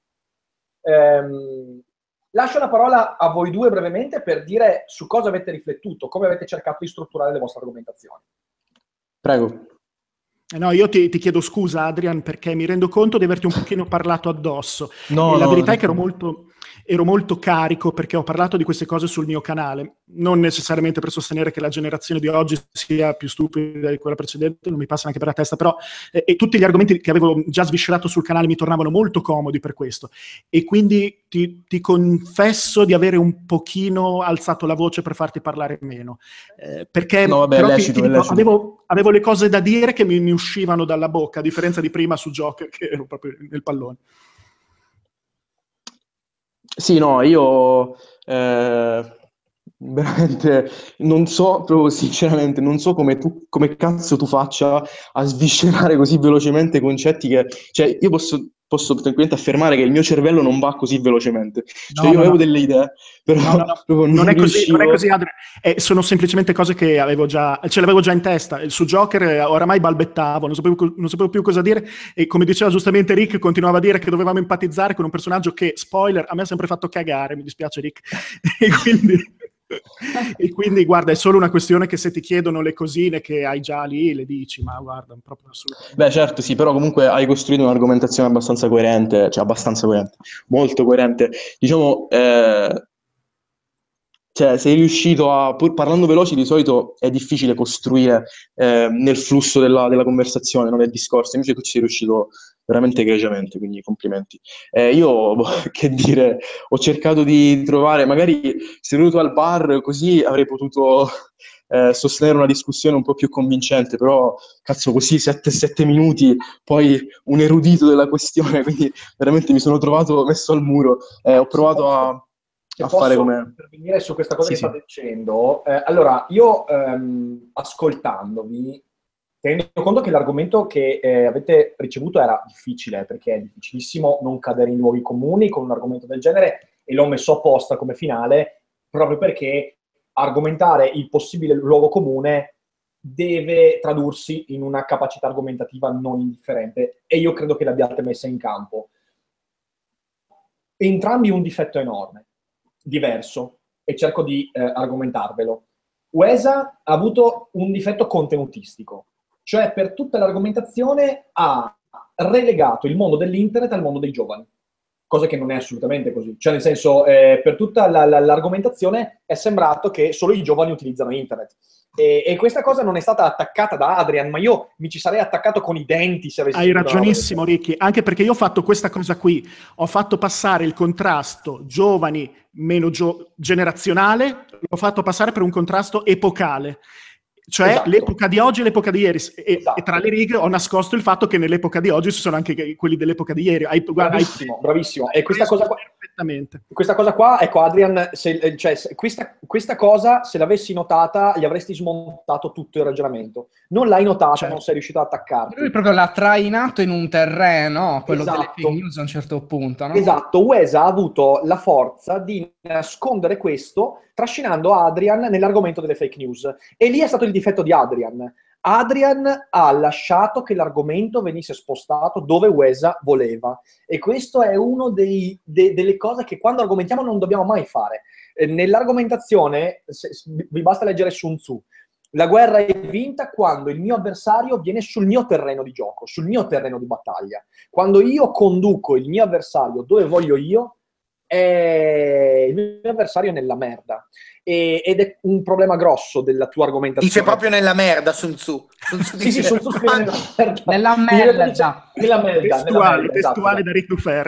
Ehm, lascio la parola a voi due brevemente per dire su cosa avete riflettuto, come avete cercato di strutturare le vostre argomentazioni. Prego. Eh no, io ti, ti chiedo scusa, Adrian, perché mi rendo conto di averti un pochino parlato addosso. No, e la no, verità no. è che ero molto, ero molto carico perché ho parlato di queste cose sul mio canale, non necessariamente per sostenere che la generazione di oggi sia più stupida di quella precedente, non mi passa neanche per la testa, però eh, e tutti gli argomenti che avevo già sviscerato sul canale mi tornavano molto comodi per questo. E quindi ti, ti confesso di avere un pochino alzato la voce per farti parlare meno. Eh, perché No, vabbè, però ti- lecito, ti dico, lecito. avevo, avevo le cose da dire che mi, mi uscivano dalla bocca, a differenza di prima su Joker, che ero proprio nel pallone. Sì, no, io eh, veramente non so, proprio sinceramente, non so come tu, come cazzo tu faccia a sviscerare così velocemente concetti che, cioè, io posso, posso tranquillamente affermare che il mio cervello non va così velocemente. Cioè No, io no, avevo no. delle idee, però No, no, no. proprio Non non è così, non è riuscivo. così, Adrian. Eh, sono semplicemente cose che avevo già, ce l'avevo già in testa. Su Joker eh, oramai balbettavo, non sapevo, co- non sapevo più cosa dire e come diceva giustamente Rick, continuava a dire che dovevamo empatizzare con un personaggio che, spoiler, a me ha sempre fatto cagare, mi dispiace Rick. E quindi, e quindi guarda, è solo una questione che se ti chiedono le cosine che hai già lì, le dici, ma guarda, proprio assolutamente. Beh, certo, sì, però comunque hai costruito un'argomentazione abbastanza coerente, cioè abbastanza coerente, molto coerente. Diciamo, eh, cioè, sei riuscito a, pur parlando veloci, di solito è difficile costruire eh, nel flusso della, della conversazione, no, del discorso, invece tu ci sei riuscito veramente egregiamente, quindi complimenti. Eh, io, boh, che dire, ho cercato di trovare, magari seduto al bar, così avrei potuto eh, sostenere una discussione un po' più convincente, però, cazzo, così sette, sette minuti, poi un erudito della questione, quindi veramente mi sono trovato messo al muro. Eh, ho provato a Se a posso fare come... intervenire su questa cosa Sì, che sì. state dicendo, eh, allora io ehm, ascoltandovi, tenendo conto che l'argomento che eh, avete ricevuto era difficile, perché è difficilissimo non cadere in luoghi comuni con un argomento del genere, e l'ho messo apposta come finale, proprio perché argomentare il possibile luogo comune deve tradursi in una capacità argomentativa non indifferente, e io credo che l'abbiate messa in campo. Entrambi un difetto enorme, diverso, e cerco di eh, argomentarvelo. Uesa ha avuto un difetto contenutistico, cioè per tutta l'argomentazione ha relegato il mondo dell'internet al mondo dei giovani, cosa che non è assolutamente così. Cioè, nel senso, eh, per tutta la, la, l'argomentazione è sembrato che solo i giovani utilizzano internet. E, e questa cosa non è stata attaccata da Adrian, ma io mi ci sarei attaccato con i denti se avessi Hai sentito una roba del ragionissimo, Ricky, anche perché io ho fatto questa cosa qui, ho fatto passare il contrasto giovani meno gio- generazionale, l'ho fatto passare per un contrasto epocale, cioè Esatto. l'epoca di oggi e l'epoca di ieri, e, Esatto. e tra le righe ho nascosto il fatto che nell'epoca di oggi ci sono anche quelli dell'epoca di ieri. Hai, guarda, Bravissimo, hai, bravissimo. hai E questa preso cosa qua, perfettamente. questa cosa qua, ecco Adrian, se, eh, cioè, se- questa, questa cosa, se l'avessi notata, gli avresti smontato tutto il ragionamento. Non l'hai notata, Certo. non sei riuscito ad attaccarti. Lui proprio l'ha trainato in un terreno, quello delle Esatto. fake news a un certo punto, no? Esatto, Uesa ha avuto la forza di nascondere questo trascinando Adrian nell'argomento delle fake news. E lì è stato il difetto di Adrian. Adrian ha lasciato che l'argomento venisse spostato dove Uesa voleva. E questo è uno dei, de, delle cose che quando argomentiamo non dobbiamo mai fare. Eh, nell'argomentazione, se, vi basta leggere Sun Tzu. La guerra è vinta quando il mio avversario viene sul mio terreno di gioco, sul mio terreno di battaglia. Quando io conduco il mio avversario dove voglio io, è... il mio avversario è nella merda. E... ed è un problema grosso della tua argomentazione. Dice proprio nella merda Sun Tzu. Sun Tzu Sì, dice... sì, Sun Tzu scrive nella merda. Nella In realtà merda. dice- Nella merda, Testuale, nella merda, esatto, testuale esatto. da Rick Dufer.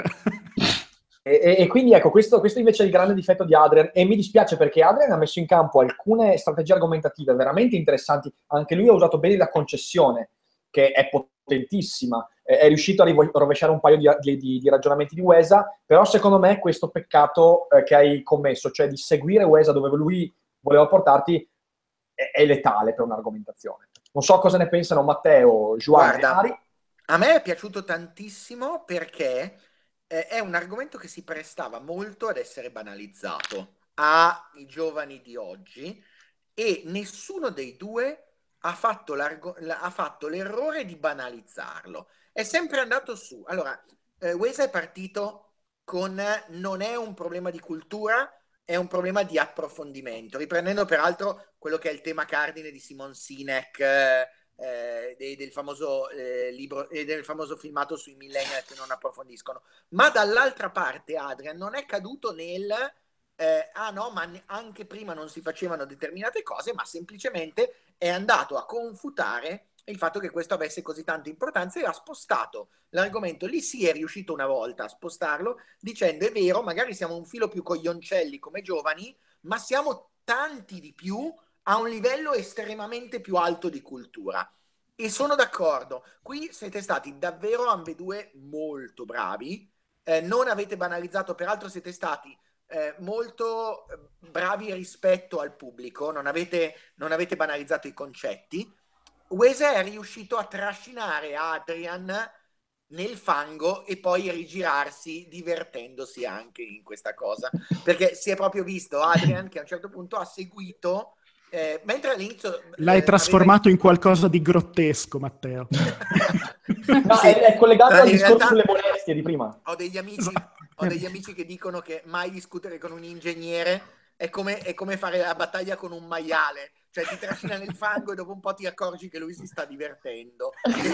E, e- e quindi ecco, questo, questo invece è il grande difetto di Adrian, e mi dispiace perché Adrian ha messo in campo alcune strategie argomentative veramente interessanti. Anche lui ha usato bene la concessione, che è potentissima, è, è riuscito a rivo- rovesciare un paio di, di- di- di ragionamenti di Uesa, però secondo me questo peccato eh, che hai commesso, cioè di seguire Uesa dove lui voleva portarti, è, è letale per un'argomentazione. Non so cosa ne pensano Matteo, Juan e Guarda, Ari. a me è piaciuto tantissimo perché eh, è un argomento che si prestava molto ad essere banalizzato ai giovani di oggi, e nessuno dei due ha fatto, l'argo- la- ha fatto l'errore di banalizzarlo. È sempre andato su. Allora, eh, Uesa è partito con eh, non è un problema di cultura, è un problema di approfondimento, riprendendo peraltro quello che è il tema cardine di Simon Sinek, eh, eh, de- del famoso eh, libro e eh, del famoso filmato sui millennial che non approfondiscono. Ma dall'altra parte Adrian non è caduto nel eh, ah no, ma ne- anche prima non si facevano determinate cose, ma semplicemente è andato a confutare il fatto che questo avesse così tanta importanza e ha spostato l'argomento. Lì sì è riuscito una volta a spostarlo dicendo: è vero, magari siamo un filo più coglioncelli come giovani, ma siamo tanti di più a un livello estremamente più alto di cultura. E sono d'accordo, qui siete stati davvero ambedue molto bravi, eh, non avete banalizzato, peraltro siete stati eh, molto bravi rispetto al pubblico, non avete, non avete banalizzato i concetti. Uesa è riuscito a trascinare Adrian nel fango e poi rigirarsi divertendosi anche in questa cosa, perché si è proprio visto Adrian che a un certo punto ha seguito eh, mentre all'inizio l'hai eh, trasformato aveva... in qualcosa di grottesco, Matteo. No, Sì. è, è collegato No, al in discorso realtà sulle molestie di prima. ho degli amici ho degli amici che dicono che mai discutere con un ingegnere è come, è come fare la battaglia con un maiale, cioè ti trascina nel fango e dopo un po' ti accorgi che lui si sta divertendo.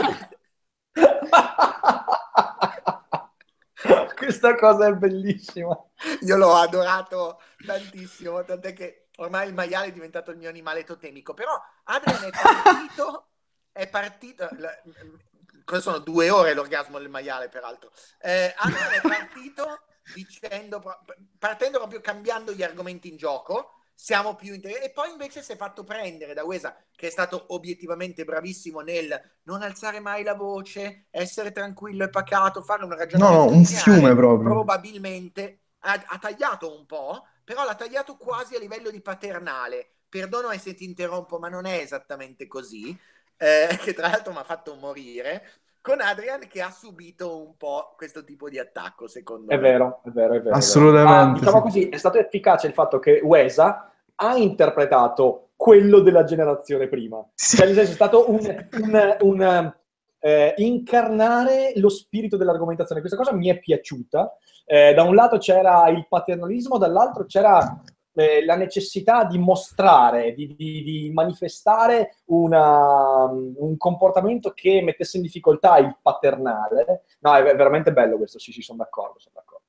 Questa cosa è bellissima. Io l'ho adorato tantissimo, tant'è che ormai il maiale è diventato il mio animale totemico. Però Adrian è partito, è partito, cosa sono due ore l'orgasmo del maiale peraltro. Eh, Adrian è partito dicendo, partendo proprio cambiando gli argomenti in gioco. Siamo più inter... e poi invece si è fatto prendere da Uesa, che è stato obiettivamente bravissimo nel non alzare mai la voce, essere tranquillo e pacato, fare un No, ragionamento no, un lineare. fiume proprio. Probabilmente ha, ha tagliato un po', però l'ha tagliato quasi a livello di paternale. Perdono se ti interrompo, ma non è esattamente così, eh, che tra l'altro mi ha fatto morire, con Adrian che ha subito un po' questo tipo di attacco, secondo È me. vero, è vero, è vero. Assolutamente. Ah, diciamo sì. così, è stato efficace il fatto che Uesa ha interpretato quello della generazione prima. Cioè, nel senso, è stato un, un, un eh, incarnare lo spirito dell'argomentazione. Questa cosa mi è piaciuta. Eh, da un lato c'era il paternalismo, dall'altro c'era eh, la necessità di mostrare, di, di, di manifestare una, un comportamento che mettesse in difficoltà il paternale. No, è veramente bello questo, sì, sì, sono d'accordo, sono d'accordo.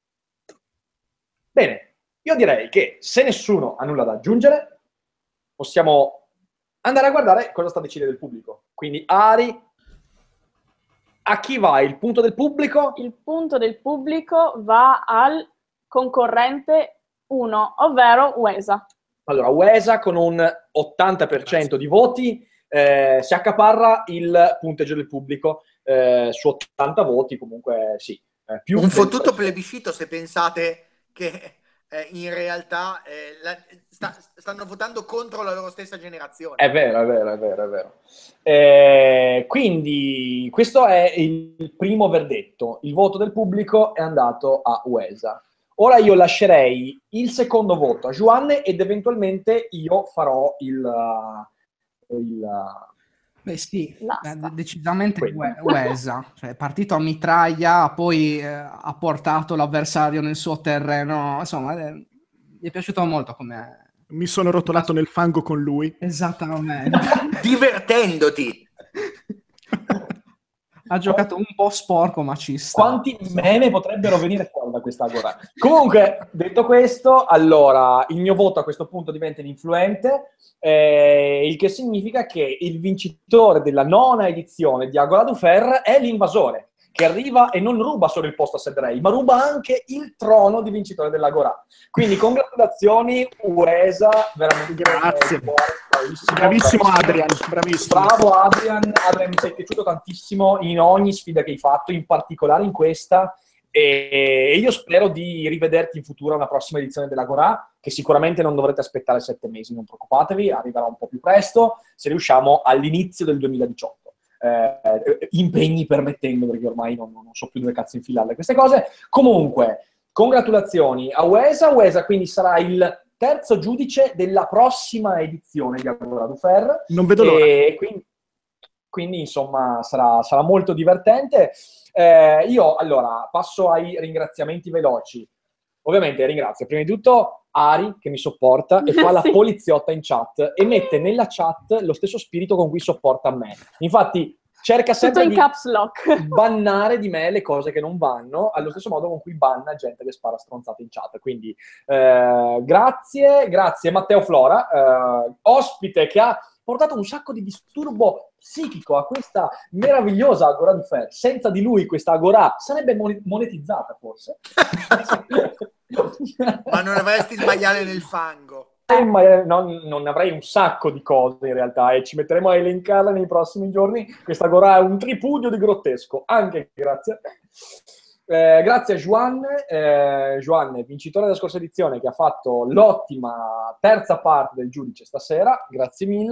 Bene. Io direi che se nessuno ha nulla da aggiungere, possiamo andare a guardare cosa sta decidendo il pubblico. Quindi, Ari, a chi va il punto del pubblico? Il punto del pubblico va al concorrente uno, ovvero Uesa. Allora, Uesa con un ottanta per cento di voti eh, si accaparra il punteggio del pubblico. Eh, su ottanta voti, comunque, sì. Eh, più Un fottuto del... plebiscito se pensate che... Eh, in realtà eh, la, sta, stanno votando contro la loro stessa generazione. È vero, è vero, è vero, è vero. Eh, quindi questo è il primo verdetto. Il voto del pubblico è andato a Uesa. Ora io lascerei il secondo voto a Juanne ed eventualmente io farò il... il Beh sì, eh, decisamente Ue- Uesa, cioè è partito a mitraglia, poi eh, ha portato l'avversario nel suo terreno, insomma eh, mi è piaciuto molto come... Mi sono rotolato nel fango con lui. Esattamente. Divertendoti! Ha giocato un po' sporco, ma ci sta. Quanti meme potrebbero venire fuori da questa agora? Comunque, detto questo, allora, il mio voto a questo punto diventa l'influente, eh, il che significa che il vincitore della nona edizione di Agora du Fer è l'invasore, che arriva e non ruba solo il posto a Sedrei, ma ruba anche il trono di vincitore dell'Agora. Quindi congratulazioni, Uesa, veramente grazie. Bravissimo, bravissimo Adrian, bravissimo. Bravo Adrian, Adrian mi sei piaciuto tantissimo in ogni sfida che hai fatto, in particolare in questa, e io spero di rivederti in futuro a una prossima edizione dell'Agora, che sicuramente non dovrete aspettare sette mesi, non preoccupatevi, arriverà un po' più presto, se riusciamo all'inizio del duemiladiciotto. Eh, impegni permettendo, perché ormai non, non so più dove cazzo infilarle queste cose. Comunque, congratulazioni a Uesa. Uesa quindi sarà il terzo giudice della prossima edizione di Agora du Fer. Non vedo l'ora. E quindi, quindi insomma, sarà, sarà molto divertente. Eh, io, allora, passo ai ringraziamenti veloci. Ovviamente ringrazio prima di tutto Ari, che mi sopporta e fa la Sì. poliziotta in chat e mette nella chat lo stesso spirito con cui sopporta me. Infatti cerca Tutto sempre in di caps lock. bannare di me le cose che non vanno, allo stesso modo con cui banna gente che spara stronzate in chat. Quindi eh, grazie, grazie Matteo Flora, eh, ospite che ha portato un sacco di disturbo psichico a questa meravigliosa Agora du Fer. Senza di lui questa Agora sarebbe monetizzata forse. Ma non avresti il maiale nel fango. Eh, ma non, non avrei un sacco di cose in realtà e ci metteremo a elencarle nei prossimi giorni. Questa Agora è un tripudio di grottesco, anche grazie a te. Eh, grazie a Juanne, eh, Juanne, vincitore della scorsa edizione, che ha fatto l'ottima terza parte del giudice stasera, grazie mille.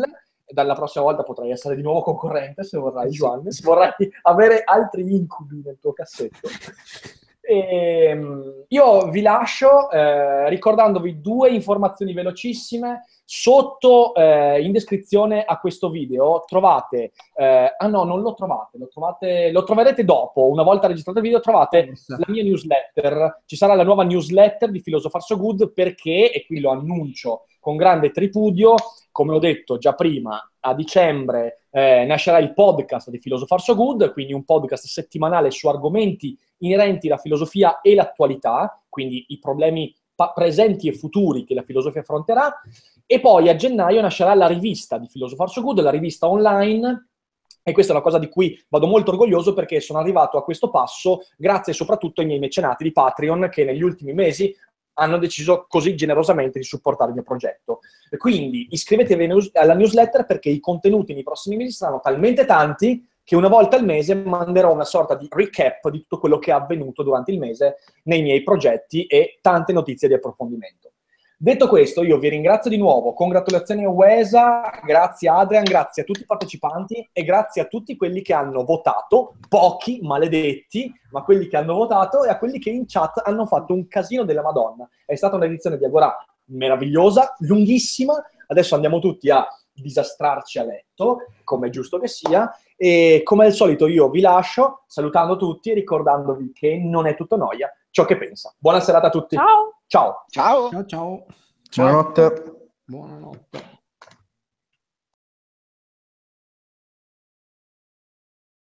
dalla prossima volta potrai essere di nuovo concorrente se vorrai, Giovanni, se vorrai avere altri incubi nel tuo cassetto. E, io vi lascio eh, ricordandovi due informazioni velocissime. Sotto eh, in descrizione a questo video trovate eh, ah no, non lo trovate, lo trovate lo troverete dopo, una volta registrato il video trovate la mia newsletter. Ci sarà la nuova newsletter di Philosopher So Good, perché, e qui lo annuncio con grande tripudio, come ho detto già prima, a dicembre eh, nascerà il podcast di Philosopher So Good, quindi un podcast settimanale su argomenti inerenti alla filosofia e l'attualità, quindi i problemi pa- presenti e futuri che la filosofia affronterà. E poi a gennaio nascerà la rivista di Philosopher So Good, la rivista online, e questa è una cosa di cui vado molto orgoglioso, perché sono arrivato a questo passo grazie soprattutto ai miei mecenati di Patreon, che negli ultimi mesi hanno deciso così generosamente di supportare il mio progetto. E quindi iscrivetevi alla newsletter, perché i contenuti nei prossimi mesi saranno talmente tanti che una volta al mese manderò una sorta di recap di tutto quello che è avvenuto durante il mese nei miei progetti e tante notizie di approfondimento. Detto questo, io vi ringrazio di nuovo, congratulazioni a Wesa, grazie a Adrian, grazie a tutti i partecipanti e grazie a tutti quelli che hanno votato, pochi, maledetti, ma quelli che hanno votato, e a quelli che in chat hanno fatto un casino della Madonna. È stata un'edizione di Agorà meravigliosa, lunghissima, adesso andiamo tutti a disastrarci a letto, come è giusto che sia, e come al solito io vi lascio salutando tutti e ricordandovi che non è tutto noia ciò che pensa. Buona serata a tutti. Ciao. Ciao. Ciao. Ciao ciao. Buonanotte. Buonanotte.